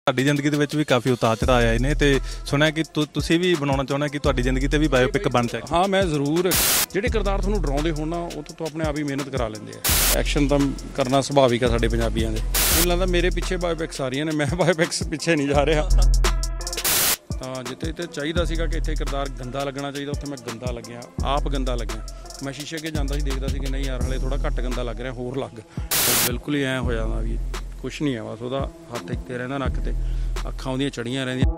ਤੁਹਾਡੀ ਜ਼ਿੰਦਗੀ ਦੇ ਵਿੱਚ ਵੀ ਕਾਫੀ ਉਤਾਰ ਚੜ੍ਹਾਅ ਆਏ ਨੇ ਤੇ ਸੁਣਿਆ ਕਿ ਤੁਸੀਂ ਵੀ ਬਣਾਉਣਾ ਚਾਹੁੰਦੇ ਕਿ ਤੁਹਾਡੀ ਜ਼ਿੰਦਗੀ ਤੇ ਵੀ ਬਾਇਓਪਿਕ ਬਣ ਜਾਏ। ਹਾਂ ਮੈਂ ਜ਼ਰੂਰ, ਜਿਹੜੇ ਕਿਰਦਾਰ ਤੁਹਾਨੂੰ ਡਰਾਉਂਦੇ ਹੋਣ ਨਾ ਉਹ ਤੋਂ ਆਪਣੇ ਆਪ ਹੀ ਮਿਹਨਤ ਕਰਾ ਲੈਂਦੇ ਆ। ਐਕਸ਼ਨ ਤਾਂ ਕਰਨਾ ਸੁਭਾਵਿਕ ਆ ਸਾਡੇ ਪੰਜਾਬੀਆਂ ਦੇ। ਮੈਨੂੰ ਲੱਗਦਾ ਮੇਰੇ ਪਿੱਛੇ ਬਾਇਓਪਿਕਸ ਆ ਰਹੀਆਂ ਨੇ, ਮੈਂ ਬਾਇਓਪਿਕਸ ਪਿੱਛੇ ਨਹੀਂ ਜਾ ਰਿਹਾ। ਤਾਂ ਜਿੱਥੇ ਤੇ ਚਾਹੀਦਾ ਸੀਗਾ ਕਿ ਇੱਥੇ ਕਿਰਦਾਰ ਗੰਦਾ ਲੱਗਣਾ ਚਾਹੀਦਾ, ਉੱਥੇ ਮੈਂ ਗੰਦਾ ਲੱਗਿਆ, ਆਪ ਗੰਦਾ ਲੱਗਿਆ। ਮੈਂ ਸ਼ੀਸ਼ੇ ਅੱਗੇ ਜਾਂਦਾ ਸੀ, ਦੇਖਦਾ ਸੀ ਕਿ ਨਹੀਂ ਯਾਰ ਹਲੇ ਥੋੜ੍ਹਾ ਘੱਟ ਗੰਦਾ ਲੱਗ ਰਿਹਾ, ਹੋਰ ਲੱਗ। ਬਿਲਕੁਲ ਹੀ ਐਂ ਹੋ ਜਾਂਦਾ ਵੀ ਕੁਛ ਨਹੀਂ ਆ, ਬਸ ਉਹਦਾ ਹੱਥ ਇੱਥੇ ਰਹਿੰਦਾ ਨੱਕ ਤੇ, ਅੱਖਾਂ ਉਹਦੀਆਂ ਚੜੀਆਂ ਰਹਿੰਦੀਆਂ।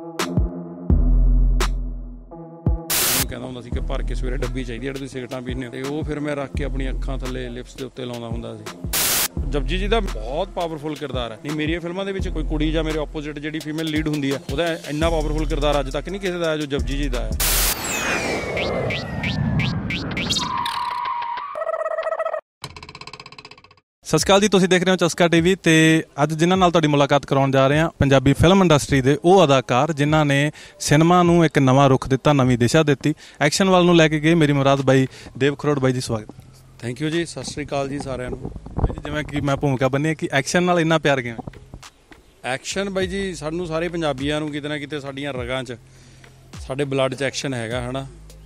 ਉਹਨੂੰ ਕਹਿੰਦਾ ਹੁੰਦਾ ਸੀ ਕਿ ਭਰ ਕੇ ਸਵੇਰੇ ਡੱਬੀ ਚਾਹੀਦੀ ਜਿਹੜੀ ਤੁਸੀਂ ਸਿਗਰਟਾਂ ਪੀਂਦੇ ਹੋ, ਤੇ ਉਹ ਫਿਰ ਮੈਂ ਰੱਖ ਕੇ ਆਪਣੀ ਅੱਖਾਂ ਥੱਲੇ ਲਿਪਸ ਦੇ ਉੱਤੇ ਲਾਉਂਦਾ ਹੁੰਦਾ ਸੀ। ਜਪਜੀ ਜੀ ਦਾ ਬਹੁਤ ਪਾਵਰਫੁਲ ਕਿਰਦਾਰ ਹੈ। ਨਹੀਂ ਮੇਰੀਆਂ ਫਿਲਮਾਂ ਦੇ ਵਿੱਚ ਕੋਈ ਕੁੜੀ ਜਾਂ ਮੇਰੇ ਆਪੋਜ਼ਿਟ ਜਿਹੜੀ ਫੀਮੇਲ ਲੀਡ ਹੁੰਦੀ ਹੈ, ਉਹਦਾ ਇੰਨਾ ਪਾਵਰਫੁਲ ਕਿਰਦਾਰ ਅੱਜ ਤੱਕ ਨਹੀਂ ਕਿਸੇ ਦਾ ਹੈ ਜੋ ਜਪਜੀ ਜੀ ਦਾ ਹੈ। ਸਤਿ ਸ਼੍ਰੀ ਅਕਾਲ ਜੀ, ਤੁਸੀਂ ਦੇਖ ਰਹੇ ਹੋ ਚਸਕਾ ਟੀਵੀ ਤੇ ਅੱਜ ਜਿਨ੍ਹਾਂ ਨਾਲ ਤੁਹਾਡੀ ਮੁਲਾਕਾਤ ਕਰਾਉਣ ਜਾ ਰਹੇ ਹਾਂ, ਪੰਜਾਬੀ ਫਿਲਮ ਇੰਡਸਟਰੀ ਦੇ ਉਹ ਅਦਾਕਾਰ ਜਿਨ੍ਹਾਂ ਨੇ ਸਿਨੇਮਾ ਨੂੰ ਇੱਕ ਨਵਾਂ ਰੁਖ ਦਿੱਤਾ, ਨਵੀਂ ਦਿਸ਼ਾ ਦਿੱਤੀ, ਐਕਸ਼ਨ ਵੱਲ ਨੂੰ ਲੈ ਕੇ ਗਏ। ਮੇਰੀ ਮੁਰਾਦ ਬਾਈ ਦੇਵ ਖਰੋੜ ਬਾਈ ਜੀ, ਸਵਾਗਤ। ਥੈਂਕ ਯੂ ਜੀ, ਸਤਿ ਸ਼੍ਰੀ ਅਕਾਲ ਜੀ ਸਾਰਿਆਂ ਨੂੰ। ਜਿਵੇਂ ਕਿ ਮੈਂ ਭੂਮਿਕਾ ਬੰਨੀ ਕਿ ਐਕਸ਼ਨ ਨਾਲ ਇੰਨਾ ਪਿਆਰ ਕਿਵੇਂ? ਐਕਸ਼ਨ ਬਾਈ ਜੀ ਸਾਨੂੰ ਸਾਰੇ ਪੰਜਾਬੀਆਂ ਨੂੰ ਕਿਤੇ ਨਾ ਕਿਤੇ ਸਾਡੀਆਂ ਰਗਾਂ 'ਚ, ਸਾਡੇ ਬਲੱਡ 'ਚ ਐਕਸ਼ਨ ਹੈਗਾ ਹੈ ਨਾ।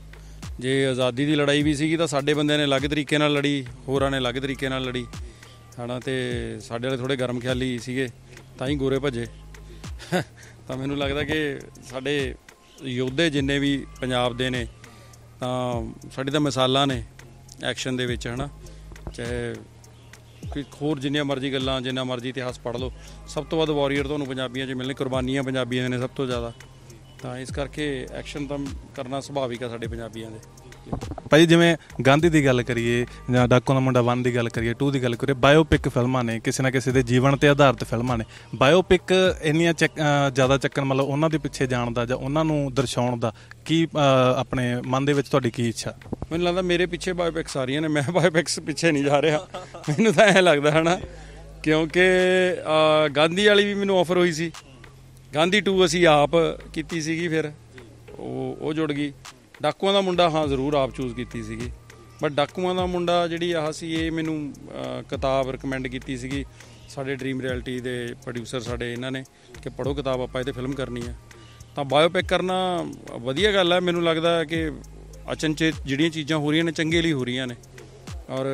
ਜੇ ਆਜ਼ਾਦੀ ਦੀ ਲੜਾਈ ਵੀ ਸੀਗੀ ਤਾਂ ਸਾਡੇ ਬੰਦਿਆਂ ਨੇ ਅਲੱਗ ਤਰੀਕੇ ਨਾਲ ਲੜੀ, ਹੋਰਾਂ ਨੇ ਅਲੱਗ ਤਰੀਕੇ ਨਾਲ ਲੜੀ ਹੈ ਨਾ। ਅਤੇ ਸਾਡੇ ਵਾਲੇ ਥੋੜ੍ਹੇ ਗਰਮ ਖਿਆਲੀ ਸੀਗੇ ਤਾਂ ਹੀ ਗੋਰੇ ਭੱਜੇ। ਤਾਂ ਮੈਨੂੰ ਲੱਗਦਾ ਕਿ ਸਾਡੇ ਯੋਧੇ ਜਿੰਨੇ ਵੀ ਪੰਜਾਬ ਦੇ ਨੇ ਤਾਂ ਸਾਡੀ ਤਾਂ ਮਿਸਾਲਾਂ ਨੇ ਐਕਸ਼ਨ ਦੇ ਵਿੱਚ ਹੈ ਨਾ। ਚਾਹੇ ਕੋਈ ਹੋਰ ਜਿੰਨੀਆਂ ਮਰਜ਼ੀ ਗੱਲਾਂ, ਜਿੰਨਾ ਮਰਜ਼ੀ ਇਤਿਹਾਸ ਪੜ੍ਹ ਲਓ, ਸਭ ਤੋਂ ਵੱਧ ਵਾਰੀਅਰ ਤੁਹਾਨੂੰ ਪੰਜਾਬੀਆਂ 'ਚ ਮਿਲਣੇ, ਕੁਰਬਾਨੀਆਂ ਪੰਜਾਬੀਆਂ ਨੇ ਸਭ ਤੋਂ ਜ਼ਿਆਦਾ। ਤਾਂ ਇਸ ਕਰਕੇ ਐਕਸ਼ਨ ਤਾਂ ਕਰਨਾ ਸੁਭਾਵਿਕ ਆ ਸਾਡੇ ਪੰਜਾਬੀਆਂ ਦੇ। ਭਾਈ ਜਿਵੇਂ ਗਾਂਧੀ ਦੀ ਗੱਲ ਕਰੀਏ ਜਾਂ ਡਾਕੂ ਦਾ ਮੁੰਡਾ 1 ਦੀ ਗੱਲ ਕਰੀਏ, 2 ਦੀ ਗੱਲ ਕਰੀਏ, ਬਾਇਓਪਿਕ ਫਿਲਮਾਂ ਨੇ, ਕਿਸੇ ਨਾ ਕਿਸੇ ਦੇ ਜੀਵਨ 'ਤੇ ਆਧਾਰਿਤ ਫਿਲਮਾਂ ਨੇ। ਬਾਇਓਪਿਕ ਇੰਨੀਆਂ ਜ਼ਿਆਦਾ ਚੱਕਣ, ਮਤਲਬ ਉਹਨਾਂ ਦੇ ਪਿੱਛੇ ਜਾਣ ਦਾ ਜਾਂ ਉਹਨਾਂ ਨੂੰ ਦਰਸਾਉਣ ਦਾ ਕੀ ਆਪਣੇ ਮਨ ਦੇ ਵਿੱਚ ਤੁਹਾਡੀ ਕੀ ਇੱਛਾ? ਮੈਨੂੰ ਲੱਗਦਾ ਮੇਰੇ ਪਿੱਛੇ ਬਾਇਓਪਿਕਸ ਆ ਰਹੀਆਂ ਨੇ, ਮੈਂ ਬਾਇਓਪਿਕਸ ਪਿੱਛੇ ਨਹੀਂ ਜਾ ਰਿਹਾ। ਮੈਨੂੰ ਤਾਂ ਐਂ ਲੱਗਦਾ ਹੈ ਨਾ, ਕਿਉਂਕਿ ਗਾਂਧੀ ਵਾਲੀ ਵੀ ਮੈਨੂੰ ਆਫਰ ਹੋਈ ਸੀ, ਗਾਂਧੀ 2 ਅਸੀਂ ਆਪ ਕੀਤੀ ਸੀਗੀ, ਫਿਰ ਉਹ ਜੁੜ ਗਈ। ਡਾਕੂਆਂ ਦਾ ਮੁੰਡਾ ਹਾਂ ਜ਼ਰੂਰ ਆਪ ਚੂਜ਼ ਕੀਤੀ ਸੀਗੀ, ਬਟ ਡਾਕੂਆਂ ਦਾ ਮੁੰਡਾ ਜਿਹੜੀ ਆਹ ਸੀ ਇਹ ਮੈਨੂੰ ਕਿਤਾਬ ਰਿਕਮੈਂਡ ਕੀਤੀ ਸੀਗੀ ਸਾਡੇ ਡਰੀਮ ਰਿਐਲਿਟੀ ਦੇ ਪ੍ਰੋਡਿਊਸਰ ਸਾਡੇ, ਇਹਨਾਂ ਨੇ ਕਿ ਪੜ੍ਹੋ ਕਿਤਾਬ, ਆਪਾਂ ਇਹ 'ਤੇ ਫਿਲਮ ਕਰਨੀ ਹੈ। ਤਾਂ ਬਾਇਓਪਿਕ ਕਰਨਾ ਵਧੀਆ ਗੱਲ ਹੈ। ਮੈਨੂੰ ਲੱਗਦਾ ਕਿ ਅਚਨਚੇਤ ਜਿਹੜੀਆਂ ਚੀਜ਼ਾਂ ਹੋ ਰਹੀਆਂ ਨੇ ਚੰਗੇ ਲਈ ਹੋ ਰਹੀਆਂ ਨੇ, ਔਰ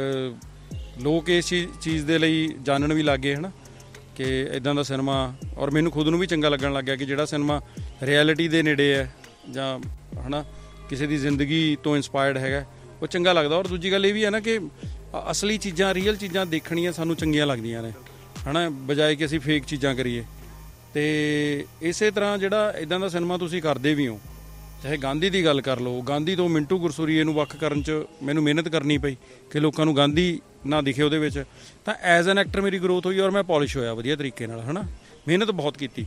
ਲੋਕ ਇਸ ਚੀਜ਼ ਦੇ ਲਈ ਜਾਣਨ ਵੀ ਲੱਗ ਗਏ ਹੈ ਨਾ ਕਿ ਇੱਦਾਂ ਦਾ ਸਿਨੇਮਾ। ਔਰ ਮੈਨੂੰ ਖੁਦ ਨੂੰ ਵੀ ਚੰਗਾ ਲੱਗਣ ਲੱਗ ਗਿਆ ਕਿ ਜਿਹੜਾ ਸਿਨੇਮਾ ਰਿਐਲਿਟੀ ਦੇ ਨੇੜੇ ਹੈ ਜਾਂ ਹੈ ਨਾ ਕਿਸੇ ਦੀ ਜ਼ਿੰਦਗੀ ਤੋਂ ਇੰਸਪਾਇਰਡ ਹੈਗਾ, ਉਹ ਚੰਗਾ ਲੱਗਦਾ। ਔਰ ਦੂਜੀ ਗੱਲ ਇਹ ਵੀ ਹੈ ਨਾ ਕਿ ਅਸਲੀ ਚੀਜ਼ਾਂ, ਰੀਅਲ ਚੀਜ਼ਾਂ ਦੇਖਣੀਆਂ ਸਾਨੂੰ ਚੰਗੀਆਂ ਲੱਗਦੀਆਂ ਨੇ ਹੈ ਨਾ, ਬਜਾਏ ਕਿ ਅਸੀਂ ਫੇਕ ਚੀਜ਼ਾਂ ਕਰੀਏ। ਅਤੇ ਇਸੇ ਤਰ੍ਹਾਂ ਜਿਹੜਾ ਇੱਦਾਂ ਦਾ ਸਿਨੇਮਾ ਤੁਸੀਂ ਕਰਦੇ ਵੀ ਹੋ, ਚਾਹੇ ਗਾਂਧੀ ਦੀ ਗੱਲ ਕਰ ਲਓ, ਗਾਂਧੀ ਤੋਂ ਮਿੰਟੂ ਗੁਰਸੂਰੀਏ ਨੂੰ ਵੱਖ ਕਰਨ 'ਚ ਮੈਨੂੰ ਮਿਹਨਤ ਕਰਨੀ ਪਈ ਕਿ ਲੋਕਾਂ ਨੂੰ ਗਾਂਧੀ ਨਾ ਦਿਖੇ ਉਹਦੇ ਵਿੱਚ। ਤਾਂ ਐਜ਼ ਐਨ ਐਕਟਰ ਮੇਰੀ ਗਰੋਥ ਹੋਈ ਔਰ ਮੈਂ ਪੋਲਿਸ਼ ਹੋਇਆ ਵਧੀਆ ਤਰੀਕੇ ਨਾਲ ਹੈ ਨਾ। ਮਿਹਨਤ ਬਹੁਤ ਕੀਤੀ,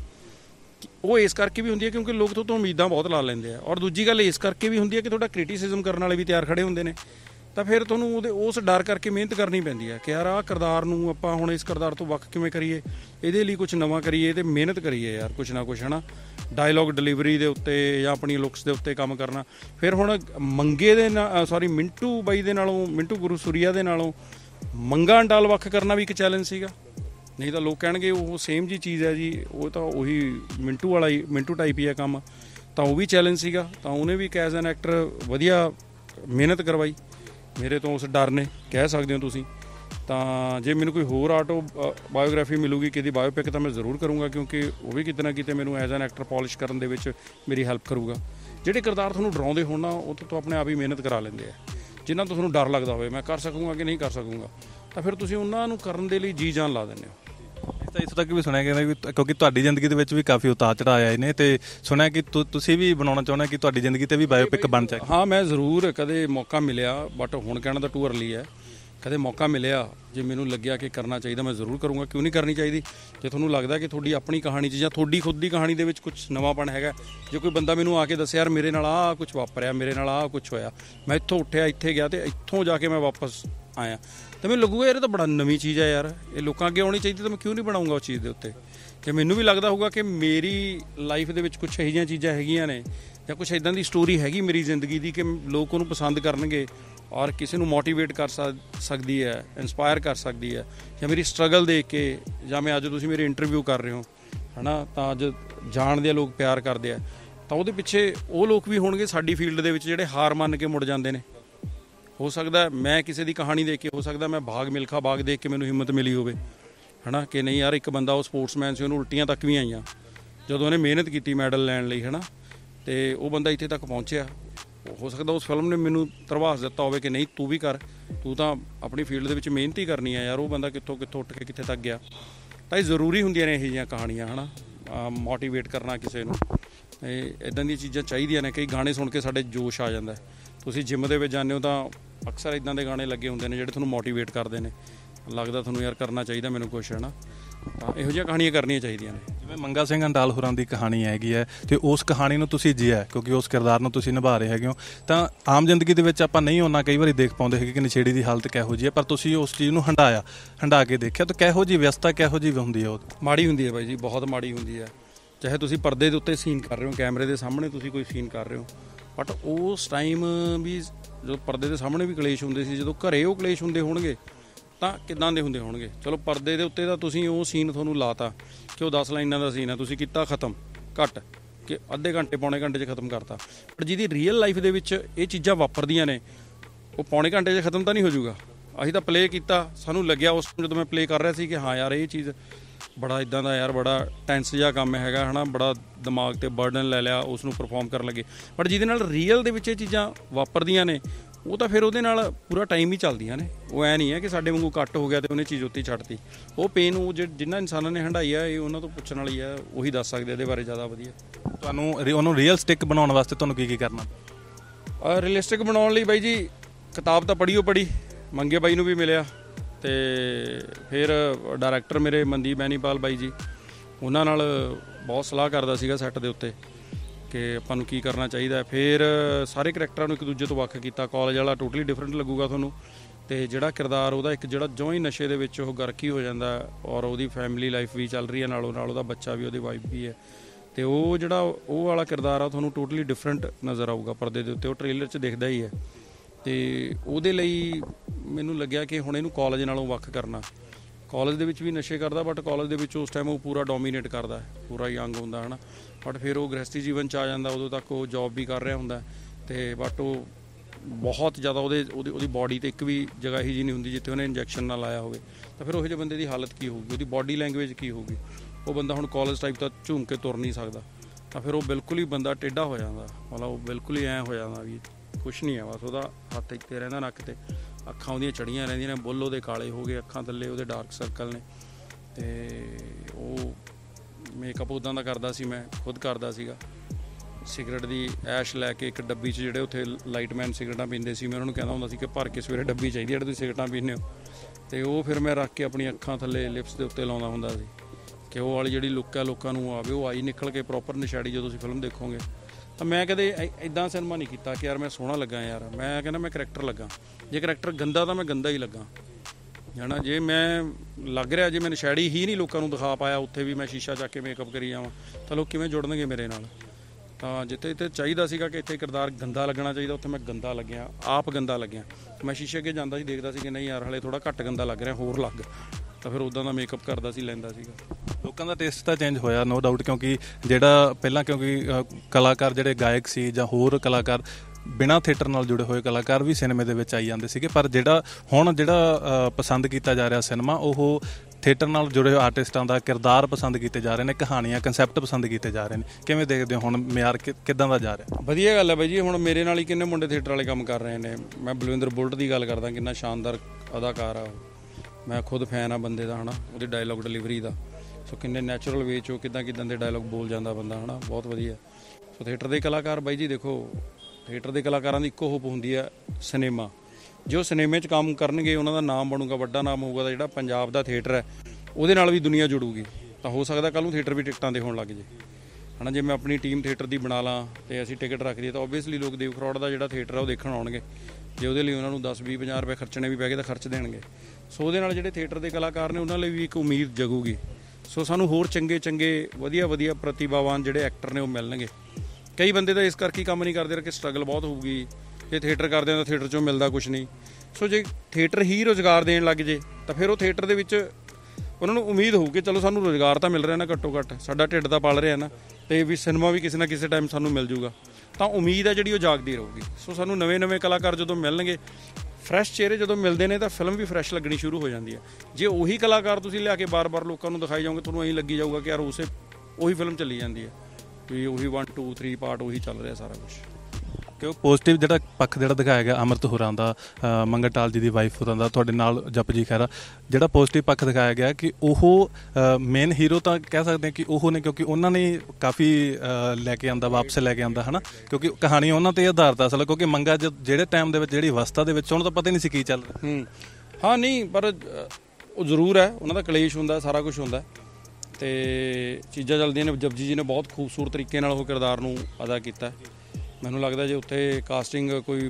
ਉਹ ਇਸ ਕਰਕੇ ਵੀ ਹੁੰਦੀ ਹੈ ਕਿਉਂਕਿ ਲੋਕ ਤੋਂ ਉਮੀਦਾਂ ਬਹੁਤ ਲਾ ਲੈਂਦੇ ਆ। ਔਰ ਦੂਜੀ ਗੱਲ ਇਸ ਕਰਕੇ ਵੀ ਹੁੰਦੀ ਹੈ ਕਿ ਤੁਹਾਡਾ ਕ੍ਰਿਟਿਸਿਜ਼ਮ ਕਰਨ ਵਾਲੇ ਵੀ ਤਿਆਰ ਖੜੇ ਹੁੰਦੇ ਨੇ, ਤਾਂ ਫਿਰ ਤੁਹਾਨੂੰ ਉਸ ਡਰ ਕਰਕੇ ਮਿਹਨਤ ਕਰਨੀ ਪੈਂਦੀ ਹੈ ਕਿ ਯਾਰ ਆਹ ਕਿਰਦਾਰ ਨੂੰ ਆਪਾਂ ਹੁਣ ਇਸ ਕਿਰਦਾਰ ਤੋਂ ਵੱਖ ਕਿਵੇਂ ਕਰੀਏ, ਇਹਦੇ ਲਈ ਕੁਛ ਨਵਾਂ ਕਰੀਏ ਅਤੇ ਮਿਹਨਤ ਕਰੀਏ ਯਾਰ ਕੁਛ ਨਾ ਕੁਛ ਹੈ ਨਾ। ਡਾਇਲੋਗ ਡਿਲੀਵਰੀ ਦੇ ਉੱਤੇ ਜਾਂ ਆਪਣੀ ਲੁੱਕਸ ਦੇ ਉੱਤੇ ਕੰਮ ਕਰਨਾ। ਫਿਰ ਹੁਣ ਮੰਗੇ ਦੇ ਨਾਲ ਮਿੰਟੂ ਬਾਈ ਦੇ ਨਾਲੋਂ, ਮਿੰਟੂ ਗੁਰਸੂਰੀਆ ਦੇ ਨਾਲੋਂ ਮੰਗਾ ਅੰਡਾਲ ਵੱਖ ਕਰਨਾ ਵੀ ਇੱਕ ਚੈਲੰਜ ਸੀਗਾ। ਨਹੀਂ ਤਾਂ ਲੋਕ ਕਹਿਣਗੇ ਉਹ ਸੇਮ ਜੀ ਚੀਜ਼ ਹੈ ਜੀ, ਉਹ ਤਾਂ ਉਹੀ ਮਿੰਟੂ ਵਾਲਾ ਹੀ, ਮਿੰਟੂ ਟਾਈਪ ਹੀ ਹੈ ਕੰਮ। ਤਾਂ ਉਹ ਵੀ ਚੈਲੰਜ ਸੀਗਾ। ਤਾਂ ਉਹਨੇ ਵੀ ਐਜ਼ ਐਨ ਐਕਟਰ ਵਧੀਆ ਮਿਹਨਤ ਕਰਵਾਈ ਮੇਰੇ ਤੋਂ, ਉਸ ਡਰ ਨੇ ਕਹਿ ਸਕਦੇ ਹੋ ਤੁਸੀਂ। ਤਾਂ ਜੇ ਮੈਨੂੰ ਕੋਈ ਹੋਰ ਬਾਇਓਗ੍ਰਾਫੀ ਮਿਲੂਗੀ ਕਿਹਦੀ ਬਾਇਓਪਿਕ, ਤਾਂ ਮੈਂ ਜ਼ਰੂਰ ਕਰੂੰਗਾ, ਕਿਉਂਕਿ ਉਹ ਵੀ ਕਿਤੇ ਨਾ ਕਿਤੇ ਮੈਨੂੰ ਐਜ਼ ਐਨ ਐਕਟਰ ਪੋਲਿਸ਼ ਕਰਨ ਦੇ ਵਿੱਚ ਮੇਰੀ ਹੈਲਪ ਕਰੂਗਾ। ਜਿਹੜੇ ਕਿਰਦਾਰ ਤੁਹਾਨੂੰ ਡਰਾਉਂਦੇ ਹੋਣ ਨਾ ਉਹ ਤੋਂ ਆਪਣੇ ਆਪ ਹੀ ਮਿਹਨਤ ਕਰਾ ਲੈਂਦੇ ਆ। ਜਿਨ੍ਹਾਂ ਤੋਂ ਤੁਹਾਨੂੰ ਡਰ ਲੱਗਦਾ ਹੋਵੇ ਮੈਂ ਕਰ ਸਕੂੰਗਾ ਕਿ ਨਹੀਂ ਕਰ ਸਕੂੰਗਾ, ਤਾਂ ਫਿਰ ਤੁਸੀਂ ਉਹਨਾਂ ਨੂੰ ਕਰਨ ਦੇ ਲਈ ਜੀ ਜਾਨ ਲਾ ਦਿੰਦੇ ਹੋ। ਤਾਂ ਇਸ ਤੱਕ ਵੀ ਸੁਣਿਆ ਗਿਆ ਵੀ ਕਿਉਂਕਿ ਤੁਹਾਡੀ ਜ਼ਿੰਦਗੀ ਦੇ ਵਿੱਚ ਵੀ ਕਾਫੀ ਉਤਾਰ ਚੜ੍ਹਾਅ ਆਏ ਨੇ ਤੇ ਸੁਣਿਆ ਕਿ ਤੁਸੀਂ ਵੀ ਬਣਾਉਣਾ ਚਾਹੁੰਦੇ ਕਿ ਤੁਹਾਡੀ ਜ਼ਿੰਦਗੀ ਤੇ ਵੀ ਬਾਇਓਪਿਕ ਬਣ ਜਾਏ। ਹਾਂ ਮੈਂ ਜ਼ਰੂਰ, ਕਦੇ ਮੌਕਾ ਮਿਲਿਆ, ਬਟ ਹੁਣ ਕਹਿਣਾ ਤਾਂ ਟੂ ਅਰਲੀ ਹੈ। ਕਦੇ ਮੌਕਾ ਮਿਲਿਆ, ਜੇ ਮੈਨੂੰ ਲੱਗਿਆ ਕਿ ਕਰਨਾ ਚਾਹੀਦਾ ਮੈਂ ਜ਼ਰੂਰ ਕਰੂੰਗਾ। ਕਿਉਂ ਨਹੀਂ ਕਰਨੀ ਚਾਹੀਦੀ? ਜੇ ਤੁਹਾਨੂੰ ਲੱਗਦਾ ਕਿ ਤੁਹਾਡੀ ਆਪਣੀ ਕਹਾਣੀ 'ਚ ਜਾਂ ਤੁਹਾਡੀ ਖੁਦ ਦੀ ਕਹਾਣੀ ਦੇ ਵਿੱਚ ਕੁਝ ਨਵਾਂਪਣ ਹੈਗਾ, ਜੇ ਕੋਈ ਬੰਦਾ ਮੈਨੂੰ ਆ ਕੇ ਦੱਸੇ ਯਾਰ ਮੇਰੇ ਨਾਲ ਆਹ ਕੁਛ ਵਾਪਰਿਆ, ਮੇਰੇ ਨਾਲ ਆਹ ਕੁਛ ਹੋਇਆ, ਮੈਂ ਇੱਥੋਂ ਉੱਠਿਆ, ਇੱਥੇ ਗਿਆ ਅਤੇ ਇੱਥੋਂ ਜਾ ਕੇ ਮੈਂ ਵਾਪਸ ਆਇਆ, ਤਾਂ ਮੈਨੂੰ ਲੱਗੂਗਾ ਯਾਰ ਇਹ ਤਾਂ ਬੜਾ ਨਵੀਂ ਚੀਜ਼ ਹੈ ਯਾਰ, ਇਹ ਲੋਕਾਂ ਅੱਗੇ ਆਉਣੀ ਚਾਹੀਦੀ, ਤਾਂ ਮੈਂ ਕਿਉਂ ਨਹੀਂ ਬਣਾਊਂਗਾ ਉਸ ਚੀਜ਼ ਦੇ ਉੱਤੇ। ਕਿ ਮੈਨੂੰ ਵੀ ਲੱਗਦਾ ਹੋਊਗਾ ਕਿ ਮੇਰੀ ਲਾਈਫ ਦੇ ਵਿੱਚ ਕੁਛ ਇਹੋ ਜਿਹੀਆਂ ਚੀਜ਼ਾਂ ਹੈਗੀਆਂ ਨੇ ਜਾਂ ਕੁਛ ਇੱਦਾਂ ਦੀ ਸਟੋਰੀ ਹੈਗੀ ਮੇਰੀ ਜ਼ਿੰਦਗੀ ਦੀ ਕਿ ਲੋਕ ਉਹਨੂੰ ਪਸੰਦ ਕਰਨਗੇ ਔਰ ਕਿਸੇ ਨੂੰ ਮੋਟੀਵੇਟ ਕਰ ਸਕਦੀ ਹੈ, ਇੰਸਪਾਇਰ ਕਰ ਸਕਦੀ ਹੈ। ਜਾਂ ਮੇਰੀ ਸਟਰਗਲ ਦੇਖ ਕੇ, ਜਾਂ ਮੈਂ ਅੱਜ ਤੁਸੀਂ ਮੇਰੇ ਇੰਟਰਵਿਊ ਕਰ ਰਹੇ ਹੋ ਹੈ ਨਾ, ਤਾਂ ਅੱਜ ਜਾਣਦੇ ਆ ਲੋਕ, ਪਿਆਰ ਕਰਦੇ ਆ, ਤਾਂ ਉਹਦੇ ਪਿੱਛੇ ਉਹ ਲੋਕ ਵੀ ਹੋਣਗੇ ਸਾਡੀ ਫੀਲਡ ਦੇ ਵਿੱਚ ਜਿਹੜੇ ਹਾਰ ਮੰਨ ਕੇ ਮੁੜ ਜਾਂਦੇ ਨੇ। ਹੋ ਸਕਦਾ ਮੈਂ ਕਿਸੇ ਦੀ ਕਹਾਣੀ ਦੇਖ ਕੇ, ਹੋ ਸਕਦਾ ਮੈਂ ਭਾਗ ਮਿਲਖਾ ਬਾਗ ਦੇਖ ਕੇ ਮੈਨੂੰ ਹਿੰਮਤ ਮਿਲੀ ਹੋਵੇ, ਹੈ ਨਾ, ਕਿ ਨਹੀਂ ਯਾਰ ਇੱਕ ਬੰਦਾ ਉਹ ਸਪੋਰਟਸਮੈਨ ਸੀ, ਉਹਨੂੰ ਉਲਟੀਆਂ ਤੱਕ ਵੀ ਆਈਆਂ ਜਦੋਂ ਉਹਨੇ ਮਿਹਨਤ ਕੀਤੀ ਮੈਡਲ ਲੈਣ ਲਈ, ਹੈ ਨਾ, ਅਤੇ ਉਹ ਬੰਦਾ ਇੱਥੇ ਤੱਕ ਪਹੁੰਚਿਆ। ਹੋ ਸਕਦਾ ਉਸ ਫਿਲਮ ਨੇ ਮੈਨੂੰ ਧਰਵਾਸ ਦਿੱਤਾ ਹੋਵੇ ਕਿ ਨਹੀਂ ਤੂੰ ਵੀ ਕਰ, ਤੂੰ ਤਾਂ ਆਪਣੀ ਫੀਲਡ ਦੇ ਵਿੱਚ ਮਿਹਨਤ ਹੀ ਕਰਨੀ ਹੈ ਯਾਰ। ਉਹ ਬੰਦਾ ਕਿੱਥੋਂ ਉੱਠ ਕੇ ਕਿੱਥੇ ਤੱਕ ਗਿਆ। ਤਾਂ ਇਹ ਜ਼ਰੂਰੀ ਹੁੰਦੀਆਂ ਨੇ ਇਹੋ ਜਿਹੀਆਂ ਕਹਾਣੀਆਂ, ਹੈ ਨਾ, ਮੋਟੀਵੇਟ ਕਰਨਾ ਕਿਸੇ ਨੂੰ, ਇੱਦਾਂ ਦੀਆਂ ਚੀਜ਼ਾਂ ਚਾਹੀਦੀਆਂ ਨੇ। ਕਈ ਗਾਣੇ ਸੁਣ ਕੇ ਸਾਡੇ ਜੋਸ਼ ਆ ਜਾਂਦਾ। ਤੁਸੀਂ ਜਿੰਮ ਦੇ ਵਿੱਚ ਜਾਂਦੇ ਹੋ ਤਾਂ ਅਕਸਰ ਇੱਦਾਂ ਦੇ ਗਾਣੇ ਲੱਗੇ ਹੁੰਦੇ ਨੇ ਜਿਹੜੇ ਤੁਹਾਨੂੰ ਮੋਟੀਵੇਟ ਕਰਦੇ ਨੇ, ਲੱਗਦਾ ਤੁਹਾਨੂੰ ਯਾਰ ਕਰਨਾ ਚਾਹੀਦਾ ਮੈਨੂੰ ਕੁਛ, ਹੈ ਨਾ। ਤਾਂ ਇਹੋ ਜਿਹੀਆਂ ਕਹਾਣੀਆਂ ਕਰਨੀਆਂ ਚਾਹੀਦੀਆਂ ਨੇ। ਜਿਵੇਂ ਮੰਗਾ ਸਿੰਘ ਅੰਡਾਲ ਹੋਰਾਂ ਦੀ ਕਹਾਣੀ ਹੈਗੀ ਹੈ, ਅਤੇ ਉਸ ਕਹਾਣੀ ਨੂੰ ਤੁਸੀਂ ਜੀਆ, ਕਿਉਂਕਿ ਉਸ ਕਿਰਦਾਰ ਨੂੰ ਤੁਸੀਂ ਨਿਭਾ ਰਹੇ ਹੈਗੇ ਹੋ। ਤਾਂ ਆਮ ਜ਼ਿੰਦਗੀ ਦੇ ਵਿੱਚ ਆਪਾਂ ਨਹੀਂ ਉਹਨਾਂ ਕਈ ਵਾਰੀ ਦੇਖ ਪਾਉਂਦੇ ਹੈਗੇ ਕਿ ਨਸ਼ੇੜੀ ਦੀ ਹਾਲਤ ਕਿਹੋ ਜਿਹੀ ਹੈ, ਪਰ ਤੁਸੀਂ ਉਸ ਚੀਜ਼ ਨੂੰ ਹੰਢਾ ਕੇ ਦੇਖਿਆ, ਤਾਂ ਕਿਹੋ ਜਿਹੀ ਵਿਵਸਥਾ ਕਿਹੋ ਜਿਹੀ ਹੁੰਦੀ ਹੈ? ਉਹ ਮਾੜੀ ਹੁੰਦੀ ਹੈ ਬਾਈ ਜੀ, ਬਹੁਤ ਮਾੜੀ ਹੁੰਦੀ ਹੈ। ਚਾਹੇ ਤੁਸੀਂ ਪਰਦੇ ਦੇ ਉੱਤੇ ਸੀਨ ਕਰ ਰਹੇ ਹੋ, ਕੈਮਰੇ ਦੇ ਸਾਹਮਣੇ ਤੁਸੀਂ ਕੋਈ ਸੀਨ ਕਰ ਰਹੇ ਹੋ, ਬਟ ਉਸ ਟਾਈਮ ਵੀ ਜਦੋਂ ਪਰਦੇ ਦੇ ਸਾਹਮਣੇ ਵੀ ਕਲੇਸ਼ ਹੁੰਦੇ ਸੀ, ਜਦੋਂ ਘਰੇ ਉਹ ਕਲੇਸ਼ ਹੁੰਦੇ ਹੋਣਗੇ ਤਾਂ ਕਿੱਦਾਂ ਦੇ ਹੁੰਦੇ ਹੋਣਗੇ। ਚਲੋ ਪਰਦੇ ਦੇ ਉੱਤੇ ਤਾਂ ਤੁਸੀਂ ਉਹ ਸੀਨ ਤੁਹਾਨੂੰ ਲਾਤਾ ਕਿ ਉਹ 10 ਲਾਈਨਾਂ ਦਾ ਸੀਨ ਹੈ, ਤੁਸੀਂ ਕੀਤਾ ਖਤਮ ਘੱਟ ਕਿ ਅੱਧੇ ਘੰਟੇ ਪੌਣੇ ਘੰਟੇ 'ਚ ਖਤਮ ਕਰਤਾ। ਬਟ ਜਿਹਦੀ ਰੀਅਲ ਲਾਈਫ ਦੇ ਵਿੱਚ ਇਹ ਚੀਜ਼ਾਂ ਵਾਪਰਦੀਆਂ ਨੇ, ਉਹ ਪੌਣੇ ਘੰਟੇ 'ਚ ਖਤਮ ਤਾਂ ਨਹੀਂ ਹੋ ਜਾਊਗਾ। ਅਸੀਂ ਤਾਂ ਪਲੇ ਕੀਤਾ, ਸਾਨੂੰ ਲੱਗਿਆ ਉਸ ਟਾਈਮ ਜਦੋਂ ਮੈਂ ਪਲੇ ਕਰ ਰਿਹਾ ਸੀ ਕਿ ਹਾਂ ਯਾਰ ਇਹ ਚੀਜ਼ ਬੜਾ ਇੱਦਾਂ ਦਾ ਯਾਰ ਬੜਾ ਟੈਂਸ ਜਿਹਾ ਕੰਮ ਹੈਗਾ, ਹੈ ਨਾ, ਬੜਾ ਦਿਮਾਗ 'ਤੇ ਬਰਡਨ ਲੈ ਲਿਆ, ਉਸ ਨੂੰ ਪਰਫਾਰਮ ਕਰਨ ਲੱਗੇ। ਬਟ ਜਿਹਦੇ ਨਾਲ ਰੀਅਲ ਦੇ ਵਿੱਚ ਇਹ ਚੀਜ਼ਾਂ ਵਾਪਰਦੀਆਂ ਨੇ, ਉਹ ਤਾਂ ਫਿਰ ਉਹਦੇ ਨਾਲ ਪੂਰਾ ਟਾਈਮ ਹੀ ਚੱਲਦੀਆਂ ਨੇ। ਉਹ ਐ ਨਹੀਂ ਹੈ ਕਿ ਸਾਡੇ ਵਾਂਗੂ ਕੱਟ ਹੋ ਗਿਆ ਅਤੇ ਉਹਨੇ ਚੀਜ਼ ਉੱਤੇ ਹੀ ਛੱਡਤੀ। ਉਹ ਪੇਨ ਉਹ ਜਿਨ੍ਹਾਂ ਇਨਸਾਨਾਂ ਨੇ ਹੰਢਾਈ ਆ, ਇਹ ਉਹਨਾਂ ਤੋਂ ਪੁੱਛਣ ਵਾਲੀ ਆ, ਉਹੀ ਦੱਸ ਸਕਦੇ ਇਹਦੇ ਬਾਰੇ ਜ਼ਿਆਦਾ ਵਧੀਆ। ਤੁਹਾਨੂੰ ਉਹਨੂੰ ਰੀਅਲ ਸਟਿਕ ਬਣਾਉਣ ਵਾਸਤੇ ਤੁਹਾਨੂੰ ਕੀ ਕਰਨਾ? ਰੀਅਲਿਸਟਿਕ ਬਣਾਉਣ ਲਈ ਬਾਈ ਜੀ ਕਿਤਾਬ ਤਾਂ ਪੜ੍ਹੀ ਮੰਗੇ ਬਾਈ ਨੂੰ ਵੀ ਮਿਲਿਆ, ਅਤੇ ਫਿਰ ਡਾਇਰੈਕਟਰ ਮੇਰੇ ਮਨਦੀਪ ਬੈਨੀਪਾਲ ਬਾਈ ਜੀ, ਉਹਨਾਂ ਨਾਲ ਬਹੁਤ ਸਲਾਹ ਕਰਦਾ ਸੀਗਾ ਸੈੱਟ ਦੇ ਉੱਤੇ ਕਿ ਆਪਾਂ ਨੂੰ ਕੀ ਕਰਨਾ ਚਾਹੀਦਾ। ਫਿਰ ਸਾਰੇ ਕਰੈਕਟਰਾਂ ਨੂੰ ਇੱਕ ਦੂਜੇ ਤੋਂ ਵੱਖ ਕੀਤਾ। ਕਾਲਜ ਵਾਲਾ ਟੋਟਲੀ ਡਿਫਰੈਂਟ ਲੱਗੂਗਾ ਤੁਹਾਨੂੰ, ਅਤੇ ਜਿਹੜਾ ਕਿਰਦਾਰ ਉਹਦਾ ਇੱਕ ਜਿਹੜਾ ਜੋਂ ਹੀ ਨਸ਼ੇ ਦੇ ਵਿੱਚ ਉਹ ਗਰਕੀ ਹੋ ਜਾਂਦਾ, ਔਰ ਉਹਦੀ ਫੈਮਿਲੀ ਲਾਈਫ ਵੀ ਚੱਲ ਰਹੀ ਹੈ ਨਾਲ ਉਹਦਾ ਬੱਚਾ ਵੀ, ਉਹਦੀ ਵਾਈਫ ਵੀ ਹੈ, ਅਤੇ ਉਹ ਜਿਹੜਾ ਉਹ ਵਾਲਾ ਕਿਰਦਾਰ ਆ ਤੁਹਾਨੂੰ ਟੋਟਲੀ ਡਿਫਰੈਂਟ ਨਜ਼ਰ ਆਊਗਾ ਪਰਦੇ ਦੇ ਉੱਤੇ। ਉਹ ਟ੍ਰੇਲਰ 'ਚ ਦਿਖਦਾ ਹੀ ਹੈ। ਅਤੇ ਉਹਦੇ ਲਈ ਮੈਨੂੰ ਲੱਗਿਆ ਕਿ ਹੁਣ ਇਹਨੂੰ ਕਾਲਜ ਨਾਲੋਂ ਵੱਖ ਕਰਨਾ। ਕਾਲਜ ਦੇ ਵਿੱਚ ਵੀ ਨਸ਼ੇ ਕਰਦਾ, ਬਟ ਕਾਲਜ ਦੇ ਵਿੱਚ ਉਸ ਟਾਈਮ ਉਹ ਪੂਰਾ ਡੋਮੀਨੇਟ ਕਰਦਾ, ਪੂਰਾ ਯੰਗ ਹੁੰਦਾ, ਹੈ ਨਾ, ਬਟ ਫਿਰ ਉਹ ਗ੍ਰਹਿਸਥੀ ਜੀਵਨ 'ਚ ਆ ਜਾਂਦਾ। ਉਦੋਂ ਤੱਕ ਉਹ ਜੋਬ ਵੀ ਕਰ ਰਿਹਾ ਹੁੰਦਾ, ਅਤੇ ਬਟ ਉਹ ਬਹੁਤ ਜ਼ਿਆਦਾ ਉਹਦੀ ਬੋਡੀ 'ਤੇ ਇੱਕ ਵੀ ਜਗ੍ਹਾ ਇਹੀ ਜਿਹੀ ਨਹੀਂ ਹੁੰਦੀ ਜਿੱਥੇ ਉਹਨੇ ਇੰਜੈਕਸ਼ਨ ਨਾ ਲਾਇਆ ਹੋਵੇ। ਤਾਂ ਫਿਰ ਉਹੋ ਜਿਹੇ ਬੰਦੇ ਦੀ ਹਾਲਤ ਕੀ ਹੋਊਗੀ, ਉਹਦੀ ਬੋਡੀ ਲੈਂਗੁਏਜ ਕੀ ਹੋਊਗੀ। ਉਹ ਬੰਦਾ ਹੁਣ ਕਾਲਜ ਟਾਈਪ ਤਾਂ ਝੂਮ ਕੇ ਤੁਰ ਨਹੀਂ ਸਕਦਾ, ਤਾਂ ਫਿਰ ਉਹ ਬਿਲਕੁਲ ਹੀ ਬੰਦਾ ਟੇਢਾ ਹੋ ਜਾਂਦਾ, ਮਤਲਬ ਉਹ ਬਿਲਕੁਲ ਹੀ ਐਂ ਹੋ ਜਾਂਦਾ ਵੀ ਕੁਛ ਨਹੀਂ ਹੈ, ਬਸ ਉਹਦਾ ਹੱਥ ਇੱਥੇ ਰਹਿੰਦਾ ਨੱਕ 'ਤੇ, ਅੱਖਾਂ ਉਹਦੀਆਂ ਚੜੀਆਂ ਰਹਿੰਦੀਆਂ ਨੇ, ਬੁੱਲ ਉਹਦੇ ਕਾਲੇ ਹੋ ਗਏ, ਅੱਖਾਂ ਥੱਲੇ ਉਹਦੇ ਡਾਰਕ ਸਰਕਲ ਨੇ, ਅਤੇ ਉਹ ਮੇਕਅਪ ਉੱਦਾਂ ਦਾ ਕਰਦਾ ਸੀ, ਮੈਂ ਖੁਦ ਕਰਦਾ ਸੀਗਾ। ਸਿਗਰਟ ਦੀ ਐਸ਼ ਲੈ ਕੇ ਇੱਕ ਡੱਬੀ 'ਚ, ਜਿਹੜੇ ਉੱਥੇ ਲਾਈਟਮੈਨ ਸਿਗਰਟਾਂ ਪੀਂਦੇ ਸੀ, ਮੈਂ ਉਹਨਾਂ ਨੂੰ ਕਹਿੰਦਾ ਹੁੰਦਾ ਸੀ ਕਿ ਭਰ ਕੇ ਸਵੇਰੇ ਡੱਬੀ ਚਾਹੀਦੀ ਜਿਹੜੇ ਤੁਸੀਂ ਸਿਗਰਟਾਂ ਪੀਂਦੇ ਹੋ, ਅਤੇ ਉਹ ਫਿਰ ਮੈਂ ਰੱਖ ਕੇ ਆਪਣੀ ਅੱਖਾਂ ਥੱਲੇ ਲਿਪਸ ਦੇ ਉੱਤੇ ਲਾਉਂਦਾ ਹੁੰਦਾ ਸੀ ਕਿ ਉਹ ਵਾਲੀ ਜਿਹੜੀ ਲੁੱਕ ਹੈ ਲੋਕਾਂ ਨੂੰ ਆਵੇ, ਉਹ ਆਈ ਨਿਕਲ ਕੇ ਪ੍ਰੋਪਰ ਨਸ਼ਾੜੀ ਜਦੋਂ ਤੁਸੀਂ ਫਿਲਮ ਦੇਖੋਗੇ। ਤਾਂ ਮੈਂ ਕਦੇ ਇੱਦਾਂ ਸਿਨੇਮਾ ਨਹੀਂ ਕੀਤਾ ਕਿ ਯਾਰ ਮੈਂ ਸੋਹਣਾ ਲੱਗਾ ਯਾਰ, ਮੈਂ ਕਹਿੰਦਾ ਮੈਂ ਕਰੈਕਟਰ ਲੱਗਾ। ਜੇ ਕਰੈਕਟਰ ਗੰਦਾ ਤਾਂ ਮੈਂ ਗੰਦਾ ਹੀ ਲੱਗਾ, ਹੈ ਨਾ। ਜੇ ਮੈਂ ਲੱਗ ਰਿਹਾ, ਜੇ ਮੈਂ ਨਸ਼ਾੜੀ ਹੀ ਨਹੀਂ ਲੋਕਾਂ ਨੂੰ ਦਿਖਾ ਪਾਇਆ, ਉੱਥੇ ਵੀ ਮੈਂ ਸ਼ੀਸ਼ਾ ਚੱਕ ਕੇ ਮੇਕਅਪ ਕਰੀ ਜਾਵਾਂ, ਤਾਂ ਲੋਕ ਕਿਵੇਂ ਜੁੜਨਗੇ ਮੇਰੇ ਨਾਲ। ਤਾਂ ਜਿੱਥੇ ਚਾਹੀਦਾ ਸੀਗਾ ਕਿ ਇੱਥੇ ਕਿਰਦਾਰ ਗੰਦਾ ਲੱਗਣਾ ਚਾਹੀਦਾ, ਉੱਥੇ ਮੈਂ ਗੰਦਾ ਲੱਗਿਆ, ਆਪ ਗੰਦਾ ਲੱਗਿਆ। ਮੈਂ ਸ਼ੀਸ਼ੇ ਅੱਗੇ ਜਾਂਦਾ ਸੀ, ਦੇਖਦਾ ਸੀ ਕਿ ਨਹੀਂ ਯਾਰ ਹਲੇ ਥੋੜ੍ਹਾ ਘੱਟ ਗੰਦਾ ਲੱਗ ਰਿਹਾ, ਹੋਰ ਲੱਗ, ਤਾਂ ਫਿਰ ਉੱਦਾਂ ਦਾ ਮੇਕਅਪ ਕਰਦਾ ਸੀ, ਲੈਂਦਾ ਸੀਗਾ। ਲੋਕਾਂ ਦਾ ਟੇਸਟ ਤਾਂ ਚੇਂਜ ਹੋਇਆ, ਨੋ ਡਾਊਟ, ਕਿਉਂਕਿ ਜਿਹੜਾ ਪਹਿਲਾਂ ਕਿਉਂਕਿ ਕਲਾਕਾਰ ਜਿਹੜੇ ਗਾਇਕ ਸੀ ਜਾਂ ਹੋਰ ਕਲਾਕਾਰ ਬਿਨਾਂ ਥੀਏਟਰ ਨਾਲ ਜੁੜੇ ਹੋਏ ਕਲਾਕਾਰ ਵੀ ਸਿਨੇਮੇ ਦੇ ਵਿੱਚ ਆਈ ਜਾਂਦੇ ਸੀਗੇ, ਪਰ ਜਿਹੜਾ ਪਸੰਦ ਕੀਤਾ ਜਾ ਰਿਹਾ ਸਿਨੇਮਾ, ਉਹ ਥੀਏਟਰ ਨਾਲ ਜੁੜੇ ਹੋਏ ਆਰਟਿਸਟਾਂ ਦਾ ਕਿਰਦਾਰ ਪਸੰਦ ਕੀਤੇ ਜਾ ਰਹੇ ਨੇ, ਕਹਾਣੀਆਂ ਕਨਸੈਪਟ ਪਸੰਦ ਕੀਤੇ ਜਾ ਰਹੇ ਨੇ। ਕਿਵੇਂ ਦੇਖਦੇ ਹੋ ਹੁਣ ਮਿਆਰ ਕਿੱਦਾਂ ਦਾ ਜਾ ਰਿਹਾ? ਵਧੀਆ ਗੱਲ ਹੈ ਬਾਈ ਜੀ। ਹੁਣ ਮੇਰੇ ਨਾਲ ਹੀ ਕਿੰਨੇ ਮੁੰਡੇ ਥੀਏਟਰ ਵਾਲੇ ਕੰਮ ਕਰ ਰਹੇ ਨੇ। ਮੈਂ ਬਲਵਿੰਦਰ ਬੁਲਟ ਦੀ ਗੱਲ ਕਰਦਾ, ਕਿੰਨਾ ਸ਼ਾਨਦਾਰ ਅਦਾਕਾਰ ਆ, ਮੈਂ ਖੁਦ ਫੈਨ ਆ ਬੰਦੇ ਦਾ, ਹੈ ਨਾ, ਉਹਦੀ ਡਾਇਲੋਗ ਡਿਲੀਵਰੀ ਦਾ। ਸੋ ਕਿੰਨੇ ਨੈਚੁਰਲ ਵੇ 'ਚ ਉਹ ਕਿੱਦਾਂ ਦੇ ਡਾਇਲੋਗ ਬੋਲ ਜਾਂਦਾ ਬੰਦਾ, ਹੈ ਨਾ, ਬਹੁਤ ਵਧੀਆ। ਸੋ ਥੀਏਟਰ ਦੇ ਕਲਾਕਾਰ ਬਾਈ ਜੀ ਦੇਖੋ, ਥੀਏਟਰ ਦੇ ਕਲਾਕਾਰਾਂ ਦੀ ਇੱਕੋ ਹੋਪ ਹੁੰਦੀ ਹੈ ਸਿਨੇਮਾ। ਜੋ ਸਿਨੇਮੇ 'ਚ ਕੰਮ ਕਰਨਗੇ ਉਹਨਾਂ ਦਾ ਨਾਮ ਬਣੂਗਾ, ਵੱਡਾ ਨਾਮ ਹੋਊਗਾ। ਤਾਂ ਜਿਹੜਾ ਪੰਜਾਬ ਦਾ ਥੀਏਟਰ ਹੈ ਉਹਦੇ ਨਾਲ ਵੀ ਦੁਨੀਆ ਜੁੜੂਗੀ। ਤਾਂ ਹੋ ਸਕਦਾ ਕੱਲ੍ਹ ਨੂੰ ਥੀਏਟਰ ਵੀ ਟਿਕਟਾਂ 'ਤੇ ਹੋਣ ਲੱਗ ਜੇ, ਹੈ ਨਾ। ਜੇ ਮੈਂ ਆਪਣੀ ਟੀਮ ਥੀਏਟਰ ਦੀ ਬਣਾ ਲਾਂ ਅਤੇ ਅਸੀਂ ਟਿਕਟ ਰੱਖ ਦਈਏ, ਤਾਂ ਓਬਵੀਅਸਲੀ ਲੋਕ ਦੇਵ ਖਰੋੜ ਦਾ ਜਿਹੜਾ ਥੀਏਟਰ ਆ ਉਹ ਦੇਖਣ ਆਉਣਗੇ। ਜੇ ਉਹਦੇ ਲਈ ਉਹਨਾਂ ਨੂੰ 10-20-50 ਰੁਪਏ ਖਰਚਣੇ ਵੀ ਪੈ ਗਏ ਤਾਂ ਖਰਚ ਦੇਣਗੇ। ਸੋ ਉਹਦੇ ਨਾਲ ਜਿਹੜੇ ਥੀਏਟਰ ਦੇ ਕਲਾਕਾਰ ਨੇ ਉਹਨਾਂ ਲਈ ਵੀ ਇੱਕ ਉਮੀਦ ਜਗੂਗੀ। ਸੋ ਸਾਨੂੰ ਹੋਰ ਚੰਗੇ ਵਧੀਆ ਪ੍ਰਤਿਭਾਵਾਨ ਜਿਹੜੇ ਐਕਟਰ ਨੇ ਉਹ ਮਿਲਣਗੇ। ਕਈ ਬੰਦੇ ਤਾਂ ਇਸ ਕਰਕੇ ਕੰਮ ਨਹੀਂ ਕਰਦੇ ਕਿ ਸਟਰਗਲ ਬਹੁਤ ਹੋਊਗੀ, ਜੇ ਥੀਏਟਰ ਕਰਦੇ ਆ ਤਾਂ ਥੀਏਟਰ 'ਚੋਂ ਮਿਲਦਾ ਕੁਛ ਨਹੀਂ। ਸੋ ਜੇ ਥੀਏਟਰ ਹੀ ਰੁਜ਼ਗਾਰ ਦੇਣ ਲੱਗ ਜੇ ਤਾਂ ਫਿਰ ਉਹ ਥੀਏਟਰ ਦੇ ਵਿੱਚ ਉਹਨਾਂ ਨੂੰ ਉਮੀਦ ਹੋਊ ਕਿ ਚਲੋ ਸਾਨੂੰ ਰੁਜ਼ਗਾਰ ਤਾਂ ਮਿਲ ਰਿਹਾ ਨਾ, ਘੱਟੋ ਘੱਟ ਸਾਡਾ ਢਿੱਡ ਤਾਂ ਪਾਲ ਰਿਹਾ ਨਾ, ਤੇ ਵੀ ਸਿਨੇਮਾ ਵੀ ਕਿਸੇ ਨਾ ਕਿਸੇ ਟਾਈਮ ਸਾਨੂੰ ਮਿਲ ਜੂਗਾ, ਤਾਂ ਉਮੀਦ ਹੈ ਜਿਹੜੀ ਉਹ ਜਾਗਦੀ ਰਹੂਗੀ। ਸੋ ਸਾਨੂੰ ਨਵੇਂ ਕਲਾਕਾਰ ਜਦੋਂ ਮਿਲਣਗੇ, ਫਰੈਸ਼ ਚਿਹਰੇ ਜਦੋਂ ਮਿਲਦੇ ਨੇ, ਤਾਂ ਫਿਲਮ ਵੀ ਫਰੈਸ਼ ਲੱਗਣੀ ਸ਼ੁਰੂ ਹੋ ਜਾਂਦੀ ਹੈ। ਜੇ ਉਹੀ ਕਲਾਕਾਰ ਤੁਸੀਂ ਲਿਆ ਕੇ ਬਾਰ-ਬਾਰ ਲੋਕਾਂ ਨੂੰ ਦਿਖਾਈ ਜਾਓਗੇ, ਤੁਹਾਨੂੰ ਇਹੀ ਲੱਗੀ ਜਾਊਗਾ ਕਿ ਯਾਰ ਉਹੀ ਫਿਲਮ ਚੱਲੀ ਜਾਂਦੀ ਹੈ, ਵੀ ਉਹੀ 1 2 3 ਪਾਰਟ ਉਹੀ ਚੱਲ ਰਿਹਾ ਸਾਰਾ ਕੁਛ। ਕਿਉਂ ਪੋਜ਼ਿਟਿਵ ਜਿਹੜਾ ਪੱਖ ਜਿਹੜਾ ਦਿਖਾਇਆ ਗਿਆ ਅੰਮ੍ਰਿਤ ਹੋਰਾਂ ਦਾ, ਮੰਗਲ ਜੀ ਦੀ ਵਾਈਫ ਹੋਰਾਂ ਦਾ, ਤੁਹਾਡੇ ਨਾਲ ਜਪਜੀ ਖਹਿਰਾ, ਜਿਹੜਾ ਪੋਜ਼ਿਟਿਵ ਪੱਖ ਦਿਖਾਇਆ ਗਿਆ ਕਿ ਉਹ ਮੇਨ ਹੀਰੋ ਤਾਂ ਕਹਿ ਸਕਦੇ ਹਾਂ ਕਿ ਉਹ ਨੇ, ਕਿਉਂਕਿ ਉਹਨਾਂ ਨੇ ਕਾਫੀ ਲੈ ਕੇ ਆਂਦਾ, ਵਾਪਸ ਲੈ ਕੇ ਆਂਦਾ ਹੈ ਨਾ, ਕਿਉਂਕਿ ਕਹਾਣੀ ਉਹਨਾਂ 'ਤੇ ਆਧਾਰਿਤ ਅਸਲ, ਕਿਉਂਕਿ ਮੰਗਾ ਜਿਹੜੇ ਟਾਈਮ ਦੇ ਵਿੱਚ ਜਿਹੜੀ ਅਵਸਥਾ ਦੇ ਵਿੱਚ ਉਹਨੂੰ ਤਾਂ ਪਤਾ ਹੀ ਨਹੀਂ ਸੀ ਕੀ ਚੱਲ ਰਿਹਾ। ਹਾਂ ਨਹੀਂ, ਪਰ ਉਹ ਜ਼ਰੂਰ ਹੈ, ਉਹਨਾਂ ਦਾ ਕਲੇਸ਼ ਹੁੰਦਾ, ਸਾਰਾ ਕੁਝ ਹੁੰਦਾ, ਅਤੇ ਚੀਜ਼ਾਂ ਚੱਲਦੀਆਂ ਨੇ। ਜਪਜੀ ਜੀ ਨੇ ਬਹੁਤ ਖੂਬਸੂਰਤ ਤਰੀਕੇ ਨਾਲ ਉਹ ਕਿਰਦਾਰ ਨੂੰ ਅਦਾ ਕੀਤਾ। ਮੈਨੂੰ ਲੱਗਦਾ ਜੇ ਉੱਥੇ ਕਾਸਟਿੰਗ ਕੋਈ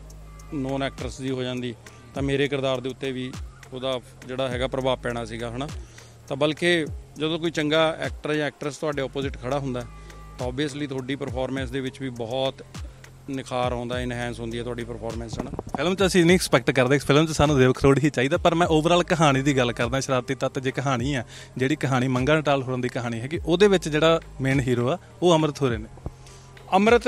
ਨੋਨ ਐਕਟਰਸ ਦੀ ਹੋ ਜਾਂਦੀ ਤਾਂ ਮੇਰੇ ਕਿਰਦਾਰ ਦੇ ਉੱਤੇ ਵੀ ਉਹਦਾ ਜਿਹੜਾ ਹੈਗਾ ਪ੍ਰਭਾਵ ਪੈਣਾ ਸੀਗਾ, ਹੈ ਨਾ। ਤਾਂ ਬਲਕਿ ਜਦੋਂ ਕੋਈ ਚੰਗਾ ਐਕਟਰ ਜਾਂ ਐਕਟਰਸ ਤੁਹਾਡੇ ਓਪੋਜ਼ਿਟ ਖੜਾ ਹੁੰਦਾ ਤਾਂ ਓਬਵੀਅਸਲੀ ਤੁਹਾਡੀ ਪਰਫਾਰਮੈਂਸ ਦੇ ਵਿੱਚ ਵੀ ਬਹੁਤ ਨਿਖਾਰ ਆਉਂਦਾ, ਇਨਹੈਂਸ ਹੁੰਦੀ ਹੈ ਤੁਹਾਡੀ ਪਰਫਾਰਮੈਂਸ, ਹੈ ਨਾ। ਫਿਲਮ 'ਚ ਅਸੀਂ ਨਹੀਂ ਐਕਸਪੈਕਟ ਕਰਦੇ, ਫਿਲਮ 'ਚ ਸਾਨੂੰ ਦੇਵ ਖਰੋੜ ਹੀ ਚਾਹੀਦਾ, ਪਰ ਮੈਂ ਓਵਰਆਲ ਕਹਾਣੀ ਦੀ ਗੱਲ ਕਰਦਾ। ਸ਼ਰਾਰਤੀ ਤੱਤ ਜੇ ਕਹਾਣੀ ਆ, ਜਿਹੜੀ ਕਹਾਣੀ ਮੰਗਾ ਨਟਾਲ ਹੋਰਾਂ ਦੀ ਕਹਾਣੀ ਹੈਗੀ, ਉਹਦੇ ਵਿੱਚ ਜਿਹੜਾ ਮੇਨ ਹੀਰੋ ਆ ਉਹ ਅੰਮ੍ਰਿਤ ਹੋਰੇ ਨੇ। ਅੰਮ੍ਰਿਤ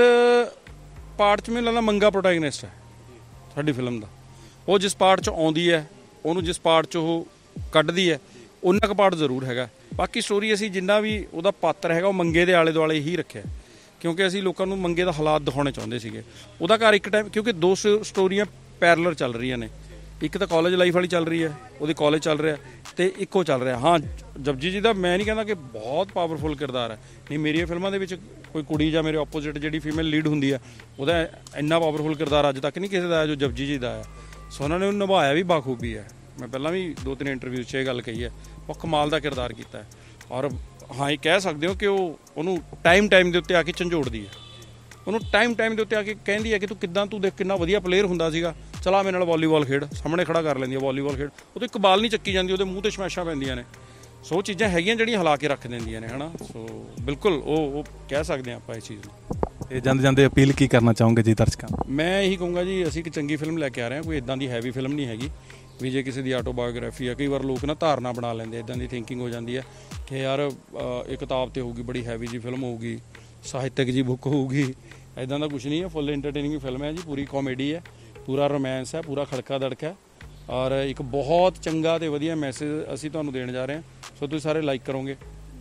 ਪਾਰਟ 'ਚ ਮੈਨੂੰ ਲੱਗਦਾ ਮੰਗਾ ਪ੍ਰੋਟੈਗਨਿਸਟ ਹੈ ਸਾਡੀ ਫਿਲਮ ਦਾ। ਉਹ ਜਿਸ ਪਾਰਟ 'ਚ ਆਉਂਦੀ ਹੈ, ਉਹਨੂੰ ਜਿਸ ਪਾਰਟ 'ਚ ਉਹ ਕੱਢਦੀ ਹੈ, ਉਹਨਾਂ ਕੁ ਪਾਰਟ ਜ਼ਰੂਰ ਹੈਗਾ। ਬਾਕੀ ਸਟੋਰੀ ਅਸੀਂ ਜਿੰਨਾ ਵੀ ਉਹਦਾ ਪਾਤਰ ਹੈਗਾ ਉਹ ਮੰਗੇ ਦੇ ਆਲੇ ਦੁਆਲੇ ਹੀ ਰੱਖਿਆ, ਕਿਉਂਕਿ ਅਸੀਂ ਲੋਕਾਂ ਨੂੰ ਮੰਗੇ ਦਾ ਹਾਲਾਤ ਦਿਖਾਉਣੇ ਚਾਹੁੰਦੇ ਸੀਗੇ। ਉਹਦਾ ਘਰ ਇੱਕ ਟਾਈਮ, ਕਿਉਂਕਿ 2 ਸਟੋਰੀਆਂ ਪੈਰਲਰ ਚੱਲ ਰਹੀਆਂ ਨੇ, ਇੱਕ ਤਾਂ ਕਾਲਜ ਲਾਈਫ ਵਾਲੀ ਚੱਲ ਰਹੀ ਹੈ, ਉਹਦੀ ਕਾਲਜ ਚੱਲ ਰਿਹਾ, ਅਤੇ ਇੱਕੋ ਚੱਲ ਰਿਹਾ। ਹਾਂ, ਜਪਜੀ ਜੀ ਦਾ ਮੈਂ ਨਹੀਂ ਕਹਿੰਦਾ ਕਿ ਬਹੁਤ ਪਾਵਰਫੁਲ ਕਿਰਦਾਰ ਹੈ, ਨਹੀਂ, ਮੇਰੀਆਂ ਫਿਲਮਾਂ ਦੇ ਵਿੱਚ ਕੋਈ ਕੁੜੀ ਜਾਂ ਮੇਰੇ ਆਪੋਜ਼ਿਟ ਜਿਹੜੀ ਫੀਮੇਲ ਲੀਡ ਹੁੰਦੀ ਹੈ, ਉਹਦਾ ਇੰਨਾ ਪਾਵਰਫੁਲ ਕਿਰਦਾਰ ਅੱਜ ਤੱਕ ਨਹੀਂ ਕਿਸੇ ਦਾ ਜੋ ਜਪਜੀ ਜੀ ਦਾ ਹੈ। ਸੋ ਉਹਨਾਂ ਨੇ ਉਹਨੂੰ ਨਿਭਾਇਆ ਵੀ ਬਾਖੂਬੀ ਹੈ। ਮੈਂ ਪਹਿਲਾਂ ਵੀ 2-3 ਇੰਟਰਵਿਊ 'ਚ ਇਹ ਗੱਲ ਕਹੀ ਹੈ, ਉਹ ਕਮਾਲ ਦਾ ਕਿਰਦਾਰ ਕੀਤਾ ਹੈ। ਔਰ ਹਾਂ, ਇਹ ਕਹਿ ਸਕਦੇ ਹੋ ਕਿ ਉਹਨੂੰ ਟਾਈਮ ਦੇ ਉੱਤੇ ਆ ਕੇ ਝੰਜੋੜਦੀ ਹੈ, ਉਹਨੂੰ ਟਾਈਮ ਦੇ ਉੱਤੇ ਆ ਕੇ ਕਹਿੰਦੀ ਹੈ ਕਿ ਤੂੰ ਦੇਖ ਕਿੰਨਾ ਵਧੀਆ ਪਲੇਅਰ ਹੁੰਦਾ ਸੀਗਾ, ਚਲਾ ਮੇਰੇ ਨਾਲ ਵਾਲੀਬਾਲ ਖੇਡ, ਸਾਹਮਣੇ ਖੜਾ ਕਰ ਲੈਂਦੀ ਹੈ ਵਾਲੀਬਾਲ ਖੇਡ, ਉਹ ਤੋਂ ਇੱਕ ਬਾਲ ਨਹੀਂ ਚੱਕੀ ਜਾਂਦੀ, ਉਹਦੇ ਮੂੰਹ 'ਤੇ ਸਮੈਸ਼ਾਂ ਪੈਂਦੀਆਂ ਨੇ। ਸੋ ਉਹ ਚੀਜ਼ਾਂ ਹੈਗੀਆਂ ਜਿਹੜੀਆਂ ਹਿਲਾ ਕੇ ਰੱਖ ਦਿੰਦੀਆਂ ਨੇ, ਹੈ ਨਾ। ਸੋ ਬਿਲਕੁਲ ਉਹ ਕਹਿ ਸਕਦੇ ਹਾਂ ਆਪਾਂ ਇਸ ਚੀਜ਼ ਨੂੰ। ਤੇ ਜਾਂਦੇ ਅਪੀਲ ਕੀ ਕਰਨਾ ਚਾਹੋਗੇ ਜੀ ਦਰਸ਼ਕਾਂ ਨੂੰ? ਮੈਂ ਇਹੀ ਕਹੂੰਗਾ ਜੀ, ਅਸੀਂ ਇੱਕ ਚੰਗੀ ਫਿਲਮ ਲੈ ਕੇ ਆ ਰਹੇ ਹਾਂ, ਕੋਈ ਇੱਦਾਂ ਦੀ ਹੈਵੀ ਫਿਲਮ ਨਹੀਂ ਹੈਗੀ ਵੀ ਜੇ ਕਿਸੇ ਦੀ ਆਟੋਬਾਇਓਗ੍ਰਾਫੀ ਹੈ। ਕਈ ਵਾਰ ਲੋਕ ਨਾ ਧਾਰਨਾ ਬਣਾ ਲੈਂਦੇ, ਇੱਦਾਂ ਦੀ ਥਿੰਕਿੰਗ ਹੋ ਜਾਂਦੀ ਹੈ ਕਿ ਯਾਰ ਇਹ ਕਿਤਾਬ 'ਤੇ ਹੋਊਗੀ, ਬੜੀ ਹੈਵੀ ਜੀ ਫਿਲਮ ਹੋਊਗੀ, ਸਾਹਿਤਕ ਜੀ ਬੁੱਕ ਹੋਊਗੀ। ਇੱਦਾਂ ਦਾ ਕੁਛ ਨਹੀਂ ਹੈ, ਫੁੱਲ ਐਂਟਰਟੇਨਿੰਗ ਫਿਲਮ ਹੈ ਜੀ, ਪੂਰੀ ਕਾਮੇਡੀ ਹੈ, ਪੂਰਾ ਰੋਮਾਂਸ ਹੈ, ਪੂਰਾ ਖੜਕਾ ਦੜਕਾ ਹੈ, ਔਰ ਇੱਕ ਬਹੁਤ ਚੰਗਾ ਅਤੇ ਵਧੀਆ ਮੈਸੇਜ ਅਸੀਂ ਤੁਹਾਨੂੰ ਦੇਣ ਜਾ ਰਹੇ ਹਾਂ। ਸੋ ਤੁਸੀਂ ਸਾਰੇ ਲਾਈਕ ਕਰੋਗੇ।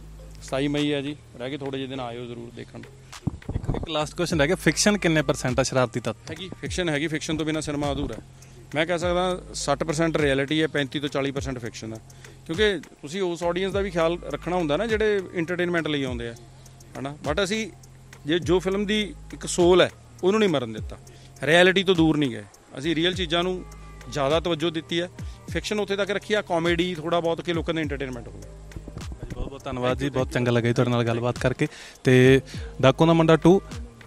27 ਮਈ ਹੈ ਜੀ, ਰਹਿ ਕੇ ਥੋੜ੍ਹੇ ਜਿਹੇ ਦਿਨ ਆਇਓ ਜ਼ਰੂਰ ਦੇਖਣ। ਇੱਕ ਲਾਸਟ ਕੁਐਸਚਨ ਰਹਿ ਗਿਆ, ਫਿਕਸ਼ਨ ਕਿੰਨੇ % ਆ ਸ਼ਰਾਰਤੀ ਤੱਤ? ਹੈਗੀ ਫਿਕਸ਼ਨ ਹੈਗੀ, ਫਿਕਸ਼ਨ ਤੋਂ ਬਿਨਾਂ ਸਿਨੇਮਾ ਅਧੂਰਾ। ਮੈਂ ਕਹਿ ਸਕਦਾ 60% ਰਿਐਲਿਟੀ ਹੈ, 35 ਤੋਂ 40% ਫਿਕਸ਼ਨ ਹੈ, ਕਿਉਂਕਿ ਤੁਸੀਂ ਉਸ ਆਡੀਅנס ਦਾ ਵੀ ਖਿਆਲ ਰੱਖਣਾ ਹੁੰਦਾ ਨਾ ਜਿਹੜੇ ਇੰਟਰਟੇਨਮੈਂਟ ਲਈ ਆਉਂਦੇ ਆ, ਹੈ ਨਾ। ਬਟ ਅਸੀਂ ਜੋ ਫਿਲਮ ਦੀ ਇੱਕ ਸੋਲ ਹੈ ਉਹਨੂੰ ਨਹੀਂ ਮਰਨ ਦਿੱਤਾ, ਰਿਐਲਿਟੀ ਤੋਂ ਦੂਰ ਨਹੀਂ ਗਏ, ਅਸੀਂ ਰੀਅਲ ਚੀਜ਼ਾਂ ਨੂੰ ਜ਼ਿਆਦਾ ਤਵੱਜੋ ਦਿੱਤੀ ਹੈ, ਫਿਕਸ਼ਨ ਉੱਥੇ ਤੱਕ ਰੱਖੀ ਆ, ਕਾਮੇਡੀ ਥੋੜ੍ਹਾ ਬਹੁਤ ਕਿ ਲੋਕਾਂ ਦਾ ਇੰਟਰਟੇਨਮੈਂਟ ਹੋਵੇ। ਬਹੁਤ ਬਹੁਤ ਧੰਨਵਾਦ ਜੀ, ਬਹੁਤ ਚੰਗਾ ਲੱਗਾ ਜੀ ਤੁਹਾਡੇ ਨਾਲ ਗੱਲਬਾਤ ਕਰਕੇ। ਤੇ ਡਾਕੂ ਦਾ ਮੁੰਡਾ 2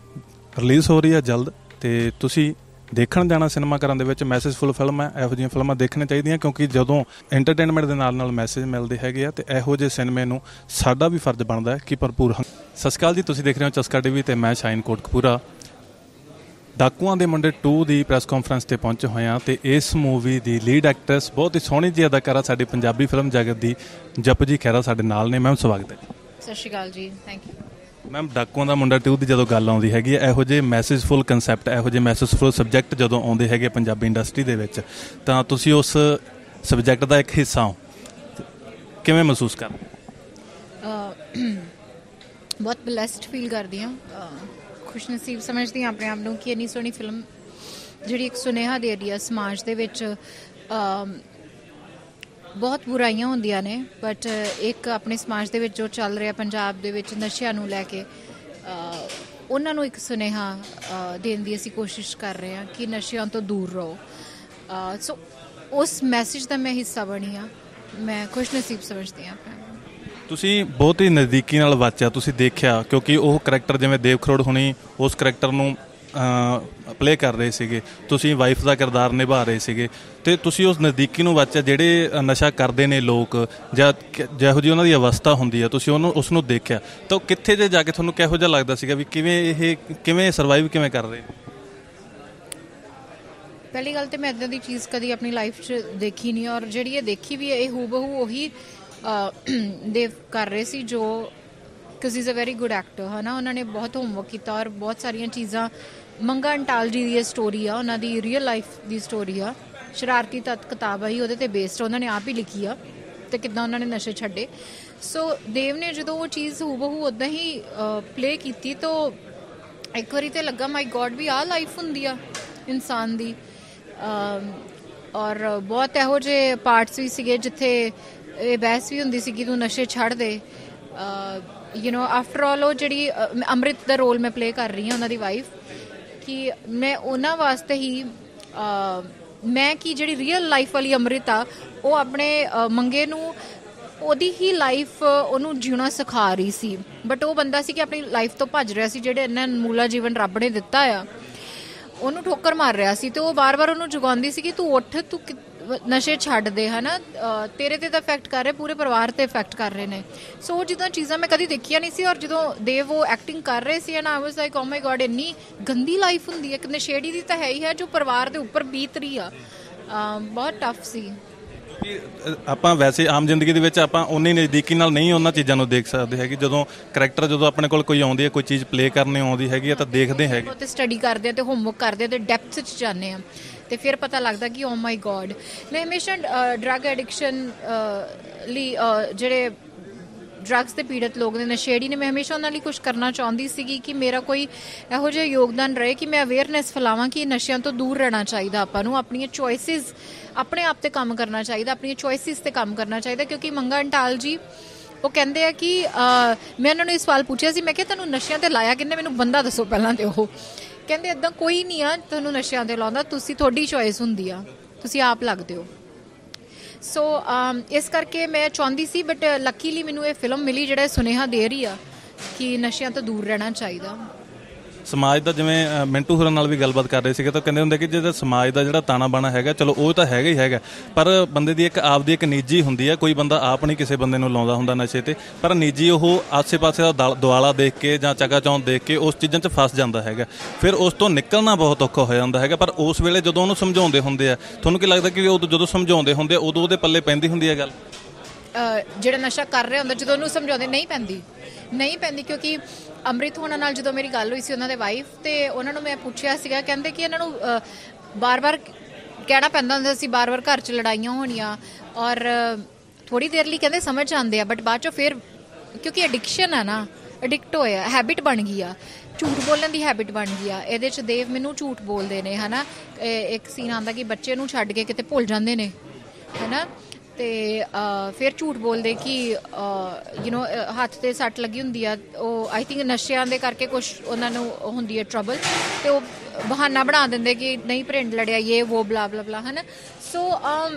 ਰਿਲੀਜ਼ ਹੋ ਰਹੀ ਹੈ ਜਲਦ, ਤੇ ਤੁਸੀਂ ਦੇਖਣ ਜਾਣਾ ਸਿਨੇਮਾ ਘਰਾਂ ਦੇ ਵਿੱਚ। ਮੈਸੇਜਫੁਲ ਫਿਲਮ ਹੈ, ਇਹੋ ਜਿਹੀਆਂ ਫਿਲਮਾਂ ਦੇਖਣੀਆਂ ਚਾਹੀਦੀਆਂ, ਕਿਉਂਕਿ ਜਦੋਂ ਐਂਟਰਟੇਨਮੈਂਟ ਦੇ ਨਾਲ ਮੈਸੇਜ ਮਿਲਦੇ ਹੈਗੇ ਆ, ਤੇ ਇਹੋ ਜਿਹੇ ਸਿਨੇਮੇ ਨੂੰ ਸਾਡਾ ਵੀ ਫਰਜ਼ ਬਣਦਾ ਹੈ ਕਿ ਭਰਪੂਰ। ਸਤਿ ਸ਼੍ਰੀ ਅਕਾਲ ਜੀ, ਤੁਸੀਂ ਦੇਖ ਰਹੇ ਹੋ ਚਸਕਾ TV ਤੇ ਮੈਂ ਸ਼ਾਹੀਨ ਕੋਟਕਪੂਰਾ। ਡਾਕੂਆਂ ਦੇ ਮੁੰਡੇ 2 ਦੀ ਪ੍ਰੈਸ ਕਾਨਫਰੰਸ ਤੇ ਪਹੁੰਚੇ ਹੋਏ ਹਾਂ, ਤੇ ਇਸ ਮੂਵੀ ਦੀ ਲੀਡ ਐਕਟਰੈਸ, ਬਹੁਤ ਹੀ ਸੋਹਣੀ ਜਿਹੀ ਅਦਾਕਾਰਾ, ਸਾਡੀ ਪੰਜਾਬੀ ਫਿਲਮ ਜਗਤ ਦੀ ਜਪਜੀ ਖਹਿਰਾ ਸਾਡੇ ਨਾਲ ਨੇ। ਮੈਮ ਸਵਾਗਤ ਹੈ। ਸਤਿ ਸ਼੍ਰੀ ਅਕਾਲ ਜੀ, thank you. Ma'am, Dakuaan Da Munda 2 ਦੀ ਜਦੋਂ ਗੱਲ ਆਉਂਦੀ ਹੈਗੀ ਹੈ, ਇਹੋ ਜਿਹੇ ਮੈਸੇਜਫੁਲ ਕਨਸੈਪਟ, ਇਹੋ ਜਿਹੇ ਮੈਸੇਜਫੁਲ ਸਬਜੈਕਟ ਜਦੋਂ ਆਉਂਦੇ ਹੈਗੇ ਪੰਜਾਬੀ ਇੰਡਸਟਰੀ ਦੇ ਵਿੱਚ, ਤਾਂ ਤੁਸੀਂ ਉਸ ਸਬਜੈਕਟ ਦਾ ਇੱਕ ਹਿੱਸਾ ਹੋ, ਕਿਵੇਂ ਮਹਿਸੂਸ ਕਰਦੇ? ਬਹੁਤ ਬਲੈਸਡ ਫੀਲ ਕਰਦੀ ਹਾਂ, ਖੁਸ਼ਨਸੀਬ ਸਮਝਦੀ ਹਾਂ ਆਪਣੇ ਆਪ ਨੂੰ ਕਿ ਇੰਨੀ ਸੋਹਣੀ ਫਿਲਮ ਜਿਹੜੀ ਇੱਕ ਸੁਨੇਹਾ ਦੇ ਰਹੀ ਹੈ ਸਮਾਜ ਦੇ ਵਿੱਚ। ਬਹੁਤ ਬੁਰਾਈਆਂ ਹੁੰਦੀਆਂ ਨੇ, ਬਟ ਇੱਕ ਆਪਣੇ ਸਮਾਜ ਦੇ ਵਿੱਚ ਜੋ ਚੱਲ ਰਿਹਾ ਪੰਜਾਬ ਦੇ ਵਿੱਚ ਨਸ਼ਿਆਂ ਨੂੰ ਲੈ ਕੇ, ਉਹਨਾਂ ਨੂੰ ਇੱਕ ਸੁਨੇਹਾ ਦੇਣ ਦੀ ਅਸੀਂ ਕੋਸ਼ਿਸ਼ ਕਰ ਰਹੇ ਹਾਂ ਕਿ ਨਸ਼ਿਆਂ ਤੋਂ ਦੂਰ ਰਹੋ। ਸੋ ਉਸ ਮੈਸੇਜ ਦਾ ਮੈਂ ਹਿੱਸਾ ਬਣੀ ਹਾਂ, ਮੈਂ ਖੁਸ਼ਨਸੀਬ ਸਮਝਦੀ ਹਾਂ ਆਪਣੇ। ਤੁਸੀਂ ਬਹੁਤ ਹੀ ਨਜ਼ਦੀਕੀ ਨਾਲ ਵਾਚਿਆ, ਤੁਸੀਂ ਦੇਖਿਆ, ਕਿਉਂਕਿ ਉਹ ਕਰੈਕਟਰ ਜਿਵੇਂ ਦੇਵ ਖਰੋੜ ਹੁਣੀ ਉਸ ਕਰੈਕਟਰ ਨੂੰ ਪਲੇ ਕਰ ਰਹੇ ਸੀਗੇ, ਤੁਸੀਂ ਵਾਈਫ ਦਾ ਕਿਰਦਾਰ ਨਿਭਾ ਰਹੇ ਸੀਗੇ, ਅਤੇ ਤੁਸੀਂ ਉਸ ਨਜ਼ਦੀਕੀ ਨੂੰ ਵਾਚਿਆ। ਜਿਹੜੇ ਨਸ਼ਾ ਕਰਦੇ ਨੇ ਲੋਕ, ਜਾਂ ਜਿਹੋ ਜਿਹੀ ਉਹਨਾਂ ਦੀ ਅਵਸਥਾ ਹੁੰਦੀ ਹੈ, ਤੁਸੀਂ ਉਸ ਨੂੰ ਦੇਖਿਆ, ਤਾਂ ਕਿੱਥੇ ਜੇ ਜਾ ਕੇ ਤੁਹਾਨੂੰ ਕਿਹੋ ਜਿਹਾ ਲੱਗਦਾ ਸੀਗਾ ਵੀ ਕਿਵੇਂ ਸਰਵਾਈਵ ਕਿਵੇਂ ਕਰ ਰਹੇ? ਪਹਿਲੀ ਗੱਲ ਤਾਂ ਮੈਂ ਇੱਦਾਂ ਦੀ ਚੀਜ਼ ਕਦੀ ਆਪਣੀ ਲਾਈਫ 'ਚ ਦੇਖੀ ਨਹੀਂ, ਔਰ ਜਿਹੜੀ ਇਹ ਦੇਖੀ ਵੀ ਹੈ ਇਹ ਹੂਬਹੂ ਉਹੀ ਦੇਵ ਕਰ ਰਹੇ ਸੀ ਜੋ ਕਿਉਂਕਿ is a very good actor ਹੈ ਨਾ। ਉਹਨਾਂ ਨੇ ਬਹੁਤ ਹੋਮਵਰਕ ਕੀਤਾ ਔਰ ਬਹੁਤ ਸਾਰੀਆਂ ਚੀਜ਼ਾਂ ਮੰਗਾ ਅੰਟਾਲ ਜੀ ਦੀ ਇਹ ਸਟੋਰੀ ਆ, ਉਹਨਾਂ ਦੀ ਰੀਅਲ ਲਾਈਫ ਦੀ ਸਟੋਰੀ ਆ। ਸ਼ਰਾਰਤੀ ਤੱਤ ਕਿਤਾਬ ਆਈ ਉਹਦੇ ਤੇ ਬੇਸਡ, ਉਹਨਾਂ ਨੇ ਆਪ ਹੀ ਲਿਖੀ ਆ ਤੇ ਕਿੱਦਾਂ ਉਹਨਾਂ ਨੇ ਨਸ਼ੇ ਛੱਡੇ। ਸੋ ਦੇਵ ਨੇ ਜਦੋਂ ਉਹ ਚੀਜ਼ ਹੂਬਹੂ ਉੱਦਾਂ ਹੀ ਪਲੇ ਕੀਤੀ ਤਾਂ ਇੱਕ ਵਾਰੀ ਤੇ ਲੱਗਾ ਮਾਈ ਗॉड ਵੀ ਆਹ ਲਾਈਫ ਹੁੰਦੀ ਆ ਇਨਸਾਨ ਦੀ। ਔਰ ਬਹੁਤ ਇਹੋ ਜਿਹੇ ਪਾਰਟਸ ਵੀ ਸੀਗੇ ਜਿੱਥੇ ਇਹ ਬਹਿਸ ਵੀ ਹੁੰਦੀ ਸੀ ਕਿ ਤੂੰ ਨਸ਼ੇ ਛੱਡ ਦੇ। ਆਫਟਰ ਆਲ ਉਹ ਜਿਹੜੀ ਅੰਮ੍ਰਿਤ ਦਾ ਰੋਲ ਮੈਂ ਪਲੇ ਕਰ ਰਹੀ ਹਾਂ ਉਹਨਾਂ ਦੀ ਵਾਈਫ, ਕਿ ਮੈਂ ਉਹਨਾਂ ਵਾਸਤੇ ਹੀ ਮੈਂ ਕਿ ਜਿਹੜੀ ਰੀਅਲ ਲਾਈਫ ਵਾਲੀ ਅੰਮ੍ਰਿਤ ਆ ਉਹ ਆਪਣੇ ਮੰਗੇ ਨੂੰ ਉਹਦੀ ਹੀ ਲਾਈਫ ਉਹਨੂੰ ਜਿਉਣਾ ਸਿਖਾ ਰਹੀ ਸੀ। ਬਟ ਉਹ ਬੰਦਾ ਸੀ ਕਿ ਆਪਣੀ ਲਾਈਫ ਤੋਂ ਭੱਜ ਰਿਹਾ ਸੀ, ਜਿਹੜੇ ਇੰਨਾ ਅਨਮੋਲਾ ਜੀਵਨ ਰੱਬ ਨੇ ਦਿੱਤਾ ਆ ਉਹਨੂੰ ਠੋਕਰ ਮਾਰ ਰਿਹਾ ਸੀ। ਤੇ ਉਹ ਵਾਰ-ਵਾਰ ਉਹਨੂੰ ਜਗਾਉਂਦੀ ਸੀ ਕਿ ਤੂੰ ਉੱਠ, ਤੂੰ ਨਸ਼ੇ ਛੱਡ ਦੇ ਹੈ ਨਾ, ਤੇਰੇ ਤੇ ਤਾਂ ਇਫੈਕਟ ਕਰ ਰਹੇ, ਪੂਰੇ ਪਰਿਵਾਰ ਤੇ ਇਫੈਕਟ ਕਰ ਰਹੇ ਨੇ। ਸੋ ਉਹ ਜਿੱਦਾਂ ਚੀਜ਼ਾਂ ਮੈਂ ਕਦੀ ਦੇਖੀਆਂ ਨਹੀਂ ਸੀ। ਔਰ ਜਦੋਂ ਦੇਵ ਉਹ ਐਕਟਿੰਗ ਕਰ ਰਹੇ ਸੀ and I was like oh my god ਇੰਨੀ ਗੰਦੀ ਲਾਈਫ ਹੁੰਦੀ ਹੈ, ਇੱਕ ਨਸ਼ੇੜੀ ਦੀ ਤਾਂ ਹੈ ਹੀ ਹੈ ਜੋ ਪਰਿਵਾਰ ਦੇ ਉੱਪਰ ਬੀਤ ਰਹੀ ਆ। ਬਹੁਤ ਟਫ ਸੀ। ਆਪਾਂ ਵੈਸੇ ਆਮ ਜ਼ਿੰਦਗੀ ਦੇ ਵਿੱਚ ਆਪਾਂ ਉਨੀ ਨਜ਼ਦੀਕੀ ਨਾਲ ਨਹੀਂ ਉਹਨਾਂ ਚੀਜ਼ਾਂ ਨੂੰ ਦੇਖ ਸਕਦੇ ਹੈਗੇ। ਜਦੋਂ ਕਰੈਕਟਰ ਜਦੋਂ ਆਪਣੇ ਕੋਲ ਕੋਈ ਆਉਂਦੀ ਹੈ, ਕੋਈ ਚੀਜ਼ ਪਲੇ ਕਰਨੀ ਆਉਂਦੀ ਹੈਗੀ ਆ ਤਾਂ ਦੇਖਦੇ ਹੈਗੇ, ਤੇ ਸਟੱਡੀ ਕਰਦੇ ਆ ਤੇ ਹੋਮਵਰਕ ਕਰਦੇ ਆ ਤੇ ਡੈਪਥ 'ਚ ਜਾਂਦੇ ਆ ਤੇ ਫਿਰ ਪਤਾ ਲੱਗਦਾ ਕਿ ਓ ਮਾਈ ਗॉड। ਮੈਂ ਹਮੇਸ਼ਾ ਡਰੱਗ ਐਡਿਕਸ਼ਨ ਲਈ ਜਿਹੜੇ ਡਰੱਗਸ ਦੇ ਪੀੜਤ ਲੋਕ ਨੇ, ਨਸ਼ੇੜੀ ਨੇ, ਮੈਂ ਹਮੇਸ਼ਾ ਉਹਨਾਂ ਲਈ ਕੁਝ ਕਰਨਾ ਚਾਹੁੰਦੀ ਸੀਗੀ ਕਿ ਮੇਰਾ ਕੋਈ ਇਹੋ ਜਿਹਾ ਯੋਗਦਾਨ ਰਹੇ ਕਿ ਮੈਂ ਅਵੇਅਰਨੈਸ ਫੈਲਾਵਾਂ ਕਿ ਨਸ਼ਿਆਂ ਤੋਂ ਦੂਰ ਰਹਿਣਾ ਚਾਹੀਦਾ ਆਪਾਂ ਨੂੰ, ਆਪਣੀਆਂ ਚੋਇਸਿਸ ਆਪਣੇ ਆਪ ਤੇ ਕੰਮ ਕਰਨਾ ਚਾਹੀਦਾ, ਆਪਣੀਆਂ ਚੋਇਸਿਸ ਤੇ ਕੰਮ ਕਰਨਾ ਚਾਹੀਦਾ। ਕਿਉਂਕਿ ਮੰਗਾ ਅੰਟਾਲ ਜੀ ਉਹ ਕਹਿੰਦੇ ਆ ਕਿ ਮੈਂ ਉਹਨਾਂ ਨੂੰ ਇਹ ਸਵਾਲ ਪੁੱਛਿਆ ਸੀ, ਮੈਂ ਕਿਹਾ ਤੁਹਾਨੂੰ ਨਸ਼ਿਆਂ ਤੇ ਲਾਇਆ ਕਿੰਨੇ, ਮੈਨੂੰ ਬੰਦਾ ਦੱਸੋ ਪਹਿਲਾਂ। ਤੇ ਉਹ ਕਹਿੰਦੇ ਇੱਦਾਂ ਕੋਈ ਨਹੀਂ ਆ ਤੁਹਾਨੂੰ ਨਸ਼ਿਆਂ ਤੇ ਲਾਉਂਦਾ, ਤੁਹਾਡੀ ਚੋਇਸ ਹੁੰਦੀ ਆ, ਤੁਸੀਂ ਆਪ ਲੱਗਦੇ ਹੋ। ਸੋ ਇਸ ਕਰਕੇ ਮੈਂ ਚਾਹੁੰਦੀ ਸੀ, ਬਟ ਲੱਕੀਲੀ ਮੈਨੂੰ ਇਹ ਫਿਲਮ ਮਿਲੀ ਜਿਹੜਾ ਸੁਨੇਹਾ ਦੇ ਰਹੀ ਆ ਕਿ ਨਸ਼ਿਆਂ ਤੋਂ ਦੂਰ ਰਹਿਣਾ ਚਾਹੀਦਾ। ਸਮਾਜ ਦਾ ਜਿਵੇਂ ਮਿੰਟੂ ਹੋਰਾਂ ਨਾਲ ਵੀ ਗੱਲਬਾਤ ਕਰ ਰਹੇ ਸੀਗੇ ਤਾਂ ਕਹਿੰਦੇ ਹੁੰਦੇ ਕਿ ਜਿਹੜਾ ਸਮਾਜ ਦਾ ਜਿਹੜਾ ਤਾਣਾ ਬਾਣਾ ਹੈਗਾ, ਚਲੋ ਉਹ ਤਾਂ ਹੈਗਾ ਹੀ ਹੈਗਾ, ਪਰ ਬੰਦੇ ਦੀ ਇੱਕ ਆਪਦੀ ਇੱਕ ਨਿੱਜੀ ਹੁੰਦੀ ਹੈ। ਕੋਈ ਬੰਦਾ ਆਪ ਨਹੀਂ ਕਿਸੇ ਬੰਦੇ ਨੂੰ ਲਾਉਂਦਾ ਹੁੰਦਾ ਨਸ਼ੇ ਤੇ, ਪਰ ਨਿੱਜੀ ਉਹ ਆਸੇ-ਪਾਸੇ ਦਾ ਦੁਆਲਾ ਦੇਖ ਕੇ ਜਾਂ ਚਕਾਚੌਂਧ ਦੇਖ ਕੇ ਉਸ ਚੀਜ਼ਾਂ 'ਚ ਫਸ ਜਾਂਦਾ ਹੈਗਾ। ਫਿਰ ਉਸ ਤੋਂ ਨਿਕਲਣਾ ਬਹੁਤ ਔਖਾ ਹੋ ਜਾਂਦਾ ਹੈਗਾ। ਪਰ ਉਸ ਵੇਲੇ ਜਦੋਂ ਉਹਨੂੰ ਸਮਝਾਉਂਦੇ ਹੁੰਦੇ ਆ, ਤੁਹਾਨੂੰ ਕੀ ਲੱਗਦਾ ਕਿ ਉਦੋਂ ਜਦੋਂ ਸਮਝਾਉਂਦੇ ਹੁੰਦੇ ਆ ਉਦੋਂ ਉਹਦੇ ਪੱਲੇ ਪੈਂਦੀ ਹੁੰਦੀ ਹੈ ਗੱਲ? ਜਿਹੜਾ ਨਸ਼ਾ ਕਰ ਰਿਹਾ ਹੁੰਦਾ ਜਦੋਂ ਉਹਨੂੰ ਸਮਝਾਉਂਦੇ ਨਹੀਂ ਪੈਂਦੀ ਕਿਉਂਕਿ ਅੰਮ੍ਰਿਤ ਹੋਣਾ ਨਾਲ ਜਦੋਂ ਮੇਰੀ ਗੱਲ ਹੋਈ ਸੀ ਉਹਨਾਂ ਦੇ ਵਾਈਫ, ਤੇ ਉਹਨਾਂ ਨੂੰ ਮੈਂ ਪੁੱਛਿਆ ਸੀਗਾ, ਕਹਿੰਦੇ ਕਿ ਇਹਨਾਂ ਨੂੰ ਬਾਰ-ਬਾਰ ਕਹਿਣਾ ਪੈਂਦਾ ਹੁੰਦਾ ਸੀ, ਬਾਰ-ਬਾਰ ਘਰ 'ਚ ਲੜਾਈਆਂ ਹੋਣੀਆਂ ਔਰ ਥੋੜ੍ਹੀ ਦੇਰ ਲਈ ਕਹਿੰਦੇ ਸਮਝ ਆਉਂਦੇ ਆ, ਬਟ ਬਾਅਦ 'ਚੋਂ ਫਿਰ ਕਿਉਂਕਿ ਐਡਿਕਸ਼ਨ ਆ ਨਾ, ਐਡਿਕਟ ਹੋਇਆ, ਹੈਬਿਟ ਬਣ ਗਈ ਆ, ਝੂਠ ਬੋਲਣ ਦੀ ਹੈਬਿਟ ਬਣ ਗਈ ਆ। ਇਹਦੇ 'ਚ ਦੇਵ ਮੈਨੂੰ ਝੂਠ ਬੋਲਦੇ ਨੇ ਹੈ ਨਾ। ਇੱਕ ਸੀਨ ਆਉਂਦਾ ਕਿ ਬੱਚੇ ਨੂੰ ਛੱਡ ਕੇ ਕਿਤੇ ਭੁੱਲ ਜਾਂਦੇ ਨੇ ਹੈ ਨਾ, ਤੇ ਫਿਰ ਝੂਠ ਬੋਲਦੇ ਕਿ ਹੱਥ ਤੇ ਸੱਟ ਲੱਗੀ ਹੁੰਦੀ ਆ, ਉਹ ਆਈ ਥਿੰਕ ਨਸ਼ਿਆਂ ਦੇ ਕਰਕੇ ਕੁਛ ਉਹਨਾਂ ਨੂੰ ਹੁੰਦੀ ਹੈ ਟਰਬਲ, ਤੇ ਉਹ ਬਹਾਨਾ ਬਣਾ ਦਿੰਦੇ ਕਿ ਨਹੀਂ ਭਰਿੰਡ ਲੜਿਆ ਇਹ ਵੋ ਬਲਾ ਬਲਾ ਬਲਾ ਹੈ ਨਾ। ਸੋ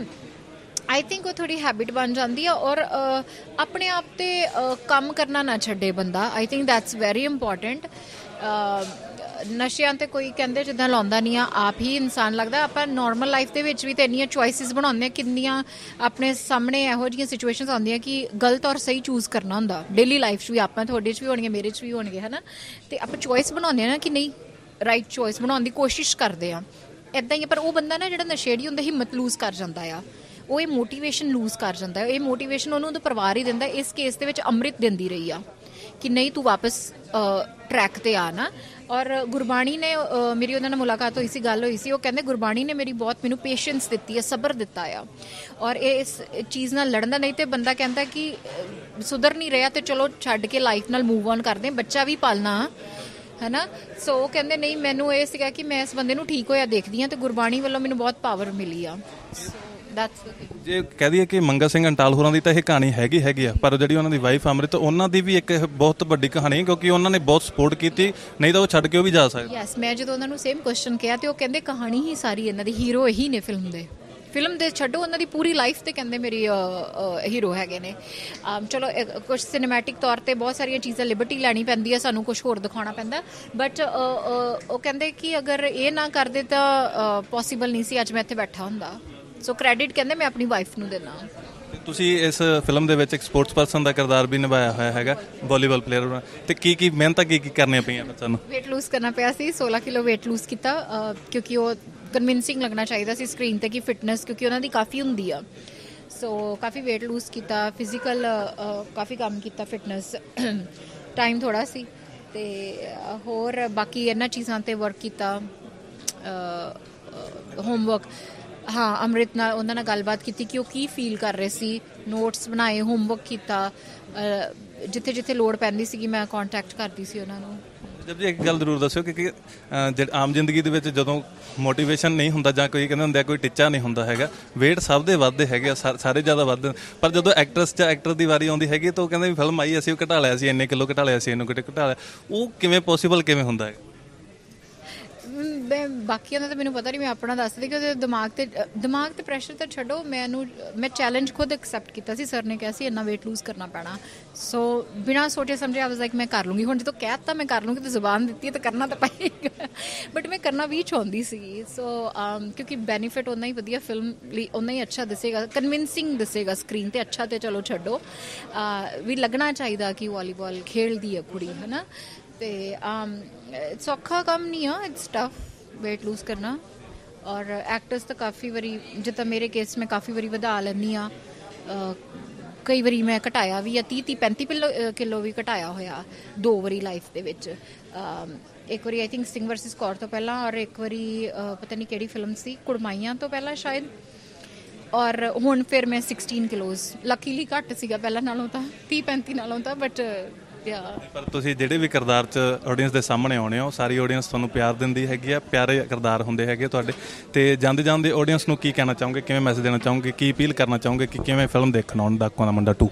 ਆਈ ਥਿੰਕ ਉਹ ਥੋੜੀ ਹੈਬਿਟ ਬਣ ਜਾਂਦੀ ਆ। ਔਰ ਆਪਣੇ ਆਪ ਤੇ ਕੰਮ ਕਰਨਾ ਨਾ ਛੱਡੇ ਬੰਦਾ, I think that's very important. ਨਸ਼ਿਆਂ ਤੇ ਕੋਈ ਕਹਿੰਦੇ ਜਿੱਦਾਂ ਲਾਉਂਦਾ ਨਹੀਂ ਆ, ਆਪ ਹੀ ਇਨਸਾਨ ਲੱਗਦਾ। ਆਪਾਂ ਨੋਰਮਲ ਲਾਈਫ ਦੇ ਵਿੱਚ ਵੀ ਤਾਂ ਇੰਨੀਆਂ ਚੋਇਸਿਸ ਬਣਾਉਂਦੇ ਹਾਂ, ਕਿੰਨੀਆਂ ਆਪਣੇ ਸਾਹਮਣੇ ਇਹੋ ਜਿਹੀਆਂ ਸਿਚੁਏਸ਼ਨਸ ਆਉਂਦੀਆਂ ਕਿ ਗਲਤ ਔਰ ਸਹੀ ਚੂਜ਼ ਕਰਨਾ ਹੁੰਦਾ। ਡੇਲੀ ਲਾਈਫ 'ਚ ਵੀ ਆਪਾਂ, ਤੁਹਾਡੇ 'ਚ ਵੀ ਹੋਣਗੇ, ਮੇਰੇ 'ਚ ਵੀ ਹੋਣਗੇ ਹੈ ਨਾ, ਤੇ ਆਪਾਂ ਚੋਇਸ ਬਣਾਉਂਦੇ ਹਾਂ ਨਾ ਕਿ ਨਹੀਂ, ਰਾਈਟ ਚੋਇਸ ਬਣਾਉਣ ਦੀ ਕੋਸ਼ਿਸ਼ ਕਰਦੇ ਆ, ਇੱਦਾਂ ਹੀ। ਪਰ ਉਹ ਬੰਦਾ ਨਾ ਜਿਹੜਾ ਨਸ਼ੇੜੀ ਹੁੰਦਾ, ਹਿੰਮਤ ਲੂਜ਼ ਕਰ ਜਾਂਦਾ ਆ, ਉਹ ਇਹ ਮੋਟੀਵੇਸ਼ਨ ਲੂਜ਼ ਕਰ ਜਾਂਦਾ। ਇਹ ਮੋਟੀਵੇਸ਼ਨ ਉਹਨੂੰ ਉਹਦਾ ਪਰਿਵਾਰ ਹੀ ਦਿੰਦਾ। ਇਸ ਕੇਸ ਦੇ ਵਿੱਚ ਅੰਮ੍ਰਿਤ ਦਿੰਦੀ ਰਹੀ ਆ ਕਿ ਨਹੀਂ ਤੂੰ ਵਾਪਸ ਟਰੈਕ ਤੇ ਆ ਨਾ। ਔਰ ਗੁਰਬਾਣੀ ਨੇ, ਮੇਰੀ ਉਹਨਾਂ ਨਾਲ ਮੁਲਾਕਾਤ ਹੋਈ ਸੀ, ਗੱਲ ਹੋਈ ਸੀ, ਉਹ ਕਹਿੰਦੇ ਗੁਰਬਾਣੀ ਨੇ ਮੈਨੂੰ ਪੇਸ਼ੈਂਸ ਦਿੱਤੀ ਹੈ, ਸਬਰ ਦਿੱਤਾ ਆ, ਔਰ ਇਹ ਇਸ ਚੀਜ਼ ਨਾਲ ਲੜਨ ਦਾ। ਨਹੀਂ ਤੇ ਬੰਦਾ ਕਹਿੰਦਾ ਕਿ ਸੁਧਰ ਨਹੀਂ ਰਿਹਾ ਤੇ ਚਲੋ ਛੱਡ ਕੇ ਲਾਈਫ ਨਾਲ ਮੂਵ ਔਨ ਕਰਦੇ, ਬੱਚਾ ਵੀ ਪਾਲਣਾ ਹੈ ਨਾ। ਸੋ ਉਹ ਕਹਿੰਦੇ ਨਹੀਂ, ਮੈਨੂੰ ਇਹ ਸੀਗਾ ਕਿ ਮੈਂ ਇਸ ਬੰਦੇ ਨੂੰ ਠੀਕ ਹੋਇਆ ਦੇਖਦੀ ਹਾਂ ਤੇ ਗੁਰਬਾਣੀ ਵੱਲੋਂ ਮੈਨੂੰ ਬਹੁਤ ਪਾਵਰ ਮਿਲੀ ਆ। ਜੇ ਕਹਿ ਦਈਏ ਕਿ ਮੰਗਾ ਸਿੰਘ ਅੰਟਾਲ ਹੋਰਾਂ ਦੀ ਤਾਂ ਇਹ ਕਹਾਣੀ ਹੈਗੀ ਆ, ਪਰ ਜਿਹੜੀ ਉਹਨਾਂ ਦੀ ਵਾਈਫ ਅੰਮ੍ਰਿਤ, ਉਹਨਾਂ ਦੀ ਵੀ ਇੱਕ ਬਹੁਤ ਵੱਡੀ ਕਹਾਣੀ, ਕਿਉਂਕਿ ਉਹਨਾਂ ਨੇ ਬਹੁਤ ਸਪੋਰਟ ਕੀਤੀ, ਨਹੀਂ ਤਾਂ ਉਹ ਛੱਡ ਕੇ ਉਹ ਵੀ ਜਾ ਸਕਦੇ। ਯੈਸ, ਮੈਂ ਜਦੋਂ ਉਹਨਾਂ ਨੂੰ ਸੇਮ ਕੁਐਸਚਨ ਕਿਹਾ ਤੇ ਉਹ ਕਹਿੰਦੇ ਕਹਾਣੀ ਹੀ ਸਾਰੀ ਇਹਨਾਂ ਦੀ, ਹੀਰੋ ਇਹੀ ਨੇ ਫਿਲਮ ਦੇ ਛੱਡੋ, ਉਹਨਾਂ ਦੀ ਪੂਰੀ ਲਾਈਫ ਤੇ ਕਹਿੰਦੇ ਮੇਰੀ ਹੀਰੋ ਹੈਗੇ ਨੇ। ਚਲੋ ਕੁਝ ਸਿਨੇਮੈਟਿਕ ਤੌਰ ਤੇ ਬਹੁਤ ਸਾਰੀਆਂ ਚੀਜ਼ਾਂ ਲਿਬਰਟੀ ਲੈਣੀ ਪੈਂਦੀ ਹੈ, ਸਾਨੂੰ ਕੁਝ ਹੋਰ ਦਿਖਾਉਣਾ ਪੈਂਦਾ, ਬਟ ਉਹ ਕਹਿੰਦੇ ਕਿ ਅਗਰ ਇਹ ਨਾ ਕਰਦੇ ਤਾਂ ਪੋਸੀਬਲ ਨਹੀਂ ਸੀ ਅੱਜ ਮੈਂ ਇੱਥੇ ਬੈਠਾ ਹੁੰਦਾ। ਸੋ ਕ੍ਰੈਡਿਟ ਕਹਿੰਦੇ ਮੈਂ ਆਪਣੀ ਵਾਈਫ ਨੂੰ ਦੇਣਾ। ਤੁਸੀਂ ਇਸ ਫਿਲਮ ਦੇ ਵਿੱਚ ਇੱਕ ਸਪੋਰਟਸ ਪਰਸਨ ਦਾ ਕਿਰਦਾਰ ਵੀ ਨਿਭਾਇਆ ਹੋਇਆ ਹੈਗਾ, ਵਾਲੀਬਾਲ ਪਲੇਅਰ, ਤੇ ਕੀ ਮਿਹਨਤਾਂ ਕੀ ਕਰਨੀਆਂ ਪਈਆਂ ਬੱਚਿਆਂ ਨੂੰ? ਵੇਟ ਲੂਜ਼ ਕਰਨਾ ਪਿਆ ਸੀ, 16 ਕਿਲੋ ਵੇਟ ਲੂਜ਼ ਕੀਤਾ, ਕਿਉਂਕਿ ਉਹ ਕਨਵਿੰਸਿੰਗ ਲੱਗਣਾ ਚਾਹੀਦਾ ਸੀ ਸਕਰੀਨ ਤੇ ਕਿ ਫਿਟਨੈਸ, ਕਿਉਂਕਿ ਉਹਨਾਂ ਦੀ ਕਾਫੀ ਹੁੰਦੀ ਆ। ਸੋ ਕਾਫੀ weight lose ਕੀਤਾ, ਫਿਜ਼ੀਕਲ ਕਾਫੀ ਕੰਮ ਕੀਤਾ, ਫਿਟਨੈਸ ਟਾਈਮ ਥੋੜਾ ਸੀ ਤੇ ਹੋਰ ਬਾਕੀ ਇਹਨਾਂ ਚੀਜ਼ਾਂ ਤੇ ਵਰਕ ਕੀਤਾ, ਹੋਮਵਰਕ। ਹਾਂ, ਅੰਮ੍ਰਿਤ ਨਾਲ ਉਹਨਾਂ ਨਾਲ ਗੱਲਬਾਤ ਕੀਤੀ ਕਿ ਉਹ ਕੀ ਫੀਲ ਕਰ ਰਹੇ ਸੀ, ਨੋਟਸ ਬਣਾਏ, ਹੋਮਵਰਕ ਕੀਤਾ, ਜਿੱਥੇ ਜਿੱਥੇ ਲੋੜ ਪੈਂਦੀ ਸੀਗੀ ਮੈਂ ਕੰਟੈਕਟ ਕਰਦੀ ਸੀ ਉਹਨਾਂ ਨੂੰ। ਜਦ ਜੀ ਇੱਕ ਗੱਲ ਜ਼ਰੂਰ ਦੱਸਿਓ ਕਿ ਆਮ ਜ਼ਿੰਦਗੀ ਦੇ ਵਿੱਚ ਜਦੋਂ ਮੋਟੀਵੇਸ਼ਨ ਨਹੀਂ ਹੁੰਦਾ ਜਾਂ ਕੋਈ ਕਹਿੰਦੇ ਹੁੰਦੇ ਕੋਈ ਟੀਚਾ ਨਹੀਂ ਹੁੰਦਾ ਹੈਗਾ, ਵੇਟ ਸਭ ਦੇ ਵੱਧਦੇ ਹੈਗੇ, ਸਾਰੇ ਜ਼ਿਆਦਾ ਵੱਧਦੇ, ਪਰ ਜਦੋਂ ਐਕਟਰਸ ਜਾਂ ਐਕਟਰ ਦੀ ਵਾਰੀ ਆਉਂਦੀ ਹੈਗੀ ਤਾਂ ਉਹ ਕਹਿੰਦੇ ਵੀ ਫਿਲਮ ਆਈ ਅਸੀਂ ਉਹ ਘਟਾ ਲਿਆ ਸੀ, ਇੰਨੇ ਕਿਲੋ ਘਟਾ ਲਿਆ ਸੀ, ਇਹਨੂੰ ਘਟਾ ਲਿਆ, ਉਹ ਕਿਵੇਂ ਪੋਸੀਬਲ ਕਿਵੇਂ ਹੁੰਦਾ ਹੈ? ਮੈਂ ਬਾਕੀਆਂ ਦਾ ਤਾਂ ਮੈਨੂੰ ਪਤਾ ਨਹੀਂ, ਮੈਂ ਆਪਣਾ ਦੱਸਦੀ ਕਿ ਉਹਦੇ ਦਿਮਾਗ ਤੇ ਪ੍ਰੈਸ਼ਰ ਤਾਂ ਛੱਡੋ, ਮੈਂ ਚੈਲੰਜ ਖੁਦ ਐਕਸੈਪਟ ਕੀਤਾ ਸੀ। ਸਰ ਨੇ ਕਿਹਾ ਸੀ ਇੰਨਾ weight lose ਕਰਨਾ ਪੈਣਾ, ਸੋ ਬਿਨਾਂ ਸੋਚੇ ਸਮਝੇ ਆਈ ਵਾਜ਼ ਲਾਈਕ ਮੈਂ ਕਰ ਲੂੰਗੀ। ਹੁਣ ਜਦੋਂ ਕਹਿ ਦਿੱਤਾ ਮੈਂ ਕਰ ਲੂੰਗੀ ਤਾਂ ਜ਼ੁਬਾਨ ਦਿੱਤੀ ਹੈ ਤਾਂ ਕਰਨਾ ਤਾਂ ਪਏਗਾ, ਬਟ ਮੈਂ ਕਰਨਾ ਵੀ ਚਾਹੁੰਦੀ ਸੀ। ਸੋ ਕਿਉਂਕਿ ਬੈਨੀਫਿਟ ਉਨਾ ਹੀ ਵਧੀਆ ਫਿਲਮ ਲਈ, ਉਨਾ ਹੀ ਅੱਛਾ ਦੱਸੇਗਾ, ਕਨਵਿੰਸਿੰਗ ਦੱਸੇਗਾ ਸਕਰੀਨ ਤੇ। ਅੱਛਾ ਤੇ ਚਲੋ ਛੱਡੋ, ਵੀ ਲੱਗਣਾ ਚਾਹੀਦਾ ਕਿ ਵਾਲੀਬਾਲ ਖੇਡਦੀ ਹੈ ਕੁੜੀ, ਹੈ ਨਾ। ਤੇ ਸੌਖਾ ਕੰਮ ਨਹੀਂ ਆ, ਇਟਸ ਟਫ weight lose ਕਰਨਾ। ਔਰ ਐਕਟਰਸ ਤਾਂ ਕਾਫੀ ਵਾਰੀ, ਜਿੱਦਾਂ ਮੇਰੇ ਕੇਸ ਮੈਂ ਕਾਫੀ ਵਾਰੀ ਵਧਾ ਲੈਂਦੀ ਹਾਂ, ਕਈ ਵਾਰੀ ਮੈਂ ਘਟਾਇਆ ਵੀ ਆ, 30-35 ਕਿਲੋ ਵੀ ਘਟਾਇਆ ਹੋਇਆ 2 ਵਾਰੀ ਲਾਈਫ ਦੇ ਵਿੱਚ। ਇੱਕ ਵਾਰੀ I think Singh versus Kaur ਤੋਂ ਪਹਿਲਾਂ, ਔਰ ਇੱਕ ਵਾਰੀ ਪਤਾ ਨਹੀਂ ਕਿਹੜੀ ਫਿਲਮ ਸੀ, ਕੁੜਮਾਈਆਂ ਤੋਂ ਪਹਿਲਾਂ ਸ਼ਾਇਦ। ਔਰ ਹੁਣ ਫਿਰ ਮੈਂ 16 ਕਿਲੋਜ਼, ਲੱਕੀਲੀ ਘੱਟ ਸੀਗਾ ਪਹਿਲਾਂ ਨਾਲੋਂ ਤਾਂ, 30-35 ਨਾਲੋਂ ਤਾਂ, ਬਟ ਪਰ ਤੁਸੀਂ ਜਿਹੜੇ ਵੀ ਕਿਰਦਾਰ 'ਚ ਆਡੀਅנס ਦੇ ਸਾਹਮਣੇ ਆਉਣੇ ਹੋ, ਸਾਰੀ ਆਡੀਅנס ਤੁਹਾਨੂੰ ਪਿਆਰ ਦਿੰਦੀ ਹੈਗੀ ਆ, ਪਿਆਰੇ ਕਿਰਦਾਰ ਹੁੰਦੇ ਹੈਗੇ ਤੁਹਾਡੇ, ਤੇ ਜਾਂਦੇ ਜਾਂਦੇ ਆਡੀਅנס ਨੂੰ ਕੀ ਕਹਿਣਾ ਚਾਹੋਗੇ, ਕਿਵੇਂ ਮੈਸੇਜ ਦੇਣਾ ਚਾਹੋਗੇ, ਕੀ ਅਪੀਲ ਕਰਨਾ ਚਾਹੋਗੇ ਕਿ ਕਿਵੇਂ ਫਿਲਮ ਦੇਖਣ ਆਉਣ ਡਾਕੂਆਂ ਦਾ ਮੁੰਡਾ 2?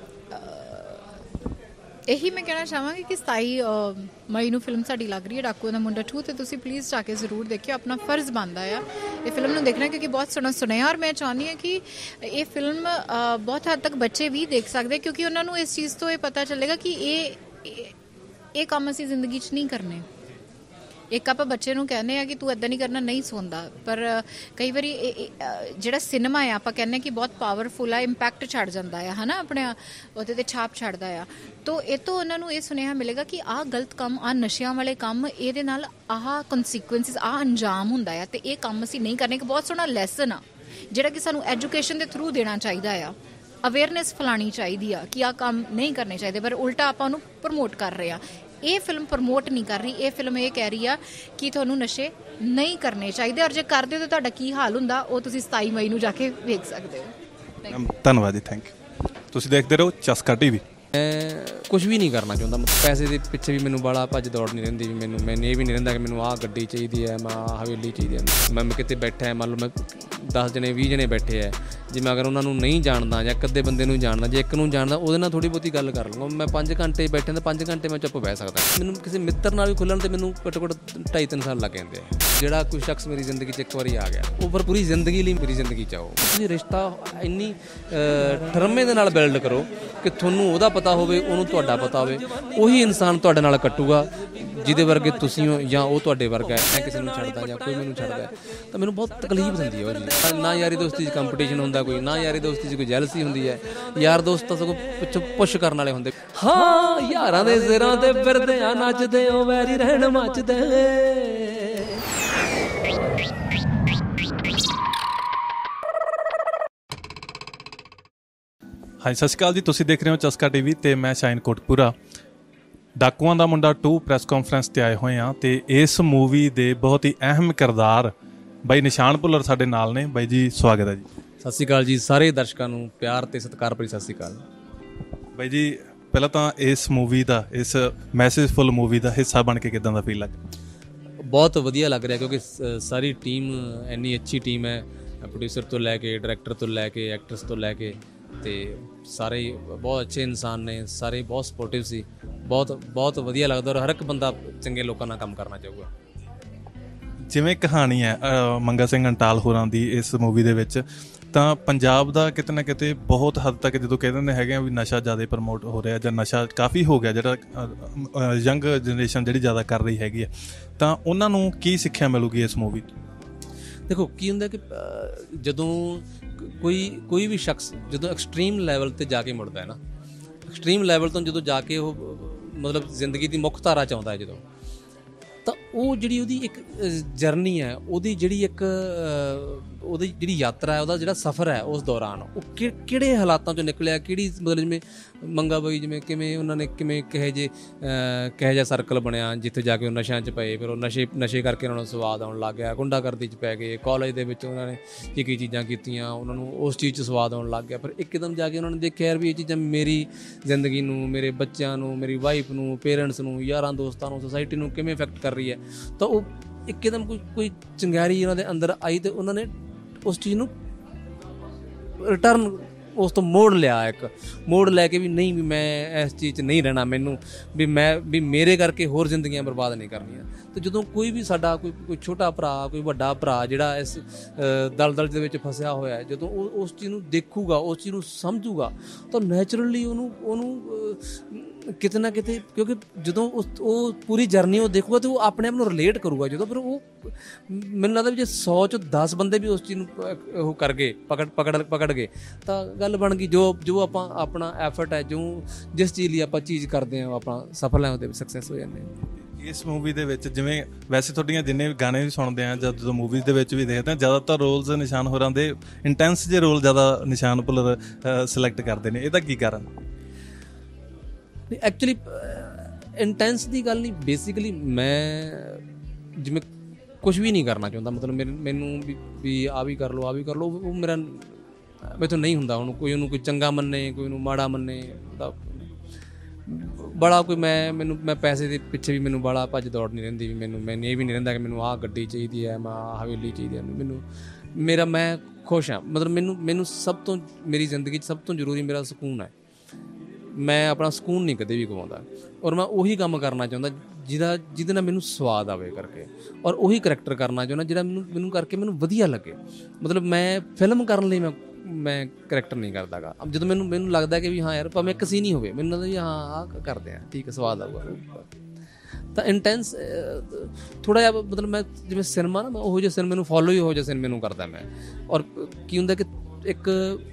ਇਹੀ ਮੈਂ ਕਹਿਣਾ ਚਾਹਾਂਗੀ ਕਿ 27 ਮਈ ਨੂੰ ਫਿਲਮ ਸਾਡੀ ਲੱਗ ਰਹੀ ਹੈ ਡਾਕੂਆਂ ਦਾ ਮੁੰਡਾ 2, ਤੇ ਤੁਸੀਂ ਪਲੀਜ਼ ਜਾ ਕੇ ਜ਼ਰੂਰ ਦੇਖਿਓ, ਆਪਣਾ ਫਰਜ਼ ਬਣਦਾ ਆ ਇਹ ਫਿਲਮ ਨੂੰ ਦੇਖਣਾ, ਕਿਉਂਕਿ ਬਹੁਤ ਸੋਹਣਾ ਸੁਣਿਆ। ਔਰ ਮੈਂ ਚਾਹੁੰਦੀ ਹਾਂ ਕਿ ਇਹ ਫਿਲਮ ਬਹੁਤ ਹੱਦ ਤੱਕ ਬੱਚੇ ਵੀ ਦੇਖ ਸਕਦੇ, ਕਿਉਂਕਿ ਉਹਨਾਂ ਨੂੰ ਇਸ ਚੀਜ਼ ਤੋਂ ਇਹ ਪਤਾ ਚੱਲੇਗਾ ਕਿ ਇਹ ਕੰਮ ਅਸੀਂ ਜ਼ਿੰਦਗੀ 'ਚ ਨਹੀਂ ਕਰਨੇ। ਇੱਕ ਆਪਾਂ ਬੱਚੇ ਨੂੰ ਕਹਿੰਦੇ ਆ ਕਿ ਤੂੰ ਇੱਦਾਂ ਨਹੀਂ ਕਰਨਾ, ਨਹੀਂ ਸੁਣਦਾ, ਪਰ ਕਈ ਵਾਰੀ ਜਿਹੜਾ ਸਿਨੇਮਾ ਆ ਆਪਾਂ ਕਹਿੰਦੇ ਕਿ ਬਹੁਤ ਪਾਵਰਫੁਲ ਆ, ਇੰਪੈਕਟ ਛੱਡ ਜਾਂਦਾ ਆ, ਹੈ ਨਾ, ਆਪਣੇ ਉਹਦੇ 'ਤੇ ਛਾਪ ਛੱਡਦਾ ਆ। ਤੋ ਇਹ ਤੋਂ ਉਹਨਾਂ ਨੂੰ ਇਹ ਸੁਨੇਹਾ ਮਿਲੇਗਾ ਕਿ ਆਹ ਗਲਤ ਕੰਮ, ਆਹ ਨਸ਼ਿਆਂ ਵਾਲੇ ਕੰਮ, ਇਹਦੇ ਨਾਲ ਆਹ ਕਨਸੀਕੁਐਂਸਿਸ, ਆਹ ਅੰਜਾਮ ਹੁੰਦਾ ਆ, ਤੇ ਇਹ ਕੰਮ ਅਸੀਂ ਨਹੀਂ ਕਰਨੇ। ਇੱਕ ਬਹੁਤ ਸੋਹਣਾ ਲੈਸਨ ਆ ਜਿਹੜਾ ਕਿ ਸਾਨੂੰ ਐਜੂਕੇਸ਼ਨ ਦੇ ਥਰੂ ਦੇਣਾ ਚਾਹੀਦਾ ਆ, ਅਵੇਅਰਨੈਸ ਫੈਲਾਉਣੀ ਚਾਹੀਦੀ ਆ ਕਿ ਆਹ ਕੰਮ ਨਹੀਂ ਕਰਨੇ ਚਾਹੀਦੇ, ਪਰ ਉਲਟਾ ਆਪਾਂ ਉਹਨੂੰ ਪ੍ਰਮੋਟ ਕਰ ਰਹੇ ਆ। ਇਹ ਫਿਲਮ ਪ੍ਰਮੋਟ ਨਹੀਂ ਕਰ ਰਹੀ, ਇਹ ਫਿਲਮ ਇਹ ਕਹਿ ਰਹੀ ਆ ਕਿ ਤੁਹਾਨੂੰ ਨਸ਼ੇ ਨਹੀਂ ਕਰਨੇ ਚਾਹੀਦੇ, ਔਰ ਜੇ ਕਰਦੇ ਹੋ ਤਾਂ ਤੁਹਾਡਾ ਕੀ ਹਾਲ ਹੁੰਦਾ ਉਹ ਤੁਸੀਂ 27 ਮਈ ਨੂੰ ਜਾ ਕੇ ਵੇਖ ਸਕਦੇ ਹੋ। ਧੰਨਵਾਦ ਜੀ, ਥੈਂਕ ਯੂ। ਤੁਸੀਂ ਦੇਖਦੇ ਰਹੋ ਚਸਕਾ TV। ਮੈਂ ਕੁਝ ਵੀ ਨਹੀਂ ਕਰਨਾ ਚਾਹੁੰਦਾ, ਪੈਸੇ ਦੇ ਪਿੱਛੇ ਵੀ ਮੈਨੂੰ ਬਾਲਾ ਭੱਜ ਦੌੜ ਨਹੀਂ ਰਹਿੰਦੀ, ਵੀ ਮੈਨੂੰ ਇਹ ਵੀ ਨਹੀਂ ਰਹਿੰਦਾ ਕਿ ਮੈਨੂੰ ਆਹ ਗੱਡੀ ਚਾਹੀਦੀ ਹੈ, ਮੈਂ ਆਹ ਹਵੇਲੀ ਚਾਹੀਦੀ ਹੈ। ਮੈਂ ਕਿਤੇ ਬੈਠਾ, ਮੰਨ ਲਓ ਮੈਂ 10 ਜਣੇ 20 ਜਣੇ ਬੈਠੇ ਹੈ, ਜੇ ਮੈਂ ਅਗਰ ਉਹਨਾਂ ਨੂੰ ਨਹੀਂ ਜਾਣਦਾ ਜਾਂ ਇੱਕ ਅੱਧੇ ਬੰਦੇ ਨੂੰ ਜਾਣਦਾ, ਜੇ ਇੱਕ ਨੂੰ ਜਾਣਦਾ ਉਹਦੇ ਨਾਲ ਥੋੜ੍ਹੀ ਬਹੁਤੀ ਗੱਲ ਕਰ ਲੂੰਗਾ। ਮੈਂ 5 ਘੰਟੇ ਬੈਠੇ ਤਾਂ 5 ਘੰਟੇ ਮੈਂ ਚੁੱਪ ਬਹਿ ਸਕਦਾ। ਮੈਨੂੰ ਕਿਸੇ ਮਿੱਤਰ ਨਾਲ ਵੀ ਖੁੱਲ੍ਹਣ 'ਤੇ ਮੈਨੂੰ ਘੱਟੋ ਘੱਟ 2.5-3 ਸਾਲ ਲੱਗ ਜਾਂਦੇ ਆ। ਜਿਹੜਾ ਕੋਈ ਸ਼ਖਸ ਮੇਰੀ ਜ਼ਿੰਦਗੀ 'ਚ ਇੱਕ ਵਾਰੀ ਆ ਗਿਆ, ਉਹ ਫਿਰ ਪੂਰੀ ਜ਼ਿੰਦਗੀ ਲਈ ਮੇਰੀ ਜ਼ਿੰਦਗੀ 'ਚ ਆਓ। ਤੁਸੀਂ ਰਿਸ਼ਤਾ ਇੰਨੀ ਠਰਮੇ ਦੇ ਨਾਲ ਬਿਲਡ ਕਰੋ ਕਿ ਤੁਹਾਨੂੰ ਉਹਦਾ ਪਤਾ ਹੋਵੇ, ਉਹਨੂੰ ਤੁਹਾਡਾ ਪਤਾ ਹੋਵੇ, ਉਹੀ ਇਨਸਾਨ ਤੁਹਾਡੇ ਨਾਲ ਕੱਟੂਗਾ ਜਿਹਦੇ ਵਰਗੇ ਤੁਸੀਂ ਹੋ ਜਾਂ ਉਹ ਤੁਹਾਡੇ ਵਰਗਾ ਹੈ। ਮੈਂ ਕਿਸੇ ਨੂੰ ਛੱਡਦਾ ਜਾਂ ਕੋਈ ਮੈਨੂੰ ਛੱਡਦਾ ਤਾਂ ਮੈਨੂੰ ਬਹੁਤ ਤਕਲੀਫ ਦਿੰਦੀ ਹੈ ਉਹ ਜੀ। ਨਾ ਯਾਰੀ ਦੋਸਤੀ 'ਚ ਕੰਪੀਟੀਸ਼ਨ ਹੁੰਦਾ ਕੋਈ, ਨਾ ਯਾਰੀ ਦੋਸਤੀ 'ਚ ਕੋਈ ਜੈਲਸੀ ਹੁੰਦੀ ਹੈ। ਯਾਰ ਦੋਸਤ ਤਾਂ ਸਗੋਂ ਪਿੱਛੋਂ ਪੁਸ਼ ਕਰਨ ਵਾਲੇ ਹੁੰਦੇ। ਹਾਂ, ਯਾਰਾਂ ਦੇ ਸਿਰਾਂ ਤੇ ਫਿਰਦੇ ਆ, ਨੱਚਦੇ ਹੋ, ਵੈਰੀ ਰਹਿਣ ਮੱਚਦੇ। ਹਾਂਜੀ, ਸਤਿ ਸ਼੍ਰੀ ਅਕਾਲ ਜੀ। ਤੁਸੀਂ ਦੇਖ ਰਹੇ ਹੋ ਚਸਕਾ TV ਤੇ ਮੈਂ ਸ਼ਾਇਨ ਕੋਟਪੂਰਾ। ਡਾਕੂਆਂ ਦਾ ਮੁੰਡਾ 2 ਪ੍ਰੈਸ ਕਾਨਫਰੰਸ ਤੇ ਆਏ ਹੋਏ ਹਾਂ ਤੇ ਇਸ ਮੂਵੀ ਦੇ ਬਹੁਤ ਹੀ ਅਹਿਮ ਕਿਰਦਾਰ ਬਾਈ ਨਿਸ਼ਾਨ ਭੁੱਲਰ ਸਾਡੇ ਨਾਲ ਨੇ। ਬਾਈ ਜੀ ਸਵਾਗਤ ਹੈ ਜੀ। ਸਤਿ ਸ਼੍ਰੀ ਅਕਾਲ ਜੀ, ਸਾਰੇ ਦਰਸ਼ਕਾਂ ਨੂੰ ਪਿਆਰ ਤੇ ਸਤਿਕਾਰ ਭਰੀ ਸਤਿ ਸ਼੍ਰੀ ਅਕਾਲ। ਬਾਈ ਜੀ, ਪਹਿਲਾਂ ਤਾਂ ਇਸ ਮੂਵੀ ਦਾ, ਇਸ ਮੈਸੇਜਫੁਲ ਮੂਵੀ ਦਾ ਹਿੱਸਾ ਬਣ ਕੇ ਕਿੱਦਾਂ ਦਾ ਫੀਲ ਲੱਗ? ਬਹੁਤ ਵਧੀਆ ਲੱਗ ਰਿਹਾ, ਕਿਉਂਕਿ ਸਾਰੀ ਟੀਮ ਇੰਨੀ ਅੱਛੀ ਟੀਮ ਹੈ, ਪ੍ਰੋਡਿਊਸਰ ਤੋਂ ਲੈ ਕੇ, ਡਾਇਰੈਕਟਰ ਤੋਂ ਲੈ ਕੇ, ਐਕਟਰਸ ਤੋਂ ਲੈ ਕੇ, ਤੇ ਸਾਰੇ ਬਹੁਤ ਅੱਛੇ ਇਨਸਾਨ ਨੇ, ਸਾਰੇ ਬਹੁਤ ਸਪੋਰਟਿਵ ਸੀ। ਬਹੁਤ ਵਧੀਆ ਲੱਗਦਾ, ਔਰ ਹਰ ਇੱਕ ਬੰਦਾ ਚੰਗੇ ਲੋਕਾਂ ਨਾਲ ਕੰਮ ਕਰਨਾ ਚਾਹੂਗਾ। ਜਿਵੇਂ ਕਹਾਣੀ ਹੈ ਮੰਗਾ ਸਿੰਘ ਅੰਟਾਲ ਹੋਰਾਂ ਦੀ ਇਸ ਮੂਵੀ ਦੇ ਵਿੱਚ, ਤਾਂ ਪੰਜਾਬ ਦਾ ਕਿਤੇ ਨਾ ਕਿਤੇ ਬਹੁਤ ਹੱਦ ਤੱਕ ਜਦੋਂ ਕਹਿ ਦਿੰਦੇ ਹੈਗੇ ਆ ਵੀ ਨਸ਼ਾ ਜ਼ਿਆਦਾ ਪ੍ਰਮੋਟ ਹੋ ਰਿਹਾ ਜਾਂ ਨਸ਼ਾ ਕਾਫੀ ਹੋ ਗਿਆ, ਜਿਹੜਾ ਯੰਗ ਜਨਰੇਸ਼ਨ ਜਿਹੜੀ ਜ਼ਿਆਦਾ ਕਰ ਰਹੀ ਹੈਗੀ ਆ, ਤਾਂ ਉਹਨਾਂ ਨੂੰ ਕੀ ਸਿੱਖਿਆ ਮਿਲੂਗੀ ਇਸ ਮੂਵੀ? ਦੇਖੋ ਕੀ ਹੁੰਦਾ ਕਿ ਜਦੋਂ ਕੋਈ ਵੀ ਸ਼ਖਸ ਜਦੋਂ ਐਕਸਟ੍ਰੀਮ ਲੈਵਲ 'ਤੇ ਜਾ ਕੇ ਮੁੜਦਾ ਹੈ ਨਾ, ਐਕਸਟ੍ਰੀਮ ਲੈਵਲ ਤੋਂ ਜਦੋਂ ਜਾ ਕੇ ਉਹ ਮਤਲਬ ਜ਼ਿੰਦਗੀ ਦੀ ਮੁੱਖ ਧਾਰਾ 'ਚ ਆਉਂਦਾ ਹੈ ਜਦੋਂ, ਤਾਂ ਉਹ ਜਿਹੜੀ ਉਹਦੀ ਇੱਕ ਜਰਨੀ ਹੈ, ਉਹਦੀ ਜਿਹੜੀ ਇੱਕ ਉਹਦੀ ਜਿਹੜੀ ਯਾਤਰਾ ਹੈ, ਉਹਦਾ ਜਿਹੜਾ ਸਫ਼ਰ ਹੈ ਉਸ ਦੌਰਾਨ ਉਹ ਕਿਹੜੇ ਹਾਲਾਤਾਂ 'ਚੋਂ ਨਿਕਲਿਆ, ਕਿਹੜੀ ਮਤਲਬ ਜਿਵੇਂ ਮੰਗਾ ਬਈ ਜਿਵੇਂ ਕਿਵੇਂ ਉਹਨਾਂ ਨੇ ਕਿਵੇਂ ਕਿਹੋ ਜਿਹਾ ਸਰਕਲ ਬਣਿਆ ਜਿੱਥੇ ਜਾ ਕੇ ਉਹ ਨਸ਼ਿਆਂ 'ਚ ਪਏ, ਫਿਰ ਉਹ ਨਸ਼ੇ ਕਰਕੇ ਉਹਨਾਂ ਨੂੰ ਸਵਾਦ ਆਉਣ ਲੱਗ ਗਿਆ, ਗੁੰਡਾਗਰਦੀ 'ਚ ਪੈ ਗਏ, ਕਾਲਜ ਦੇ ਵਿੱਚ ਉਹਨਾਂ ਨੇ ਕੀ ਚੀਜ਼ਾਂ ਕੀਤੀਆਂ, ਉਹਨਾਂ ਨੂੰ ਉਸ ਚੀਜ਼ 'ਚ ਸਵਾਦ ਆਉਣ ਲੱਗ ਗਿਆ। ਫਿਰ ਇੱਕਦਮ ਜਾ ਕੇ ਉਹਨਾਂ ਨੇ ਦੇਖਿਆ ਯਾਰ ਵੀ ਇਹ ਚੀਜ਼ਾਂ ਮੇਰੀ ਜ਼ਿੰਦਗੀ ਨੂੰ, ਮੇਰੇ ਬੱਚਿਆਂ ਨੂੰ, ਮੇਰੀ ਵਾਈਫ ਨੂੰ, ਪੇਰੈਂਟਸ ਨੂੰ, ਯਾਰਾਂ ਦੋਸਤਾਂ ਨੂੰ, ਸੋਸਾਇਟੀ ਨੂੰ ਕਿਵੇਂ ਇਫੈਕਟ ਕਰ ਰਹੀ ਹੈ। ਤਾਂ ਉਹ ਇੱਕਦਮ ਕੋਈ ਚੰਗਿਆੜੀ ਉਹਨਾਂ ਦੇ ਅੰਦਰ ਆਈ ਅਤੇ ਉਹਨਾਂ ਨੇ ਉਸ ਚੀਜ਼ ਨੂੰ ਰਿਟਰਨ ਉਸ ਤੋਂ ਮੋੜ ਲਿਆ, ਇੱਕ ਮੋੜ ਲੈ ਕੇ ਵੀ ਨਹੀਂ ਵੀ ਮੈਂ ਇਸ ਚੀਜ਼ 'ਚ ਨਹੀਂ ਰਹਿਣਾ, ਮੈਨੂੰ ਵੀ ਮੇਰੇ ਕਰਕੇ ਹੋਰ ਜ਼ਿੰਦਗੀਆਂ ਬਰਬਾਦ ਨਹੀਂ ਕਰਨੀਆਂ। ਅਤੇ ਜਦੋਂ ਕੋਈ ਵੀ ਸਾਡਾ ਕੋਈ ਛੋਟਾ ਭਰਾ, ਕੋਈ ਵੱਡਾ ਭਰਾ ਜਿਹੜਾ ਇਸ ਦਲਦਲ ਦੇ ਵਿੱਚ ਫਸਿਆ ਹੋਇਆ, ਜਦੋਂ ਉਹ ਉਸ ਚੀਜ਼ ਨੂੰ ਦੇਖੂਗਾ, ਉਸ ਚੀਜ਼ ਨੂੰ ਸਮਝੂਗਾ, ਤਾਂ ਨੈਚੁਰਲੀ ਉਹਨੂੰ ਕਿਤੇ ਨਾ ਕਿਤੇ, ਕਿਉਂਕਿ ਜਦੋਂ ਉਹ ਪੂਰੀ ਜਰਨੀ ਉਹ ਦੇਖੂਗਾ ਤਾਂ ਉਹ ਆਪਣੇ ਆਪ ਨੂੰ ਰਿਲੇਟ ਕਰੂਗਾ। ਜਦੋਂ ਫਿਰ ਉਹ ਮੈਨੂੰ ਲੱਗਦਾ ਵੀ ਜੇ 100 'ਚੋਂ 10 ਬੰਦੇ ਵੀ ਉਸ ਚੀਜ਼ ਨੂੰ ਉਹ ਕਰ ਗਏ, ਪਕੜ ਗਏ, ਤਾਂ ਗੱਲ ਬਣ ਗਈ। ਜੋ ਆਪਾਂ ਆਪਣਾ ਐਫਰਟ ਹੈ, ਜਿਸ ਚੀਜ਼ ਲਈ ਆਪਾਂ ਚੀਜ਼ ਕਰਦੇ ਹਾਂ, ਆਪਾਂ ਸਫਲ ਹੈ, ਉਹਦੇ ਵਿੱਚ ਸਕਸੈਸ ਹੋ ਜਾਂਦੇ ਹਾਂ। ਇਸ ਮੂਵੀ ਦੇ ਵਿੱਚ ਜਿਵੇਂ ਵੈਸੇ ਤੁਹਾਡੀਆਂ ਜਿੰਨੇ ਗਾਣੇ ਵੀ ਸੁਣਦੇ ਆ ਜਾਂ ਜਦੋਂ ਮੂਵੀਜ਼ ਦੇ ਵਿੱਚ ਵੀ ਦੇਖਦੇ ਆ, ਜ਼ਿਆਦਾਤਰ ਰੋਲਸ ਨਿਸ਼ਾਨ ਹੋਰਾਂ ਦੇ ਇੰਟੈਂਸ ਜਿਹੇ ਰੋਲ ਜ਼ਿਆਦਾ ਨਿਸ਼ਾਨ ਭੁੱਲਰ ਸਿਲੈਕਟ ਕਰਦੇ ਨੇ, ਇਹਦਾ ਕੀ ਕਾਰਨ? ਐਕਚੁਅਲੀ ਇੰਟੈਂਸ ਦੀ ਗੱਲ ਨਹੀਂ, ਬੇਸਿਕਲੀ ਮੈਂ ਜਿਵੇਂ ਕੁਛ ਵੀ ਨਹੀਂ ਕਰਨਾ ਚਾਹੁੰਦਾ, ਮਤਲਬ ਮੈਨੂੰ ਵੀ ਆ ਵੀ ਕਰ ਲਓ, ਆ ਵੀ ਕਰ ਲਓ, ਉਹ ਮੈਥੋਂ ਨਹੀਂ ਹੁੰਦਾ। ਉਹਨੂੰ ਕੋਈ ਚੰਗਾ ਮੰਨੇ, ਕੋਈ ਉਹਨੂੰ ਮਾੜਾ ਮੰਨੇ, ਤਾਂ ਬੜਾ ਕੋਈ ਮੈਂ ਪੈਸੇ ਦੇ ਪਿੱਛੇ ਵੀ ਮੈਨੂੰ ਬੜਾ ਭੱਜ ਦੌੜ ਨਹੀਂ ਰਹਿੰਦੀ, ਵੀ ਮੈਨੂੰ ਇਹ ਵੀ ਨਹੀਂ ਰਹਿੰਦਾ ਕਿ ਮੈਨੂੰ ਆਹ ਗੱਡੀ ਚਾਹੀਦੀ ਹੈ, ਮੈਂ ਆਹ ਹਵੇਲੀ ਚਾਹੀਦੀ ਹੈ। ਮੈਂ ਖੁਸ਼ ਹਾਂ, ਮਤਲਬ ਮੈਨੂੰ ਸਭ ਤੋਂ ਮੇਰੀ ਜ਼ਿੰਦਗੀ 'ਚ ਸਭ ਤੋਂ ਜ਼ਰੂਰੀ ਮੇਰਾ ਸਕੂਨ ਹੈ। ਮੈਂ ਆਪਣਾ ਸਕੂਨ ਨਹੀਂ ਕਦੇ ਵੀ ਗਵਾਉਂਦਾ, ਔਰ ਮੈਂ ਉਹੀ ਕੰਮ ਕਰਨਾ ਚਾਹੁੰਦਾ ਜਿਹਦੇ ਨਾਲ ਮੈਨੂੰ ਸਵਾਦ ਆਵੇ ਕਰਕੇ, ਔਰ ਉਹੀ ਕਰੈਕਟਰ ਕਰਨਾ ਚਾਹੁੰਦਾ ਜਿਹੜਾ ਮੈਨੂੰ ਕਰਕੇ ਮੈਨੂੰ ਵਧੀਆ ਲੱਗੇ। ਮਤਲਬ ਮੈਂ ਫਿਲਮ ਕਰਨ ਲਈ ਮੈਂ ਕਰੈਕਟਰ ਨਹੀਂ ਕਰਦਾ ਗਾ। ਜਦੋਂ ਮੈਨੂੰ ਲੱਗਦਾ ਕਿ ਵੀ ਹਾਂ ਯਾਰ ਭਾਵੇਂ ਇੱਕ ਸੀਨ ਹੀ ਹੋਵੇ, ਮੈਨੂੰ ਲੱਗਦਾ ਵੀ ਹਾਂ ਆਹ ਕਰਦੇ ਹਾਂ, ਠੀਕ ਹੈ, ਸਵਾਦ ਆਊਗਾ। ਤਾਂ ਇੰਟੈਂਸ ਥੋੜ੍ਹਾ ਜਿਹਾ, ਮਤਲਬ ਮੈਂ ਜਿਵੇਂ ਸਿਨੇਮਾ ਨਾ, ਮੈਂ ਉਹੋ ਜਿਹੇ ਸਿਨੇਮੇ ਨੂੰ ਫੋਲੋ ਹੀ ਉਹੋ ਜਿਹੇ ਸਿਨੇਮੇ ਨੂੰ ਕਰਦਾ ਮੈਂ। ਔਰ ਕੀ ਹੁੰਦਾ ਕਿ ਇੱਕ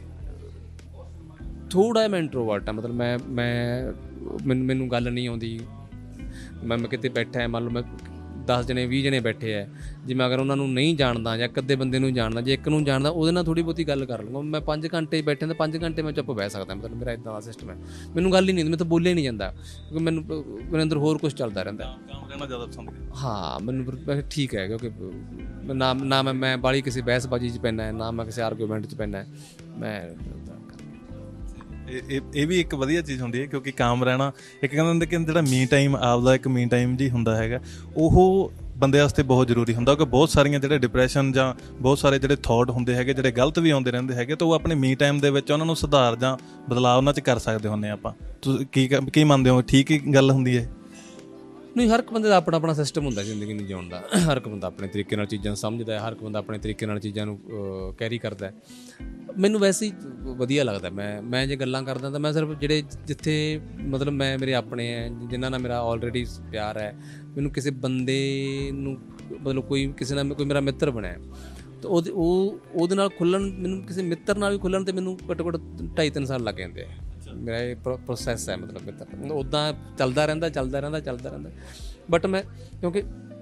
ਥੋੜ੍ਹਾ ਜਿਹਾ ਮੈਂ ਇੰਟਰੋਵਰਟ ਹਾਂ, ਮਤਲਬ ਮੈਨੂੰ ਗੱਲ ਨਹੀਂ ਆਉਂਦੀ। ਮੈਂ ਕਿਤੇ ਬੈਠਾ, ਮੰਨ ਲਓ ਮੈਂ 10 ਜਣੇ 20 ਜਣੇ ਬੈਠੇ ਹੈ, ਜਿਵੇਂ ਅਗਰ ਉਹਨਾਂ ਨੂੰ ਨਹੀਂ ਜਾਣਦਾ ਜਾਂ ਇੱਕ ਅੱਧੇ ਬੰਦੇ ਨੂੰ ਜਾਣਦਾ, ਜੇ ਇੱਕ ਨੂੰ ਜਾਣਦਾ ਉਹਦੇ ਨਾਲ ਥੋੜ੍ਹੀ ਬਹੁਤੀ ਗੱਲ ਕਰ ਲੂੰਗਾ। ਮੈਂ 5 ਘੰਟੇ ਬੈਠੇ ਤਾਂ 5 ਘੰਟੇ ਮੈਂ ਚੁੱਪ ਬਹਿ ਸਕਦਾ, ਮਤਲਬ ਮੇਰਾ ਇੱਦਾਂ ਦਾ ਸਿਸਟਮ ਹੈ। ਮੈਨੂੰ ਗੱਲ ਹੀ ਨਹੀਂ ਹੁੰਦੀ, ਮੈਂ ਤਾਂ ਬੋਲਿਆ ਨਹੀਂ ਜਾਂਦਾ, ਕਿਉਂਕਿ ਮੇਰੇ ਅੰਦਰ ਹੋਰ ਕੁਛ ਚੱਲਦਾ ਰਹਿੰਦਾ। ਹਾਂ, ਮੈਨੂੰ ਠੀਕ ਹੈ, ਕਿਉਂਕਿ ਨਾ ਮੈਂ ਬਾਹਲੀ ਕਿਸੇ ਬਹਿਸਬਾਜ਼ੀ 'ਚ ਪੈਂਦਾ, ਨਾ ਮੈਂ ਕਿਸੇ ਆਰਗੂਮੈਂਟ 'ਚ ਪੈਂਦਾ। ਮੈਂ ਇਹ ਵੀ ਇੱਕ ਵਧੀਆ ਚੀਜ਼ ਹੁੰਦੀ ਹੈ, ਕਿਉਂਕਿ ਕਾਮ ਰਹਿਣਾ, ਇੱਕ ਕਹਿੰਦੇ ਹੁੰਦੇ ਕਿ ਜਿਹੜਾ ਮੀ ਟਾਈਮ ਆਪਦਾ ਇੱਕ ਮੀ ਟਾਈਮ ਜੀ ਹੁੰਦਾ ਹੈਗਾ, ਉਹ ਬੰਦੇ ਵਾਸਤੇ ਬਹੁਤ ਜ਼ਰੂਰੀ ਹੁੰਦਾ। ਕਿਉਂਕਿ ਬਹੁਤ ਸਾਰੀਆਂ ਜਿਹੜੇ ਡਿਪਰੈਸ਼ਨ ਜਾਂ ਬਹੁਤ ਸਾਰੇ ਜਿਹੜੇ ਥੋਟ ਹੁੰਦੇ ਹੈਗੇ, ਜਿਹੜੇ ਗਲਤ ਵੀ ਆਉਂਦੇ ਰਹਿੰਦੇ ਹੈਗੇ, ਤਾਂ ਉਹ ਆਪਣੇ ਮੀ ਟਾਈਮ ਦੇ ਵਿੱਚ ਉਹਨਾਂ ਨੂੰ ਸੁਧਾਰ ਜਾਂ ਬਦਲਾਅ ਉਹਨਾਂ 'ਚ ਕਰ ਸਕਦੇ ਹੁੰਦੇ ਆਪਾਂ। ਤੁਸੀਂ ਕੀ ਮੰਨਦੇ ਹੋ, ਠੀਕ ਹੀ ਗੱਲ ਹੁੰਦੀ ਹੈ? ਨਹੀਂ, ਹਰ ਇੱਕ ਬੰਦੇ ਦਾ ਆਪਣਾ ਸਿਸਟਮ ਹੁੰਦਾ ਜ਼ਿੰਦਗੀ ਨੂੰ ਜਿਉਣ ਦਾ। ਹਰ ਇੱਕ ਬੰਦਾ ਆਪਣੇ ਤਰੀਕੇ ਨਾਲ ਚੀਜ਼ਾਂ ਨੂੰ ਸਮਝਦਾ ਹੈ, ਹਰ ਇੱਕ ਬੰਦਾ ਆਪਣੇ ਤਰੀਕੇ ਨਾਲ ਚੀਜ਼ਾਂ ਨੂੰ ਕੈਰੀ ਕਰਦਾ। ਮੈਨੂੰ ਵੈਸੇ ਹੀ ਵਧੀਆ ਲੱਗਦਾ। ਮੈਂ ਜੇ ਗੱਲਾਂ ਕਰਦਾ ਤਾਂ ਮੈਂ ਸਿਰਫ ਜਿੱਥੇ ਮਤਲਬ ਮੇਰੇ ਆਪਣੇ ਹੈ, ਜਿਨ੍ਹਾਂ ਨਾਲ ਮੇਰਾ ਆਲਰੇਡੀ ਪਿਆਰ ਹੈ, ਮੈਨੂੰ ਕਿਸੇ ਬੰਦੇ ਨੂੰ ਮਤਲਬ ਕਿਸੇ ਨਾਲ ਕੋਈ ਮੇਰਾ ਮਿੱਤਰ ਬਣਿਆ ਤਾਂ ਉਹਦੇ ਨਾਲ ਖੁੱਲ੍ਹਣ, ਮੈਨੂੰ ਕਿਸੇ ਮਿੱਤਰ ਨਾਲ ਵੀ ਖੁੱਲ੍ਹਣ 'ਤੇ ਮੈਨੂੰ ਘੱਟੋ ਘੱਟ 2.5-3 ਸਾਲ ਲੱਗ ਜਾਂਦੇ ਆ। ਮੇਰਾ ਇਹ ਪ੍ਰੋਸੈਸ ਹੈ, ਮਤਲਬ ਮਿੱਤਰ ਉੱਦਾਂ ਚੱਲਦਾ ਰਹਿੰਦਾ। ਬਟ ਮੈਂ ਕਿਉਂਕਿ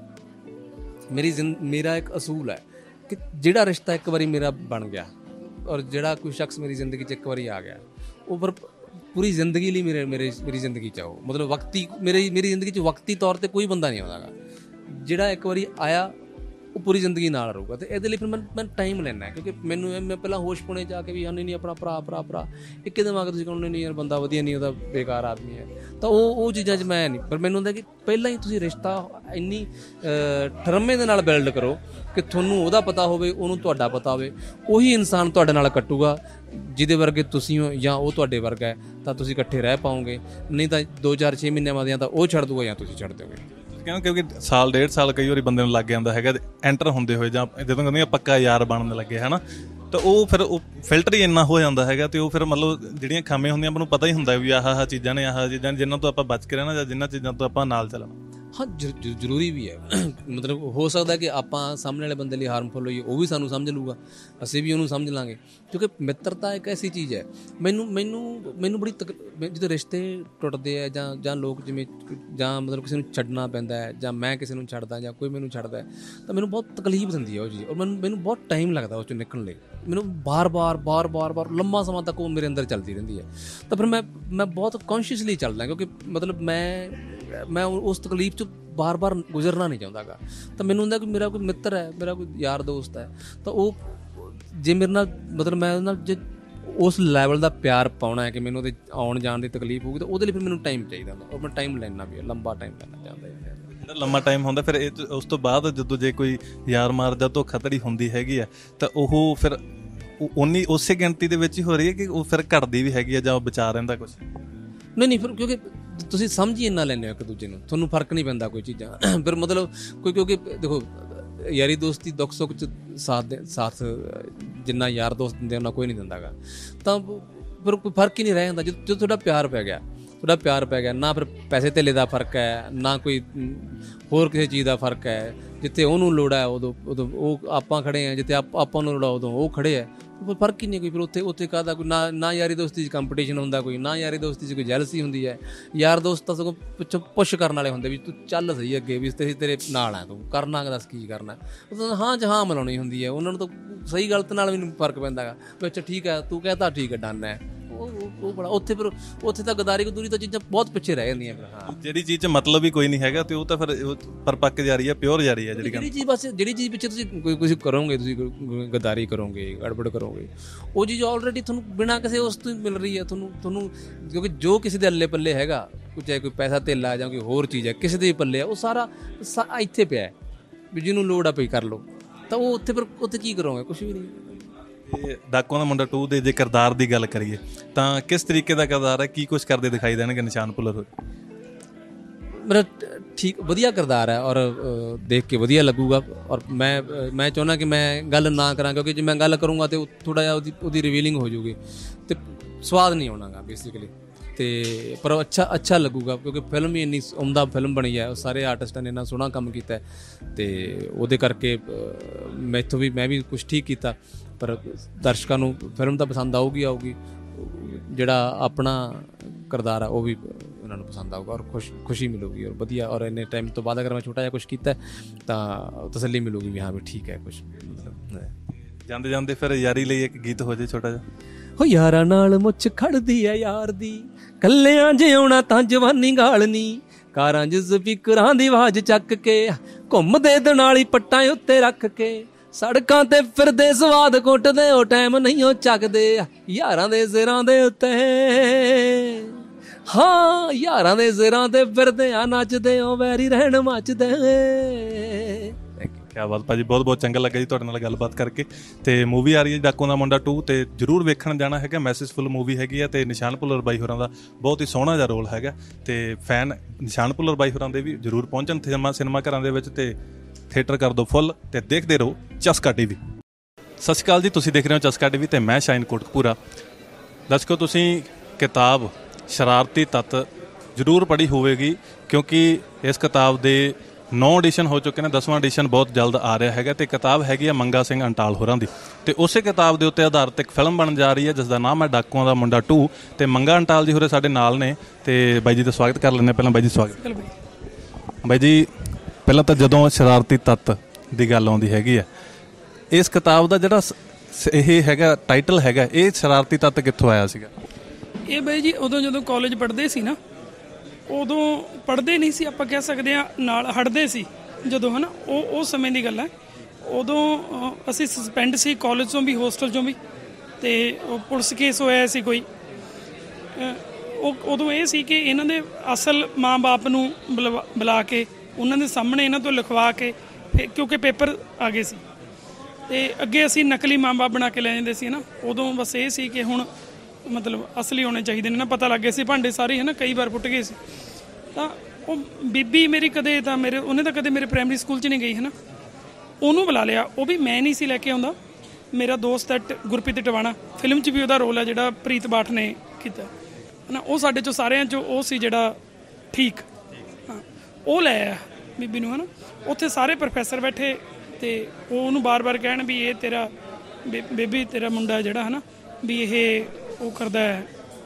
ਮੇਰਾ ਇੱਕ ਅਸੂਲ ਹੈ ਕਿ ਜਿਹੜਾ ਰਿਸ਼ਤਾ ਇੱਕ ਵਾਰੀ ਮੇਰਾ ਬਣ ਗਿਆ, ਔਰ ਜਿਹੜਾ ਕੋਈ ਸ਼ਖਸ ਮੇਰੀ ਜ਼ਿੰਦਗੀ 'ਚ ਇੱਕ ਵਾਰੀ ਆ ਗਿਆ, ਉਹ ਫਿਰ ਪੂਰੀ ਜ਼ਿੰਦਗੀ ਲਈ ਮੇਰੀ ਜ਼ਿੰਦਗੀ 'ਚ ਆਓ। ਮਤਲਬ ਮੇਰੀ ਜ਼ਿੰਦਗੀ 'ਚ ਵਕਤੀ ਤੌਰ 'ਤੇ ਕੋਈ ਬੰਦਾ ਨਹੀਂ ਆਉਂਦਾ ਗਾ। ਜਿਹੜਾ ਇੱਕ ਵਾਰੀ ਆਇਆ ਉਹ ਪੂਰੀ ਜ਼ਿੰਦਗੀ ਨਾਲ ਰਹੂਗਾ। ਅਤੇ ਇਹਦੇ ਲਈ ਫਿਰ ਮੈਂ ਟਾਈਮ ਲੈਣਾ, ਕਿਉਂਕਿ ਮੈਂ ਪਹਿਲਾਂ ਹੋਸ਼ਪੁਣੇ 'ਚ ਆ ਕੇ ਵੀ ਨਹੀਂ ਆਪਣਾ ਭਰਾ ਇੱਕੇ ਦਿਮਾਗ ਤੁਸੀਂ ਕਹੋਗੇ ਨਹੀਂ ਯਾਰ ਬੰਦਾ ਵਧੀਆ ਨਹੀਂ, ਉਹਦਾ ਬੇਕਾਰ ਆਦਮੀ ਹੈ, ਤਾਂ ਉਹ ਚੀਜ਼ਾਂ 'ਚ ਮੈਂ ਨਹੀਂ। ਪਰ ਮੈਨੂੰ ਹੁੰਦਾ ਕਿ ਪਹਿਲਾਂ ਹੀ ਤੁਸੀਂ ਰਿਸ਼ਤਾ ਇੰਨੀ ਠਰਮੇ ਦੇ ਨਾਲ ਬਿਲਡ ਕਰੋ ਕਿ ਤੁਹਾਨੂੰ ਉਹਦਾ ਪਤਾ ਹੋਵੇ, ਉਹਨੂੰ ਤੁਹਾਡਾ ਪਤਾ ਹੋਵੇ। ਉਹੀ ਇਨਸਾਨ ਤੁਹਾਡੇ ਨਾਲ ਕੱਟੂਗਾ ਜਿਹਦੇ ਵਰਗੇ ਤੁਸੀਂ ਹੋ, ਜਾਂ ਉਹ ਤੁਹਾਡੇ ਵਰਗਾ ਹੈ, ਤਾਂ ਤੁਸੀਂ ਇਕੱਠੇ ਰਹਿ ਪਾਓਗੇ। ਨਹੀਂ ਤਾਂ 2-4-6 ਮਹੀਨਿਆਂ ਬਾਅਦ ਤਾਂ ਉਹ ਛੱਡ ਦੂਗਾ ਜਾਂ ਤੁਸੀਂ ਛੱਡ ਦਿਓਗੇ। ਕਿਉਂਕਿ ਸਾਲ 1.5 ਸਾਲ ਕਈ ਵਾਰੀ ਬੰਦੇ ਨੂੰ ਲੱਗ ਜਾਂਦਾ ਹੈਗਾ ਐਂਟਰ ਹੁੰਦੇ ਹੋਏ, ਜਾਂ ਜਦੋਂ ਕਹਿੰਦੇ ਪੱਕਾ ਯਾਰ ਬਣਨ ਲੱਗੇ ਹੈ ਨਾ, ਤਾਂ ਉਹ ਫਿਰ ਉਹ ਫਿਲਟਰ ਹੀ ਇੰਨਾ ਹੋ ਜਾਂਦਾ ਹੈਗਾ। ਅਤੇ ਉਹ ਫਿਰ ਮਤਲਬ ਜਿਹੜੀਆਂ ਖਾਮੀਆਂ ਹੁੰਦੀਆਂ ਆਪਾਂ ਨੂੰ ਪਤਾ ਹੀ ਹੁੰਦਾ ਵੀ ਆਹ ਚੀਜ਼ਾਂ ਨੇ ਜਿਨ੍ਹਾਂ ਤੋਂ ਆਪਾਂ ਬਚ ਕੇ ਰਹਿਣਾ, ਜਾਂ ਜਿਨ੍ਹਾਂ ਚੀਜ਼ਾਂ ਤੋਂ ਆਪਾਂ ਨਾਲ ਚੱਲਣਾ। ਹਾਂ ਜ਼ਰੂਰੀ ਵੀ ਹੈ ਮਤਲਬ ਹੋ ਸਕਦਾ ਕਿ ਆਪਾਂ ਸਾਹਮਣੇ ਵਾਲੇ ਬੰਦੇ ਲਈ ਹਾਰਮਫੁਲ ਹੋਈਏ, ਉਹ ਵੀ ਸਾਨੂੰ ਸਮਝ ਲੂਗਾ, ਅਸੀਂ ਵੀ ਉਹਨੂੰ ਸਮਝ ਲਾਂਗੇ, ਕਿਉਂਕਿ ਮਿੱਤਰਤਾ ਇੱਕ ਐਸੀ ਚੀਜ਼ ਹੈ। ਮੈਨੂੰ ਬੜੀ ਜਦੋਂ ਰਿਸ਼ਤੇ ਟੁੱਟਦੇ ਹੈ ਜਾਂ ਲੋਕ ਜਿਵੇਂ ਜਾਂ ਮਤਲਬ ਕਿਸੇ ਨੂੰ ਛੱਡਣਾ ਪੈਂਦਾ ਹੈ ਜਾਂ ਮੈਂ ਕਿਸੇ ਨੂੰ ਛੱਡਦਾ ਜਾਂ ਕੋਈ ਮੈਨੂੰ ਛੱਡਦਾ ਤਾਂ ਮੈਨੂੰ ਬਹੁਤ ਤਕਲੀਫ ਦਿੰਦੀ ਹੈ ਉਹ ਚੀਜ਼, ਔਰ ਮੈਨੂੰ ਬਹੁਤ ਟਾਈਮ ਲੱਗਦਾ ਉਸ 'ਚੋਂ ਨਿਕਲਣ ਲਈ। ਮੈਨੂੰ ਬਾਰ-ਬਾਰ ਲੰਮਾ ਸਮਾਂ ਤੱਕ ਉਹ ਮੇਰੇ ਅੰਦਰ ਚੱਲਦੀ ਰਹਿੰਦੀ ਹੈ। ਤਾਂ ਫਿਰ ਮੈਂ ਬਹੁਤ ਕੌਨਸ਼ੀਅਸਲੀ ਚੱਲਦਾ, ਕਿਉਂਕਿ ਮਤਲਬ ਮੈਂ ਉਸ ਤਕਲੀਫ 'ਚ ਬਾਰ-ਬਾਰ ਗੁਜ਼ਰਨਾ ਨਹੀਂ ਚਾਹੁੰਦਾ ਗਾ। ਤਾਂ ਮੈਨੂੰ ਹੁੰਦਾ ਕਿ ਮੇਰਾ ਕੋਈ ਮਿੱਤਰ ਹੈ, ਮੇਰਾ ਕੋਈ ਯਾਰ ਦੋਸਤ ਹੈ, ਤਾਂ ਉਹ ਜੇ ਮੇਰੇ ਨਾਲ ਮਤਲਬ ਮੈਂ ਉਹਦੇ ਨਾਲ ਜੇ ਉਸ ਲੈਵਲ ਦਾ ਪਿਆਰ ਪਾਉਣਾ ਹੈ ਕਿ ਮੈਨੂੰ ਉਹਦੇ ਆਉਣ ਜਾਣ ਦੀ ਤਕਲੀਫ ਹੋਊਗੀ, ਤਾਂ ਉਹਦੇ ਲਈ ਫਿਰ ਮੈਨੂੰ ਟਾਈਮ ਚਾਹੀਦਾ ਹੁੰਦਾ, ਔਰ ਮੈਂ ਟਾਈਮ ਲੈਣਾ ਵੀ ਲੰਬਾ ਟਾਈਮ ਲੈਣਾ ਚਾਹੁੰਦਾ। ਜਿਹੜਾ ਲੰਮਾ ਟਾਈਮ ਹੁੰਦਾ ਫਿਰ ਉਸ ਤੋਂ ਬਾਅਦ ਜਦੋਂ ਜੇ ਕੋਈ ਯਾਰ ਮਾਰ ਜਾਂ ਧੋਖਾਧੜੀ ਹੁੰਦੀ ਹੈਗੀ ਆ ਤਾਂ ਉਹ ਫਿਰ ਉਸੇ ਗਿਣਤੀ ਦੇ ਵਿੱਚ ਹੀ ਹੋ ਰਹੀ ਹੈ ਕਿ ਉਹ ਫਿਰ ਘਟਦੀ ਵੀ ਹੈਗੀ ਆ ਜਾਂ ਉਹ ਬਚਾ ਰਹਿੰਦਾ ਕੁਛ? ਨਹੀਂ ਫਿਰ ਕਿਉਂਕਿ ਤੁਸੀਂ ਸਮਝ ਹੀ ਇੰਨਾ ਲੈਂਦੇ ਹੋ ਇੱਕ ਦੂਜੇ ਨੂੰ, ਤੁਹਾਨੂੰ ਫਰਕ ਨਹੀਂ ਪੈਂਦਾ ਕੋਈ ਚੀਜ਼ਾਂ ਫਿਰ ਮਤਲਬ ਕੋਈ, ਕਿਉਂਕਿ ਦੇਖੋ ਯਾਰੀ ਦੋਸਤੀ ਦੁੱਖ ਸੁੱਖ 'ਚ ਸਾਥ ਜਿੰਨਾ ਯਾਰ ਦੋਸਤ ਦਿੰਦੇ ਉਹਨਾਂ ਕੋਈ ਨਹੀਂ ਦਿੰਦਾ ਗਾ। ਤਾਂ ਫਿਰ ਕੋਈ ਫਰਕ ਹੀ ਨਹੀਂ ਰਹਿ ਜਾਂਦਾ ਜਦੋਂ ਤੁਹਾਡਾ ਪਿਆਰ ਪੈ ਗਿਆ ਨਾ ਫਿਰ ਪੈਸੇ ਧੇਲੇ ਦਾ ਫਰਕ ਹੈ, ਨਾ ਕੋਈ ਹੋਰ ਕਿਸੇ ਚੀਜ਼ ਦਾ ਫਰਕ ਹੈ। ਜਿੱਥੇ ਉਹਨੂੰ ਲੋੜ ਹੈ ਉਦੋਂ ਉਹ ਆਪਾਂ ਖੜੇ ਹਾਂ, ਜਿੱਥੇ ਆਪਾਂ ਨੂੰ ਲੋੜ ਹੈ ਉਦੋਂ ਉਹ ਖੜੇ ਹੈ, ਫਰਕ ਹੀ ਨਹੀਂ ਕੋਈ। ਫਿਰ ਉੱਥੇ ਕਾਹਦਾ ਕੋਈ ਨਾ ਯਾਰੀ ਦੋਸਤੀ 'ਚ ਕੰਪੀਟੀਸ਼ਨ ਹੁੰਦਾ, ਕੋਈ ਨਾ ਯਾਰੀ ਦੋਸਤੀ 'ਚ ਕੋਈ ਜੈਲਸੀ ਹੁੰਦੀ ਹੈ। ਯਾਰ ਦੋਸਤ ਤਾਂ ਸਗੋਂ ਪਿੱਛੋਂ ਪੁਸ਼ ਕਰਨ ਵਾਲੇ ਹੁੰਦੇ ਵੀ ਤੂੰ ਚੱਲ ਸਹੀ ਅੱਗੇ, ਵੀ ਤੇਰੇ ਨਾਲ ਹੈ, ਤੂੰ ਕਰਨਾ ਦੱਸ ਕੀ ਕਰਨਾ। ਹਾਂ 'ਚ ਹਾਂ ਮਿਲਾਉਣੀ ਹੁੰਦੀ ਹੈ, ਉਹਨਾਂ ਨੂੰ ਤਾਂ ਸਹੀ ਗਲਤ ਨਾਲ ਵੀ ਫਰਕ ਪੈਂਦਾ ਗਾ ਵੀ ਅੱਛਾ ਠੀਕ ਹੈ ਤੂੰ ਕਹਿਤਾ ਠੀਕ ਹੈ ਡਨ ਹੈ। ਉਹ ਬੜਾ ਉੱਥੇ ਤਾਂ ਗਦਾਰੀ ਗਦੂਰੀ ਤਾਂ ਚੀਜ਼ਾਂ ਬਹੁਤ ਪਿੱਛੇ ਰਹਿ ਜਾਂਦੀਆਂ। ਫਿਰ ਹਾਂ ਜਿਹੜੀ ਚੀਜ਼ 'ਚ ਮਤਲਬ ਹੀ ਕੋਈ ਨਹੀਂ ਹੈਗਾ ਤੇ ਉਹ ਤਾਂ ਫਿਰ ਪਰਪੱਕ ਜਾਰੀ ਹੈ, ਪਿਓਰ ਜਾਰੀ ਹੈ। ਜਿਹੜੀ ਚੀਜ਼ ਪਿੱਛੇ ਤੁਸੀਂ ਕਰੋਗੇ, ਤੁਸੀਂ ਗਦਾਰੀ ਕਰੋਗੇ, ਗੜਬੜ ਕਰੋਗੇ, ਉਹ ਚੀਜ਼ ਆਲਰੇਡੀ ਤੁਹਾਨੂੰ ਬਿਨਾਂ ਕਿਸੇ ਉਸ ਤੋਂ ਮਿਲ ਰਹੀ ਹੈ ਤੁਹਾਨੂੰ ਕਿਉਂਕਿ ਜੋ ਕਿਸੇ ਦੇ ਅੱਲੇ ਪੱਲੇ ਹੈਗਾ, ਚਾਹੇ ਕੋਈ ਪੈਸਾ ਧੇਲਾ ਜਾਂ ਕੋਈ ਹੋਰ ਚੀਜ਼ ਹੈ ਕਿਸੇ ਦੇ ਪੱਲੇ ਹੈ, ਉਹ ਸਾਰਾ ਇੱਥੇ ਪਿਆ ਵੀ ਜਿਹਨੂੰ ਲੋੜ ਆ ਪਈ ਕਰ ਲਓ। ਤਾਂ ਉਹ ਉੱਥੇ ਕੀ ਕਰੋਗੇ? ਕੁਛ ਵੀ ਨਹੀਂ। ਡਾਕੂਆਂ ਦਾ ਮੁੰਡਾ 2 ਦੇ ਜੇ ਕਿਰਦਾਰ ਦੀ ਗੱਲ ਕਰੀਏ ਤਾਂ ਕਿਸ ਤਰੀਕੇ ਦਾ ਕਿਰਦਾਰ ਹੈ, ਕੀ ਕੁਛ ਕਰਦੇ ਦਿਖਾਈ ਦੇਣਗੇ ਨਿਸ਼ਾਨ ਭੁੱਲਰ ਹੋਏ? ਮੇਰਾ ਠੀਕ ਵਧੀਆ ਕਿਰਦਾਰ ਹੈ ਔਰ ਦੇਖ ਕੇ ਵਧੀਆ ਲੱਗੂਗਾ। ਔਰ ਮੈਂ ਚਾਹੁੰਦਾ ਕਿ ਮੈਂ ਗੱਲ ਨਾ ਕਰਾਂ, ਕਿਉਂਕਿ ਜੇ ਮੈਂ ਗੱਲ ਕਰੂੰਗਾ ਤਾਂ ਥੋੜ੍ਹਾ ਜਿਹਾ ਉਹਦੀ ਰਿਵੀਲਿੰਗ ਹੋ ਜਾਊਗੀ ਅਤੇ ਸਵਾਦ ਨਹੀਂ ਆਉਣਾ ਗਾ ਬੇਸਿਕਲੀ। ਅਤੇ ਪਰ ਅੱਛਾ ਲੱਗੂਗਾ ਕਿਉਂਕਿ ਫਿਲਮ ਹੀ ਇੰਨੀ ਉਮਦਾ ਫਿਲਮ ਬਣੀ ਹੈ, ਸਾਰੇ ਆਰਟਿਸਟਾਂ ਨੇ ਇੰਨਾ ਸੋਹਣਾ ਕੰਮ ਕੀਤਾ ਅਤੇ ਉਹਦੇ ਕਰਕੇ ਮੈਂ ਵੀ ਕੁਛ ਠੀਕ ਕੀਤਾ। ਪਰ ਦਰਸ਼ਕਾਂ ਨੂੰ ਫਿਲਮ ਤਾਂ ਪਸੰਦ ਆਊਗੀ, ਜਿਹੜਾ ਆਪਣਾ ਕਿਰਦਾਰ ਆ ਉਹ ਵੀ ਉਹਨਾਂ ਨੂੰ ਪਸੰਦ ਆਊਗਾ ਔਰ ਖੁਸ਼ੀ ਮਿਲੂਗੀ ਔਰ ਵਧੀਆ। ਔਰ ਇੰਨੇ ਟਾਈਮ ਤੋਂ ਬਾਅਦ ਅਗਰ ਮੈਂ ਛੋਟਾ ਜਿਹਾ ਕੁਛ ਕੀਤਾ ਤਾਂ ਤਸੱਲੀ ਮਿਲੂਗੀ ਵੀ ਹਾਂ ਵੀ ਠੀਕ ਹੈ ਕੁਛ। ਜਾਂਦੇ ਜਾਂਦੇ ਫਿਰ ਯਾਰੀ ਲਈ ਇੱਕ ਗੀਤ ਹੋ ਜਾਏ ਛੋਟਾ ਜਿਹਾ। ਹੋ ਯਾਰਾਂ ਨਾਲ ਮੁੱਛ ਖੜਦੀ ਹੈ ਯਾਰ ਦੀ, ਕੱਲਿਆਂ ਜੇ ਆਉਣਾ ਤਾਂ ਜਵਾਨੀ ਗਾਲਣੀ, ਕਾਰਾਂ 'ਚ ਸਪੀਕਰਾਂ ਦੀ ਆਵਾਜ਼ ਚੱਕ ਕੇ, ਘੁੰਮਦੇ ਦਨਾਲੀ ਪੱਟਾਂ ਉੱਤੇ ਰੱਖ ਕੇ, ਸੜਕਾਂ ਤੇ ਫਿਰਦੇ ਸਵਾਦ ਕੁੱਟਦੇ, ਉਹ ਟਾਈਮ ਨਹੀਂ ਉਹ ਚੱਕਦੇ ਯਾਰਾਂ ਦੇ ਸਿਰਾਂ ਦੇ ਉੱਤੇ। ਹਾਂ ਯਾਰਾਂ ਦੇ ਸਿਰਾਂ ਤੇ ਫਿਰਦੇ ਆ ਨੱਚਦੇ, ਉਹ ਵੈਰੀ ਰਹਿਣ ਮੱਚਦੇ। ਕਿਆ ਬਾਤ ਭਾਜੀ, ਬਹੁਤ ਬਹੁਤ ਚੰਗਾ ਲੱਗਾ ਜੀ ਤੁਹਾਡੇ ਨਾਲ ਗੱਲਬਾਤ ਕਰਕੇ। ਤੇ ਮੂਵੀ ਆ ਰਹੀ ਹੈ ਡਾਕੂਆਂ ਦਾ ਮੁੰਡਾ 2 ਤੇ ਜ਼ਰੂਰ ਵੇਖਣ ਜਾਣਾ ਹੈਗਾ। ਮੈਸੇਜਫੁਲ ਮੂਵੀ ਹੈਗੀ ਹੈ ਤੇ ਨਿਸ਼ਾਨ ਭੁੱਲਰ ਬਾਈ ਹੋਰਾਂ ਦਾ ਬਹੁਤ ਹੀ ਸੋਹਣਾ ਜਿਹਾ ਰੋਲ ਹੈਗਾ ਤੇ ਫੈਨ ਨਿਸ਼ਾਨ ਭੁੱਲਰ ਬਾਈ ਹੋਰਾਂ ਦੇ ਵੀ ਜ਼ਰੂਰ ਪਹੁੰਚਣ ਸਿਨੇਮਾ ਘਰਾਂ ਦੇ ਵਿੱਚ ਤੇ ਥੀਏਟਰ ਕਰ ਦਿਓ ਫੁੱਲ ਤੇ ਦੇਖਦੇ ਰਹੋ ਚਸਕਾ TV। ਸਤਿ ਸ਼੍ਰੀ ਅਕਾਲ ਜੀ, ਤੁਸੀਂ ਦੇਖ ਰਹੇ ਹੋ ਚਸਕਾ TV ਤੇ ਮੈਂ ਸ਼ਾਹੀਨ ਕੋਟਕਪੂਰਾ। ਦਰਸ਼ਕੋ, ਤੁਸੀਂ ਕਿਤਾਬ ਸ਼ਰਾਰਤੀ ਤੱਤ ਜ਼ਰੂਰ ਪੜ੍ਹੀ ਹੋਵੇਗੀ ਕਿਉਂਕਿ ਇਸ ਕਿਤਾਬ ਦੇ 9 ਐਡੀਸ਼ਨ ਹੋ ਚੁੱਕੇ ਨੇ, 10ਵਾਂ ਐਡੀਸ਼ਨ ਬਹੁਤ ਜਲਦ ਆ ਰਿਹਾ ਹੈਗਾ ਤੇ ਕਿਤਾਬ ਹੈਗੀ ਆ ਮੰਗਾ ਸਿੰਘ ਅੰਟਾਲ ਹੋਰਾਂ ਦੀ ਤੇ ਉਸੇ ਕਿਤਾਬ ਦੇ ਉੱਤੇ ਆਧਾਰਿਤ ਇੱਕ ਫਿਲਮ ਬਣਨ ਜਾ ਰਹੀ ਹੈ ਜਿਸ ਦਾ ਨਾਮ ਹੈ ਡਾਕੂਆਂ ਦਾ ਮੁੰਡਾ 2 ਤੇ ਮੰਗਾ ਅੰਟਾਲ ਜੀ ਹੋਰੇ ਸਾਡੇ ਨਾਲ ਨੇ ਤੇ ਬਾਈ ਜੀ ਦਾ ਸਵਾਗਤ ਕਰ ਲੈਂਦੇ। ਪਹਿਲਾਂ ਬਾਈ ਜੀ ਸਵਾਗਤ। ਬਾਈ ਜੀ, ਪਹਿਲਾਂ ਤਾਂ ਜਦੋਂ ਸ਼ਰਾਰਤੀ ਤੱਤ ਦੀ ਗੱਲ ਆਉਂਦੀ ਹੈਗੀ ਆ, ਇਸ ਕਿਤਾਬ ਦਾ ਜਿਹੜਾ ਇਹ ਹੈਗਾ ਟਾਈਟਲ ਹੈਗਾ, ਇਹ ਸ਼ਰਾਰਤੀ ਤੱਤ ਕਿੱਥੋਂ ਆਇਆ ਸੀਗਾ? ਇਹ ਬਾਈ ਜੀ ਉਦੋਂ ਜਦੋਂ ਕਾਲਜ ਪੜ੍ਹਦੇ ਸੀ ਨਾ, ਉਦੋਂ ਪੜ੍ਹਦੇ ਨਹੀਂ ਸੀ ਆਪਾਂ ਕਹਿ ਸਕਦੇ ਹਾਂ, ਨਾਲ ਹਟਦੇ ਸੀ ਜਦੋਂ, ਹੈ ਨਾ, ਉਹ ਸਮੇਂ ਦੀ ਗੱਲ ਹੈ। ਉਦੋਂ ਅਸੀਂ ਸਸਪੈਂਡ ਸੀ ਕਾਲਜ ਤੋਂ ਵੀ ਹੋਸਟਲ ਚੋਂ ਵੀ, ਅਤੇ ਪੁਲਿਸ ਕੇਸ ਹੋਇਆ ਸੀ ਕੋਈ। ਉਦੋਂ ਇਹ ਸੀ ਕਿ ਇਹਨਾਂ ਦੇ ਅਸਲ ਮਾਂ ਬਾਪ ਨੂੰ ਬੁਲਾ ਕੇ ਉਹਨਾਂ ਦੇ ਸਾਹਮਣੇ ਇਹਨਾਂ ਤੋਂ ਲਿਖਵਾ ਕੇ, ਕਿਉਂਕਿ ਪੇਪਰ ਆ ਗਏ ਸੀ ਅਤੇ ਅੱਗੇ ਅਸੀਂ ਨਕਲੀ ਮਾਂ ਬਾਪ ਬਣਾ ਕੇ ਲੈ ਜਾਂਦੇ ਸੀ ਨਾ। ਉਦੋਂ ਬਸ ਇਹ ਸੀ ਕਿ ਹੁਣ ਮਤਲਬ ਅਸਲੀ ਹੋਣੇ ਚਾਹੀਦੇ ਨੇ ਨਾ। ਪਤਾ ਲੱਗ ਗਿਆ ਸੀ ਭਾਂਡੇ ਸਾਰੇ, ਹੈ ਨਾ, ਕਈ ਵਾਰ ਪੁੱਟ ਗਏ ਸੀ। ਤਾਂ ਉਹ ਬੀਬੀ ਮੇਰੀ ਉਹਨੇ ਤਾਂ ਕਦੇ ਮੇਰੇ ਪ੍ਰਾਇਮਰੀ ਸਕੂਲ 'ਚ ਨਹੀਂ ਗਈ, ਹੈ ਨਾ, ਉਹਨੂੰ ਬੁਲਾ ਲਿਆ। ਉਹ ਵੀ ਮੈਂ ਨਹੀਂ ਸੀ ਲੈ ਕੇ ਆਉਂਦਾ, ਮੇਰਾ ਦੋਸਤ ਹੈ ਗੁਰਪ੍ਰੀਤ ਟਵਾਣਾ, ਫਿਲਮ 'ਚ ਵੀ ਉਹਦਾ ਰੋਲ ਹੈ ਜਿਹੜਾ ਪ੍ਰੀਤ ਬਾਠ ਨੇ ਕੀਤਾ, ਹੈ ਨਾ। ਉਹ ਸਾਡੇ 'ਚੋਂ ਸਾਰਿਆਂ 'ਚੋਂ ਉਹ ਸੀ ਜਿਹੜਾ ਠੀਕ, ਹਾਂ, ਉਹ ਲੈ ਆਇਆ ਬੀਬੀ ਨੂੰ, ਹੈ ਨਾ। ਉੱਥੇ ਸਾਰੇ ਪ੍ਰੋਫੈਸਰ ਬੈਠੇ ਤੇ ਉਹ ਉਹਨੂੰ ਬਾਰ-ਬਾਰ ਕਹਿਣ ਵੀ ਇਹ ਤੇਰਾ ਬੇਬੀ ਤੇਰਾ ਮੁੰਡਾ ਜਿਹੜਾ ਹੈ ਨਾ ਵੀ ਇਹ ਉਹ ਕਰਦਾ ਹੈ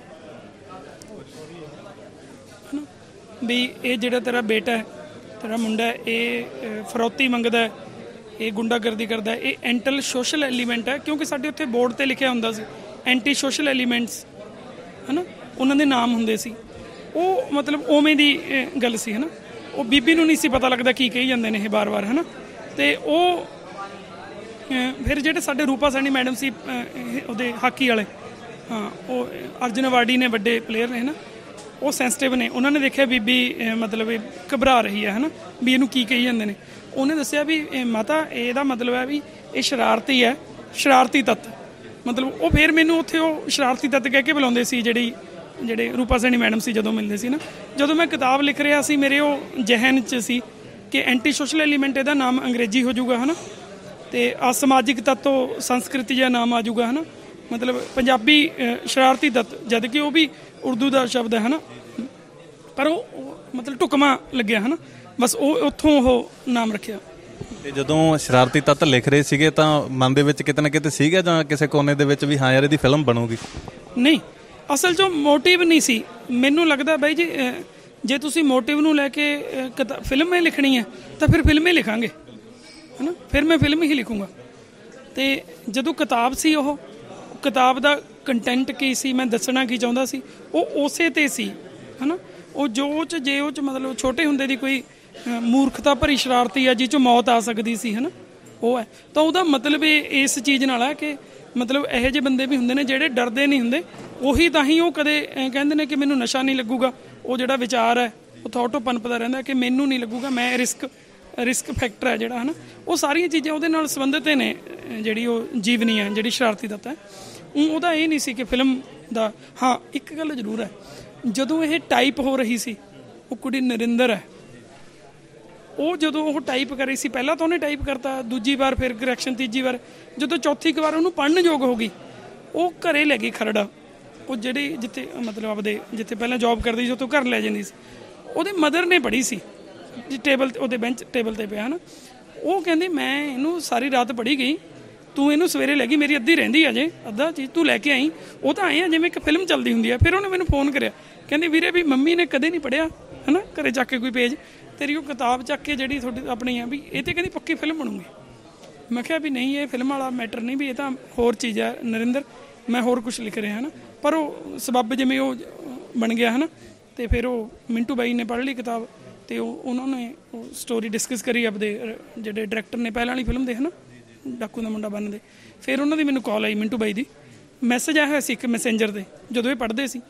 ਨਾ, ਵੀ ਇਹ ਜਿਹੜਾ ਤੇਰਾ ਬੇਟਾ ਹੈ, ਤੇਰਾ ਮੁੰਡਾ ਹੈ, ਇਹ ਫਰੌਤੀ ਮੰਗਦਾ ਹੈ, ਇਹ ਗੁੰਡਾਗਰਦੀ ਕਰਦਾ ਹੈ, ਇਹ ਐਂਟਲ ਸੋਸ਼ਲ ਐਲੀਮੈਂਟ ਹੈ। ਕਿਉਂਕਿ ਸਾਡੇ ਉੱਥੇ ਬੋਰਡ ਤੇ ਲਿਖਿਆ ਹੁੰਦਾ ਸੀ ਐਂਟੀ ਸੋਸ਼ਲ ਐਲੀਮੈਂਟਸ, ਹੈ ਨਾ, ਉਹਨਾਂ ਦੇ ਨਾਮ ਹੁੰਦੇ ਸੀ। ਉਹ ਮਤਲਬ ਉਵੇਂ ਦੀ ਗੱਲ ਸੀ, ਹੈ ਨਾ। ਉਹ ਬੀਬੀ ਨੂੰ ਨਹੀਂ ਸੀ ਪਤਾ ਲੱਗਦਾ ਕੀ ਕਹੀ ਜਾਂਦੇ ਨੇ ਇਹ ਵਾਰ-ਵਾਰ, ਹੈ ਨਾ। ਤੇ ਉਹ ਫਿਰ ਜਿਹੜੇ ਸਾਡੇ ਰੂਪਾ ਸੈਣੀ ਮੈਡਮ ਸੀ ਉਹਦੇ ਹਾਕੀ ਵਾਲੇ, ਹਾਂ, ਉਹ ਅਰਜੁਨ ਅਵਾਰਡੀ ਨੇ, ਵੱਡੇ ਪਲੇਅਰ ਨੇ, ਹੈ ਨਾ, ਉਹ ਸੈਂਸਿਟਿਵ ਨੇ। ਉਹਨਾਂ ਨੇ ਦੇਖਿਆ ਬੀਬੀ ਮਤਲਬ ਘਬਰਾ ਰਹੀ ਹੈ, ਹੈ ਨਾ, ਵੀ ਇਹਨੂੰ ਕੀ ਕਹੀ ਜਾਂਦੇ ਨੇ। ਉਹਨੇ ਦੱਸਿਆ ਵੀ ਮਾਤਾ ਇਹਦਾ ਮਤਲਬ ਹੈ ਵੀ ਇਹ ਸ਼ਰਾਰਤੀ ਹੈ, ਸ਼ਰਾਰਤੀ ਤੱਤ। ਮਤਲਬ ਉਹ ਫਿਰ ਮੈਨੂੰ ਉੱਥੇ ਉਹ ਸ਼ਰਾਰਤੀ ਤੱਤ ਕਹਿ ਕੇ ਬੁਲਾਉਂਦੇ ਸੀ ਜਿਹੜੇ ਰੂਪਾ ਸੈਣੀ ਮੈਡਮ ਸੀ। ਜਦੋਂ ਮਿਲਦੇ ਸੀ ਨਾ, ਜਦੋਂ ਮੈਂ ਕਿਤਾਬ ਲਿਖ ਰਿਹਾ ਸੀ, ਮੇਰੇ ਉਹ ਜ਼ਹਿਨ 'ਚ ਸੀ ਕਿ ਐਂਟੀ ਸੋਸ਼ਲ ਐਲੀਮੈਂਟ ਇਹਦਾ ਨਾਮ ਅੰਗਰੇਜ਼ੀ ਹੋ ਜਾਊਗਾ, ਹੈ ਨਾ, ਤੇ ਅਸਮਾਜਿਕ ਤੱਤੋ ਸੰਸਕ੍ਰਿਤੀ ਜਿਹਾ ਨਾਮ ਆ ਜਾਊਗਾ, ਹੈ ਨਾ। ਮਤਲਬ ਪੰਜਾਬੀ ਸ਼ਰਾਰਤੀ ਤੱਤ, ਜਦ ਕਿ ਉਹ ਵੀ ਉਰਦੂ ਦਾ ਸ਼ਬਦ ਹੈ, ਹੈ ਨਾ, ਪਰ ਉਹ ਮਤਲਬ ਢੁਕਵਾਂ ਲੱਗਿਆ, ਹੈ ਨਾ, ਬਸ ਉਹ ਉੱਥੋਂ ਉਹ ਨਾਮ ਰੱਖਿਆ। ਤੇ ਜਦੋਂ ਸ਼ਰਾਰਤੀ ਤੱਤ ਲਿਖ ਰਹੇ ਸੀਗੇ ਤਾਂ ਮਨ ਦੇ ਵਿੱਚ ਕਿਤੇ ਨਾ ਕਿਤੇ ਸੀਗਾ ਜਾਂ ਕਿਸੇ ਕੋਨੇ ਦੇ ਵਿੱਚ ਵੀ ਹਾਂ ਯਾਰ ਇਹਦੀ ਫਿਲਮ ਬਣੂਗੀ? ਨਹੀਂ, ਅਸਲ 'ਚੋਂ ਮੋਟਿਵ ਨਹੀਂ ਸੀ। ਮੈਨੂੰ ਲੱਗਦਾ ਬਾਈ ਜੀ ਜੇ ਤੁਸੀਂ ਮੋਟਿਵ ਨੂੰ ਲੈ ਕੇ ਫਿਲਮ ਹੀ ਲਿਖਣੀ ਹੈ ਤਾਂ ਫਿਰ ਫਿਲਮ ਹੀ ਲਿਖਾਂਗੇ, ਹੈ ਨਾ, ਫਿਰ ਮੈਂ ਫਿਲਮ ਹੀ ਲਿਖੂੰਗਾ। ਤੇ ਜਦੋਂ ਕਿਤਾਬ ਸੀ, ਉਹ ਕਿਤਾਬ ਦਾ ਕੰਟੈਂਟ ਕੀ ਸੀ, ਮੈਂ ਦੱਸਣਾ ਕੀ ਚਾਹੁੰਦਾ ਸੀ, ਉਹ ਉਸੇ ਤੇ ਸੀ, ਹੈ ਨਾ। ਉਹ ਜੇ ਉਹ 'ਚ ਮਤਲਬ ਛੋਟੇ ਹੁੰਦੇ ਦੀ ਕੋਈ ਮੂਰਖਤਾ ਭਰੀ ਸ਼ਰਾਰਤੀ ਆ ਜਿਹ 'ਚੋਂ ਮੌਤ ਆ ਸਕਦੀ ਸੀ, ਹੈ ਨਾ, ਉਹ ਹੈ। ਤਾਂ ਉਹਦਾ ਮਤਲਬ ਇਸ ਚੀਜ਼ ਨਾਲ ਹੈ ਕਿ ਮਤਲਬ ਇਹੋ ਜਿਹੇ ਬੰਦੇ ਵੀ ਹੁੰਦੇ ਨੇ ਜਿਹੜੇ ਡਰਦੇ ਨਹੀਂ ਹੁੰਦੇ। ਉਹੀ ਤਾਂ ਹੀ ਉਹ ਕਦੇ ਕਹਿੰਦੇ ਨੇ ਕਿ ਮੈਨੂੰ ਨਸ਼ਾ ਨਹੀਂ ਲੱਗੂਗਾ। ਉਹ ਜਿਹੜਾ ਵਿਚਾਰ ਹੈ ਉਹ ਥੋਟ ਤੋਂ ਪਨਪਦਾ ਰਹਿੰਦਾ ਕਿ ਮੈਨੂੰ ਨਹੀਂ ਲੱਗੂਗਾ, ਮੈਂ ਰਿਸਕ ਫੈਕਟਰ ਹੈ ਜਿਹੜਾ, ਹੈ ਨਾ। ਉਹ ਸਾਰੀਆਂ ਚੀਜ਼ਾਂ ਉਹਦੇ ਨਾਲ ਸੰਬੰਧਿਤ ਨੇ। ਜਿਹੜੀ ਉਹ ਜੀਵਨੀ ਹੈ, ਜਿਹੜੀ ਸ਼ਰਾਰਤੀ ਤੱਤ ਹੈ, ਉਹਦਾ ਇਹ ਨਹੀਂ ਸੀ ਕਿ ਫਿਲਮ ਦਾ। ਹਾਂ, ਇੱਕ ਗੱਲ ਜ਼ਰੂਰ ਹੈ, ਜਦੋਂ ਇਹ ਟਾਈਪ ਹੋ ਰਹੀ ਸੀ, ਉਹ ਕੁੜੀ ਨਰਿੰਦਰ ਹੈ, ਉਹ ਜਦੋਂ ਉਹ ਟਾਈਪ ਕਰ ਰਹੀ ਸੀ, ਪਹਿਲਾਂ ਤਾਂ ਉਹਨੇ ਟਾਈਪ ਕਰਤਾ, ਦੂਜੀ ਵਾਰ ਫਿਰ ਕਰੈਕਸ਼ਨ, ਤੀਜੀ ਵਾਰ, ਜਦੋਂ ਚੌਥੀ ਵਾਰ ਉਹਨੂੰ ਪੜ੍ਹਨ ਯੋਗ ਹੋ ਗਈ, ਉਹ ਘਰੇ ਲੈ ਗਈ ਖਰੜਾ। ਉਹ ਜਿਹੜੀ ਜਿੱਥੇ ਮਤਲਬ ਆਪਦੇ ਜਿੱਥੇ ਪਹਿਲਾਂ ਜੌਬ ਕਰਦੀ ਸੀ, ਉੱਥੋਂ ਘਰ ਲੈ ਜਾਂਦੀ ਸੀ। ਉਹਦੇ ਮਦਰ ਨੇ ਪੜ੍ਹੀ ਸੀ ਜੀ, ਟੇਬਲ ਉਹਦੇ ਬੈਂਚ ਟੇਬਲ 'ਤੇ ਪਿਆ, ਹੈ ਨਾ। ਉਹ ਕਹਿੰਦੀ ਮੈਂ ਇਹਨੂੰ ਸਾਰੀ ਰਾਤ ਪੜ੍ਹੀ ਗਈ, ਤੂੰ ਇਹਨੂੰ ਸਵੇਰੇ ਲੈ ਗਈ, ਮੇਰੀ ਅੱਧੀ ਰਹਿੰਦੀ ਆ, ਜੇ ਅੱਧਾ ਚੀਜ਼ ਤੂੰ ਲੈ ਕੇ ਆਈ। ਉਹ ਤਾਂ ਆਏ ਆ ਜਿਵੇਂ ਇੱਕ ਫਿਲਮ ਚੱਲਦੀ ਹੁੰਦੀ ਹੈ। ਫਿਰ ਉਹਨੇ ਮੈਨੂੰ ਫੋਨ ਕਰਿਆ, ਕਹਿੰਦੀ ਵੀਰੇ ਵੀ ਮੰਮੀ ਨੇ ਕਦੇ ਨਹੀਂ ਪੜ੍ਹਿਆ, ਹੈ ਨਾ, ਘਰੇ ਚੱਕ ਕੇ ਕੋਈ ਪੇਜ, ਤੇਰੀ ਉਹ ਕਿਤਾਬ ਚੱਕ ਕੇ ਜਿਹੜੀ ਤੁਹਾਡੀ ਆਪਣੀ ਆ ਵੀ ਇਹ 'ਤੇ ਕਹਿੰਦੀ ਪੱਕੀ ਫਿਲਮ ਬਣੂਗੀ। ਮੈਂ ਕਿਹਾ ਵੀ ਨਹੀਂ, ਇਹ ਫਿਲਮ ਵਾਲਾ ਮੈਟਰ ਨਹੀਂ, ਵੀ ਇਹ ਤਾਂ ਹੋਰ ਚੀਜ਼ ਹੈ ਨਰਿੰਦਰ, ਮੈਂ ਹੋਰ ਕੁਝ ਲਿਖ ਰਿਹਾ, ਹੈ ਨਾ। ਪਰ ਉਹ ਸਬੱਬ ਜਿਵੇਂ ਉਹ ਬਣ ਗਿਆ, ਹੈ ਨਾ। ਤੇ ਫਿਰ ਉਹ ਮਿੰਟੂ ਬਾਈ ਨੇ ਪੜ੍ਹ ਲਈ ਕਿਤਾਬ, ਤੇ ਉਹਨਾਂ ਨੇ ਉਹ ਸਟੋਰੀ ਡਿਸਕਸ ਕਰੀ ਆਪਦੇ ਜਿਹੜੇ ਡਾਇਰੈਕਟਰ ਨੇ ਪਹਿਲਾਂ ਵਾਲੀ ਫਿਲਮ ਦੇ, ਹੈ ਨਾ, ਡਾਕੂ ਦਾ ਮੁੰਡਾ ਬਣਨ ਦੇ। ਫਿਰ ਉਹਨਾਂ ਦੀ ਮੈਨੂੰ ਕਾਲ ਆਈ, ਮਿੰਟੂ ਬਾਈ ਦੀ ਮੈਸੇਜ ਆਇਆ ਹੋਇਆ ਸੀ ਇੱਕ ਮੈਸੇਂਜਰ 'ਤੇ, ਜਦੋਂ ਇਹ ਪੜ੍ਹਦੇ ਸੀ,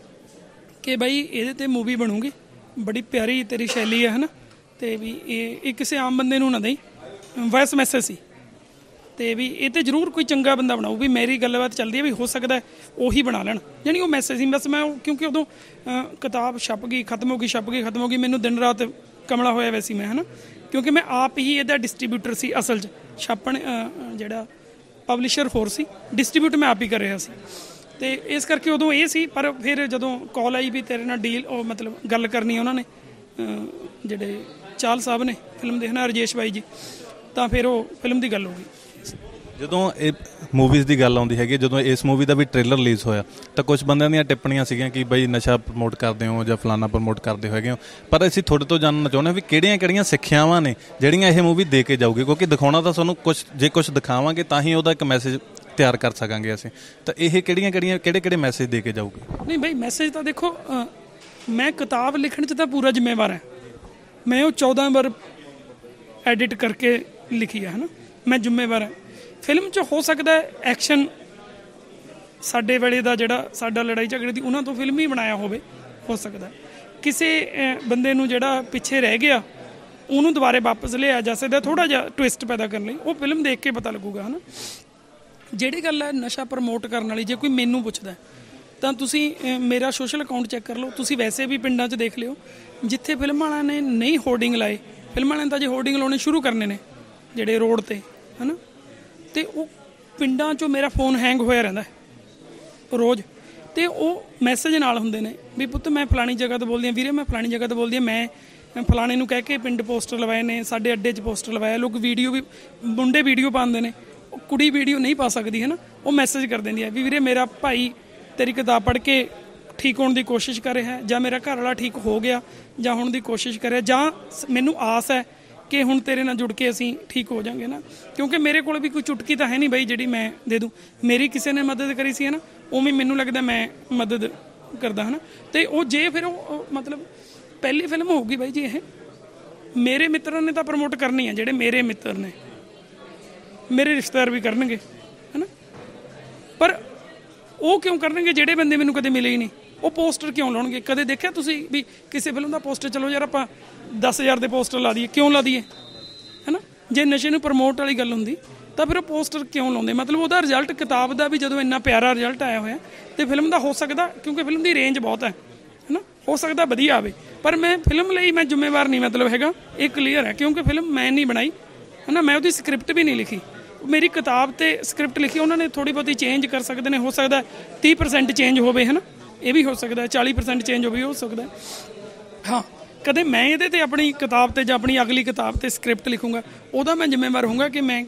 ਕਿ ਬਾਈ ਇਹਦੇ 'ਤੇ ਮੂਵੀ ਬਣੂਗੀ, ਬੜੀ ਪਿਆਰੀ ਤੇਰੀ ਸ਼ੈਲੀ ਹੈ, ਹੈ ਨਾ, ਤੇ ਵੀ ਇਹ ਕਿਸੇ ਆਮ ਬੰਦੇ ਨੂੰ ਨਾ ਦੇਈ। ਵਾਇਸ ਮੈਸੇਜ ਸੀ, ਤੇ ਵੀ ਇਹ 'ਤੇ ਜ਼ਰੂਰ ਕੋਈ ਚੰਗਾ ਬੰਦਾ ਬਣਾਊ। ਵੀ ਮੇਰੀ ਗੱਲਬਾਤ ਚੱਲਦੀ ਹੈ ਵੀ ਹੋ ਸਕਦਾ ਉਹੀ ਬਣਾ ਲੈਣ, ਜਾਣੀ ਉਹ ਮੈਸੇਜ ਸੀ ਬਸ। ਮੈਂ ਕਿਉਂਕਿ ਉਦੋਂ ਕਿਤਾਬ ਛਪ ਗਈ, ਖਤਮ ਹੋ ਗਈ, ਮੈਨੂੰ ਦਿਨ ਰਾਤ ਕਮਲਾ ਹੋਇਆ ਵੈਸੀ ਮੈਂ, ਹੈ ਨਾ, ਕਿਉਂਕਿ ਮੈਂ ਆਪ ਹੀ ਇਹਦਾ ਡਿਸਟਰੀਬਿਊਟਰ ਸੀ ਅਸਲ 'ਚ। ਛਾਪਣ ਜਿਹੜਾ ਪਬਲਿਸ਼ਰ ਹੋਰ ਸੀ, ਡਿਸਟਰੀਬਿਊਟ ਮੈਂ ਆਪ ਹੀ ਕਰ ਰਿਹਾ ਸੀ। ਤੇ ਇਸ ਕਰਕੇ ਉਦੋਂ ਇਹ ਸੀ। ਪਰ ਫਿਰ ਜਦੋਂ ਕਾਲ ਆਈ ਵੀ ਤੇਰੇ ਨਾਲ ਡੀਲ, ਉਹ ਮਤਲਬ ਗੱਲ ਕਰਨੀ ਉਹਨਾਂ ਨੇ, ਜਿਹੜੇ ਚਾਲ ਸਾਹਿਬ ਨੇ ਫਿਲਮ ਦੇਖਣਾ, ਰਜੇਸ਼ ਬਾਈ ਜੀ, ਤਾਂ ਫਿਰ ਉਹ ਫਿਲਮ ਦੀ ਗੱਲ ਹੋ ਗਈ। ਜਦੋਂ ਇਹ ਮੂਵੀਜ਼ ਦੀ ਗੱਲ ਆਉਂਦੀ ਹੈਗੀ, ਜਦੋਂ ਇਸ ਮੂਵੀ ਦਾ ਵੀ ਟ੍ਰੇਲਰ ਰਿਲੀਜ਼ ਹੋਇਆ ਤਾਂ ਕੁਝ ਬੰਦਿਆਂ ਦੀਆਂ ਟਿੱਪਣੀਆਂ ਸੀਗੀਆਂ ਕਿ ਬਈ ਨਸ਼ਾ ਪ੍ਰਮੋਟ ਕਰਦੇ ਹੋ ਜਾਂ ਫਲਾਨਾ ਪ੍ਰਮੋਟ ਕਰਦੇ ਹੈਗੇ ਹੋ। ਪਰ ਅਸੀਂ ਤੁਹਾਡੇ ਤੋਂ ਜਾਣਨਾ ਚਾਹੁੰਦੇ ਹਾਂ ਵੀ ਕਿਹੜੀਆਂ ਸਿੱਖਿਆਵਾਂ ਨੇ ਜਿਹੜੀਆਂ ਇਹ ਮੂਵੀ ਦੇ ਕੇ ਜਾਊਗੀ, ਕਿਉਂਕਿ ਦਿਖਾਉਣਾ ਤਾਂ ਸਾਨੂੰ ਜੇ ਕੁਝ ਦਿਖਾਵਾਂਗੇ ਤਾਂ ਹੀ ਉਹਦਾ ਇੱਕ ਮੈਸੇਜ ਤਿਆਰ ਕਰ ਸਕਾਂਗੇ ਅਸੀਂ। ਤਾਂ ਇਹ ਕਿਹੜੇ ਮੈਸੇਜ ਦੇ ਕੇ ਜਾਊਗੀ? ਨਹੀਂ ਬਈ, ਮੈਸੇਜ ਤਾਂ ਦੇਖੋ, ਮੈਂ ਕਿਤਾਬ ਲਿਖਣ 'ਚ ਤਾਂ ਪੂਰਾ ਜ਼ਿੰਮੇਵਾਰ ਹਾਂ। ਮੈਂ ਉਹ 14 ਵਾਰ ਐਡਿਟ ਕਰਕੇ ਲਿਖੀ ਹੈ, ਹੈ ਨਾ, ਮੈਂ ਜ਼ਿੰਮੇਵਾਰ ਹਾਂ। ਫਿਲਮ 'ਚ ਹੋ ਸਕਦਾ ਐਕਸ਼ਨ ਸਾਡੇ ਵੇਲੇ ਦਾ ਜਿਹੜਾ ਸਾਡਾ ਲੜਾਈ ਝਗੜੇ ਦੀ ਉਹਨਾਂ ਤੋਂ ਫਿਲਮ ਹੀ ਬਣਾਇਆ ਹੋਵੇ, ਹੋ ਸਕਦਾ ਕਿਸੇ ਬੰਦੇ ਨੂੰ ਜਿਹੜਾ ਪਿੱਛੇ ਰਹਿ ਗਿਆ ਉਹਨੂੰ ਦੁਬਾਰੇ ਵਾਪਸ ਲਿਆ ਜਾ ਸਕਦਾ, ਥੋੜ੍ਹਾ ਜਿਹਾ ਟਵਿਸਟ ਪੈਦਾ ਕਰਨ ਲਈ। ਉਹ ਫਿਲਮ ਦੇਖ ਕੇ ਪਤਾ ਲੱਗੂਗਾ, ਹੈ ਨਾ। ਜਿਹੜੀ ਗੱਲ ਹੈ ਨਸ਼ਾ ਪ੍ਰਮੋਟ ਕਰਨ ਵਾਲੀ, ਜੇ ਕੋਈ ਮੈਨੂੰ ਪੁੱਛਦਾ ਤਾਂ ਤੁਸੀਂ ਮੇਰਾ ਸੋਸ਼ਲ ਅਕਾਊਂਟ ਚੈੱਕ ਕਰ ਲਓ। ਤੁਸੀਂ ਵੈਸੇ ਵੀ ਪਿੰਡਾਂ 'ਚ ਦੇਖ ਲਿਓ, ਜਿੱਥੇ ਫਿਲਮ ਵਾਲਿਆਂ ਨੇ ਨਹੀਂ ਹੋਰਡਿੰਗ ਲਾਏ, ਫਿਲਮ ਵਾਲਿਆਂ ਨੇ ਤਾਂ ਜੇ ਹੋਰਡਿੰਗ ਲਾਉਣੇ ਸ਼ੁਰੂ ਕਰਨੇ ਨੇ ਜਿਹੜੇ ਰੋਡ 'ਤੇ, ਹੈ ਨਾ, ਤੇ ਉਹ ਪਿੰਡਾਂ 'ਚੋਂ ਮੇਰਾ ਫੋਨ ਹੈਂਗ ਹੋਇਆ ਰਹਿੰਦਾ ਰੋਜ਼, ਤੇ ਉਹ ਮੈਸੇਜ ਨਾਲ ਹੁੰਦੇ ਨੇ ਵੀ ਪੁੱਤ ਮੈਂ ਫਲਾਣੀ ਜਗ੍ਹਾ ਤੋਂ ਬੋਲਦੀ ਹਾਂ, ਵੀਰੇ ਮੈਂ ਫਲਾਣੀ ਜਗ੍ਹਾ ਤੋਂ ਬੋਲਦੀ ਹਾਂ, ਮੈਂ ਫਲਾਣੇ ਨੂੰ ਕਹਿ ਕੇ ਪਿੰਡ ਪੋਸਟਰ ਲਵਾਏ ਨੇ, ਸਾਡੇ ਅੱਡੇ 'ਚ ਪੋਸਟਰ ਲਵਾਇਆ, ਲੋਕ ਵੀਡੀਓ ਵੀ ਮੁੰਡੇ ਵੀਡੀਓ ਪਾਉਂਦੇ ਨੇ, ਉਹ ਕੁੜੀ ਵੀਡੀਓ ਨਹੀਂ ਪਾ ਸਕਦੀ ਹੈ ਨਾ, ਉਹ ਮੈਸੇਜ ਕਰ ਦਿੰਦੀ ਹੈ ਵੀ ਵੀਰੇ ਮੇਰਾ ਭਾਈ ਤੇਰੀ ਕਿਤਾਬ ਪੜ੍ਹ ਕੇ ਠੀਕ ਹੋਣ ਦੀ ਕੋਸ਼ਿਸ਼ ਕਰ ਰਿਹਾ, ਜਾਂ ਮੇਰਾ ਘਰ ਵਾਲਾ ਠੀਕ ਹੋ ਗਿਆ ਜਾਂ ਹੋਣ ਦੀ ਕੋਸ਼ਿਸ਼ ਕਰ ਰਿਹਾ, ਜਾਂ ਮੈਨੂੰ ਆਸ ਹੈ ਕਿ ਹੁਣ ਤੇਰੇ ਨਾਲ ਜੁੜ ਕੇ ਅਸੀਂ ਠੀਕ ਹੋ ਜਾਵਾਂਗੇ ਨਾ। ਕਿਉਂਕਿ ਮੇਰੇ ਕੋਲ ਵੀ ਕੋਈ ਚੁਟਕੀ ਤਾਂ ਹੈ ਨਹੀਂ ਬਾਈ ਜਿਹੜੀ ਮੈਂ ਦੇ ਦੂੰ, ਮੇਰੀ ਕਿਸੇ ਨੇ ਮਦਦ ਕਰੀ ਸੀ ਹੈ ਨਾ, ਉਵੇਂ ਮੈਨੂੰ ਲੱਗਦਾ ਮੈਂ ਮਦਦ ਕਰਦਾ ਹੈ ਨਾ। ਅਤੇ ਉਹ ਜੇ ਫਿਰ ਉਹ ਮਤਲਬ ਪਹਿਲੀ ਫਿਲਮ ਹੋਊਗੀ ਬਾਈ ਜੀ, ਇਹ ਮੇਰੇ ਮਿੱਤਰਾਂ ਨੇ ਤਾਂ ਪ੍ਰਮੋਟ ਕਰਨੀ ਹੈ, ਜਿਹੜੇ ਮੇਰੇ ਮਿੱਤਰ ਨੇ, ਮੇਰੇ ਰਿਸ਼ਤੇਦਾਰ ਵੀ ਕਰਨਗੇ ਹੈ ਨਾ, ਪਰ ਉਹ ਕਿਉਂ ਕਰਨਗੇ ਜਿਹੜੇ ਬੰਦੇ ਮੈਨੂੰ ਕਦੇ ਮਿਲੇ ਹੀ ਨਹੀਂ? ਉਹ ਪੋਸਟਰ ਕਿਉਂ ਲਾਉਣਗੇ? ਕਦੇ ਦੇਖਿਆ ਤੁਸੀਂ ਵੀ ਕਿਸੇ ਫਿਲਮ ਦਾ ਪੋਸਟਰ, ਚਲੋ ਯਾਰ ਆਪਾਂ 10,000 ਦੇ ਪੋਸਟਰ ਲਾ ਦਈਏ, ਕਿਉਂ ਲਾ ਦਈਏ ਹੈ ਨਾ? ਜੇ ਨਸ਼ੇ ਨੂੰ ਪ੍ਰਮੋਟ ਵਾਲੀ ਗੱਲ ਹੁੰਦੀ ਤਾਂ ਫਿਰ ਉਹ ਪੋਸਟਰ ਕਿਉਂ ਲਾਉਂਦੇ? ਮਤਲਬ ਉਹਦਾ ਰਿਜ਼ਲਟ ਕਿਤਾਬ ਦਾ ਵੀ ਜਦੋਂ ਇੰਨਾ ਪਿਆਰਾ ਰਿਜ਼ਲਟ ਆਇਆ ਹੋਇਆ, ਤੇ ਫਿਲਮ ਦਾ ਹੋ ਸਕਦਾ, ਕਿਉਂਕਿ ਫਿਲਮ ਦੀ ਰੇਂਜ ਬਹੁਤ ਹੈ ਨਾ, ਹੋ ਸਕਦਾ ਵਧੀਆ ਆਵੇ, ਪਰ ਮੈਂ ਫਿਲਮ ਲਈ ਮੈਂ ਜ਼ਿੰਮੇਵਾਰ ਨਹੀਂ ਮਤਲਬ ਹੈਗਾ, ਇਹ ਕਲੀਅਰ ਹੈ। ਕਿਉਂਕਿ ਫਿਲਮ ਮੈਂ ਨਹੀਂ ਬਣਾਈ ਹੈ ਨਾ, ਮੈਂ ਉਹਦੀ ਸਕ੍ਰਿਪਟ ਵੀ ਨਹੀਂ ਲਿਖੀ, ਮੇਰੀ ਕਿਤਾਬ ਤੇ ਸਕ੍ਰਿਪਟ ਲਿਖੀ, ਉਹਨਾਂ ਨੇ ਥੋੜ੍ਹੀ ਬਹੁਤੀ ਚੇਂਜ ਕਰ ਸਕਦੇ ਨੇ, ਹੋ ਸਕਦਾ 30% ਚੇਂਜ ਹੋਵੇ ਹੈ ਨਾ, ਇਹ ਵੀ ਹੋ ਸਕਦਾ 40% ਚੇਂਜ ਹੋਵੇ, ਹੋ ਸਕਦਾ। ਹਾਂ, ਕਦੇ ਮੈਂ ਇਹਦੇ ਤੇ ਆਪਣੀ ਕਿਤਾਬ ਤੇ ਜਾਂ ਆਪਣੀ ਅਗਲੀ ਕਿਤਾਬ ਤੇ ਸਕ੍ਰਿਪਟ ਲਿਖੂੰਗਾ, ਉਹਦਾ ਮੈਂ ਜ਼ਿੰਮੇਵਾਰ ਹੋਊਂਗਾ ਕਿ ਮੈਂ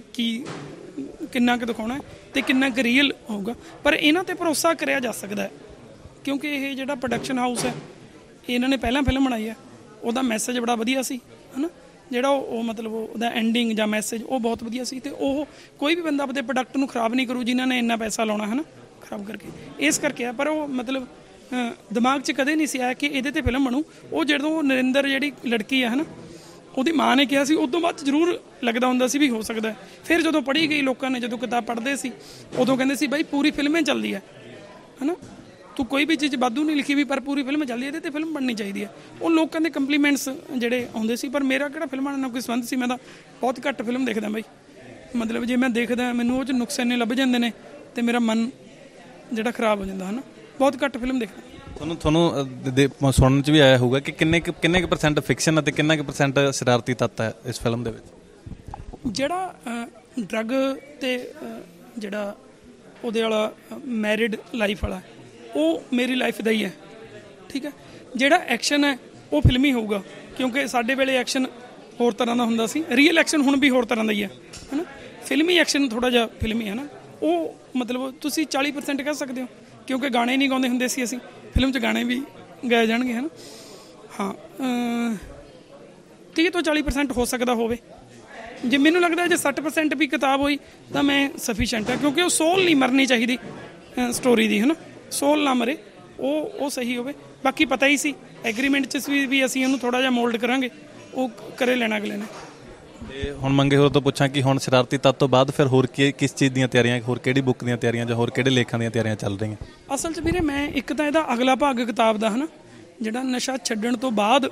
ਕਿੰਨਾ ਕੁ ਦਿਖਾਉਣਾ ਤੇ ਕਿੰਨਾ ਕੁ ਰੀਅਲ ਹੋਊਗਾ। ਪਰ ਇਹਨਾਂ ਤੇ ਭਰੋਸਾ ਕਰਿਆ ਜਾ ਸਕਦਾ ਹੈ, ਕਿਉਂਕਿ ਇਹ ਜਿਹੜਾ ਪ੍ਰੋਡਕਸ਼ਨ ਹਾਊਸ ਹੈ, ਇਹਨਾਂ ਨੇ ਪਹਿਲਾਂ ਫਿਲਮ ਬਣਾਈ ਹੈ, ਉਹਦਾ ਮੈਸੇਜ ਬੜਾ ਵਧੀਆ ਸੀ ਹੈ ਨਾ, ਜਿਹੜਾ ਉਹ ਮਤਲਬ ਉਹਦਾ ਐਂਡਿੰਗ ਜਾਂ ਮੈਸੇਜ ਉਹ ਬਹੁਤ ਵਧੀਆ ਸੀ, ਤੇ ਉਹ ਕੋਈ ਵੀ ਬੰਦਾ ਆਪਣੇ ਪ੍ਰੋਡਕਟ ਨੂੰ ਖਰਾਬ ਨਹੀਂ ਕਰੂ ਜਿਨ੍ਹਾਂ ਨੇ ਇੰਨਾ ਪੈਸਾ ਲਾਉਣਾ ਹੈ ਨਾ, ਖਰਾਬ ਕਰਕੇ। ਇਸ ਕਰਕੇ ਆ, ਪਰ ਉਹ ਮਤਲਬ ਦਿਮਾਗ 'ਚ ਕਦੇ ਨਹੀਂ ਸੀ ਆਇਆ ਕਿ ਇਹਦੇ ਤੇ ਫਿਲਮ ਬਣੂ। ਉਹ ਜਦੋਂ ਨਰਿੰਦਰ ਜਿਹੜੀ ਲੜਕੀ ਆ ਹੈ ਨਾ, ਉਹਦੀ ਮਾਂ ਨੇ ਕਿਹਾ ਸੀ, ਉਦੋਂ ਬਾਅਦ ਜ਼ਰੂਰ ਲੱਗਦਾ ਹੁੰਦਾ ਸੀ ਵੀ ਹੋ ਸਕਦਾ। ਫਿਰ ਜਦੋਂ ਪੜ੍ਹੀ ਗਈ, ਲੋਕਾਂ ਨੇ ਜਦੋਂ ਕਿਤਾਬ ਪੜ੍ਹਦੇ ਸੀ, ਉਦੋਂ ਕਹਿੰਦੇ ਸੀ ਬਾਈ ਪੂਰੀ ਫਿਲਮ ਚੱਲਦੀ ਹੈ ਨਾ, ਤੂੰ ਕੋਈ ਵੀ ਚੀਜ਼ ਵਾਧੂ ਨਹੀਂ ਲਿਖੀ ਵੀ, ਪਰ ਪੂਰੀ ਫਿਲਮ ਚੱਲਦੀ, ਇਹਦੇ ਤੇ ਫਿਲਮ ਬਣਨੀ ਚਾਹੀਦੀ ਹੈ। ਉਹ ਲੋਕਾਂ ਦੇ ਕੰਪਲੀਮੈਂਟਸ ਜਿਹੜੇ ਆਉਂਦੇ ਸੀ, ਪਰ ਮੇਰਾ ਕਿਹੜਾ ਫਿਲਮਾਂ ਨਾਲ ਕੋਈ ਸੰਬੰਧ ਸੀ, ਮੈਂ ਤਾਂ ਬਹੁਤ ਘੱਟ ਫਿਲਮ ਦੇਖਦਾ ਬਾਈ। ਮਤਲਬ ਜੇ ਮੈਂ ਦੇਖਦਾ, ਮੈਨੂੰ ਉਹ 'ਚ ਨੁਕਸ ਇੰਨੇ ਲੱਭ ਜਾਂਦੇ ਨੇ ਤੇ ਮੇਰਾ ਮਨ ਜਿਹੜਾ ਖਰਾਬ ਹੋ ਜਾਂਦਾ ਹੈ ਨਾ, ਬਹੁਤ ਘੱਟ ਫਿਲਮ ਦੇਖਦਾ। ਤੁਹਾਨੂੰ ਸੁਣਨ 'ਚ ਵੀ ਆਇਆ ਹੋਊਗਾ ਕਿ ਕਿੰਨੇ ਕੁ ਪਰਸੈਂਟ ਫਿਕਸ਼ਨ ਅਤੇ ਕਿੰਨਾ ਕੁ ਪਰਸੈਂਟ ਸ਼ਰਾਰਤੀ ਤੱਤ ਹੈ ਇਸ ਫਿਲਮ ਦੇ ਵਿੱਚ? ਜਿਹੜਾ ਡਰੱਗ ਤੇ ਜਿਹੜਾ ਉਹਦੇ ਵਾਲਾ ਮੈਰਿਡ ਲਾਈਫ ਵਾਲਾ, ਉਹ ਮੇਰੀ ਲਾਈਫ ਦਾ ਹੀ ਹੈ, ਠੀਕ ਹੈ। ਜਿਹੜਾ ਐਕਸ਼ਨ ਹੈ ਉਹ ਫਿਲਮੀ ਹੋਊਗਾ, ਕਿਉਂਕਿ ਸਾਡੇ ਵੇਲੇ ਐਕਸ਼ਨ ਹੋਰ ਤਰ੍ਹਾਂ ਦਾ ਹੁੰਦਾ ਸੀ, ਰੀਅਲ ਐਕਸ਼ਨ ਹੁਣ ਵੀ ਹੋਰ ਤਰ੍ਹਾਂ ਦਾ ਹੀ ਹੈ ਨਾ। ਫਿਲਮੀ ਐਕਸ਼ਨ ਥੋੜ੍ਹਾ ਜਿਹਾ ਫਿਲਮੀ ਹੈ ਨਾ, ਉਹ ਮਤਲਬ ਤੁਸੀਂ 40% ਕਹਿ ਸਕਦੇ ਹੋ, ਕਿਉਂਕਿ ਗਾਣੇ ਨਹੀਂ ਗਾਉਂਦੇ ਹੁੰਦੇ ਸੀ ਅਸੀਂ, ਫਿਲਮ 'ਚ ਗਾਣੇ ਵੀ ਗਾਏ ਜਾਣਗੇ ਹੈ ਨਾ। ਹਾਂ, 30 ਤੋਂ 40% ਹੋ ਸਕਦਾ ਹੋਵੇ। ਜੇ ਮੈਨੂੰ ਲੱਗਦਾ ਜੇ 60% ਵੀ ਕਿਤਾਬ ਹੋਈ ਤਾਂ ਮੈਂ ਸਫੀਸ਼ੀਐਂਟ ਹੈ, ਕਿਉਂਕਿ ਉਹ ਸੋਲ ਨਹੀਂ ਮਰਨੀ ਚਾਹੀਦੀ ਸਟੋਰੀ ਦੀ ਹੈ ਨਾ, ਸੋਲ ਨਾ ਮਰੇ, ਉਹ ਸਹੀ ਹੋਵੇ। ਬਾਕੀ ਪਤਾ ਹੀ ਸੀ ਐਗਰੀਮੈਂਟ 'ਚ ਵੀ ਅਸੀਂ ਉਹਨੂੰ ਥੋੜ੍ਹਾ ਜਿਹਾ ਮੋਲਡ ਕਰਾਂਗੇ, ਉਹ ਕਰੇ ਲੈਣਾ ਅਗਲੇ ਨੇ। ਤੇ ਹੁਣ ਮੰਗੇ ਹੋਰ ਤੋਂ ਪੁੱਛਾਂ ਕਿ ਹੁਣ ਸ਼ਰਾਰਤੀ ਤੱਤ ਤੋਂ ਬਾਅਦ ਫਿਰ ਹੋਰ ਕਿਸ ਚੀਜ਼ ਦੀਆਂ ਤਿਆਰੀਆਂ, ਹੋਰ ਕਿਹੜੀ ਬੁੱਕ ਦੀਆਂ ਤਿਆਰੀਆਂ ਜਾਂ ਹੋਰ ਕਿਹੜੇ ਲੇਖਾਂ ਦੀਆਂ ਤਿਆਰੀਆਂ ਚੱਲ ਰਹੀਆਂ? ਅਸਲ 'ਚ ਵੀਰੇ ਮੈਂ ਇੱਕ ਤਾਂ ਇਹਦਾ ਅਗਲਾ ਭਾਗ ਕਿਤਾਬ ਦਾ ਹੈ ਨਾ, ਜਿਹੜਾ ਨਸ਼ਾ ਛੱਡਣ ਤੋਂ ਬਾਅਦ,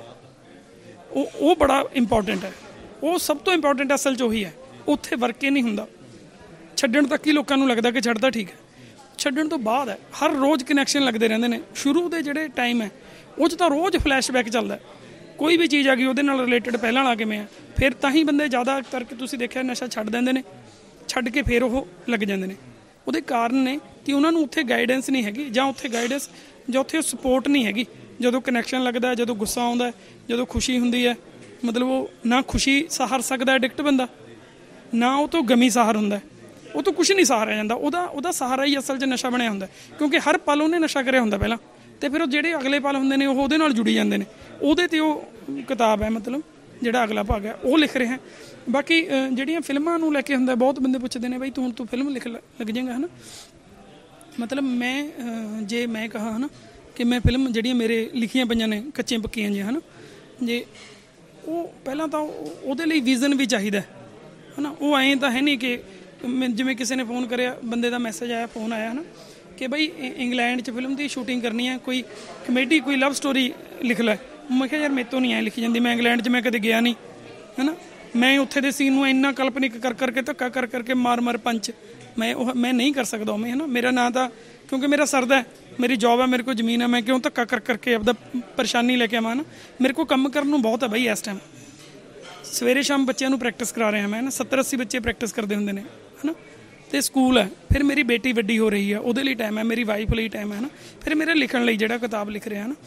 ਉਹ ਬੜਾ ਇੰਪੋਰਟੈਂਟ ਹੈ, ਉਹ ਸਭ ਤੋਂ ਇੰਪੋਰਟੈਂਟ ਅਸਲ 'ਚ ਉਹੀ ਹੈ। ਉੱਥੇ ਵਰਕੇ ਨਹੀਂ ਹੁੰਦਾ, ਛੱਡਣ ਤੱਕ ਹੀ ਲੋਕਾਂ ਨੂੰ ਲੱਗਦਾ ਕਿ ਛੱਡਦਾ ਠੀਕ ਹੈ, ਛੱਡਣ ਤੋਂ ਬਾਅਦ ਹੈ। ਹਰ ਰੋਜ਼ ਕਨੈਕਸ਼ਨ ਲੱਗਦੇ ਰਹਿੰਦੇ ਨੇ। ਸ਼ੁਰੂ ਦੇ ਜਿਹੜੇ ਟਾਈਮ ਹੈ ਉਹ 'ਚ ਤਾਂ ਰੋਜ਼ ਫਲੈਸ਼ਬੈਕ ਚੱਲਦਾ, ਕੋਈ ਵੀ ਚੀਜ਼ ਆ ਗਈ ਉਹਦੇ ਨਾਲ ਰਿਲੇਟਡ ਪਹਿਲਾਂ ਵਾਲਾ ਕਿਵੇਂ ਆ, ਫਿਰ ਤਾਂ ਹੀ ਬੰਦੇ ਜ਼ਿਆਦਾ ਕਰਕੇ ਤੁਸੀਂ ਦੇਖਿਆ ਨਸ਼ਾ ਛੱਡ ਦਿੰਦੇ ਨੇ, ਛੱਡ ਕੇ ਫਿਰ ਉਹ ਲੱਗ ਜਾਂਦੇ ਨੇ। ਉਹਦੇ ਕਾਰਨ ਨੇ ਕਿ ਉਹਨਾਂ ਨੂੰ ਉੱਥੇ ਗਾਈਡੈਂਸ ਨਹੀਂ ਹੈਗੀ, ਜਾਂ ਉੱਥੇ ਗਾਈਡੈਂਸ ਜਾਂ ਉੱਥੇ ਸਪੋਰਟ ਨਹੀਂ ਹੈਗੀ। ਜਦੋਂ ਕਨੈਕਸ਼ਨ ਲੱਗਦਾ, ਜਦੋਂ ਗੁੱਸਾ ਆਉਂਦਾ, ਜਦੋਂ ਖੁਸ਼ੀ ਹੁੰਦੀ ਹੈ, ਮਤਲਬ ਉਹ ਨਾ ਖੁਸ਼ੀ ਸਹਾਰ ਸਕਦਾ ਐਡਿਕਟ ਬੰਦਾ, ਨਾ ਉਹ ਤੋਂ ਗਮੀ ਸਹਾਰ ਹੁੰਦਾ, ਉਹ ਤੋਂ ਕੁਛ ਨਹੀਂ ਸਹਾਰਿਆ ਜਾਂਦਾ। ਉਹਦਾ ਸਹਾਰਾ ਹੀ ਅਸਲ 'ਚ ਨਸ਼ਾ ਬਣਿਆ ਹੁੰਦਾ, ਕਿਉਂਕਿ ਹਰ ਪਲ ਉਹਨੇ ਨਸ਼ਾ ਕਰਿਆ ਹੁੰਦਾ ਪਹਿਲਾਂ, ਤੇ ਫਿਰ ਉਹ ਜਿਹੜੇ ਅਗਲੇ ਪਲ ਹੁੰਦੇ ਨੇ ਉਹ ਉਹਦੇ ਨਾਲ ਜੁੜੀ ਜਾਂਦੇ ਨੇ। ਉਹਦੇ ਤੇ ਉਹ ਕਿਤਾਬ ਹੈ, ਮਤਲਬ ਜਿਹੜਾ ਅਗਲਾ ਭਾਗ ਹੈ ਉਹ ਲਿਖ ਰਿਹਾ। ਬਾਕੀ ਜਿਹੜੀਆਂ ਫਿਲਮਾਂ ਨੂੰ ਲੈ ਕੇ ਹੁੰਦਾ, ਬਹੁਤ ਬੰਦੇ ਪੁੱਛਦੇ ਨੇ ਬਈ ਤੂੰ ਫਿਲਮ ਲਿਖ ਲੱਗ ਜਾਏਗਾ ਹੈ ਨਾ। ਮਤਲਬ ਜੇ ਮੈਂ ਕਹਾਂ ਹੈ ਨਾ ਕਿ ਮੈਂ ਫਿਲਮ ਜਿਹੜੀਆਂ ਮੇਰੇ ਲਿਖੀਆਂ ਪਈਆਂ ਨੇ ਕੱਚੀਆਂ ਪੱਕੀਆਂ ਜਿਹੀਆਂ ਹੈ ਨਾ, ਜੇ ਉਹ ਪਹਿਲਾਂ ਤਾਂ ਉਹਦੇ ਲਈ ਵਿਜ਼ਨ ਵੀ ਚਾਹੀਦਾ ਹੈ ਨਾ। ਉਹ ਐਂ ਤਾਂ ਹੈ ਨਹੀਂ ਕਿ ਜਿਵੇਂ ਕਿਸੇ ਨੇ ਫੋਨ ਕਰਿਆ, ਬੰਦੇ ਦਾ ਮੈਸੇਜ ਆਇਆ, ਫੋਨ ਆਇਆ ਹੈ ਨਾ ਕਿ ਬਈ ਇੰਗਲੈਂਡ 'ਚ ਫਿਲਮ ਦੀ ਸ਼ੂਟਿੰਗ ਕਰਨੀ ਹੈ, ਕੋਈ ਕਮੇਡੀ, ਕੋਈ ਲਵ ਸਟੋਰੀ ਲਿਖ ਲੈ। ਮੈਂ ਕਿਹਾ ਯਾਰ ਮੇਰੇ ਤੋਂ ਨਹੀਂ ਐਂ ਲਿਖੀ ਜਾਂਦੀ, ਮੈਂ ਇੰਗਲੈਂਡ 'ਚ ਮੈਂ ਕਦੇ ਗਿਆ ਨਹੀਂ ਹੈ ਨਾ, ਮੈਂ ਉੱਥੇ ਦੇ ਸੀਨ ਨੂੰ ਇੰਨਾ ਕਲਪਨਿਕ ਕਰ ਕਰਕੇ, ਧੱਕਾ ਕਰ ਕਰਕੇ, ਮਾਰ ਪੰਚ, ਮੈਂ ਨਹੀਂ ਕਰ ਸਕਦਾ ਉਵੇਂ ਹੈ ਨਾ। ਮੇਰਾ ਨਾਂ ਤਾਂ, ਕਿਉਂਕਿ ਮੇਰਾ ਸਰਦਾ, ਮੇਰੀ ਜੋਬ ਹੈ, ਮੇਰੇ ਕੋਲ ਜ਼ਮੀਨ ਹੈ, ਮੈਂ ਕਿਉਂ ਧੱਕਾ ਕਰ ਕਰਕੇ ਆਪਦਾ ਪਰੇਸ਼ਾਨੀ ਲੈ ਕੇ ਆਵਾਂ ਨਾ। ਮੇਰੇ ਕੋਲ ਕੰਮ ਕਰਨ ਨੂੰ ਬਹੁਤ ਹੈ ਬਈ। ਇਸ ਟਾਈਮ ਸਵੇਰੇ ਸ਼ਾਮ ਬੱਚਿਆਂ ਨੂੰ ਪ੍ਰੈਕਟਿਸ ਕਰਾ ਰਿਹਾ ਮੈਂ ਨਾ, 70-80 ਬੱਚੇ ਪ੍ਰੈਕਟਿਸ ਕਰਦੇ ਹੁੰਦੇ ਨੇ ਹੈ ਨਾ, ਤੇ ਸਕੂਲ ਹੈ। ਫਿਰ ਮੇਰੀ ਬੇਟੀ ਵੱਡੀ ਹੋ ਰਹੀ ਹੈ, ਉਹਦੇ ਲਈ ਟਾਈਮ ਹੈ, ਮੇਰੀ ਵਾਈਫ ਲਈ ਟਾਈਮ ਹੈ ਨਾ, ਫਿਰ ਮੇਰੇ ਲਿਖਣ ਲਈ ਜਿਹੜਾ ਕਿਤਾਬ ਲਿਖ ਰਿਹਾ ਨਾ,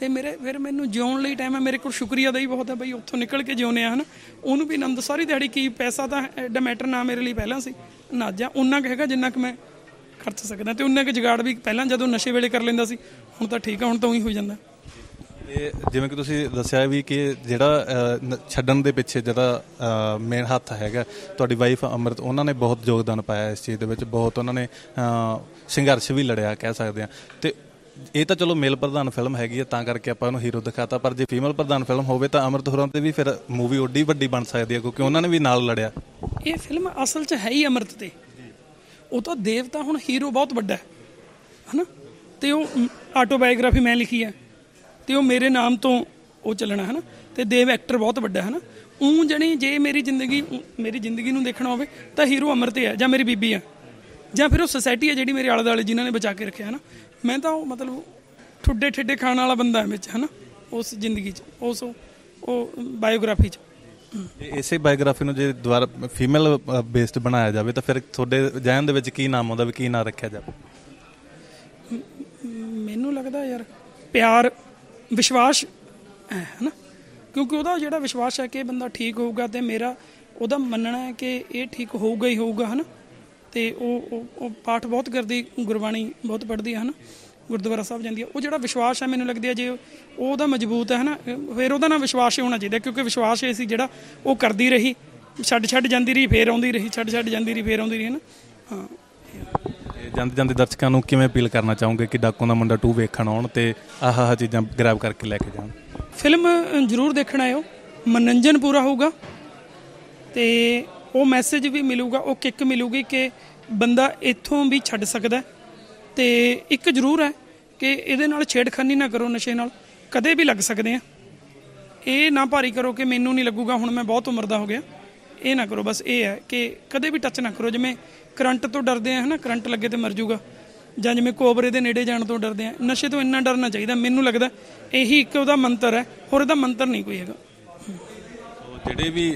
ਤੇ ਫਿਰ ਮੈਨੂੰ ਜਿਉਣ ਲਈ ਟਾਈਮ ਹੈ, ਮੇਰੇ ਕੋਲ ਸ਼ੁਕਰੀਆ ਦਾ ਹੀ ਬਹੁਤ ਹੈ ਬਈ, ਉੱਥੋਂ ਨਿਕਲ ਕੇ ਜਿਉਂਦੇ ਆ, ਹੈ ਨਾ। ਉਹਨੂੰ ਵੀ ਆਨੰਦ ਸਾਰੀ ਦਿਹਾੜੀ ਕੀ, ਪੈਸਾ ਤਾਂ ਐਡਾ ਮੈਟਰ ਨਾ ਮੇਰੇ ਲਈ ਪਹਿਲਾਂ ਸੀ, ਨਾ ਜਾਂ ਉਨਾ ਕੁ ਹੈਗਾ ਜਿੰਨਾ ਕੁ ਮੈਂ ਖਰਚ ਸਕਦਾ, ਤੇ ਉਨਾ ਕੁ ਜੁਗਾੜ ਵੀ ਪਹਿਲਾਂ ਜਦੋਂ ਨਸ਼ੇ ਵੇਲੇ ਕਰ ਲੈਂਦਾ ਸੀ, ਹੁਣ ਤਾਂ ਠੀਕ ਆ, ਹੁਣ ਤਾਂ ਉਹੀ ਹੋ ਜਾਂਦਾ। ਤੇ ਜਿਵੇਂ ਕਿ ਤੁਸੀਂ ਦੱਸਿਆ ਵੀ ਕਿ ਜਿਹੜਾ ਛੱਡਣ ਦੇ ਪਿੱਛੇ ਜਿਹੜਾ ਮੇਨ ਹੱਥ ਹੈਗਾ ਤੁਹਾਡੀ ਵਾਈਫ ਅੰਮ੍ਰਿਤ, ਉਹਨਾਂ ਨੇ ਬਹੁਤ ਯੋਗਦਾਨ ਪਾਇਆ ਇਸ ਚੀਜ਼ ਦੇ ਵਿੱਚ, ਬਹੁਤ ਉਹਨਾਂ ਨੇ ਸੰਘਰਸ਼ ਵੀ ਲੜਿਆ ਕਹਿ ਸਕਦੇ ਹਾਂ। ਤੇ ਇਹ ਤਾਂ ਚਲੋ ਮੇਲ ਪ੍ਰਧਾਨ ਫਿਲਮ ਹੈਗੀ ਹੈ ਤਾਂ ਕਰਕੇ ਆਪਾਂ ਉਹਨੂੰ ਹੀਰੋ ਦਿਖਾਤਾ, ਪਰ ਜੇ ਫੀਮੇਲ ਪ੍ਰਧਾਨ ਫਿਲਮ ਹੋਵੇ ਤਾਂ ਅੰਮ੍ਰਿਤ ਹੋਰਾਂ ਤੇ ਵੀ ਫਿਰ ਮੂਵੀ ਓਡੀ ਵੱਡੀ ਬਣ ਸਕਦੀ ਹੈ, ਕਿਉਂਕਿ ਉਹਨਾਂ ਨੇ ਵੀ ਨਾਲ ਲੜਿਆ। ਇਹ ਫਿਲਮ ਅਸਲ 'ਚ ਹੈ ਹੀ ਅੰਮ੍ਰਿਤ ਤੇ, ਉਹ ਤਾਂ ਦੇਵ ਤਾਂ ਹੁਣ ਹੀਰੋ ਬਹੁਤ ਵੱਡਾ ਹੈ ਨਾ, ਤੇ ਉਹ ਆਟੋਬਾਇਓਗ੍ਰਾਫੀ ਮੈਂ ਲਿਖੀ ਹੈ ਤੇ ਉਹ ਮੇਰੇ ਨਾਮ ਤੋਂ ਉਹ ਚੱਲਣਾ, ਹੈ ਨਾ। ਤੇ ਦੇਵ ਐਕਟਰ ਬਹੁਤ ਵੱਡਾ, ਹੈ ਨਾ। ਊਂ ਜਣੀ ਜੇ ਮੇਰੀ ਜ਼ਿੰਦਗੀ ਨੂੰ ਦੇਖਣਾ ਹੋਵੇ ਤਾਂ ਹੀਰੋ ਅੰਮ੍ਰਿਤ ਹੈ, ਜਾਂ ਮੇਰੀ ਬੀਬੀ ਹੈ, ਜਾਂ ਫਿਰ ਉਹ ਸੋਸਾਇਟੀ ਹੈ ਜਿਹੜੀ ਮੇਰੇ ਆਲੇ ਦੁਆਲੇ ਜਿਨ੍ਹਾਂ ਨੇ ਬਚਾ ਕੇ ਰੱਖਿਆ, ਹੈ ਨਾ। ਮੈਂ ਤਾਂ ਉਹ ਮਤਲਬ ਠੁੱਡੇ ਠੇਡੇ ਖਾਣ ਵਾਲਾ ਬੰਦਾ ਹੈ ਵਿੱਚ, ਹੈ ਨਾ, ਉਸ ਜ਼ਿੰਦਗੀ 'ਚ, ਉਹ ਬਾਇਓਗ੍ਰਾਫੀ 'ਚ। ਇਸੇ ਬਾਇਓਗ੍ਰਾਫੀ ਨੂੰ ਜੇ ਦੁਬਾਰਾ ਫੀਮੇਲ ਬੇਸਡ ਬਣਾਇਆ ਜਾਵੇ ਤਾਂ ਫਿਰ ਤੁਹਾਡੇ ਜਹਿਨ ਦੇ ਵਿੱਚ ਕੀ ਨਾਮ ਆਉਂਦਾ, ਵੀ ਕੀ ਨਾਂ ਰੱਖਿਆ ਜਾਵੇ? ਮੈਨੂੰ ਲੱਗਦਾ ਯਾਰ ਪਿਆਰ, ਵਿਸ਼ਵਾਸ ਹੈ ਨਾ, ਕਿਉਂਕਿ ਉਹਦਾ ਜਿਹੜਾ ਵਿਸ਼ਵਾਸ ਹੈ ਕਿ ਇਹ ਬੰਦਾ ਠੀਕ ਹੋਊਗਾ, ਤੇ ਮੇਰਾ ਉਹਦਾ ਮੰਨਣਾ ਹੈ ਕਿ ਇਹ ਠੀਕ ਹੋਊਗਾ ਹੀ ਹੋਊਗਾ, ਹੈ ਨਾ। ਤੇ ਉਹ ਪਾਠ ਬਹੁਤ ਕਰਦੀ, ਗੁਰਬਾਣੀ ਬਹੁਤ ਪੜ੍ਹਦੀ ਹੈ ਨਾ, ਗੁਰਦੁਆਰਾ ਸਾਹਿਬ ਜਾਂਦੀ ਹੈ। ਉਹ ਜਿਹੜਾ ਵਿਸ਼ਵਾਸ ਹੈ ਮੈਨੂੰ ਲੱਗਦਾ ਜੇ ਉਹਦਾ ਮਜ਼ਬੂਤ ਹੈ ਨਾ, ਫਿਰ ਉਹਦਾ ਨਾਲ ਵਿਸ਼ਵਾਸ ਹੋਣਾ ਚਾਹੀਦਾ, ਕਿਉਂਕਿ ਵਿਸ਼ਵਾਸ ਇਹ ਸੀ ਜਿਹੜਾ ਉਹ ਕਰਦੀ ਰਹੀ, ਛੱਡ ਜਾਂਦੀ ਰਹੀ, ਫੇਰ ਆਉਂਦੀ ਰਹੀ, ਛੱਡ ਜਾਂਦੀ ਰਹੀ, ਫੇਰ ਆਉਂਦੀ ਰਹੀ, ਹੈ ਨਾ। ਹਾਂ, ਜਾਂਦੇ ਦਰਸ਼ਕਾਂ ਨੂੰ ਕਿਵੇਂ ਅਪੀਲ ਕਰਨਾ ਚਾਹੋਗੇ ਕਿ ਡਾਕੂ ਦਾ ਮੁੰਡਾ 2 ਵੇਖਣ ਆਉਣ ਤੇ ਆਹ ਚੀਜ਼ਾਂ ਗ੍ਰੈਬ ਕਰਕੇ ਲੈ ਕੇ ਜਾਣ? ਫਿਲਮ ਜ਼ਰੂਰ ਦੇਖਣ ਆਇਓ, ਮਨੋਰੰਜਨ ਪੂਰਾ ਹੋਊਗਾ ਤੇ ਉਹ ਮੈਸੇਜ ਵੀ ਮਿਲੂਗਾ, ਉਹ ਕਿੱਕ ਮਿਲੂਗੀ ਕਿ ਬੰਦਾ ਇੱਥੋਂ ਵੀ ਛੱਡ ਸਕਦਾ। ਤੇ ਇੱਕ ਜ਼ਰੂਰ ਹੈ ਕਿ ਇਹਦੇ ਨਾਲ ਛੇੜਖਾਨੀ ਨਾ ਕਰੋ, ਨਸ਼ੇ ਨਾਲ ਕਦੇ ਵੀ ਲੱਗ ਸਕਦੇ ਆ। ਇਹ ਨਾ ਭਾਰੀ ਕਰੋ ਕਿ ਮੈਨੂੰ ਨਹੀਂ ਲੱਗੂਗਾ, ਹੁਣ ਮੈਂ ਬਹੁਤ ਉਮਰ ਦਾ ਹੋ ਗਿਆ, ਇਹ ਨਾ ਕਰੋ। ਬਸ ਇਹ ਹੈ ਕਿ ਕਦੇ ਵੀ ਟੱਚ ਨਾ ਕਰੋ। ਜਿਵੇਂ ਕਰੰਟ ਤੋਂ ਡਰਦੇ ਆ, ਹੈ ਨਾ, ਕਰੰਟ ਲੱਗੇ ਤੇ ਮਰ ਜਾਊਗਾ, ਜਾਂ ਜਿਵੇਂ ਕੋਬਰੇ ਦੇ ਨੇੜੇ ਜਾਣ ਤੋਂ ਡਰਦੇ ਆ, ਨਸ਼ੇ ਤੋਂ ਇੰਨਾ ਡਰਨਾ ਚਾਹੀਦਾ। ਮੈਨੂੰ ਲੱਗਦਾ ਇਹੀ ਇੱਕ ਉਹਦਾ ਮੰਤਰ ਹੈ, ਹੋਰ ਇਹਦਾ ਮੰਤਰ ਨਹੀਂ ਕੋਈ ਹੈਗਾ। ਜਿਹੜੇ ਵੀ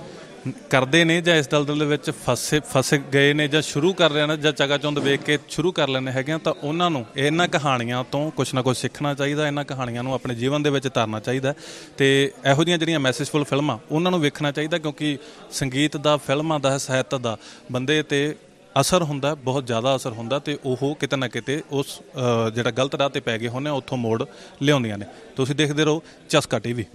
ਕਰਦੇ ਨੇ ਜਾਂ ਇਸ ਦਲਦਲ ਦੇ ਵਿੱਚ ਫਸ ਗਏ ਨੇ, ਜਾਂ ਸ਼ੁਰੂ ਕਰ ਰਹੇ ਨੇ, ਜਾਂ ਚਗਾਚੌਂਦ ਵੇਖ ਕੇ ਸ਼ੁਰੂ ਕਰ ਲੈਂਦੇ ਹੈਗੇ ਆ, ਤਾਂ ਉਹਨਾਂ ਨੂੰ ਇਹਨਾਂ ਕਹਾਣੀਆਂ ਤੋਂ ਕੁਛ ਨਾ ਕੁਛ ਸਿੱਖਣਾ ਚਾਹੀਦਾ, ਇਹਨਾਂ ਕਹਾਣੀਆਂ ਨੂੰ ਆਪਣੇ ਜੀਵਨ ਦੇ ਵਿੱਚ ਧਾਰਨਾ ਚਾਹੀਦਾ। ਤੇ ਇਹੋ ਜਿਹੀਆਂ ਜਿਹੜੀਆਂ ਮੈਸੇਜਫੁਲ ਫਿਲਮਾਂ ਉਹਨਾਂ ਨੂੰ ਵੇਖਣਾ ਚਾਹੀਦਾ, ਕਿਉਂਕਿ ਸੰਗੀਤ ਦਾ, ਫਿਲਮਾਂ ਦਾ, ਸਾਹਿਤ ਦਾ ਬੰਦੇ ਤੇ ਅਸਰ ਹੁੰਦਾ, ਬਹੁਤ ਜ਼ਿਆਦਾ ਅਸਰ ਹੁੰਦਾ, ਤੇ ਉਹ ਕਿਤੇ ਨਾ ਕਿਤੇ ਉਸ ਜਿਹੜਾ ਗਲਤ ਰਾਹ 'ਤੇ ਪੈ ਗਏ ਹੁੰਦੇ ਉੱਥੋਂ ਮੋੜ ਲਿਆਉਂਦੀਆਂ ਨੇ। ਤੁਸੀਂ ਦੇਖਦੇ ਰਹੋ ਚਸਕਾ TV।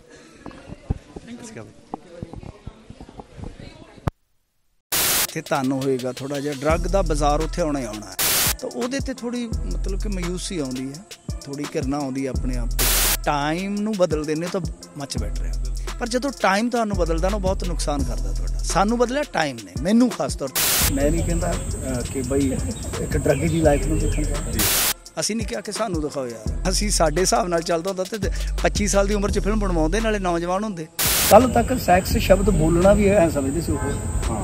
ਇੱਥੇ ਧਨ ਹੋਏਗਾ ਥੋੜ੍ਹਾ ਜਿਹਾ, ਡਰੱਗ ਦਾ ਬਾਜ਼ਾਰ ਉੱਥੇ ਆਉਣਾ ਹੀ ਆਉਣਾ ਹੈ, ਤਾਂ ਉਹਦੇ 'ਤੇ ਥੋੜ੍ਹੀ ਮਤਲਬ ਕਿ ਮਾਯੂਸੀ ਆਉਂਦੀ ਹੈ, ਥੋੜ੍ਹੀ ਘਿਰਨਾ ਆਉਂਦੀ ਹੈ ਆਪਣੇ ਆਪ 'ਤੇ। ਟਾਈਮ ਨੂੰ ਬਦਲ ਦਿੰਦੇ ਤਾਂ ਮੱਚ ਬੈਠ ਰਿਹਾ, ਪਰ ਜਦੋਂ ਟਾਈਮ ਤੁਹਾਨੂੰ ਬਦਲਦਾ ਨਾ, ਬਹੁਤ ਨੁਕਸਾਨ ਕਰਦਾ ਤੁਹਾਡਾ। ਸਾਨੂੰ ਬਦਲਿਆ ਟਾਈਮ ਨੇ, ਮੈਨੂੰ ਖਾਸ ਤੌਰ 'ਤੇ। ਮੈਂ ਨਹੀਂ ਕਹਿੰਦਾ ਕਿ ਬਈ ਇੱਕ ਡਰੱਗ ਦੀ ਲਾਈਫ ਨੂੰ ਦੇਖਣ, ਅਸੀਂ ਨਹੀਂ ਕਿਹਾ ਕਿ ਸਾਨੂੰ ਦਿਖਾਓ ਯਾਰ, ਅਸੀਂ ਸਾਡੇ ਹਿਸਾਬ ਨਾਲ ਚੱਲਦਾ ਹੁੰਦਾ ਤੇ 25 ਸਾਲ ਦੀ ਉਮਰ 'ਚ ਫਿਲਮ ਬਣਵਾਉਂਦੇ, ਨਾਲੇ ਨੌਜਵਾਨ ਹੁੰਦੇ। ਕੱਲ੍ਹ ਤੱਕ ਸੈਕਸ ਸ਼ਬਦ ਬੋਲਣਾ ਵੀ ਐਂ ਸਮਝਦੇ ਸੀ ਉਹ। ਹਾਂ,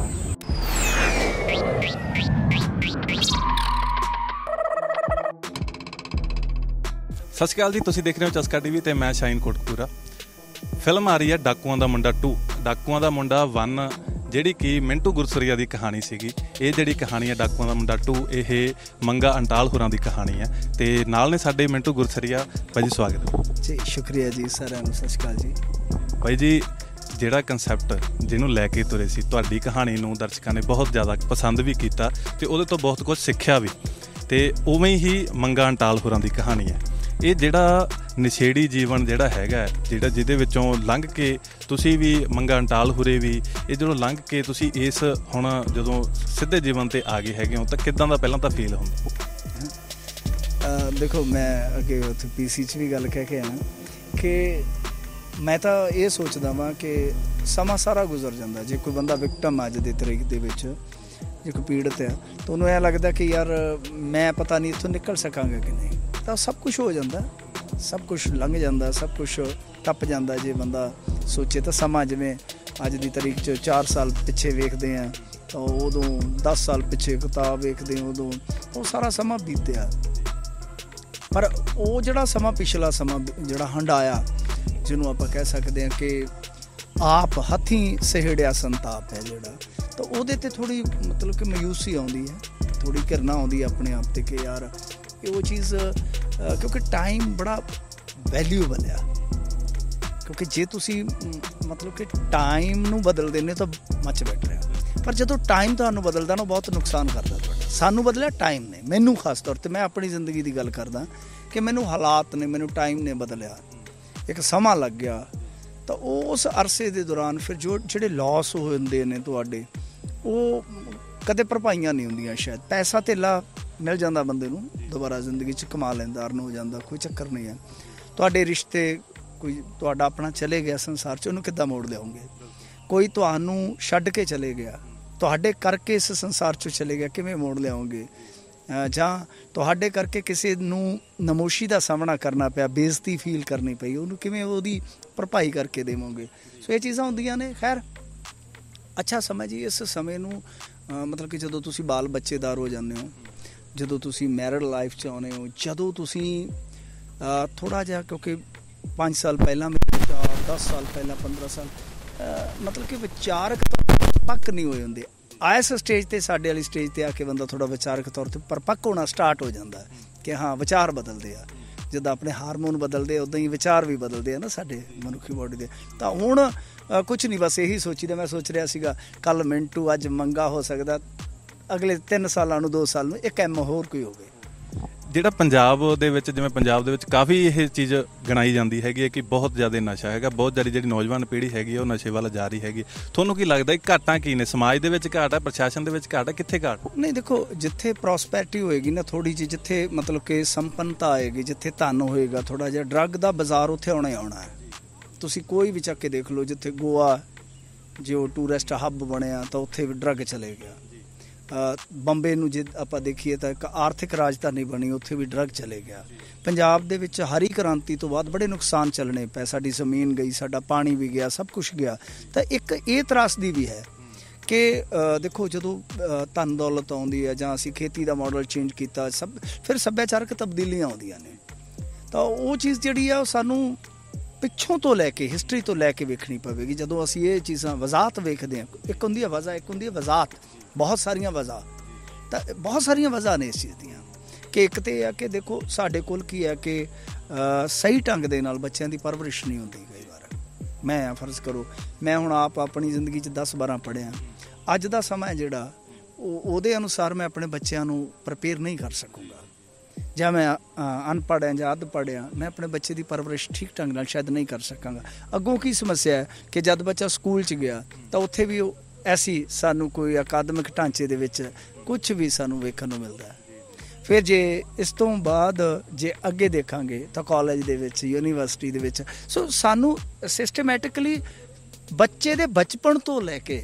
ਸਤਿ ਸ਼੍ਰੀ ਅਕਾਲ ਜੀ, ਤੁਸੀਂ ਦੇਖ ਰਹੇ ਹੋ ਚਸਕਾ TV ਤੇ ਮੈਂ ਸ਼ਾਹੀਨ ਕੋਟਕਪੂਰਾ। ਫਿਲਮ ਆ ਰਹੀ ਹੈ ਡਾਕੂਆਂ ਦਾ ਮੁੰਡਾ 2, ਡਾਕੂਆਂ ਦਾ ਮੁੰਡਾ 1, ਜਿਹੜੀ ਕਿ ਮਿੰਟੂ ਗੁਰਸਰੀਆ ਦੀ ਕਹਾਣੀ ਸੀਗੀ। ਇਹ ਜਿਹੜੀ ਕਹਾਣੀ ਹੈ ਡਾਕੂਆਂ ਦਾ ਮੁੰਡਾ 2, ਇਹ ਮੰਗਾ ਅੰਟਾਲ ਹੋਰਾਂ ਦੀ ਕਹਾਣੀ ਹੈ, ਤੇ ਨਾਲ ਨੇ ਸਾਡੇ ਮਿੰਟੂ ਗੁਰਸਰੀਆ। ਭਾਈ ਜੀ ਸਵਾਗਤ ਹੈ ਜੀ। ਸ਼ੁਕਰੀਆ ਜੀ ਸਾਰਿਆਂ ਨੂੰ, ਸਤਿ ਸ਼੍ਰੀ ਅਕਾਲ ਜੀ। ਭਾਈ ਜੀ, ਜਿਹੜਾ ਕਨਸੈਪਟ ਜਿਹਨੂੰ ਲੈ ਕੇ ਤੁਰੇ ਸੀ, ਤੁਹਾਡੀ ਕਹਾਣੀ ਨੂੰ ਦਰਸ਼ਕਾਂ ਨੇ ਬਹੁਤ ਜ਼ਿਆਦਾ ਪਸੰਦ ਵੀ ਕੀਤਾ ਤੇ ਉਹਦੇ ਤੋਂ ਬਹੁਤ ਕੁਝ ਸਿੱਖਿਆ ਵੀ, ਤੇ ਉਵੇਂ ਹੀ ਮੰਗਾ ਅੰਟਾਲ ਹੋਰਾਂ ਦੀ ਕਹਾਣੀ ਹੈ। ਇਹ ਜਿਹੜਾ ਨਸ਼ੇੜੀ ਜੀਵਨ ਜਿਹੜਾ ਹੈਗਾ, ਜਿਹਦੇ ਵਿੱਚੋਂ ਲੰਘ ਕੇ ਤੁਸੀਂ ਵੀ, ਮੰਗਾ ਅੰਟਾਲ ਹੁਰੇ ਵੀ, ਇਹ ਜਦੋਂ ਲੰਘ ਕੇ ਤੁਸੀਂ ਇਸ ਹੁਣ ਜਦੋਂ ਸਿੱਧੇ ਜੀਵਨ 'ਤੇ ਆ ਗਏ ਹੈਗੇ ਹੋ, ਤਾਂ ਕਿੱਦਾਂ ਦਾ ਪਹਿਲਾਂ ਤਾਂ ਫੀਲ ਹੁੰਦਾ? ਦੇਖੋ, ਮੈਂ ਅੱਗੇ ਉੱਥੇ PC 'ਚ ਵੀ ਗੱਲ ਕਹਿ ਕੇ ਆਇਆ ਕਿ ਮੈਂ ਤਾਂ ਇਹ ਸੋਚਦਾ ਵਾਂ ਕਿ ਸਮਾਂ ਸਾਰਾ ਗੁਜ਼ਰ ਜਾਂਦਾ। ਜੇ ਕੋਈ ਬੰਦਾ ਵਿਕਟਮ ਅੱਜ ਦੇ ਤਰੀਕ ਦੇ ਵਿੱਚ, ਜੇ ਕੋਈ ਪੀੜਤ ਹੈ, ਤਾਂ ਉਹਨੂੰ ਇਹ ਲੱਗਦਾ ਕਿ ਯਾਰ ਮੈਂ ਪਤਾ ਨਹੀਂ ਇੱਥੋਂ ਨਿਕਲ ਸਕਾਂਗਾ ਕਿ ਨਹੀਂ, ਤਾਂ ਸਭ ਕੁਛ ਹੋ ਜਾਂਦਾ, ਸਭ ਕੁਛ ਲੰਘ ਜਾਂਦਾ, ਸਭ ਕੁਛ ਟੱਪ ਜਾਂਦਾ ਜੇ ਬੰਦਾ ਸੋਚੇ ਤਾਂ। ਸਮਾਂ ਜਿਵੇਂ ਅੱਜ ਦੀ ਤਰੀਕ 'ਚ 4 ਸਾਲ ਪਿੱਛੇ ਵੇਖਦੇ ਹਾਂ, ਤਾਂ ਉਦੋਂ 10 ਸਾਲ ਪਿੱਛੇ ਕਿਤਾਬ ਵੇਖਦੇ ਹਾਂ, ਉਦੋਂ ਉਹ ਸਾਰਾ ਸਮਾਂ ਬੀਤਿਆ। ਪਰ ਉਹ ਜਿਹੜਾ ਸਮਾਂ, ਪਿਛਲਾ ਸਮਾਂ ਜਿਹੜਾ ਹੰਡਾਇਆ, ਜਿਹਨੂੰ ਆਪਾਂ ਕਹਿ ਸਕਦੇ ਹਾਂ ਕਿ ਆਪ ਹੱਥੀਂ ਸਹਿੜਿਆ ਸੰਤਾਪ ਹੈ ਜਿਹੜਾ, ਤਾਂ ਉਹਦੇ 'ਤੇ ਥੋੜ੍ਹੀ ਮਤਲਬ ਕਿ ਮਾਯੂਸੀ ਆਉਂਦੀ ਹੈ, ਥੋੜ੍ਹੀ ਘਿਰਨਾ ਆਉਂਦੀ ਹੈ ਆਪਣੇ ਆਪ 'ਤੇ ਕਿ ਯਾਰ ਇਹ ਉਹ ਚੀਜ਼, ਕਿਉਂਕਿ ਟਾਈਮ ਬੜਾ ਵੈਲਿਊਬਲ ਆ, ਕਿਉਂਕਿ ਜੇ ਤੁਸੀਂ ਮਤਲਬ ਕਿ ਟਾਈਮ ਨੂੰ ਬਦਲ ਦਿੰਦੇ ਤਾਂ ਮੱਚ ਬੈਠ ਰਿਹਾ, ਪਰ ਜਦੋਂ ਟਾਈਮ ਤੁਹਾਨੂੰ ਬਦਲਦਾ ਨਾ ਬਹੁਤ ਨੁਕਸਾਨ ਕਰਦਾ ਤੁਹਾਡਾ। ਸਾਨੂੰ ਬਦਲਿਆ ਟਾਈਮ ਨੇ, ਮੈਨੂੰ ਖਾਸ ਤੌਰ 'ਤੇ, ਮੈਂ ਆਪਣੀ ਜ਼ਿੰਦਗੀ ਦੀ ਗੱਲ ਕਰਦਾ ਕਿ ਮੈਨੂੰ ਹਾਲਾਤ ਨੇ, ਮੈਨੂੰ ਟਾਈਮ ਨੇ ਬਦਲਿਆ, ਇੱਕ ਸਮਾਂ ਲੱਗ ਗਿਆ। ਤਾਂ ਉਸ ਅਰਸੇ ਦੇ ਦੌਰਾਨ ਫਿਰ ਜਿਹੜੇ ਲਾਸ ਹੋ ਜਾਂਦੇ ਨੇ ਤੁਹਾਡੇ, ਉਹ ਕਦੇ ਭਰਪਾਈਆਂ ਨਹੀਂ ਹੁੰਦੀਆਂ। ਸ਼ਾਇਦ ਪੈਸਾ ਧੇਲਾ ਮਿਲ ਜਾਂਦਾ ਬੰਦੇ ਨੂੰ, ਦੁਬਾਰਾ ਜ਼ਿੰਦਗੀ 'ਚ ਕਮਾ ਲੈਂਦਾ, ਅਰਨ ਹੋ ਜਾਂਦਾ, ਕੋਈ ਚੱਕਰ ਨਹੀਂ ਹੈ। ਤੁਹਾਡੇ ਰਿਸ਼ਤੇ, ਕੋਈ ਤੁਹਾਡਾ ਆਪਣਾ ਚਲੇ ਗਿਆ ਸੰਸਾਰ 'ਚ, ਉਹਨੂੰ ਕਿੱਦਾਂ ਮੋੜ ਲਿਆਉਂਗੇ? ਕੋਈ ਤੁਹਾਨੂੰ ਛੱਡ ਕੇ ਚਲੇ ਗਿਆ, ਤੁਹਾਡੇ ਕਰਕੇ ਇਸ ਸੰਸਾਰ 'ਚੋਂ ਚਲੇ ਗਿਆ, ਕਿਵੇਂ ਮੋੜ ਲਿਆਉਂਗੇ? ਜਾਂ ਤੁਹਾਡੇ ਕਰਕੇ ਕਿਸੇ ਨੂੰ ਨਮੋਸ਼ੀ ਦਾ ਸਾਹਮਣਾ ਕਰਨਾ ਪਿਆ, ਬੇਇੱਜ਼ਤੀ ਫੀਲ ਕਰਨੀ ਪਈ, ਉਹਨੂੰ ਕਿਵੇਂ ਉਹਦੀ ਭਰਪਾਈ ਕਰਕੇ ਦੇਵੋਗੇ? ਸੋ ਇਹ ਚੀਜ਼ਾਂ ਹੁੰਦੀਆਂ ਨੇ। ਖੈਰ ਅੱਛਾ ਸਮਾਂ ਜੀ, ਇਸ ਸਮੇਂ ਨੂੰ ਮਤਲਬ ਕਿ ਜਦੋਂ ਤੁਸੀਂ ਬਾਲ ਬੱਚੇਦਾਰ ਹੋ ਜਾਂਦੇ ਹੋ, ਜਦੋਂ ਤੁਸੀਂ ਮੈਰਿਡ ਲਾਈਫ 'ਚ ਆਉਂਦੇ ਹੋ, ਜਦੋਂ ਤੁਸੀਂ ਥੋੜ੍ਹਾ ਜਿਹਾ, ਕਿਉਂਕਿ 5 ਸਾਲ ਪਹਿਲਾਂ ਮੇਰੇ ਵਿਚਾਰ, 10 ਸਾਲ ਪਹਿਲਾਂ, 15 ਸਾਲ ਮਤਲਬ ਕਿ ਵਿਚਾਰਕ ਪੱਕ ਨਹੀਂ ਹੋਏ ਹੁੰਦੇ। ਇਸ ਸਟੇਜ 'ਤੇ, ਸਾਡੇ ਵਾਲੀ ਸਟੇਜ 'ਤੇ ਆ ਕੇ ਬੰਦਾ ਥੋੜ੍ਹਾ ਵਿਚਾਰਕ ਤੌਰ 'ਤੇ ਪਰਪੱਕ ਹੋਣਾ ਸਟਾਰਟ ਹੋ ਜਾਂਦਾ ਕਿ ਹਾਂ ਵਿਚਾਰ ਬਦਲਦੇ ਆ। ਜਿੱਦਾਂ ਆਪਣੇ ਹਾਰਮੋਨ ਬਦਲਦੇ, ਉੱਦਾਂ ਹੀ ਵਿਚਾਰ ਵੀ ਬਦਲਦੇ ਆ ਨਾ ਸਾਡੇ ਮਨੁੱਖੀ ਬੋਡੀ ਦੇ। ਤਾਂ ਹੁਣ ਕੁਛ ਨਹੀਂ, ਬਸ ਇਹੀ ਸੋਚੀਦਾ। ਮੈਂ ਸੋਚ ਰਿਹਾ ਸੀਗਾ ਕੱਲ੍ਹ ਮਿੰਟੂ, ਅੱਜ ਮੰਗਾ, ਹੋ ਸਕਦਾ ਅਗਲੇ 3 ਸਾਲਾਂ ਨੂੰ, 2 ਸਾਲ ਨੂੰ ਇੱਕ M ਹੋਰ ਕੋਈ ਹੋਵੇ। ਜਿਹੜਾ ਪੰਜਾਬ ਦੇ ਵਿੱਚ, ਜਿਵੇਂ ਪੰਜਾਬ ਦੇ ਵਿੱਚ ਕਾਫੀ ਇਹ ਚੀਜ਼ ਗਣਾਈ ਜਾਂਦੀ ਹੈਗੀ ਹੈ ਕਿ ਬਹੁਤ ਜ਼ਿਆਦਾ ਨਸ਼ਾ ਹੈਗਾ, ਬਹੁਤ ਜ਼ਿਆਦਾ ਜਿਹੜੀ ਨੌਜਵਾਨ ਪੀੜ੍ਹੀ ਹੈਗੀ ਉਹ ਨਸ਼ੇ ਵੱਲ ਜਾ ਰਹੀ ਹੈਗੀ। ਤੁਹਾਨੂੰ ਕੀ ਲੱਗਦਾ ਘਾਟਾਂ ਕੀ ਨੇ? ਸਮਾਜ ਦੇ ਵਿੱਚ ਘਾਟ ਹੈ, ਪ੍ਰਸ਼ਾਸਨ ਦੇ ਵਿੱਚ ਘਾਟ ਹੈ, ਕਿੱਥੇ ਘਾਟ? ਨਹੀਂ ਦੇਖੋ, ਜਿੱਥੇ ਪ੍ਰੋਸਪੈਰਿਟੀ ਹੋਏਗੀ ਨਾ ਥੋੜ੍ਹੀ ਜਿਹੀ, ਜਿੱਥੇ ਮਤਲਬ ਕਿ ਸੰਪੰਨਤਾ ਆਏਗੀ, ਜਿੱਥੇ ਧਨ ਹੋਏਗਾ ਥੋੜ੍ਹਾ ਜਿਹਾ, ਡਰੱਗ ਦਾ ਬਾਜ਼ਾਰ ਉੱਥੇ ਆਉਣਾ ਹੀ ਆਉਣਾ ਹੈ। ਤੁਸੀਂ ਕੋਈ ਵੀ ਚੱਕ ਕੇ ਦੇਖ ਲਓ, ਜਿੱਥੇ ਗੋਆ ਜੋ ਟੂਰਿਸਟ ਹੱਬ ਬਣਿਆ ਤਾਂ ਉੱਥੇ ਵੀ ਡਰੱਗ ਚਲੇ ਗਿਆ। ਬੰਬੇ ਨੂੰ ਜੇ ਆਪਾਂ ਦੇਖੀਏ ਤਾਂ ਇੱਕ ਆਰਥਿਕ ਰਾਜਧਾਨੀ ਬਣੀ, ਉੱਥੇ ਵੀ ਡਰੱਗ ਚਲੇ ਗਿਆ। ਪੰਜਾਬ ਦੇ ਵਿੱਚ ਹਰੀ ਕ੍ਰਾਂਤੀ ਤੋਂ ਬਾਅਦ ਬੜੇ ਨੁਕਸਾਨ ਚੱਲਣੇ ਪਏ, ਸਾਡੀ ਜ਼ਮੀਨ ਗਈ, ਸਾਡਾ ਪਾਣੀ ਵੀ ਗਿਆ, ਸਭ ਕੁਛ ਗਿਆ। ਤਾਂ ਇੱਕ ਇਹ ਤਰਾਸਦੀ ਵੀ ਹੈ ਕਿ ਦੇਖੋ ਜਦੋਂ ਧਨ ਦੌਲਤ ਆਉਂਦੀ ਹੈ, ਜਾਂ ਅਸੀਂ ਖੇਤੀ ਦਾ ਮਾਡਲ ਚੇਂਜ ਕੀਤਾ, ਫਿਰ ਸੱਭਿਆਚਾਰਕ ਤਬਦੀਲੀਆਂ ਆਉਂਦੀਆਂ ਨੇ। ਤਾਂ ਉਹ ਚੀਜ਼ ਜਿਹੜੀ ਆ ਉਹ ਸਾਨੂੰ ਪਿੱਛੋਂ ਤੋਂ ਲੈ ਕੇ, ਹਿਸਟਰੀ ਤੋਂ ਲੈ ਕੇ ਵੇਖਣੀ ਪਵੇਗੀ। ਜਦੋਂ ਅਸੀਂ ਇਹ ਚੀਜ਼ਾਂ ਵਜ਼ਾਤ ਵੇਖਦੇ ਹਾਂ, ਇੱਕ ਹੁੰਦੀ ਹੈ ਵਜ੍ਹਾ, ਇੱਕ ਹੁੰਦੀ ਹੈ ਵਜ਼ਾਤ। ਬਹੁਤ ਸਾਰੀਆਂ ਵਜ੍ਹਾ, ਤਾਂ ਬਹੁਤ ਸਾਰੀਆਂ ਵਜ੍ਹਾ ਨੇ ਇਸ ਚੀਜ਼ ਦੀਆਂ। ਕਿ ਇੱਕ ਤਾਂ ਇਹ ਆ ਕਿ ਦੇਖੋ ਸਾਡੇ ਕੋਲ ਕੀ ਹੈ ਕਿ ਸਹੀ ਢੰਗ ਦੇ ਨਾਲ ਬੱਚਿਆਂ ਦੀ ਪਰਵਰਿਸ਼ ਨਹੀਂ ਹੁੰਦੀ। ਕਈ ਵਾਰ ਮੈਂ ਫਰਜ਼ ਕਰੋ, ਮੈਂ ਹੁਣ ਆਪ ਆਪਣੀ ਜ਼ਿੰਦਗੀ 'ਚ 10-12 ਪੜ੍ਹਿਆ, ਅੱਜ ਦਾ ਸਮਾਂ ਜਿਹੜਾ ਉਹਦੇ ਅਨੁਸਾਰ ਮੈਂ ਆਪਣੇ ਬੱਚਿਆਂ ਨੂੰ ਪ੍ਰਪੇਅਰ ਨਹੀਂ ਕਰ ਸਕੂੰਗਾ। ਜਾਂ ਮੈਂ ਅਨਪੜ੍ਹ ਹਾਂ ਜਾਂ ਅੱਧ ਪੜ੍ਹਿਆ, ਮੈਂ ਆਪਣੇ ਬੱਚੇ ਦੀ ਪਰਵਰਿਸ਼ ਠੀਕ ਢੰਗ ਨਾਲ ਸ਼ਾਇਦ ਨਹੀਂ ਕਰ ਸਕਾਂਗਾ। ਅੱਗੋਂ ਕੀ ਸਮੱਸਿਆ ਹੈ ਕਿ ਜਦ ਬੱਚਾ ਸਕੂਲ 'ਚ ਗਿਆ ਤਾਂ ਉੱਥੇ ਵੀ ਉਹ ਐਸੀ ਸਾਨੂੰ ਕੋਈ ਅਕਾਦਮਿਕ ਢਾਂਚੇ ਦੇ ਵਿੱਚ ਕੁਛ ਵੀ ਸਾਨੂੰ ਵੇਖਣ ਨੂੰ ਮਿਲਦਾ ਹੈ। ਫਿਰ ਜੇ ਇਸ ਤੋਂ ਬਾਅਦ ਜੇ ਅੱਗੇ ਦੇਖਾਂਗੇ ਤਾਂ ਕਾਲਜ ਦੇ ਵਿੱਚ, ਯੂਨੀਵਰਸਿਟੀ ਦੇ ਵਿੱਚ, ਸੋ ਸਾਨੂੰ ਸਿਸਟਮੈਟਿਕਲੀ ਬੱਚੇ ਦੇ ਬਚਪਨ ਤੋਂ ਲੈ ਕੇ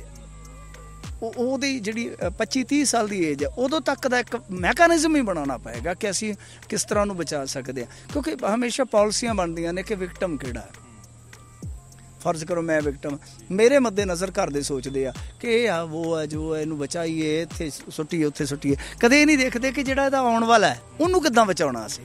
ਉਹਦੀ ਜਿਹੜੀ 25-30 ਸਾਲ ਦੀ ਏਜ ਹੈ, ਉਦੋਂ ਤੱਕ ਦਾ ਇੱਕ ਮੈਕੈਨਿਜ਼ਮ ਹੀ ਬਣਾਉਣਾ ਪਏਗਾ ਕਿ ਅਸੀਂ ਕਿਸ ਤਰ੍ਹਾਂ ਉਹਨੂੰ ਬਚਾ ਸਕਦੇ ਹਾਂ। ਕਿਉਂਕਿ ਹਮੇਸ਼ਾ ਪਾਲਿਸੀਆਂ ਬਣਦੀਆਂ ਨੇ ਕਿ ਵਿਕਟਮ ਕਿਹੜਾ ਹੈ। ਫਰਜ਼ ਕਰੋ ਮੈਂ ਵਿਕਟਮ, ਮੇਰੇ ਮੱਦੇ ਨਜ਼ਰ ਘਰ ਦੇ ਸੋਚਦੇ ਆ ਕਿ ਇਹ ਆ, ਉਹ ਆ, ਜੋ ਇਹਨੂੰ ਬਚਾਈਏ, ਇੱਥੇ ਸੁੱਟੀਏ, ਉੱਥੇ ਸੁੱਟੀਏ। ਕਦੇ ਇਹ ਨਹੀਂ ਦੇਖਦੇ ਕਿ ਜਿਹੜਾ ਇਹਦਾ ਆਉਣ ਵਾਲਾ ਹੈ ਉਹਨੂੰ ਕਿੱਦਾਂ ਬਚਾਉਣਾ ਅਸੀਂ।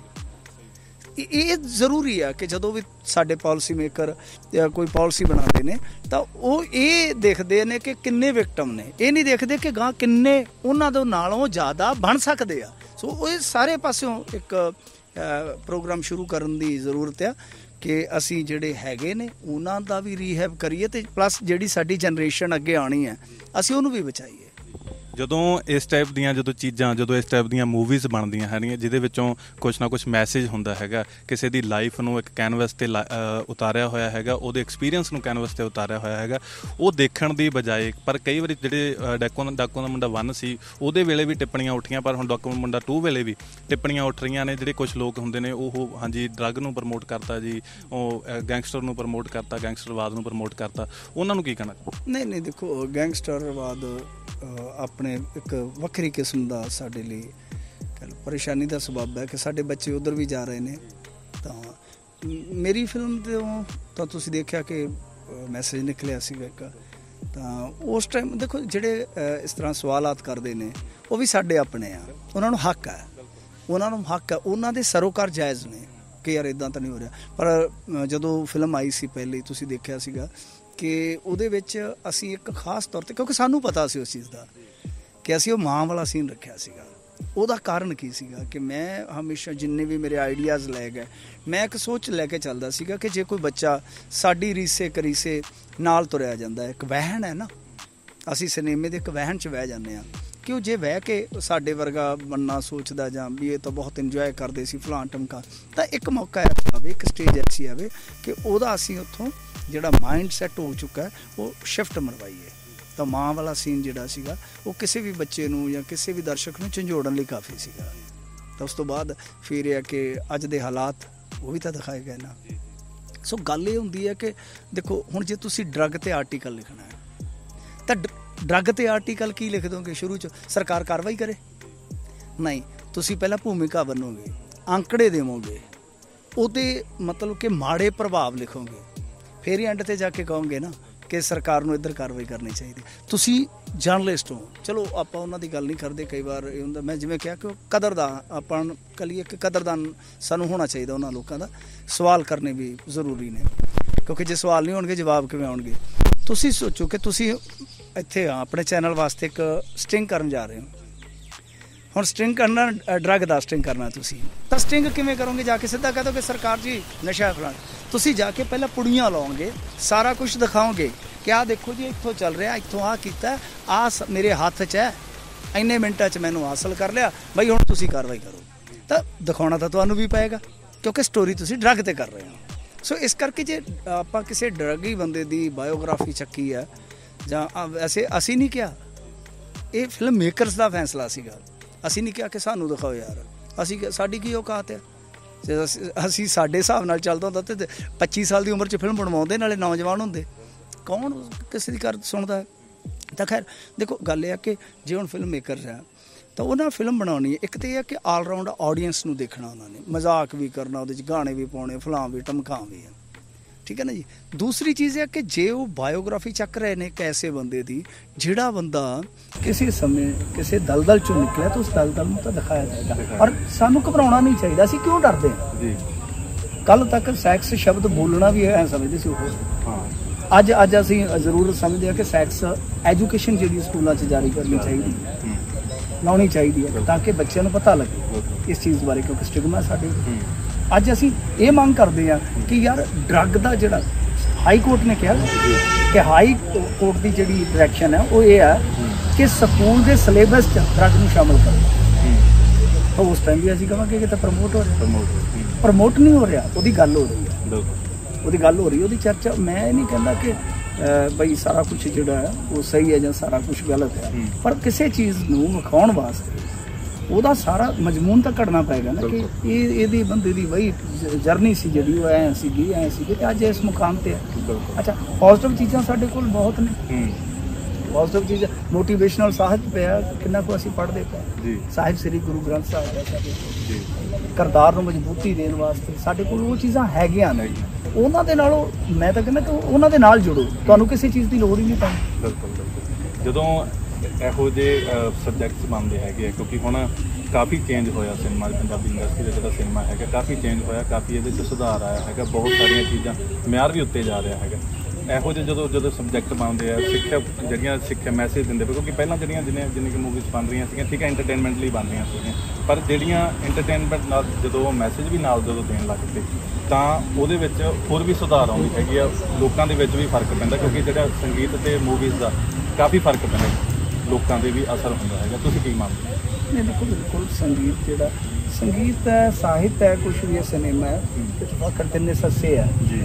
ਇਹ ਜ਼ਰੂਰੀ ਆ ਕਿ ਜਦੋਂ ਵੀ ਸਾਡੇ ਪਾਲਿਸੀ ਮੇਕਰ ਕੋਈ ਪਾਲਿਸੀ ਬਣਾਉਂਦੇ ਨੇ ਤਾਂ ਉਹ ਇਹ ਦੇਖਦੇ ਨੇ ਕਿ ਕਿੰਨੇ ਵਿਕਟਮ ਨੇ, ਇਹ ਨਹੀਂ ਦੇਖਦੇ ਕਿ ਗਾਂ ਕਿੰਨੇ ਉਹਨਾਂ ਦੇ ਨਾਲੋਂ ਜ਼ਿਆਦਾ ਬਣ ਸਕਦੇ ਆ। ਸੋ ਉਹ ਸਾਰੇ ਪਾਸਿਓਂ ਇੱਕ ਪ੍ਰੋਗਰਾਮ ਸ਼ੁਰੂ ਕਰਨ ਦੀ ਜ਼ਰੂਰਤ ਆ ਕਿ ਅਸੀਂ ਜਿਹੜੇ ਹੈਗੇ ਨੇ ਉਹਨਾਂ ਦਾ ਵੀ ਰੀਹੈਬ ਕਰੀਏ, ਤੇ ਪਲੱਸ ਜਿਹੜੀ ਸਾਡੀ ਜਨਰੇਸ਼ਨ ਅੱਗੇ ਆਉਣੀ ਹੈ ਅਸੀਂ ਉਹਨੂੰ ਵੀ ਬਚਾਈਏ। ਜਦੋਂ ਇਸ ਟਾਈਪ ਦੀਆਂ ਜਦੋਂ ਇਸ ਟਾਈਪ ਦੀਆਂ ਮੂਵੀਜ਼ ਬਣਦੀਆਂ ਹੈਗੀਆਂ ਜਿਹਦੇ ਵਿੱਚੋਂ ਕੁਛ ਨਾ ਕੁਛ ਮੈਸੇਜ ਹੁੰਦਾ ਹੈਗਾ, ਕਿਸੇ ਦੀ ਲਾਈਫ ਨੂੰ ਇੱਕ ਕੈਨਵਸ 'ਤੇ ਉਤਾਰਿਆ ਹੋਇਆ ਹੈਗਾ, ਉਹਦੇ ਐਕਸਪੀਰੀਅੰਸ ਨੂੰ ਕੈਨਵਸ 'ਤੇ ਉਤਾਰਿਆ ਹੋਇਆ ਹੈਗਾ, ਉਹ ਦੇਖਣ ਦੀ ਬਜਾਏ, ਪਰ ਕਈ ਵਾਰੀ ਜਿਹੜੇ ਡਾਕੂ ਦਾ ਮੁੰਡਾ 1 ਸੀ ਉਹਦੇ ਵੇਲੇ ਵੀ ਟਿੱਪਣੀਆਂ ਉੱਠੀਆਂ, ਪਰ ਹੁਣ ਡਾਕੂ ਦਾ ਮੁੰਡਾ 2 ਵੇਲੇ ਵੀ ਟਿੱਪਣੀਆਂ ਉੱਠ ਰਹੀਆਂ ਨੇ। ਜਿਹੜੇ ਕੁਛ ਲੋਕ ਹੁੰਦੇ ਨੇ ਉਹ ਹਾਂਜੀ ਡਰੱਗ ਨੂੰ ਪ੍ਰਮੋਟ ਕਰਤਾ ਜੀ, ਉਹ ਗੈਂਗਸਟਰ ਨੂੰ ਪ੍ਰਮੋਟ ਕਰਤਾ, ਗੈਂਗਸਟਰਵਾਦ ਨੂੰ ਪ੍ਰਮੋਟ ਕਰਤਾ, ਉਹਨਾਂ ਨੂੰ ਕੀ ਕਹਿਣਾ? ਨਹੀਂ ਦੇਖੋ, ਗੈਂਗਸਟਰਵਾਦ ਆਪਣੇ ਇੱਕ ਵੱਖਰੀ ਕਿਸਮ ਦਾ ਸਾਡੇ ਲਈ ਪਰੇਸ਼ਾਨੀ ਦਾ ਸਬੱਬ ਹੈ ਕਿ ਸਾਡੇ ਬੱਚੇ ਉੱਧਰ ਵੀ ਜਾ ਰਹੇ ਨੇ। ਤਾਂ ਮੇਰੀ ਫਿਲਮ ਤੋਂ ਤਾਂ ਤੁਸੀਂ ਦੇਖਿਆ ਕਿ ਮੈਸੇਜ ਨਿਕਲਿਆ ਸੀਗਾ ਇੱਕ। ਤਾਂ ਉਸ ਟਾਈਮ ਦੇਖੋ ਜਿਹੜੇ ਇਸ ਤਰ੍ਹਾਂ ਸਵਾਲਾਤ ਕਰਦੇ ਨੇ ਉਹ ਵੀ ਸਾਡੇ ਆਪਣੇ ਆ, ਉਹਨਾਂ ਨੂੰ ਹੱਕ ਹੈ, ਉਹਨਾਂ ਦੇ ਸਰੋਕਾਰ ਜਾਇਜ਼ ਨੇ ਕਿ ਯਾਰ ਇੱਦਾਂ ਤਾਂ ਨਹੀਂ ਹੋ ਰਿਹਾ। ਪਰ ਜਦੋਂ ਫਿਲਮ ਆਈ ਸੀ ਪਹਿਲੇ ਤੁਸੀਂ ਦੇਖਿਆ ਸੀਗਾ ਕਿ ਉਹਦੇ ਵਿੱਚ ਅਸੀਂ ਇੱਕ ਖਾਸ ਤੌਰ 'ਤੇ, ਕਿਉਂਕਿ ਸਾਨੂੰ ਪਤਾ ਸੀ ਉਸ ਚੀਜ਼ ਦਾ, ਕਿ ਅਸੀਂ ਉਹ ਮਾਂ ਵਾਲਾ ਸੀਨ ਰੱਖਿਆ ਸੀਗਾ ਉਹਦਾ ਕਾਰਨ ਕੀ ਸੀਗਾ ਕਿ ਮੈਂ ਹਮੇਸ਼ਾ ਜਿੰਨੇ ਵੀ ਮੇਰੇ ਆਈਡੀਆਜ਼ ਲੈ ਗਏ, ਮੈਂ ਇੱਕ ਸੋਚ ਲੈ ਕੇ ਚੱਲਦਾ ਸੀਗਾ ਕਿ ਜੇ ਕੋਈ ਬੱਚਾ ਸਾਡੀ ਰੀਸੇ ਕਰੀਸੇ ਨਾਲ ਤੁਰਿਆ ਜਾਂਦਾ, ਇੱਕ ਵਹਿਣ ਹੈ ਨਾ, ਅਸੀਂ ਸਿਨੇਮੇ ਦੇ ਇੱਕ ਵਹਿਣ 'ਚ ਬਹਿ ਜਾਂਦੇ ਹਾਂ ਕਿ ਉਹ ਜੇ ਬਹਿ ਕੇ ਸਾਡੇ ਵਰਗਾ ਬੰਨਾ ਸੋਚਦਾ ਜਾਂ ਵੀ ਇਹ ਤਾਂ ਬਹੁਤ ਇੰਜੋਏ ਕਰਦੇ ਸੀ ਫਲਾਣ ਟਮਕਾ, ਤਾਂ ਇੱਕ ਮੌਕਾ ਆਵੇ, ਇੱਕ ਸਟੇਜ ਐਸੀ ਆਵੇ ਕਿ ਉਹਦਾ ਅਸੀਂ ਉੱਥੋਂ ਜਿਹੜਾ ਮਾਈਂਡ ਸੈੱਟ ਹੋ ਚੁੱਕਾ ਉਹ ਸ਼ਿਫਟ ਮਰਵਾਈਏ। ਤਾਂ ਮਾਂ ਵਾਲਾ ਸੀਨ ਜਿਹੜਾ ਸੀਗਾ ਉਹ ਕਿਸੇ ਵੀ ਬੱਚੇ ਨੂੰ ਜਾਂ ਕਿਸੇ ਵੀ ਦਰਸ਼ਕ ਨੂੰ ਝੰਜੋੜਨ ਲਈ ਕਾਫੀ ਸੀਗਾ। ਤਾਂ ਉਸ ਤੋਂ ਬਾਅਦ ਫਿਰ ਇਹ ਆ ਕਿ ਅੱਜ ਦੇ ਹਾਲਾਤ ਉਹ ਵੀ ਤਾਂ ਦਿਖਾਏ ਗਏ ਨਾ। ਸੋ ਗੱਲ ਇਹ ਹੁੰਦੀ ਹੈ ਕਿ ਦੇਖੋ ਹੁਣ ਜੇ ਤੁਸੀਂ ਡਰੱਗ 'ਤੇ ਆਰਟੀਕਲ ਲਿਖਣਾ ਹੈ ਤਾਂ ਡਰੱਗ 'ਤੇ ਆਰਟੀਕਲ ਕੀ ਲਿਖ ਦੋਗੇ? ਸ਼ੁਰੂ 'ਚ ਸਰਕਾਰ ਕਾਰਵਾਈ ਕਰੇ? ਨਹੀਂ, ਤੁਸੀਂ ਪਹਿਲਾਂ ਭੂਮਿਕਾ ਬਣੋਗੇ, ਅੰਕੜੇ ਦੇਵੋਗੇ, ਉਹਦੇ ਮਤਲਬ ਕਿ ਮਾੜੇ ਪ੍ਰਭਾਵ ਲਿਖੋਗੇ, ਫਿਰ ਹੀ ਐਂਡ 'ਤੇ ਜਾ ਕੇ ਕਹੋਗੇ ਨਾ ਕਿ ਸਰਕਾਰ ਨੂੰ ਇੱਧਰ ਕਾਰਵਾਈ ਕਰਨੀ ਚਾਹੀਦੀ। ਤੁਸੀਂ ਜਰਨਲਿਸਟ ਹੋ, ਚਲੋ ਆਪਾਂ ਉਹਨਾਂ ਦੀ ਗੱਲ ਨਹੀਂ ਕਰਦੇ, ਕਈ ਵਾਰ ਇਹ ਹੁੰਦਾ, ਮੈਂ ਜਿਵੇਂ ਕਿਹਾ ਕਿ ਉਹ ਕਦਰਦਾਨ, ਆਪਾਂ ਕਹੀਏ ਕਿ ਕਦਰਦਾਨ ਸਾਨੂੰ ਹੋਣਾ ਚਾਹੀਦਾ ਉਹਨਾਂ ਲੋਕਾਂ ਦਾ। ਸਵਾਲ ਕਰਨੇ ਵੀ ਜ਼ਰੂਰੀ ਨੇ, ਕਿਉਂਕਿ ਜੇ ਸਵਾਲ ਨਹੀਂ ਹੋਣਗੇ ਜਵਾਬ ਕਿਵੇਂ ਆਉਣਗੇ? ਤੁਸੀਂ ਸੋਚੋ ਕਿ ਤੁਸੀਂ ਇੱਥੇ ਆਪਣੇ ਚੈਨਲ ਵਾਸਤੇ ਇੱਕ ਸਟਿੰਗ ਕਰਨ ਜਾ ਰਹੇ ਹੋ। ਹੁਣ ਸਟਿੰਗ ਕਰਨਾ, ਡਰੱਗ ਦਾ ਸਟਿੰਗ ਕਰਨਾ, ਤੁਸੀਂ ਤਾਂ ਸਟਿੰਗ ਕਿਵੇਂ ਕਰੋਗੇ? ਜਾ ਕੇ ਸਿੱਧਾ ਕਹਿ ਦੋਗੇ ਸਰਕਾਰ ਜੀ ਨਸ਼ਾ ਫਲਾਣ। ਤੁਸੀਂ ਜਾ ਕੇ ਪਹਿਲਾਂ ਪੁੜੀਆਂ ਲਾਓਗੇ, ਸਾਰਾ ਕੁਝ ਦਿਖਾਓਗੇ ਕਿ ਆਹ ਦੇਖੋ ਜੀ ਇੱਥੋਂ ਚੱਲ ਰਿਹਾ, ਇੱਥੋਂ ਆਹ ਕੀਤਾ, ਆਹ ਮੇਰੇ ਹੱਥ 'ਚ ਹੈ, ਇੰਨੇ ਮਿੰਟਾਂ 'ਚ ਮੈਨੂੰ ਹਾਸਲ ਕਰ ਲਿਆ ਬਈ, ਹੁਣ ਤੁਸੀਂ ਕਾਰਵਾਈ ਕਰੋ। ਤਾਂ ਦਿਖਾਉਣਾ ਤਾਂ ਤੁਹਾਨੂੰ ਵੀ ਪਏਗਾ ਕਿਉਂਕਿ ਸਟੋਰੀ ਤੁਸੀਂ ਡਰੱਗ 'ਤੇ ਕਰ ਰਹੇ ਹੋ। ਸੋ ਇਸ ਕਰਕੇ ਜੇ ਆਪਾਂ ਕਿਸੇ ਡਰੱਗੀ ਬੰਦੇ ਦੀ ਬਾਇਓਗ੍ਰਾਫੀ ਚੱਕੀ ਹੈ ਜਾਂ ਵੈਸੇ ਅਸੀਂ ਨਹੀਂ ਕਿਹਾ, ਇਹ ਫਿਲਮ ਮੇਕਰਸ ਦਾ ਫੈਸਲਾ ਸੀਗਾ। ਅਸੀਂ ਨਹੀਂ ਕਿਹਾ ਕਿ ਸਾਨੂੰ ਦਿਖਾਓ ਯਾਰ, ਅਸੀਂ ਸਾਡੀ ਕੀ ਔਕਾਤ ਹੈ? ਅਸੀਂ ਸਾਡੇ ਹਿਸਾਬ ਨਾਲ ਚੱਲਦਾ ਹੁੰਦਾ ਤੇ 25 ਸਾਲ ਦੀ ਉਮਰ 'ਚ ਫਿਲਮ ਬਣਵਾਉਂਦੇ, ਨਾਲੇ ਨੌਜਵਾਨ ਹੁੰਦੇ, ਕੌਣ ਕਿਸੇ ਦੀ ਗੱਲ ਸੁਣਦਾ? ਤਾਂ ਖੈਰ ਦੇਖੋ ਗੱਲ ਇਹ ਆ ਕਿ ਜੇ ਹੁਣ ਫਿਲਮ ਮੇਕਰਸ ਆ ਤਾਂ ਉਹਨਾਂ ਫਿਲਮ ਬਣਾਉਣੀ ਹੈ, ਇੱਕ ਤਾਂ ਇਹ ਹੈ ਕਿ ਆਲ ਰਾਊਂਡ ਆਡੀਅנס ਨੂੰ ਦੇਖਣਾ, ਉਹਨਾਂ ਨੇ ਮਜ਼ਾਕ ਵੀ ਕਰਨਾ, ਉਹਦੇ 'ਚ ਗਾਣੇ ਵੀ ਪਾਉਣੇ, ਫਲਾਂ ਵੀ ਟਮਕਾਂ ਵੀ ਹੈ, ਠੀਕ ਹੈ ਨਾ ਜੀ। ਦੂਸਰੀ ਚੀਜ਼ ਹੈ ਕਿ ਜੇ ਉਹ ਬਾਇਓਗ੍ਰਾਫੀ ਚੱਕ ਰਹੇ ਨੇ ਇੱਕ ਐਸੇ ਬੰਦੇ ਦੀ, ਜਿਹੜਾ ਬੰਦਾ ਕਿਸੇ ਸਮੇਂ ਕਿਸੇ ਦਲਦਲ 'ਚੋਂ ਨਿਕਲਿਆ, ਤਾਂ ਉਸ ਦਲਦਲ ਨੂੰ ਤਾਂ ਦਿਖਾਇਆ ਜਾਏਗਾ। ਔਰ ਸਾਨੂੰ ਘਬਰਾਉਣਾ ਨਹੀਂ ਚਾਹੀਦਾ। ਅਸੀਂ ਕਿਉਂ ਡਰਦੇ ਹਾਂ ਜੀ? ਕੱਲ੍ਹ ਤੱਕ ਸੈਕਸ ਸ਼ਬਦ ਬੋਲਣਾ ਵੀ ਐਂ ਸਮਝਦੇ ਸੀ ਉਹ। ਅੱਜ ਅਸੀਂ ਜ਼ਰੂਰ ਸਮਝਦੇ ਹਾਂ ਕਿ ਸੈਕਸ ਐਜੂਕੇਸ਼ਨ ਜਿਹੜੀ ਸਕੂਲਾਂ 'ਚ ਜਾਰੀ ਕਰਨੀ ਚਾਹੀਦੀ ਹੈ, ਲਾਉਣੀ ਚਾਹੀਦੀ ਹੈ, ਤਾਂ ਕਿ ਬੱਚਿਆਂ ਨੂੰ ਪਤਾ ਲੱਗੇ ਇਸ ਚੀਜ਼ ਬਾਰੇ, ਕਿਉਂਕਿ ਸਟਿਗਮਾ ਸਾਡੇ। ਅੱਜ ਅਸੀਂ ਇਹ ਮੰਗ ਕਰਦੇ ਹਾਂ ਕਿ ਯਾਰ ਡਰੱਗ ਦਾ ਜਿਹੜਾ ਹਾਈ ਕੋਰਟ ਨੇ ਕਿਹਾ ਕਿ ਹਾਈ ਕੋਰਟ ਦੀ ਜਿਹੜੀ ਡਾਇਰੈਕਸ਼ਨ ਹੈ ਉਹ ਇਹ ਹੈ ਕਿ ਸਕੂਲ ਦੇ ਸਿਲੇਬਸ 'ਚ ਡਰੱਗ ਨੂੰ ਸ਼ਾਮਲ ਕਰੋ। ਤਾਂ ਉਸ ਟਾਈਮ ਵੀ ਅਸੀਂ ਕਹਾਂਗੇ ਕਿ ਤਾਂ ਪ੍ਰਮੋਟ ਹੋ ਰਿਹਾ, ਪ੍ਰਮੋਟ ਨਹੀਂ ਹੋ ਰਿਹਾ, ਉਹਦੀ ਗੱਲ ਹੋ ਰਹੀ ਹੈ, ਉਹਦੀ ਗੱਲ ਹੋ ਰਹੀ, ਉਹਦੀ ਚਰਚਾ। ਮੈਂ ਇਹ ਨਹੀਂ ਕਹਿੰਦਾ ਕਿ ਬਈ ਸਾਰਾ ਕੁਛ ਜਿਹੜਾ ਹੈ ਉਹ ਸਹੀ ਹੈ ਜਾਂ ਸਾਰਾ ਕੁਛ ਗਲਤ ਹੈ, ਪਰ ਕਿਸੇ ਚੀਜ਼ ਨੂੰ ਵਿਖਾਉਣ ਵਾਸਤੇ ਉਹਦਾ ਸਾਰਾ ਮਜ਼ਮੂਨ ਤਾਂ ਘੜਨਾ ਪਏਗਾ ਨਾ ਕਿ ਇਹਦੀ ਬੰਦੇ ਦੀ ਬਈ ਜਰਨੀ ਸੀ ਜਿਹੜੀ ਉਹ ਐਂ ਸੀਗੀ ਤੇ ਅੱਜ ਇਸ ਮੁਕਾਮ ਤੇ ਹੈ। ਅੱਛਾ, ਪੋਜ਼ਿਟਿਵ ਚੀਜ਼ਾਂ ਸਾਡੇ ਕੋਲ ਬਹੁਤ ਨੇ, ਪੋਜ਼ਿਟਿਵ ਚੀਜ਼ਾਂ, ਮੋਟੀਵੇਸ਼ਨਲ ਸਾਹਿਤ ਪਿਆ, ਕਿੰਨਾ ਕੁ ਅਸੀਂ ਪੜ੍ਹਦੇ ਪਏ, ਸਾਹਿਬ ਸ੍ਰੀ ਗੁਰੂ ਗ੍ਰੰਥ ਸਾਹਿਬ ਹੈ ਸਾਡੇ ਕੋਲ, ਕਿਰਦਾਰ ਨੂੰ ਮਜ਼ਬੂਤੀ ਦੇਣ ਵਾਸਤੇ ਸਾਡੇ ਕੋਲ ਉਹ ਚੀਜ਼ਾਂ ਹੈਗੀਆਂ ਨੇ। ਉਹਨਾਂ ਦੇ ਨਾਲੋਂ ਮੈਂ ਤਾਂ ਕਹਿੰਦਾ ਕਿ ਉਹਨਾਂ ਦੇ ਨਾਲ ਜੁੜੋ, ਤੁਹਾਨੂੰ ਕਿਸੇ ਚੀਜ਼ ਦੀ ਲੋੜ ਹੀ ਨਹੀਂ ਪੈਣੀ। ਬਿਲਕੁਲ। ਜਦੋਂ ਇਹੋ ਜਿਹੇ ਸਬਜੈਕਟਸ ਬਣਦੇ ਹੈਗੇ, ਕਿਉਂਕਿ ਹੁਣ ਕਾਫੀ ਚੇਂਜ ਹੋਇਆ ਸਿਨੇਮਾ, ਪੰਜਾਬੀ ਇੰਡਸਟਰੀ ਦਾ ਜਿਹੜਾ ਸਿਨੇਮਾ ਹੈਗਾ ਕਾਫੀ ਚੇਂਜ ਹੋਇਆ, ਕਾਫੀ ਇਹਦੇ 'ਚ ਸੁਧਾਰ ਆਇਆ ਹੈਗਾ, ਬਹੁਤ ਸਾਰੀਆਂ ਚੀਜ਼ਾਂ ਮਿਆਰ ਵੀ ਉੱਤੇ ਜਾ ਰਿਹਾ ਹੈਗਾ। ਇਹੋ ਜਿਹੇ ਜਦੋਂ ਸਬਜੈਕਟ ਬਣਦੇ ਆ, ਸਿੱਖਿਆ ਮੈਸੇਜ ਦਿੰਦੇ ਪਏ, ਕਿਉਂਕਿ ਪਹਿਲਾਂ ਜਿੰਨੀ ਕਿ ਮੂਵੀਜ਼ ਬਣ ਰਹੀਆਂ ਸੀਗੀਆਂ, ਠੀਕ ਹੈ ਐਂਟਰਟੇਨਮੈਂਟ ਲਈ ਬਣ ਰਹੀਆਂ ਸੀਗੀਆਂ, ਪਰ ਜਿਹੜੀਆਂ ਐਂਟਰਟੇਨਮੈਂਟ ਨਾਲ ਜਦੋਂ ਮੈਸੇਜ ਵੀ ਨਾਲ ਜਦੋਂ ਦੇਣ ਲੱਗ ਪਏ ਤਾਂ ਉਹਦੇ ਵਿੱਚ ਹੋਰ ਵੀ ਸੁਧਾਰ ਆਉਂਦੀ ਹੈਗੀ ਆ, ਲੋਕਾਂ ਦੇ ਵਿੱਚ ਵੀ ਫਰਕ ਪੈਂਦਾ, ਕਿਉਂਕਿ ਜਿਹੜਾ ਸੰਗੀਤ ਤੇ ਮੂਵੀਜ਼ ਦਾ ਕਾਫੀ ਫਰਕ ਪੈਂਦਾ, ਲੋਕਾਂ ਦੇ ਵੀ ਅਸਰ ਹੁੰਦਾ ਹੈਗਾ। ਤੁਸੀਂ ਕੀ ਮੰਨਦੇ ਹੋ? ਨਹੀਂ ਦੇਖੋ, ਬਿਲਕੁਲ ਸੰਗੀਤ ਜਿਹੜਾ ਸੰਗੀਤ ਹੈ, ਸਾਹਿਤ ਹੈ, ਕੁਛ ਵੀ ਹੈ, ਸਿਨੇਮਾ ਹੈ, ਕੁਛ ਫਕਰ ਤਿੰਨੇ ਸੱਸੇ ਹੈ ਜੀ।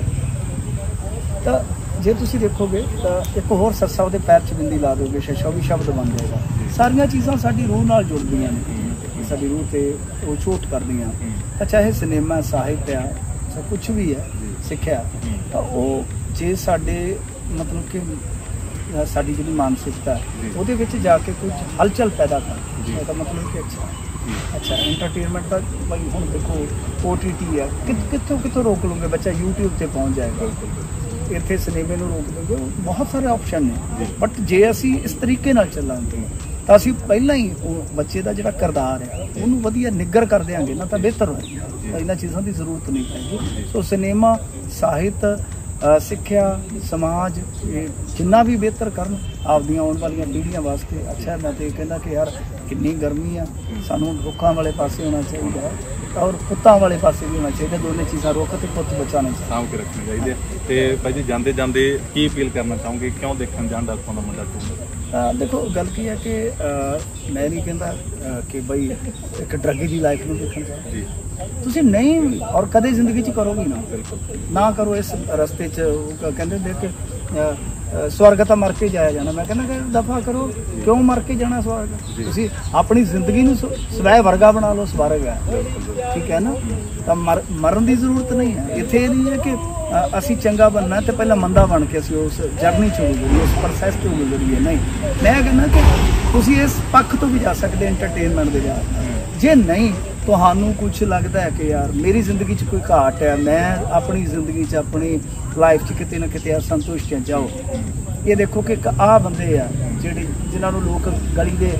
ਤਾਂ ਜੇ ਤੁਸੀਂ ਦੇਖੋਗੇ ਤਾਂ ਇੱਕ ਹੋਰ ਸੱਸਾ ਉਹਦੇ ਪੈਰ 'ਚ ਬਿੰਦੀ ਲਾ ਦੋਗੇ, ਸ਼ਸ਼ਾ ਵੀ ਸ਼ਬਦ ਬਣ ਜਾਏਗਾ। ਸਾਰੀਆਂ ਚੀਜ਼ਾਂ ਸਾਡੀ ਰੂਹ ਨਾਲ ਜੁੜਦੀਆਂ ਨੇ, ਸਾਡੀ ਰੂਹ 'ਤੇ ਉਹ ਚੋਟ ਕਰਦੀਆਂ। ਤਾਂ ਚਾਹੇ ਸਿਨੇਮਾ, ਸਾਹਿਤ ਹੈ, ਜਾਂ ਕੁਛ ਵੀ ਹੈ, ਸਿੱਖਿਆ, ਤਾਂ ਉਹ ਜੇ ਸਾਡੇ ਮਤਲਬ ਕਿ ਸਾਡੀ ਜਿਹੜੀ ਮਾਨਸਿਕਤਾ ਉਹਦੇ ਵਿੱਚ ਜਾ ਕੇ ਕੁਝ ਹਲਚਲ ਪੈਦਾ ਕਰ, ਇਹਦਾ ਮਤਲਬ ਕਿ ਅੱਛਾ ਐਂਟਰਟੇਨਮੈਂਟ ਦਾ ਬਈ ਹੁਣ ਦੇਖੋ OTT ਹੈ, ਕਿੱਥੋਂ ਰੋਕ ਲਓਗੇ? ਬੱਚਾ YouTube 'ਤੇ ਪਹੁੰਚ ਜਾਏਗਾ, ਇੱਥੇ ਸਿਨੇਮੇ ਨੂੰ ਰੋਕ ਦੋਗੇ, ਬਹੁਤ ਸਾਰੇ ਆਪਸ਼ਨ ਨੇ। ਬਟ ਜੇ ਅਸੀਂ ਇਸ ਤਰੀਕੇ ਨਾਲ ਚੱਲਾਂਗੇ ਤਾਂ ਅਸੀਂ ਪਹਿਲਾਂ ਹੀ ਉਹ ਬੱਚੇ ਦਾ ਜਿਹੜਾ ਕਿਰਦਾਰ ਹੈ ਉਹਨੂੰ ਵਧੀਆ ਨਿੱਘਰ ਕਰ ਦਿਆਂਗੇ ਨਾ, ਤਾਂ ਬਿਹਤਰ ਹੋਏਗਾ। ਤਾਂ ਇਹਨਾਂ ਚੀਜ਼ਾਂ ਦੀ ਜ਼ਰੂਰਤ ਨਹੀਂ ਪੈਂਦੀ। ਸੋ ਸਿਨੇਮਾ, ਸਾਹਿਤ, ਸਿੱਖਿਆ ਸਮਾਜ ਜਿੰਨਾ ਵੀ ਬਿਹਤਰ ਕਰਨ ਆਪਦੀਆਂ ਆਉਣ ਵਾਲੀਆਂ ਪੀੜ੍ਹੀਆਂ ਵਾਸਤੇ। ਅੱਛਾ ਮੈਂ ਤਾਂ ਇਹ ਕਹਿੰਦਾ ਕਿ ਯਾਰ ਕਿੰਨੀ ਗਰਮੀ ਆ, ਸਾਨੂੰ ਰੁੱਖਾਂ ਵਾਲੇ ਪਾਸੇ ਹੋਣਾ ਚਾਹੀਦਾ ਔਰ ਪੁੱਤਾਂ ਵਾਲੇ ਪਾਸੇ ਵੀ ਹੋਣਾ ਚਾਹੀਦਾ। ਦੋਨੇ ਚੀਜ਼ਾਂ ਰੁੱਖ ਤੇ ਪੁੱਤ ਬਚਾਉਣੇ ਸਾਂਭ ਕੇ ਰੱਖਣੇ ਚਾਹੀਦੇ। ਤੇ ਭਾਈ ਜੀ ਜਾਂਦੇ ਜਾਂਦੇ ਕੀ ਅਪੀਲ ਕਰਨਾ ਚਾਹੋਗੇ, ਕਿਉਂ ਦੇਖਣ ਜਾਣ ਡਾਕੂਆਂ ਦਾ ਮੁੰਡਾ 2? ਦੇਖੋ ਗੱਲ ਕੀ ਹੈ ਕਿ ਮੈਂ ਨਹੀਂ ਕਹਿੰਦਾ ਕਿ ਬਈ ਇੱਕ ਡਰੱਗੀ ਦੀ ਲਾਈਫ ਨੂੰ ਦੇਖਣ ਜਾਓ ਜੀ, ਤੁਸੀਂ ਨਹੀਂ ਔਰ ਕਦੇ ਜ਼ਿੰਦਗੀ 'ਚ ਕਰੋਗੇ ਨਾ ਕਰੋ ਇਸ ਰਸਤੇ 'ਚ। ਉਹ ਕਹਿੰਦੇ ਦੇਖ ਕੇ ਸਵਰਗ ਤਾਂ ਮਰ ਕੇ ਜਾਇਆ ਜਾਣਾ, ਮੈਂ ਕਹਿੰਦਾ ਕਿ ਦਫਾ ਕਰੋ, ਕਿਉਂ ਮਰ ਕੇ ਜਾਣਾ ਸਵਰਗ? ਤੁਸੀਂ ਆਪਣੀ ਜ਼ਿੰਦਗੀ ਨੂੰ ਸਵੈ ਵਰਗਾ ਬਣਾ ਲਓ, ਸਵਰਗ ਹੈ, ਠੀਕ ਹੈ ਨਾ। ਤਾਂ ਮਰਨ ਦੀ ਜ਼ਰੂਰਤ ਨਹੀਂ ਹੈ। ਇੱਥੇ ਇਹ ਨਹੀਂ ਹੈ ਕਿ ਅਸੀਂ ਚੰਗਾ ਬਣਨਾ ਤੇ ਪਹਿਲਾਂ ਮੰਦਾ ਬਣ ਕੇ ਅਸੀਂ ਉਸ ਜਰਨੀ 'ਚ ਗੁਜ਼ਰੀਏ, ਉਸ ਪ੍ਰੋਸੈਸ 'ਚ ਗੁਜ਼ਰੀਏ। ਨਹੀਂ, ਮੈਂ ਕਹਿੰਦਾ ਕਿ ਤੁਸੀਂ ਇਸ ਪੱਖ ਤੋਂ ਵੀ ਜਾ ਸਕਦੇ ਐਂਟਰਟੇਨਮੈਂਟ ਦੇ ਨਾਲ। ਜੇ ਨਹੀਂ ਤੁਹਾਨੂੰ ਕੁਝ ਲੱਗਦਾ ਹੈ ਕਿ ਯਾਰ ਮੇਰੀ ਜ਼ਿੰਦਗੀ 'ਚ ਕੋਈ ਘਾਟ ਹੈ, ਮੈਂ ਆਪਣੀ ਜ਼ਿੰਦਗੀ 'ਚ ਆਪਣੀ ਲਾਈਫ 'ਚ ਕਿਤੇ ਨਾ ਕਿਤੇ ਅਸੰਤੁਸ਼ਟ ਹਾਂ, ਜਾਓ ਇਹ ਦੇਖੋ ਕਿ ਆਹ ਬੰਦੇ ਆ ਜਿਹੜੇ ਜਿਨ੍ਹਾਂ ਨੂੰ ਲੋਕ ਗਲੀ ਦੇ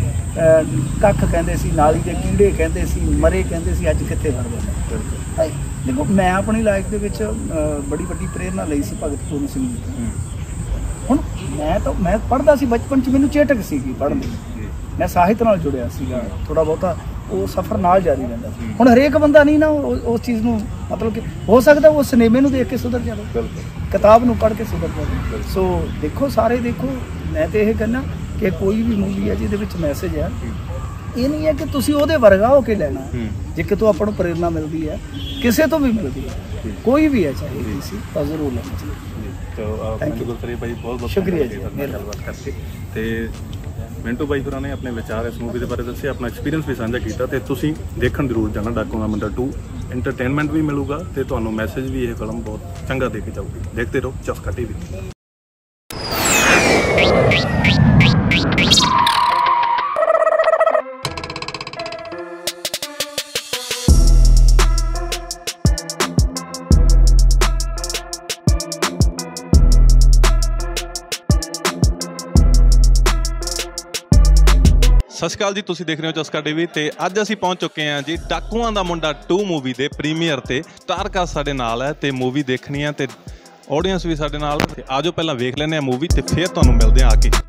ਕੱਖ ਕਹਿੰਦੇ ਸੀ, ਨਾਲੀ ਦੇ ਕੀੜੇ ਕਹਿੰਦੇ ਸੀ, ਮਰੇ ਕਹਿੰਦੇ ਸੀ, ਅੱਜ ਕਿੱਥੇ ਵੜਦੇ। ਦੇਖੋ ਮੈਂ ਆਪਣੀ ਲਾਈਫ ਦੇ ਵਿੱਚ ਬੜੀ ਵੱਡੀ ਪ੍ਰੇਰਨਾ ਲਈ ਸੀ ਭਗਤ ਪੂਰਨ ਸਿੰਘ ਜੀ ਤੋਂ। ਹੁਣ ਮੈਂ ਪੜ੍ਹਦਾ ਸੀ ਬਚਪਨ 'ਚ, ਮੈਨੂੰ ਚੇਟਕ ਸੀਗੀ ਪੜ੍ਹਨ ਦੀ, ਮੈਂ ਸਾਹਿਤ ਨਾਲ ਜੁੜਿਆ ਸੀਗਾ ਥੋੜ੍ਹਾ ਬਹੁਤਾ, ਉਹ ਸਫ਼ਰ ਨਾਲ ਜਾਰੀ ਰਹਿੰਦਾ। ਹੁਣ ਹਰੇਕ ਬੰਦਾ ਨਹੀਂ ਨਾ ਉਸ ਚੀਜ਼ ਨੂੰ, ਮਤਲਬ ਕਿ ਹੋ ਸਕਦਾ ਉਹ ਸਿਨੇਮੇ ਨੂੰ ਦੇਖ ਕੇ ਸੁਧਰ ਜਾਵੇ, ਕਿਤਾਬ ਨੂੰ ਪੜ੍ਹ ਕੇ ਸੁਧਰ ਜਾਵੇ। ਸੋ ਦੇਖੋ, ਸਾਰੇ ਦੇਖੋ। ਮੈਂ ਤਾਂ ਇਹ ਕਹਿੰਦਾ ਕਿ ਕੋਈ ਵੀ ਮੂਵੀ ਹੈ ਜਿਹਦੇ ਵਿੱਚ ਮੈਸੇਜ ਹੈ, ਇਹ ਨਹੀਂ ਹੈ ਕਿ ਤੁਸੀਂ ਉਹਦੇ ਵਰਗਾ ਹੋ ਕੇ ਲੈਣਾ। ਜੇ ਕਿਤੋਂ ਆਪਾਂ ਨੂੰ ਪ੍ਰੇਰਨਾ ਮਿਲਦੀ ਹੈ, ਕਿਸੇ ਤੋਂ ਵੀ ਮਿਲਦੀ ਹੈ, ਕੋਈ ਵੀ ਹੈ ਚਾਹੇ ਕਿਸੇ, ਤਾਂ ਜ਼ਰੂਰ ਲੈਣਾ ਚਾਹੀਦਾ। ਥੈਂਕ ਯੂ ਗੁਰਪ੍ਰੀਤ ਭਾਈ, ਬਹੁਤ ਬਹੁਤ ਸ਼ੁਕਰੀਆ ਜੀ ਗੱਲਬਾਤ ਕਰਕੇ। ਤੇ ਮਿੰਟੂ ਬਾਈ ਹੋਰਾਂ ਨੇ ਆਪਣੇ ਵਿਚਾਰ ਇਸ ਮੂਵੀ ਦੇ ਬਾਰੇ ਦੱਸੇ, ਆਪਣਾ ਐਕਸਪੀਰੀਅੰਸ ਵੀ ਸਾਂਝਾ ਕੀਤਾ। ਤੇ ਤੁਸੀਂ ਦੇਖਣ ਜ਼ਰੂਰ ਜਾਣਾ ਡਾਕੂਆਂ ਦਾ ਮੁੰਡਾ 2। ਐਂਟਰਟੇਨਮੈਂਟ ਵੀ ਮਿਲੂਗਾ ਤੇ ਤੁਹਾਨੂੰ ਮੈਸੇਜ ਵੀ ਇਹ ਫਿਲਮ ਬਹੁਤ ਚੰਗਾ ਦੇ ਕੇ ਜਾਊਗੀ। ਦੇਖਦੇ ਰਹੋ ਚਸਕਾ TV। ਸਤਿ ਸ਼੍ਰੀ ਅਕਾਲ ਜੀ, ਤੁਸੀਂ ਦੇਖ ਰਹੇ ਹੋ ਚਸਕਾ TV ਤੇ ਅੱਜ ਅਸੀਂ ਪਹੁੰਚ ਚੁੱਕੇ ਹਾਂ ਜੀ ਡਾਕੂਆਂ ਦਾ ਮੁੰਡਾ 2 ਮੂਵੀ ਦੇ ਪ੍ਰੀਮੀਅਰ ਤੇ। ਸਟਾਰਕਾਸਟ ਸਾਡੇ ਨਾਲ ਹੈ ਤੇ ਮੂਵੀ ਦੇਖਣੀ ਹੈ ਤੇ ਆਡੀਅנס ਵੀ ਸਾਡੇ ਨਾਲ। ਤੇ ਆਜੋ ਪਹਿਲਾਂ ਵੇਖ ਲੈਂਦੇ ਹਾਂ ਮੂਵੀ ਤੇ ਫਿਰ ਤੁਹਾਨੂੰ ਮਿਲਦੇ ਹਾਂ ਆ ਕੇ।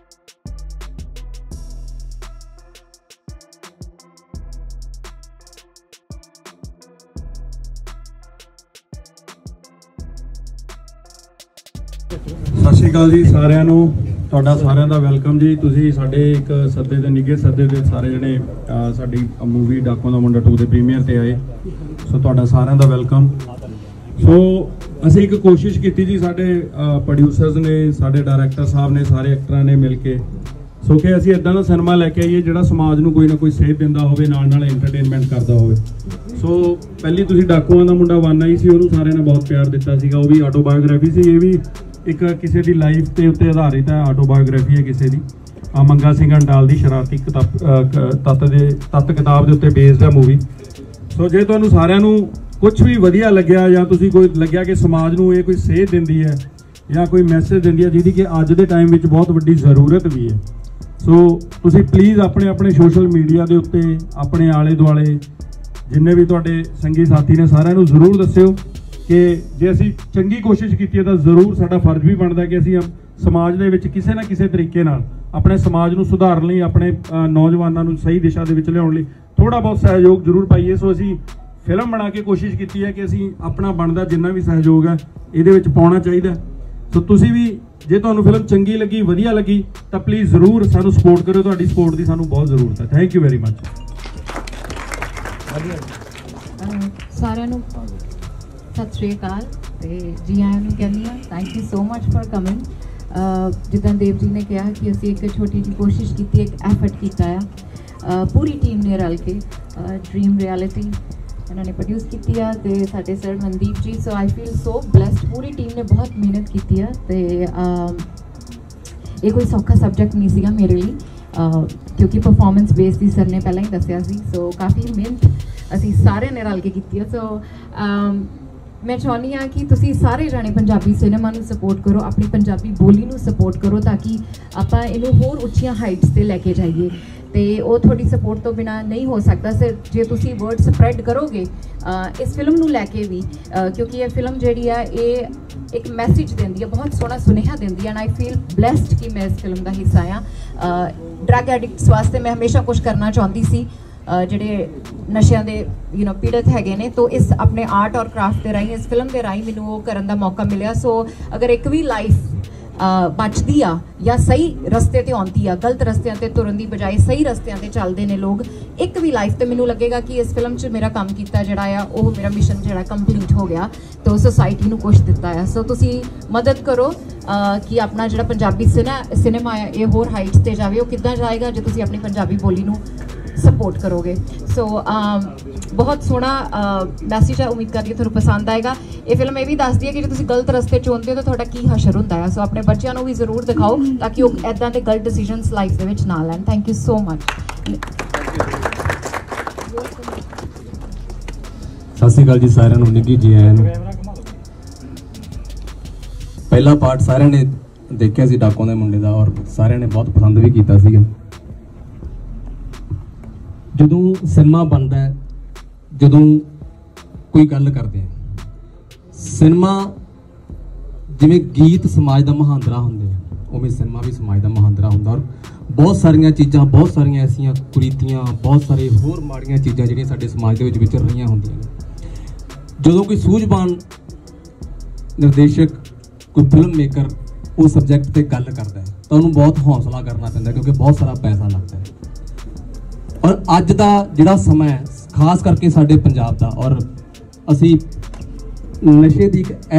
ਸਤਿ ਸ਼੍ਰੀ ਅਕਾਲ ਜੀ ਸਾਰਿਆਂ ਨੂੰ, ਤੁਹਾਡਾ ਸਾਰਿਆਂ ਦਾ ਵੈਲਕਮ ਜੀ। ਤੁਸੀਂ ਸਾਡੇ ਇੱਕ ਸੱਦੇ ਦੇ ਨਿੱਘੇ ਸੱਦੇ ਦੇ ਸਾਰੇ ਜਣੇ ਸਾਡੀ ਮੂਵੀ ਡਾਕੂਆਂ ਦਾ ਮੁੰਡਾ 2 ਦੇ ਪ੍ਰੀਮੀਅਰ ਤੇ ਆਏ। ਸੋ ਤੁਹਾਡਾ ਸਾਰਿਆਂ ਦਾ ਵੈਲਕਮ। ਸੋ ਅਸੀਂ ਇੱਕ ਕੋਸ਼ਿਸ਼ ਕੀਤੀ ਜੀ, ਸਾਡੇ ਪ੍ਰੋਡਿਊਸਰਸ ਨੇ, ਸਾਡੇ ਡਾਇਰੈਕਟਰ ਸਾਹਿਬ ਨੇ, ਸਾਰੇ ਐਕਟਰਾਂ ਨੇ ਮਿਲ ਕੇ, ਸੋ ਕਿ ਅਸੀਂ ਇਦਾਂ ਦਾ ਸਿਨੇਮਾ ਲੈ ਕੇ ਆਈਏ ਜਿਹੜਾ ਸਮਾਜ ਨੂੰ ਕੋਈ ਨਾ ਕੋਈ ਸੇਧ ਦਿੰਦਾ ਹੋਵੇ, ਨਾਲ ਨਾਲ ਐਂਟਰਟੇਨਮੈਂਟ ਕਰਦਾ ਹੋਵੇ। ਸੋ ਪਹਿਲੀ ਤੁਸੀਂ ਡਾਕੂਆਂ ਦਾ ਮੁੰਡਾ 1 ਆਈ ਸੀ, ਉਹਨੂੰ ਸਾਰਿਆਂ ਨੇ ਬਹੁਤ ਪਿਆਰ ਦਿੱਤਾ ਸੀਗਾ। ਉਹ ਵੀ ਆਟੋਬਾਇਓਗ੍ਰਾਫੀ ਸੀ, ਇਹ ਵੀ ਇੱਕ ਕਿਸੇ ਦੀ ਲਾਈਫ ਦੇ ਉੱਤੇ ਆਧਾਰਿਤ ਹੈ, ਆਟੋਬਾਇਓਗ੍ਰਾਫੀ ਹੈ ਕਿਸੇ ਦੀ। ਮੰਗਾ ਸਿੰਘ ਅੰਡਾਲ ਦੀ ਸ਼ਰਾਰਤੀ ਤੱਤ ਕਿਤਾਬ ਦੇ ਉੱਤੇ ਬੇਸਡ ਹੈ ਮੂਵੀ। ਸੋ ਜੇ ਤੁਹਾਨੂੰ ਸਾਰਿਆਂ ਨੂੰ ਕੁਝ ਵੀ ਵਧੀਆ ਲੱਗਿਆ ਜਾਂ ਤੁਸੀਂ ਕੋਈ ਲੱਗਿਆ ਕਿ ਸਮਾਜ ਨੂੰ ਇਹ ਕੋਈ ਸੇਧ ਦਿੰਦੀ ਹੈ ਜਾਂ ਕੋਈ ਮੈਸੇਜ ਦਿੰਦੀ ਹੈ ਜਿਹਦੀ ਕਿ ਅੱਜ ਦੇ ਟਾਈਮ ਵਿੱਚ ਬਹੁਤ ਵੱਡੀ ਜ਼ਰੂਰਤ ਵੀ ਹੈ, ਸੋ ਤੁਸੀਂ ਪਲੀਜ਼ ਆਪਣੇ ਆਪਣੇ ਸੋਸ਼ਲ ਮੀਡੀਆ ਦੇ ਉੱਤੇ ਆਪਣੇ ਆਲੇ ਦੁਆਲੇ ਜਿੰਨੇ ਵੀ ਤੁਹਾਡੇ ਸੰਗੀ ਸਾਥੀ ਨੇ ਸਾਰਿਆਂ ਨੂੰ ਜ਼ਰੂਰ ਦੱਸਿਓ ਕਿ ਜੇ ਅਸੀਂ ਚੰਗੀ ਕੋਸ਼ਿਸ਼ ਕੀਤੀ ਹੈ ਤਾਂ ਜ਼ਰੂਰ ਸਾਡਾ ਫਰਜ਼ ਵੀ ਬਣਦਾ ਕਿ ਅਸੀਂ ਸਮਾਜ ਦੇ ਵਿੱਚ ਕਿਸੇ ਨਾ ਕਿਸੇ ਤਰੀਕੇ ਨਾਲ ਆਪਣੇ ਸਮਾਜ ਨੂੰ ਸੁਧਾਰਨ ਲਈ, ਆਪਣੇ ਨੌਜਵਾਨਾਂ ਨੂੰ ਸਹੀ ਦਿਸ਼ਾ ਦੇ ਵਿੱਚ ਲਿਆਉਣ ਲਈ ਥੋੜਾ ਬਹੁਤ ਸਹਿਯੋਗ ਜ਼ਰੂਰ ਪਾਈਏ। ਸੋ ਅਸੀਂ ਫਿਲਮ ਬਣਾ ਕੇ ਕੋਸ਼ਿਸ਼ ਕੀਤੀ ਹੈ ਕਿ ਅਸੀਂ ਆਪਣਾ ਬਣਦਾ ਜਿੰਨਾ ਵੀ ਸਹਿਯੋਗ ਹੈ ਇਹਦੇ ਵਿੱਚ ਪਾਉਣਾ ਚਾਹੀਦਾ। ਸੋ ਤੁਸੀਂ ਵੀ ਜੇ ਤੁਹਾਨੂੰ ਫਿਲਮ ਚੰਗੀ ਲੱਗੀ, ਵਧੀਆ ਲੱਗੀ ਤਾਂ ਪਲੀਜ਼ ਜ਼ਰੂਰ ਸਾਨੂੰ ਸਪੋਰਟ ਕਰਿਓ। ਤੁਹਾਡੀ ਸਪੋਰਟ ਦੀ ਸਾਨੂੰ ਬਹੁਤ ਜ਼ਰੂਰਤ ਹੈ। Thank you very much. ਸਾਰਿਆਂ ਨੂੰ ਸਤਿ ਸ਼੍ਰੀ ਅਕਾਲ ਤੇ ਜੀ ਆਇਆਂ ਨੂੰ ਕਹਿੰਦੀ ਹਾਂ। Thank you so much for coming. ਜਿੱਦਾਂ ਦੇਵ ਜੀ ਨੇ ਕਿਹਾ ਕਿ ਅਸੀਂ ਇੱਕ ਛੋਟੀ ਜਿਹੀ ਕੋਸ਼ਿਸ਼ ਕੀਤੀ, ਇੱਕ ਐਫਰਟ ਕੀਤਾ ਆ ਪੂਰੀ ਟੀਮ ਨੇ ਰਲ ਕੇ। ਡ੍ਰੀਮ ਰਿਐਲਿਟੀ ਇਹਨਾਂ ਨੇ ਪ੍ਰੋਡਿਊਸ ਕੀਤੀ ਆ ਤੇ ਸਾਡੇ sir Mandeep ji. So I feel so blessed. ਪੂਰੀ ਟੀਮ ਨੇ ਬਹੁਤ ਮਿਹਨਤ ਕੀਤੀ ਆ ਤੇ ਇਹ ਕੋਈ ਸੌਖਾ ਸਬਜੈਕਟ ਨਹੀਂ ਸੀਗਾ ਮੇਰੇ ਲਈ, ਕਿਉਂਕਿ ਪਰਫਾਰਮੈਂਸ ਬੇਸ ਦੀ ਸਰ ਨੇ ਪਹਿਲਾਂ ਹੀ ਦੱਸਿਆ ਸੀ। ਸੋ ਕਾਫੀ ਮਿਹਨਤ ਅਸੀਂ ਸਾਰਿਆਂ ਨੇ ਰਲ ਕੇ ਕੀਤੀ ਆ। ਸੋ ਮੈਂ ਚਾਹੁੰਦੀ ਹਾਂ ਕਿ ਤੁਸੀਂ ਸਾਰੇ ਜਾਣੇ ਪੰਜਾਬੀ ਸਿਨੇਮਾ ਨੂੰ ਸਪੋਰਟ ਕਰੋ, ਆਪਣੀ ਪੰਜਾਬੀ ਬੋਲੀ ਨੂੰ ਸਪੋਰਟ ਕਰੋ ਤਾਂ ਕਿ ਆਪਾਂ ਇਹਨੂੰ ਹੋਰ ਉੱਚੀਆਂ ਹਾਈਟਸ 'ਤੇ ਲੈ ਕੇ ਜਾਈਏ। ਤੇ ਉਹ ਤੁਹਾਡੀ ਸਪੋਰਟ ਤੋਂ ਬਿਨਾ ਨਹੀਂ ਹੋ ਸਕਦਾ ਸਰ। ਜੇ ਤੁਸੀਂ ਵਰਡ ਸਪਰੈਡ ਕਰੋਗੇ ਇਸ ਫਿਲਮ ਨੂੰ ਲੈ ਕੇ ਵੀ, ਕਿਉਂਕਿ ਇਹ ਫਿਲਮ ਜਿਹੜੀ ਆ ਇਹ ਇੱਕ ਮੈਸੇਜ ਦਿੰਦੀ ਹੈ, ਬਹੁਤ ਸੋਹਣਾ ਸੁਨੇਹਾ ਦਿੰਦੀ ਹੈ। ਐਂਡ ਆਈ ਫੀਲ ਬਲੈਸਡ ਕਿ ਮੈਂ ਇਸ ਫਿਲਮ ਦਾ ਹਿੱਸਾ ਆ। ਡਰੱਗ ਐਡਿਕਟਸ ਵਾਸਤੇ ਮੈਂ ਹਮੇਸ਼ਾ ਕੁਝ ਕਰਨਾ ਚਾਹੁੰਦੀ ਸੀ, ਜਿਹੜੇ ਨਸ਼ਿਆਂ ਦੇ ਪੀੜਤ ਹੈਗੇ ਨੇ। ਤੋ ਇਸ ਆਪਣੇ ਆਰਟ ਔਰ ਕਰਾਫਟ ਦੇ ਰਾਹੀਂ, ਇਸ ਫਿਲਮ ਦੇ ਰਾਹੀਂ ਮੈਨੂੰ ਉਹ ਕਰਨ ਦਾ ਮੌਕਾ ਮਿਲਿਆ। ਸੋ ਅਗਰ ਇੱਕ ਵੀ ਲਾਈਫ ਬਚਦੀ ਆ ਜਾਂ ਸਹੀ ਰਸਤੇ ਤੇ ਆਉਂਦੀ ਆ, ਗਲਤ ਰਸਤਿਆਂ ਤੇ ਤੁਰਨ ਦੀ ਬਜਾਏ ਸਹੀ ਰਸਤਿਆਂ ਤੇ ਚੱਲਦੇ ਨੇ ਲੋਕ, ਇੱਕ ਵੀ ਲਾਈਫ, ਤੇ ਮੈਨੂੰ ਲੱਗੇਗਾ ਕਿ ਇਸ ਫਿਲਮ 'ਚ ਮੇਰਾ ਕੰਮ ਕੀਤਾ ਜਿਹੜਾ ਆ ਉਹ ਮੇਰਾ ਮਿਸ਼ਨ ਜਿਹੜਾ ਕੰਪਲੀਟ ਹੋ ਗਿਆ ਤੇ ਉਹ ਸੋਸਾਇਟੀ ਨੂੰ ਕੁਛ ਦਿੱਤਾ ਆ। ਸੋ ਤੁਸੀਂ ਮਦਦ ਕਰੋ ਕਿ ਆਪਣਾ ਜਿਹੜਾ ਪੰਜਾਬੀ ਸਿਨੇਮਾ ਆ ਇਹ ਹੋਰ ਹਾਈਟਸ ਤੇ ਜਾਵੇ। ਉਹ ਕਿੱਦਾਂ ਜਾਏਗਾ ਜੇ ਤੁਸੀਂ ਆਪਣੀ ਪੰਜਾਬੀ ਬੋਲੀ ਨੂੰ ਸਪੋਰਟ ਕਰੋਗੇ। ਸੋ ਬਹੁਤ ਸੋਹਣਾ ਮੈਸੇਜ ਹੈ, ਉਮੀਦ ਕਰਦੀ ਹਾਂ ਤੁਹਾਨੂੰ ਪਸੰਦ ਆਏਗਾ। ਇਹ ਫਿਲਮ ਇਹ ਵੀ ਦੱਸਦੀ ਹੈ ਕਿ ਜੇ ਤੁਸੀਂ ਗਲਤ ਰਸਤੇ 'ਚ ਹੁੰਦੇ ਹੋ ਤਾਂ ਤੁਹਾਡਾ ਕੀ ਹਸ਼ਰ ਹੁੰਦਾ ਹੈ। ਸੋ ਆਪਣੇ ਬੱਚਿਆਂ ਨੂੰ ਵੀ ਜ਼ਰੂਰ ਦਿਖਾਓ ਤਾਂ ਕਿ ਉਹ ਇੱਦਾਂ ਦੇ ਗਲਤ ਡਿਸੀਜਨਸ ਲਾਈਫ ਦੇ ਵਿੱਚ ਨਾ ਲੈਣ। Thank you so much. ਸਤਿ ਸ਼੍ਰੀ ਅਕਾਲ ਜੀ ਸਾਰਿਆਂ ਨੂੰ, ਨਿੱਘੀ ਜੀ ਆਇਆਂ ਨੂੰ। ਪਹਿਲਾ ਪਾਰਟ ਸਾਰਿਆਂ ਨੇ ਦੇਖਿਆ ਸੀ ਡਾਕੂਆਂ ਦੇ ਮੁੰਡੇ ਦਾ, ਔਰ ਸਾਰਿਆਂ ਨੇ ਬਹੁਤ ਪਸੰਦ ਵੀ ਕੀਤਾ ਸੀਗਾ। ਜਦੋਂ ਸਿਨੇਮਾ ਬਣਦਾ ਹੈ, ਜਦੋਂ ਕੋਈ ਗੱਲ ਕਰਦੇ ਆ, ਸਿਨੇਮਾ ਜਿਵੇਂ ਗੀਤ ਸਮਾਜ ਦਾ ਮੁਹਾਂਦਰਾ ਹੁੰਦੇ ਆ, ਉਵੇਂ ਸਿਨੇਮਾ ਵੀ ਸਮਾਜ ਦਾ ਮੁਹਾਂਦਰਾ ਹੁੰਦਾ। ਔਰ ਬਹੁਤ ਸਾਰੀਆਂ ਚੀਜ਼ਾਂ, ਬਹੁਤ ਸਾਰੀਆਂ ਐਸੀਆਂ ਕੁਰੀਤੀਆਂ, ਬਹੁਤ ਸਾਰੇ ਹੋਰ ਮਾੜੀਆਂ ਚੀਜ਼ਾਂ ਜਿਹੜੀਆਂ ਸਾਡੇ ਸਮਾਜ ਦੇ ਵਿੱਚ ਵਿਚਰ ਰਹੀਆਂ ਹੁੰਦੀਆਂ ਨੇ। ਜਦੋਂ ਕੋਈ ਸੂਝਵਾਨ ਨਿਰਦੇਸ਼ਕ, ਕੋਈ ਫਿਲਮ ਮੇਕਰ ਉਹ ਸਬਜੈਕਟ ਤੇ ਗੱਲ ਕਰਦਾ ਹੈ ਤਾਂ ਉਹਨੂੰ ਬਹੁਤ ਹੌਸਲਾ ਕਰਨਾ ਪੈਂਦਾ, ਕਿਉਂਕਿ ਬਹੁਤ ਸਾਰਾ ਪੈਸਾ ਲੱਗਦਾ ਹੈ। ਔਰ ਅੱਜ ਦਾ ਜਿਹੜਾ ਸਮਾਂ ਹੈ, ਖਾਸ ਕਰਕੇ ਸਾਡੇ ਪੰਜਾਬ ਦਾ, ਔਰ ਅਸੀਂ ਨਸ਼ੇ ਦੀ ਇੱਕ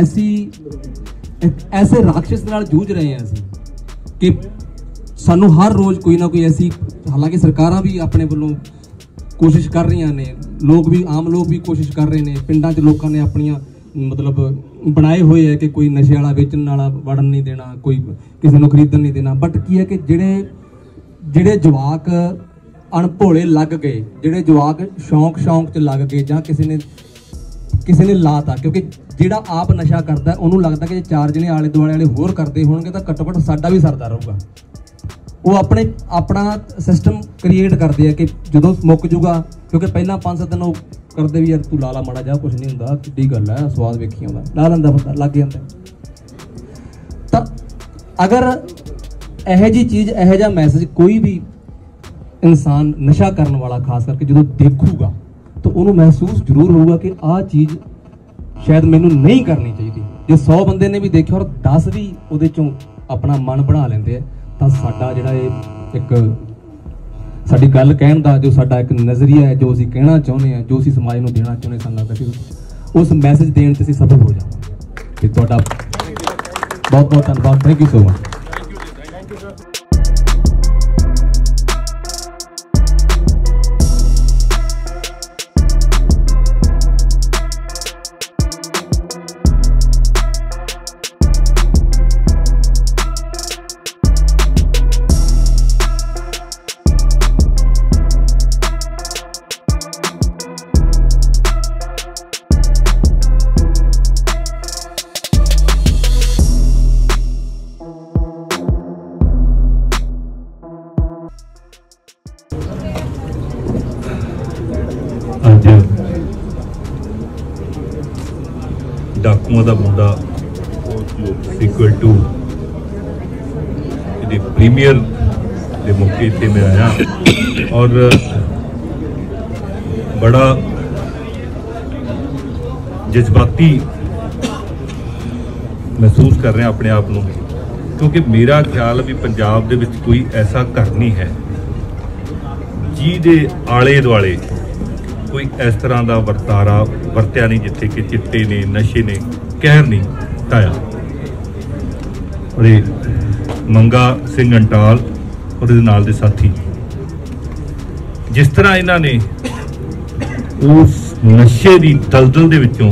ਐਸੇ ਰਾਖਸ਼ ਨਾਲ ਜੂਝ ਰਹੇ ਹਾਂ ਅਸੀਂ ਕਿ ਸਾਨੂੰ ਹਰ ਰੋਜ਼ ਕੋਈ ਨਾ ਕੋਈ ਐਸੀ, ਹਾਲਾਂਕਿ ਸਰਕਾਰਾਂ ਵੀ ਆਪਣੇ ਵੱਲੋਂ ਕੋਸ਼ਿਸ਼ ਕਰ ਰਹੀਆਂ ਨੇ, ਲੋਕ ਵੀ, ਆਮ ਲੋਕ ਵੀ ਕੋਸ਼ਿਸ਼ ਕਰ ਰਹੇ ਨੇ, ਪਿੰਡਾਂ 'ਚ ਲੋਕਾਂ ਨੇ ਆਪਣੀਆਂ ਮਤਲਬ ਬਣਾਏ ਹੋਏ ਹੈ ਕਿ ਕੋਈ ਨਸ਼ੇ ਵਾਲਾ ਵੇਚਣ ਵਾਲਾ ਵੜਨ ਨਹੀਂ ਦੇਣਾ, ਕੋਈ ਕਿਸੇ ਨੂੰ ਖਰੀਦਣ ਨਹੀਂ ਦੇਣਾ। ਬਟ ਕੀ ਹੈ ਕਿ ਜਿਹੜੇ ਜਵਾਕ ਅਣਭੋਲੇ ਲੱਗ ਗਏ, ਜਿਹੜੇ ਜਵਾਕ ਸ਼ੌਂਕ 'ਚ ਲੱਗ ਗਏ, ਜਾਂ ਕਿਸੇ ਨੇ ਲਾਤਾ, ਕਿਉਂਕਿ ਜਿਹੜਾ ਆਪ ਨਸ਼ਾ ਕਰਦਾ ਉਹਨੂੰ ਲੱਗਦਾ ਕਿ ਜੇ 4 ਜਣੇ ਆਲੇ ਦੁਆਲੇ ਵਾਲੇ ਹੋਰ ਕਰਦੇ ਹੋਣਗੇ ਤਾਂ ਘੱਟੋ ਘੱਟ ਸਾਡਾ ਵੀ ਸਰਦਾ ਰਹੂਗਾ। ਉਹ ਆਪਣਾ ਸਿਸਟਮ ਕ੍ਰੀਏਟ ਕਰਦੇ ਆ ਕਿ ਜਦੋਂ ਮੁੱਕ ਜੂਗਾ, ਕਿਉਂਕਿ ਪਹਿਲਾਂ 5-7 ਦਿਨ ਉਹ ਕਰਦੇ ਵੀ ਯਾਰ ਤੂੰ ਲਾ ਲਾ ਮਾੜਾ ਜਾ, ਕੁਛ ਨਹੀਂ ਹੁੰਦਾ, ਕਿੱਡੀ ਗੱਲ ਹੈ, ਸਵਾਦ ਵੇਖੀ ਆਉਂਦਾ, ਲਾ ਲੈਂਦਾ ਬੰਦਾ, ਲੱਗ ਜਾਂਦਾ। ਤਾਂ ਅਗਰ ਇਹੋ ਜਿਹੀ ਚੀਜ਼, ਇਹੋ ਜਿਹਾ ਮੈਸੇਜ ਕੋਈ ਵੀ ਇਨਸਾਨ ਨਸ਼ਾ ਕਰਨ ਵਾਲਾ ਖਾਸ ਕਰਕੇ ਜਦੋਂ ਦੇਖੂਗਾ ਤਾਂ ਉਹਨੂੰ ਮਹਿਸੂਸ ਜ਼ਰੂਰ ਹੋਊਗਾ ਕਿ ਆਹ ਚੀਜ਼ ਸ਼ਾਇਦ ਮੈਨੂੰ ਨਹੀਂ ਕਰਨੀ ਚਾਹੀਦੀ। ਜੇ 100 ਬੰਦੇ ਨੇ ਵੀ ਦੇਖਿਆ ਔਰ 10 ਵੀ ਉਹਦੇ ਚੋਂ ਆਪਣਾ ਮਨ ਬਣਾ ਲੈਂਦੇ ਆ ਤਾਂ ਸਾਡਾ ਜਿਹੜਾ ਇਹ ਇੱਕ ਸਾਡੀ ਗੱਲ ਕਹਿਣ ਦਾ ਜੋ ਸਾਡਾ ਇੱਕ ਨਜ਼ਰੀਆ ਹੈ, ਜੋ ਅਸੀਂ ਕਹਿਣਾ ਚਾਹੁੰਦੇ ਹਾਂ, ਜੋ ਅਸੀਂ ਸਮਾਜ ਨੂੰ ਦੇਣਾ ਚਾਹੁੰਦੇ, ਸਾਨੂੰ ਲੱਗਦਾ ਕਿ ਉਸ ਮੈਸੇਜ ਦੇਣ 'ਚ ਅਸੀਂ ਸਫਲ ਹੋ ਜਾਵਾਂਗੇ। ਤੇ ਤੁਹਾਡਾ ਬਹੁਤ ਬਹੁਤ ਧੰਨਵਾਦ। Thank you so much. Dakuaan Da Munda sequel 2 ਇਹਦੇ ਪ੍ਰੀਮੀਅਰ ਦੇ ਮੌਕੇ ਤੇ ਮੈਂ ਆਇਆ ਔਰ ਬੜਾ ਜਜ਼ਬਾਤੀ ਮਹਿਸੂਸ ਕਰ ਰਿਹਾ ਆਪਣੇ ਆਪ ਨੂੰ, ਕਿਉਂਕਿ ਮੇਰਾ ਖਿਆਲ ਵੀ ਪੰਜਾਬ ਦੇ ਵਿੱਚ ਕੋਈ ਐਸਾ ਘਰ ਨਹੀਂ ਹੈ ਜਿਹਦੇ ਆਲੇ ਦੁਆਲੇ ਕੋਈ ਇਸ ਤਰ੍ਹਾਂ ਦਾ ਵਰਤਾਰਾ ਵਰਤਿਆ ਨਹੀਂ, ਜਿੱਥੇ ਕਿ ਚਿੱਟੇ ਨੇ, ਨਸ਼ੇ ਨੇ ਕਹਿਰ ਨਹੀਂ ਢਾਇਆ। ਔਰ ਇਹ ਮੰਗਾ ਸਿੰਘ ਅੰਟਾਲ ਔਰ ਇਹਦੇ ਨਾਲ ਦੇ ਸਾਥੀ, ਜਿਸ ਤਰ੍ਹਾਂ ਇਹਨਾਂ ਨੇ ਉਸ ਨਸ਼ੇ ਦੀ ਦਲਦਲ ਦੇ ਵਿੱਚੋਂ,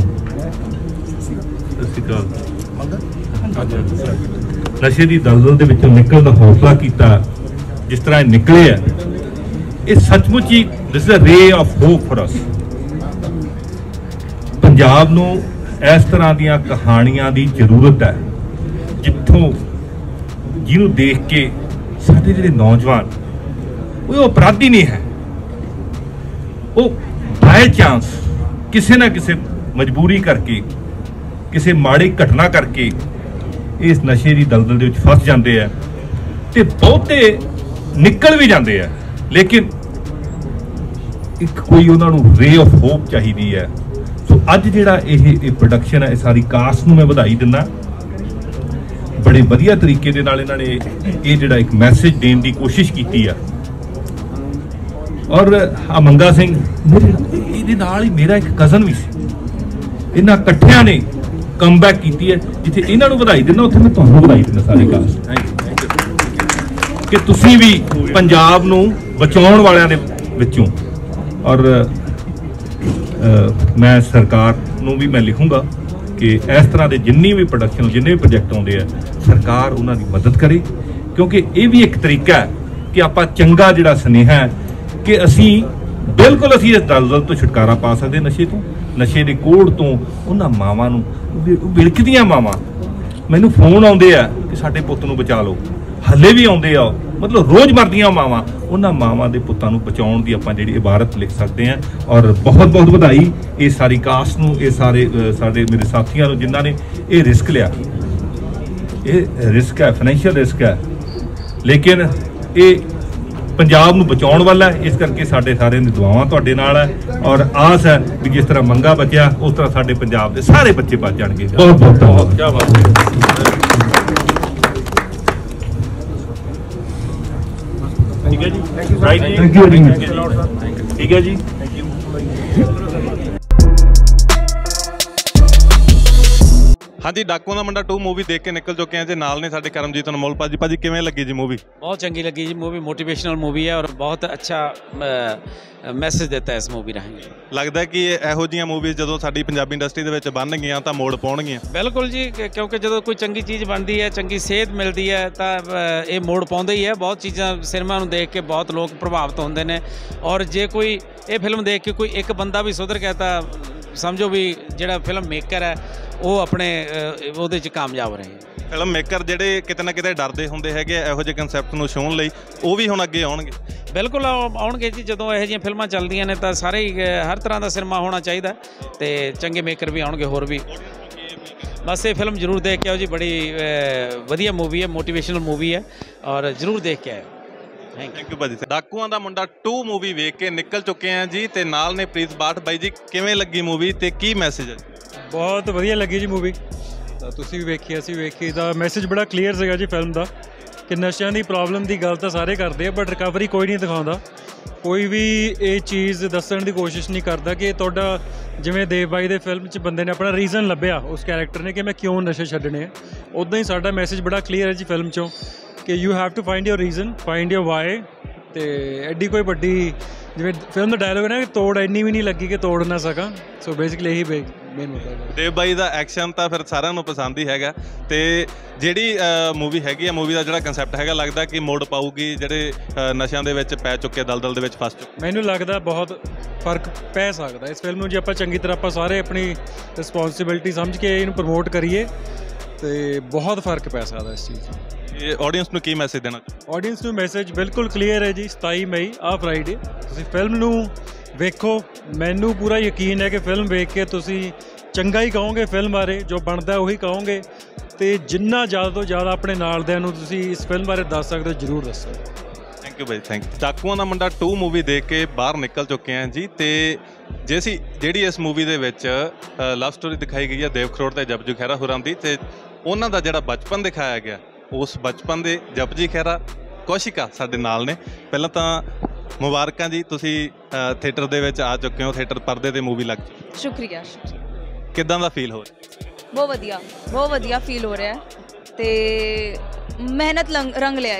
ਨਸ਼ੇ ਦੀ ਦਲਦਲ ਦੇ ਵਿੱਚੋਂ ਨਿਕਲਣ ਦਾ ਹੌਸਲਾ ਕੀਤਾ, ਜਿਸ ਤਰ੍ਹਾਂ ਇਹ ਨਿਕਲੇ ਆ, ਇਹ ਸੱਚਮੁੱਚ ਹੀ ਦਿਸ is a ray of hope for us. Punjab ਨੂੰ ਇਸ ਤਰ੍ਹਾਂ ਦੀਆਂ ਕਹਾਣੀਆਂ ਦੀ ਜ਼ਰੂਰਤ ਹੈ, ਜਿਹਨੂੰ ਦੇਖ ਕੇ ਸਾਡੇ ਜਿਹੜੇ ਨੌਜਵਾਨ ਉਹ ਅਪਰਾਧੀ ਨਹੀਂ ਹੈ, ਉਹ ਬਾਏ ਚਾਂਸ ਕਿਸੇ ਨਾ ਕਿਸੇ ਮਜਬੂਰੀ ਕਰਕੇ, ਕਿਸੇ ਮਾੜੀ ਘਟਨਾ ਕਰਕੇ ਇਸ ਨਸ਼ੇ ਦੀ ਦਲਦਲ ਦੇ ਵਿੱਚ ਫਸ ਜਾਂਦੇ ਆ ਤੇ ਬਹੁਤੇ ਨਿਕਲ ਵੀ ਜਾਂਦੇ ਆ, ਲੇਕਿਨ ਇੱਕ ਕੋਈ ਉਹਨਾਂ ਨੂੰ ਰੇ ਆਫ ਹੋਪ ਚਾਹੀਦੀ ਹੈ। ਸੋ ਅੱਜ ਜਿਹੜਾ ਇਹ ਪ੍ਰੋਡਕਸ਼ਨ ਹੈ, ਇਹ ਸਾਰੀ ਕਾਸਟ ਨੂੰ ਮੈਂ ਵਧਾਈ ਦਿੰਦਾ। ਬੜੇ ਵਧੀਆ ਤਰੀਕੇ ਦੇ ਨਾਲ ਇਹਨਾਂ ਨੇ ਇਹ ਜਿਹੜਾ ਇੱਕ ਮੈਸੇਜ ਦੇਣ ਦੀ ਕੋਸ਼ਿਸ਼ ਕੀਤੀ ਆ। ਔਰ ਆ ਮੰਗਾ ਸਿੰਘ ਇਹਦੇ ਨਾਲ ਹੀ ਮੇਰਾ ਇੱਕ ਕਜ਼ਨ ਵੀ ਸੀ, ਇਹਨਾਂ ਇਕੱਠਿਆਂ ਨੇ ਕਮਬੈਕ ਕੀਤੀ ਹੈ। ਜਿੱਥੇ ਇਹਨਾਂ ਨੂੰ ਵਧਾਈ ਦਿੰਦਾ, ਉੱਥੇ ਮੈਂ ਤੁਹਾਨੂੰ ਵਧਾਈ ਦਿੰਦਾ ਸਾਰੇ ਕਾਸਟ ਕਿ ਤੁਸੀਂ ਵੀ ਪੰਜਾਬ ਨੂੰ ਬਚਾਉਣ ਵਾਲਿਆਂ ਦੇ ਵਿੱਚੋਂ। ਔਰ ਮੈਂ ਸਰਕਾਰ ਨੂੰ ਵੀ ਮੈਂ ਲਿਖੂੰਗਾ ਕਿ ਇਸ ਤਰ੍ਹਾਂ ਦੇ ਜਿੰਨੀ ਵੀ ਪ੍ਰੋਡਕਸ਼ਨ, ਜਿੰਨੇ ਵੀ ਪ੍ਰੋਜੈਕਟ ਆਉਂਦੇ ਆ, ਸਰਕਾਰ ਉਹਨਾਂ ਦੀ ਮਦਦ ਕਰੇ, ਕਿਉਂਕਿ ਇਹ ਵੀ ਇੱਕ ਤਰੀਕਾ ਹੈ ਕਿ ਆਪਾਂ ਚੰਗਾ ਜਿਹੜਾ ਸੁਨੇਹਾ ਹੈ ਕਿ ਅਸੀਂ ਬਿਲਕੁਲ ਅਸੀਂ ਇਸ ਦਲਦਲ ਤੋਂ ਛੁਟਕਾਰਾ ਪਾ ਸਕਦੇ, ਨਸ਼ੇ ਤੋਂ, ਨਸ਼ੇ ਦੇ ਕੋੜ ਤੋਂ। ਉਹਨਾਂ ਮਾਵਾਂ ਨੂੰ, ਵਿਲਕਦੀਆਂ ਮਾਵਾਂ ਮੈਨੂੰ ਫੋਨ ਆਉਂਦੇ ਆ ਕਿ ਸਾਡੇ ਪੁੱਤ ਨੂੰ ਬਚਾ ਲਓ, ਹੱਲੇ ਵੀ ਆਉਂਦੇ ਆ, ਮਤਲਬ ਰੋਜ਼ ਮਰਦੀਆਂ ਮਾਵਾਂ। ਉਹਨਾਂ ਮਾਵਾਂ ਦੇ ਪੁੱਤਾਂ ਨੂੰ ਬਚਾਉਣ ਦੀ ਆਪਾਂ ਜਿਹੜੀ ਇਬਾਰਤ ਲਿਖ ਸਕਦੇ ਹਾਂ। ਔਰ ਬਹੁਤ ਬਹੁਤ ਵਧਾਈ ਇਹ ਸਾਰੀ ਕਾਸਟ ਨੂੰ, ਇਹ ਸਾਰੇ ਸਾਡੇ ਮੇਰੇ ਸਾਥੀਆਂ ਨੂੰ ਜਿਨ੍ਹਾਂ ਨੇ ਇਹ ਰਿਸਕ ਲਿਆ। ਇਹ ਰਿਸਕ ਹੈ, ਫਾਈਨੈਂਸ਼ੀਅਲ ਰਿਸਕ ਹੈ, ਲੇਕਿਨ ਇਹ ਪੰਜਾਬ ਨੂੰ ਬਚਾਉਣ ਵਾਲਾ ਹੈ। ਇਸ ਕਰਕੇ ਸਾਡੇ ਸਾਰਿਆਂ ਦੀ ਦੁਆਵਾਂ ਤੁਹਾਡੇ ਨਾਲ ਹੈ ਔਰ ਆਸ ਹੈ ਵੀ ਜਿਸ ਤਰ੍ਹਾਂ ਮੰਗਾ ਬਚਿਆ, ਉਸ ਤਰ੍ਹਾਂ ਸਾਡੇ ਪੰਜਾਬ ਦੇ ਸਾਰੇ ਬੱਚੇ ਬਚ ਜਾਣਗੇ। ਬਹੁਤ ਬਹੁਤ ਧੰਨਵਾਦ। ਕੀ ਬਾਤ ਹੈ। ਠੀਕ ਹੈ ਜੀ, ਰਾਈਟ ਜੀ, ਥੈਂਕ ਯੂ ਜੀ, ਠੀਕ ਹੈ ਜੀ, ਥੈਂਕ ਯੂ। ਹਾਂਜੀ, ਡਾਕੂਆਂ ਦਾ ਮੁੰਡਾ 2 ਮੂਵੀ ਦੇਖ ਕੇ ਨਿਕਲ ਚੁੱਕੇ ਆ ਜੀ। ਨਾਲ ਨੇ ਸਾਡੇ ਕਰਮਜੀਤ ਅਨਮੋਲ ਭਾਜੀ। ਭਾਜੀ ਕਿਵੇਂ ਲੱਗੀ ਜੀ ਮੂਵੀ? बहुत चंगी लगी जी मूवी, मोटिवेशनल मूवी है और बहुत अच्छा मैसेज देता है इस मूवी राਹੀਂ। ਲੱਗਦਾ ਕਿ ਇਹੋ ਜਿਹੀਆਂ ਮੂਵੀਜ਼ ਜਦੋਂ ਸਾਡੀ ਪੰਜਾਬੀ ਇੰਡਸਟਰੀ ਦੇ ਵਿੱਚ ਬਣ ਗਈਆਂ ਤਾਂ ਮੋੜ ਪਾਉਣਗੀਆਂ। ਬਿਲਕੁਲ ਜੀ, ਕਿਉਂਕਿ ਜਦੋਂ ਕੋਈ ਚੰਗੀ ਚੀਜ਼ ਬਣਦੀ ਹੈ, ਚੰਗੀ ਸੇਧ ਮਿਲਦੀ ਹੈ ਤਾਂ ਇਹ ਮੋੜ ਪਾਉਂਦਾ ਹੀ ਹੈ। ਬਹੁਤ ਚੀਜ਼ਾਂ ਸਿਨੇਮਾ ਨੂੰ ਦੇਖ ਕੇ ਬਹੁਤ ਲੋਕ ਪ੍ਰਭਾਵਿਤ ਹੁੰਦੇ ਨੇ ਔਰ ਜੇ ਕੋਈ ਇਹ ਫਿਲਮ ਦੇਖ ਕੇ ਕੋਈ ਇੱਕ ਬੰਦਾ ਵੀ ਸੁਧਰ ਗਿਆ ਤਾਂ ਸਮਝੋ ਵੀ ਜਿਹੜਾ ਫਿਲਮ ਮੇਕਰ ਹੈ ਉਹ ਆਪਣੇ ਉਹਦੇ 'ਚ ਕਾਮਯਾਬ ਰਹੇ। ਫਿਲਮ ਮੇਕਰ ਜਿਹੜੇ ਕਿਤੇ ਨਾ ਕਿਤੇ ਡਰਦੇ ਹੁੰਦੇ ਹੈਗੇ ਇਹੋ ਜਿਹੇ ਕਨਸੈਪਟ ਨੂੰ ਛੂਹਣ ਲਈ, ਉਹ ਵੀ ਹੁਣ ਅੱਗੇ ਆਉਣਗੇ। ਬਿਲਕੁਲ ਆਉਣਗੇ ਜੀ। ਜਦੋਂ ਇਹੋ ਜਿਹੀਆਂ ਫਿਲਮਾਂ ਚੱਲਦੀਆਂ ਨੇ ਤਾਂ ਸਾਰੇ ਹੀ ਹਰ ਤਰ੍ਹਾਂ ਦਾ ਸਿਨੇਮਾ ਹੋਣਾ ਚਾਹੀਦਾ ਤੇ ਚੰਗੇ ਮੇਕਰ ਵੀ ਆਉਣਗੇ ਹੋਰ ਵੀ। ਬਸ ਇਹ ਫਿਲਮ ਜ਼ਰੂਰ ਦੇਖ ਕੇ ਆਓ ਜੀ, ਬੜੀ ਵਧੀਆ ਮੂਵੀ ਹੈ, ਮੋਟੀਵੇਸ਼ਨਲ ਮੂਵੀ ਹੈ ਔਰ ਜ਼ਰੂਰ ਦੇਖ ਕੇ ਆਓ। ਥੈਂਕ ਯੂ ਭਾਜੀ। ਡਾਕੂਆਂ ਦਾ ਮੁੰਡਾ 2 ਮੂਵੀ ਵੇਖ ਕੇ ਨਿਕਲ ਚੁੱਕੇ ਆ ਜੀ ਤੇ ਨਾਲ ਨੇ ਪ੍ਰੀਤ ਬਾਠ। ਬਾਈ ਜੀ ਕਿਵੇਂ ਲੱਗੀ ਮੂਵੀ ਤੇ ਕੀ ਮੈਸੇਜ ਹੈ? ਬਹੁਤ ਵਧੀਆ ਲੱਗੀ ਜੀ ਮੂਵੀ, ਤਾਂ ਤੁਸੀਂ ਵੀ ਵੇਖੀ, ਅਸੀਂ ਵੇਖੀ। ਤਾਂ ਮੈਸੇਜ ਬੜਾ ਕਲੀਅਰ ਸੀਗਾ ਜੀ ਫਿਲਮ ਦਾ ਕਿ ਨਸ਼ਿਆਂ ਦੀ ਪ੍ਰੋਬਲਮ ਦੀ ਗੱਲ ਤਾਂ ਸਾਰੇ ਕਰਦੇ ਆ ਬਟ ਰਿਕਵਰੀ ਕੋਈ ਨਹੀਂ ਦਿਖਾਉਂਦਾ। ਕੋਈ ਵੀ ਇਹ ਚੀਜ਼ ਦੱਸਣ ਦੀ ਕੋਸ਼ਿਸ਼ ਨਹੀਂ ਕਰਦਾ ਕਿ ਤੁਹਾਡਾ, ਜਿਵੇਂ ਦੇਵ ਬਾਈ ਦੇ ਫਿਲਮ 'ਚ ਬੰਦੇ ਨੇ ਆਪਣਾ ਰੀਜ਼ਨ ਲੱਭਿਆ ਉਸ ਕੈਰੈਕਟਰ ਨੇ ਕਿ ਮੈਂ ਕਿਉਂ ਨਸ਼ੇ ਛੱਡਣੇ ਆ, ਉੱਦਾਂ ਹੀ ਸਾਡਾ ਮੈਸੇਜ ਬੜਾ ਕਲੀਅਰ ਹੈ ਜੀ ਫਿਲਮ 'ਚੋਂ ਕਿ you have to find your reason, find your why. ਅਤੇ ਐਡੀ ਕੋਈ ਵੱਡੀ, ਜਿਵੇਂ ਫਿਲਮ ਦਾ ਡਾਇਲੋਗ ਹੈ ਨਾ ਕਿ ਤੋੜ ਇੰਨੀ ਵੀ ਨਹੀਂ ਲੱਗੀ ਕਿ ਤੋੜ ਨਾ ਸਕਾਂ। ਸੋ ਬੇਸਿਕਲੀ ਇਹੀ ਮੇਨ ਮੁੱਦਾ ਹੈ। ਦੇਵ ਬਾਈ ਦਾ ਐਕਸ਼ਨ ਤਾਂ ਫਿਰ ਸਾਰਿਆਂ ਨੂੰ ਪਸੰਦ ਹੀ ਹੈਗਾ ਤੇ ਜਿਹੜੀ ਮੂਵੀ ਹੈਗੀ ਆ, ਮੂਵੀ ਦਾ ਜਿਹੜਾ ਕਨਸੈਪਟ ਹੈਗਾ, ਲੱਗਦਾ ਕਿ ਮੋੜ ਪਾਊਗੀ ਜਿਹੜੇ ਨਸ਼ਿਆਂ ਦੇ ਵਿੱਚ ਪੈ ਚੁੱਕੇ, ਦਲਦਲ ਦੇ ਵਿੱਚ ਫਸ ਚੁੱਕੇ। ਮੈਨੂੰ ਲੱਗਦਾ ਬਹੁਤ ਫਰਕ ਪੈ ਸਕਦਾ ਇਸ ਫਿਲਮ ਨੂੰ ਜੇ ਆਪਾਂ ਚੰਗੀ ਤਰ੍ਹਾਂ ਆਪਾਂ ਸਾਰੇ ਆਪਣੀ ਰਿਸਪੌਂਸਿਬਿਲਿਟੀ ਸਮਝ ਕੇ ਇਹਨੂੰ ਪ੍ਰਮੋਟ ਕਰੀਏ ਤੇ ਬਹੁਤ ਫਰਕ ਪੈ ਸਕਦਾ ਇਸ ਚੀਜ਼ 'ਚ। ਇਹ ਆਡੀਅנס ਨੂੰ ਕੀ ਮੈਸੇਜ ਦੇਣਾ? ਆਡੀਅנס ਨੂੰ ਮੈਸੇਜ ਬਿਲਕੁਲ ਕਲੀਅਰ ਹੈ ਜੀ। 27 ਮਈ ਆ ਫਰਾਈਡੇ ਤੁਸੀਂ ਫਿਲਮ ਨੂੰ ਵੇਖੋ। ਮੈਨੂੰ ਪੂਰਾ ਯਕੀਨ ਹੈ ਕਿ ਫਿਲਮ ਵੇਖ ਕੇ ਤੁਸੀਂ ਚੰਗਾ ਹੀ ਕਹੋਗੇ ਫਿਲਮ ਬਾਰੇ, ਜੋ ਬਣਦਾ ਉਹੀ ਕਹੋਗੇ ਤੇ ਜਿੰਨਾ ਜ਼ਿਆਦਾ ਤੋਂ ਜ਼ਿਆਦਾ ਆਪਣੇ ਨਾਲਦਿਆਂ ਨੂੰ ਤੁਸੀਂ ਇਸ ਫਿਲਮ ਬਾਰੇ ਦੱਸ ਸਕਦੇ ਹੋ ਜ਼ਰੂਰ ਦੱਸੋ। ਥੈਂਕ ਯੂ ਬਾਈ, thank you. Dakuaan Da Munda 2 movie ਦੇਖ ਕੇ ਬਾਹਰ ਨਿਕਲ ਚੁੱਕੇ ਹਾਂ ਜੀ ਤੇ ਜੇ ਅਸੀਂ ਜਿਹੜੀ ਇਸ ਮੂਵੀ ਦੇ ਵਿੱਚ ਲਵ ਸਟੋਰੀ ਦਿਖਾਈ ਗਈ ਹੈ ਦੇਵ ਖਰੋੜ ਤੇ ਜਪਜੀ ਖਹਿਰਾ ਹੋਰਾਂ ਦੀ, ਤੇ ਉਹਨਾਂ ਦਾ ਜਿਹੜਾ ਬਚਪਨ ਦਿਖਾਇਆ ਗਿਆ, ਉਸ ਬਚਪਨ ਦੇ ਜਪਜੀ ਖਹਿਰਾ ਕੌਸ਼ਿਕਾ ਸਾਡੇ ਨਾਲ ਨੇ। ਪਹਿਲਾਂ ਤਾਂ ਮੁਬਾਰਕਾਂ ਜੀ, ਤੁਸੀਂ ਥੀਏਟਰ ਦੇ ਵਿੱਚ ਆ ਚੁੱਕੇ ਹੋ, ਥੀਏਟਰ ਪਰਦੇ ਤੇ ਮੂਵੀ ਲੱਗ ਚੁੱਕੀ। ਸ਼ੁਕਰੀਆ। ਕਿੱਦਾਂ ਦਾ ਫੀਲ ਹੋ ਰਿਹਾ? ਬਹੁਤ ਵਧੀਆ ਫੀਲ ਹੋ ਰਿਹਾ ਤੇ ਮਿਹਨਤ ਰੰਗ ਲਿਆਏ।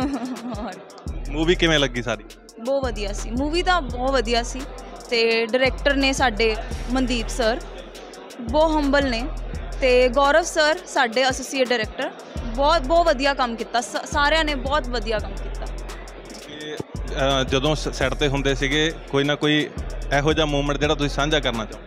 ਮੂਵੀ ਕਿਵੇਂ ਲੱਗੀ ਸਾਰੀ? ਬਹੁਤ ਵਧੀਆ ਸੀ ਮੂਵੀ, ਤਾਂ ਬਹੁਤ ਵਧੀਆ ਸੀ ਤੇ ਡਾਇਰੈਕਟਰ ਨੇ ਸਾਡੇ ਮਨਦੀਪ ਸਰ ਬਹੁਤ ਹੰਬਲ ਨੇ ਤੇ ਗੌਰਵ ਸਰ ਸਾਡੇ ਐਸੋਸੀਏਟ ਡਾਇਰੈਕਟਰ ਬਹੁਤ ਵਧੀਆ ਕੰਮ ਕੀਤਾ। ਸਾਰਿਆਂ ਨੇ ਬਹੁਤ ਵਧੀਆ ਕੰਮ ਕੀਤਾ। ਜਦੋਂ ਸੈੱਟ ਤੇ ਹੁੰਦੇ ਸੀਗੇ ਕੋਈ ਨਾ ਕੋਈ ਇਹੋ ਜਿਹਾ ਮੂਮੈਂਟ ਜਿਹੜਾ ਤੁਸੀਂ ਸਾਂਝਾ ਕਰਨਾ ਚਾਹੋ?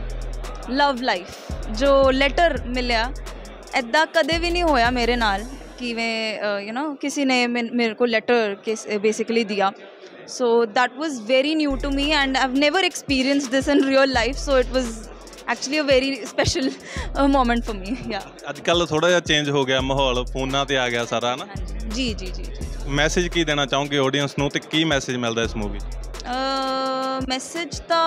ਲਵ ਲਾਈਫ ਜੋ ਲੈਟਰ ਮਿਲਿਆ, ਇੱਦਾਂ ਕਦੇ ਵੀ ਨਹੀਂ ਹੋਇਆ ਮੇਰੇ ਨਾਲ किवें यू नो किसी ने मेरे को लेटर बेसिकली दिया. So that was very new to me and I've never experienced this in real life, so it was actually a very special moment for me. Yeah. ਅੱਜਕੱਲ ਥੋੜਾ ਜਿਹਾ ਚੇਂਜ ਹੋ ਗਿਆ ਮਾਹੌਲ, ਫੋਨਾਂ ਤੇ ਆ ਗਿਆ ਸਾਰਾ ਨਾ. ਜੀ ਜੀ ਜੀ. ਮੈਸੇਜ ਕੀ ਦੇਣਾ ਚਾਹੋਗੇ ਆਡੀਅנס ਨੂੰ ਤੇ ਕੀ ਮੈਸੇਜ ਮਿਲਦਾ ਇਸ ਮੂਵੀ? ਮੈਸੇਜ ਤਾਂ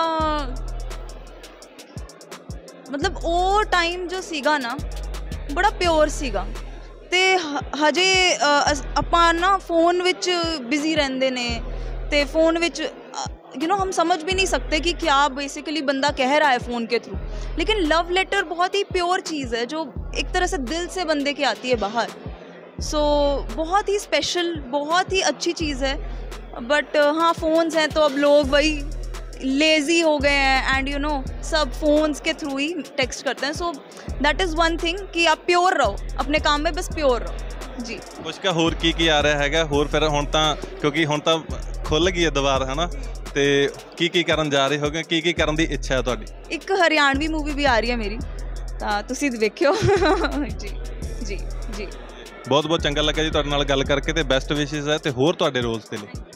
ਮਤਲਬ ਉਹ ਟਾਈਮ ਜੋ ਸੀਗਾ ਨਾ ਬੜਾ ਪਿਓਰ ਸੀਗਾ ਤੇ ਹਜੇ ਆਪਾਂ ਨਾ ਫੋਨ ਵਿੱਚ ਬਿਜ਼ੀ ਰਹਿੰਦੇ ਨੇ ਤੇ फ़ोन विच यू नो हम समझ भी नहीं सकते कि क्या बेसिकली बंदा कह रहा है फ़ोन के थ्रू, लेकिन लव लेटर बहुत ही प्योर चीज़ है जो एक तरह से दिल से बंदे की आती है बाहर. सो बहुत ही स्पेशल, बहुत ही अच्छी चीज़ है. बट हाँ, फ़ोन्स हैं तो अब लोग वही लेज़ी हो गए हैं एंड यू नो सब फ़ोन्स के थ्रू ही टेक्स्ट करते हैं. So that is one thing कि आप प्योर रहो अपने काम में, बस प्योर रहो जी. ਕੁਛ ਕਾ ਹੋਰ ਕੀ ਆ ਰਿਹਾ ਹੈਗਾ ਹੋਰ ਫਿਰ ਹੁਣ ਤਾਂ ਕਿਉਂਕਿ ਹੁਣ ਤਾਂ ਖੁੱਲ ਗਈ ਹੈ ਦੁਬਾਰ ਹੈ ਨਾ, ਤੇ ਕੀ ਕਰਨ ਜਾ ਰਹੇ ਹੋਗੇ, ਕੀ ਕਰਨ ਦੀ ਇੱਛਾ ਹੈ ਤੁਹਾਡੀ? ਇੱਕ ਹਰਿਆਣਵੀ ਮੂਵੀ ਵੀ ਆ ਰਹੀ ਹੈ ਮੇਰੀ, ਤਾਂ ਤੁਸੀਂ ਵੇਖਿਓ. ਜੀ ਜੀ ਜੀ. ਬਹੁਤ ਬਹੁਤ ਚੰਗਾ ਲੱਗਾ ਜੀ ਤੁਹਾਡੇ ਨਾਲ ਗੱਲ ਕਰਕੇ ਤੇ ਬੈਸਟ ਵਿਸ਼ੇਸ ਹੈ ਤੇ ਹੋਰ ਤੁਹਾਡੇ ਰੋਲਸ ਦੇ ਲਈ.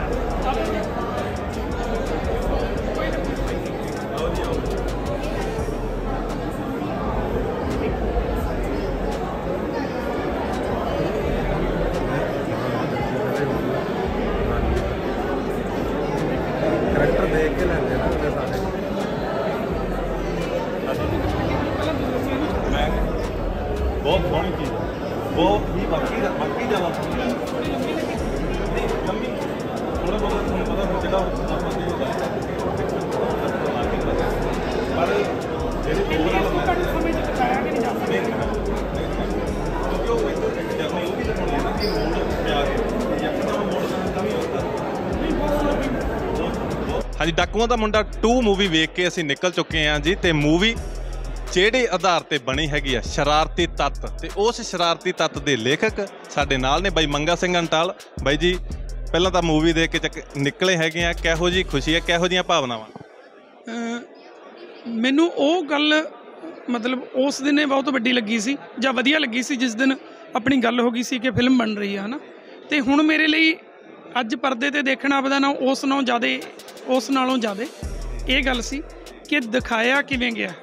ਬਹੁਤ ਸੋਹਣੀ ਚੀਜ਼ ਬਹੁਤ ਹੀ ਬਾਕੀ ਜ਼ਿਆਦਾ ਸੋਹਣੀ ਹੈ. ਥੋੜਾ ਬਹੁਤ ਤੁਹਾਨੂੰ ਪਤਾ ਫਿਰ ਜਿਹੜਾ ਆਪਾਂ ਦੇ ਹੁੰਦਾ ਪਰ ਜਿਹੜੀ ਓਵਰਆਲ ਸਮੇਂ ਚ ਦਿਖਾਇਆ ਕਿ ਨਹੀਂ ਜਾ ਸਕਦਾ ਕਿਉਂਕਿ ਉਹ ਇੱਕ ਜਰਨੀ ਉਹ ਵੀ ਦਿਖਾਉਣੀ ਹੈ ਨਾ ਕਿ ਮੂਡ ਪਿਆ ਕੇ ਜਾਂ ਕਿਹੜਾ ਮੂਡ ਤਾਂ ਵੀ ਹੁੰਦਾ. ਹਾਂਜੀ, ਡਾਕੂਆਂ ਦਾ ਮੁੰਡਾ 2 ਮੂਵੀ ਵੇਖ ਕੇ ਅਸੀਂ ਨਿਕਲ ਚੁੱਕੇ ਹਾਂ ਜੀ ਤੇ ਮੂਵੀ ਜਿਹੜੇ ਆਧਾਰ ਤੇ ਬਣੀ ਹੈਗੀ ਆ ਸ਼ਰਾਰਤੀ ਤੱਤ, ਤੇ ਉਸ ਸ਼ਰਾਰਤੀ ਤੱਤ ਦੇ ਲੇਖਕ ਸਾਡੇ ਨਾਲ ਨੇ ਬਾਈ ਮੰਗਾ ਸਿੰਘ ਅੰਟਾਲ. ਬਾਈ ਜੀ ਪਹਿਲਾਂ ਤਾਂ ਮੂਵੀ ਦੇਖ ਕੇ ਨਿਕਲੇ ਹੈਗੇ ਆ, ਕਿਹੋ ਜਿਹੀ ਖੁਸ਼ੀ ਹੈ, ਕਿਹੋ ਜਿਹੀਆਂ ਭਾਵਨਾਵਾਂ? ਮੈਨੂੰ ਉਹ ਗੱਲ ਮਤਲਬ ਉਸ ਦਿਨ ਬਹੁਤ ਵੱਡੀ ਲੱਗੀ ਸੀ ਜਾਂ ਵਧੀਆ ਲੱਗੀ ਸੀ ਜਿਸ ਦਿਨ ਆਪਣੀ ਗੱਲ ਹੋ ਗਈ ਸੀ ਕਿ ਫਿਲਮ ਬਣ ਰਹੀ ਆ, ਹੈ ਨਾ. ਤੇ ਹੁਣ ਮੇਰੇ ਲਈ ਅੱਜ ਪਰਦੇ ਤੇ ਦੇਖਣਾ ਆਪਦਾ ਨਾ ਉਸ ਨਾਲੋਂ ਜ਼ਿਆਦਾ ਇਹ ਗੱਲ ਸੀ ਕਿ ਦਿਖਾਇਆ ਕਿਵੇਂ ਗਿਆ,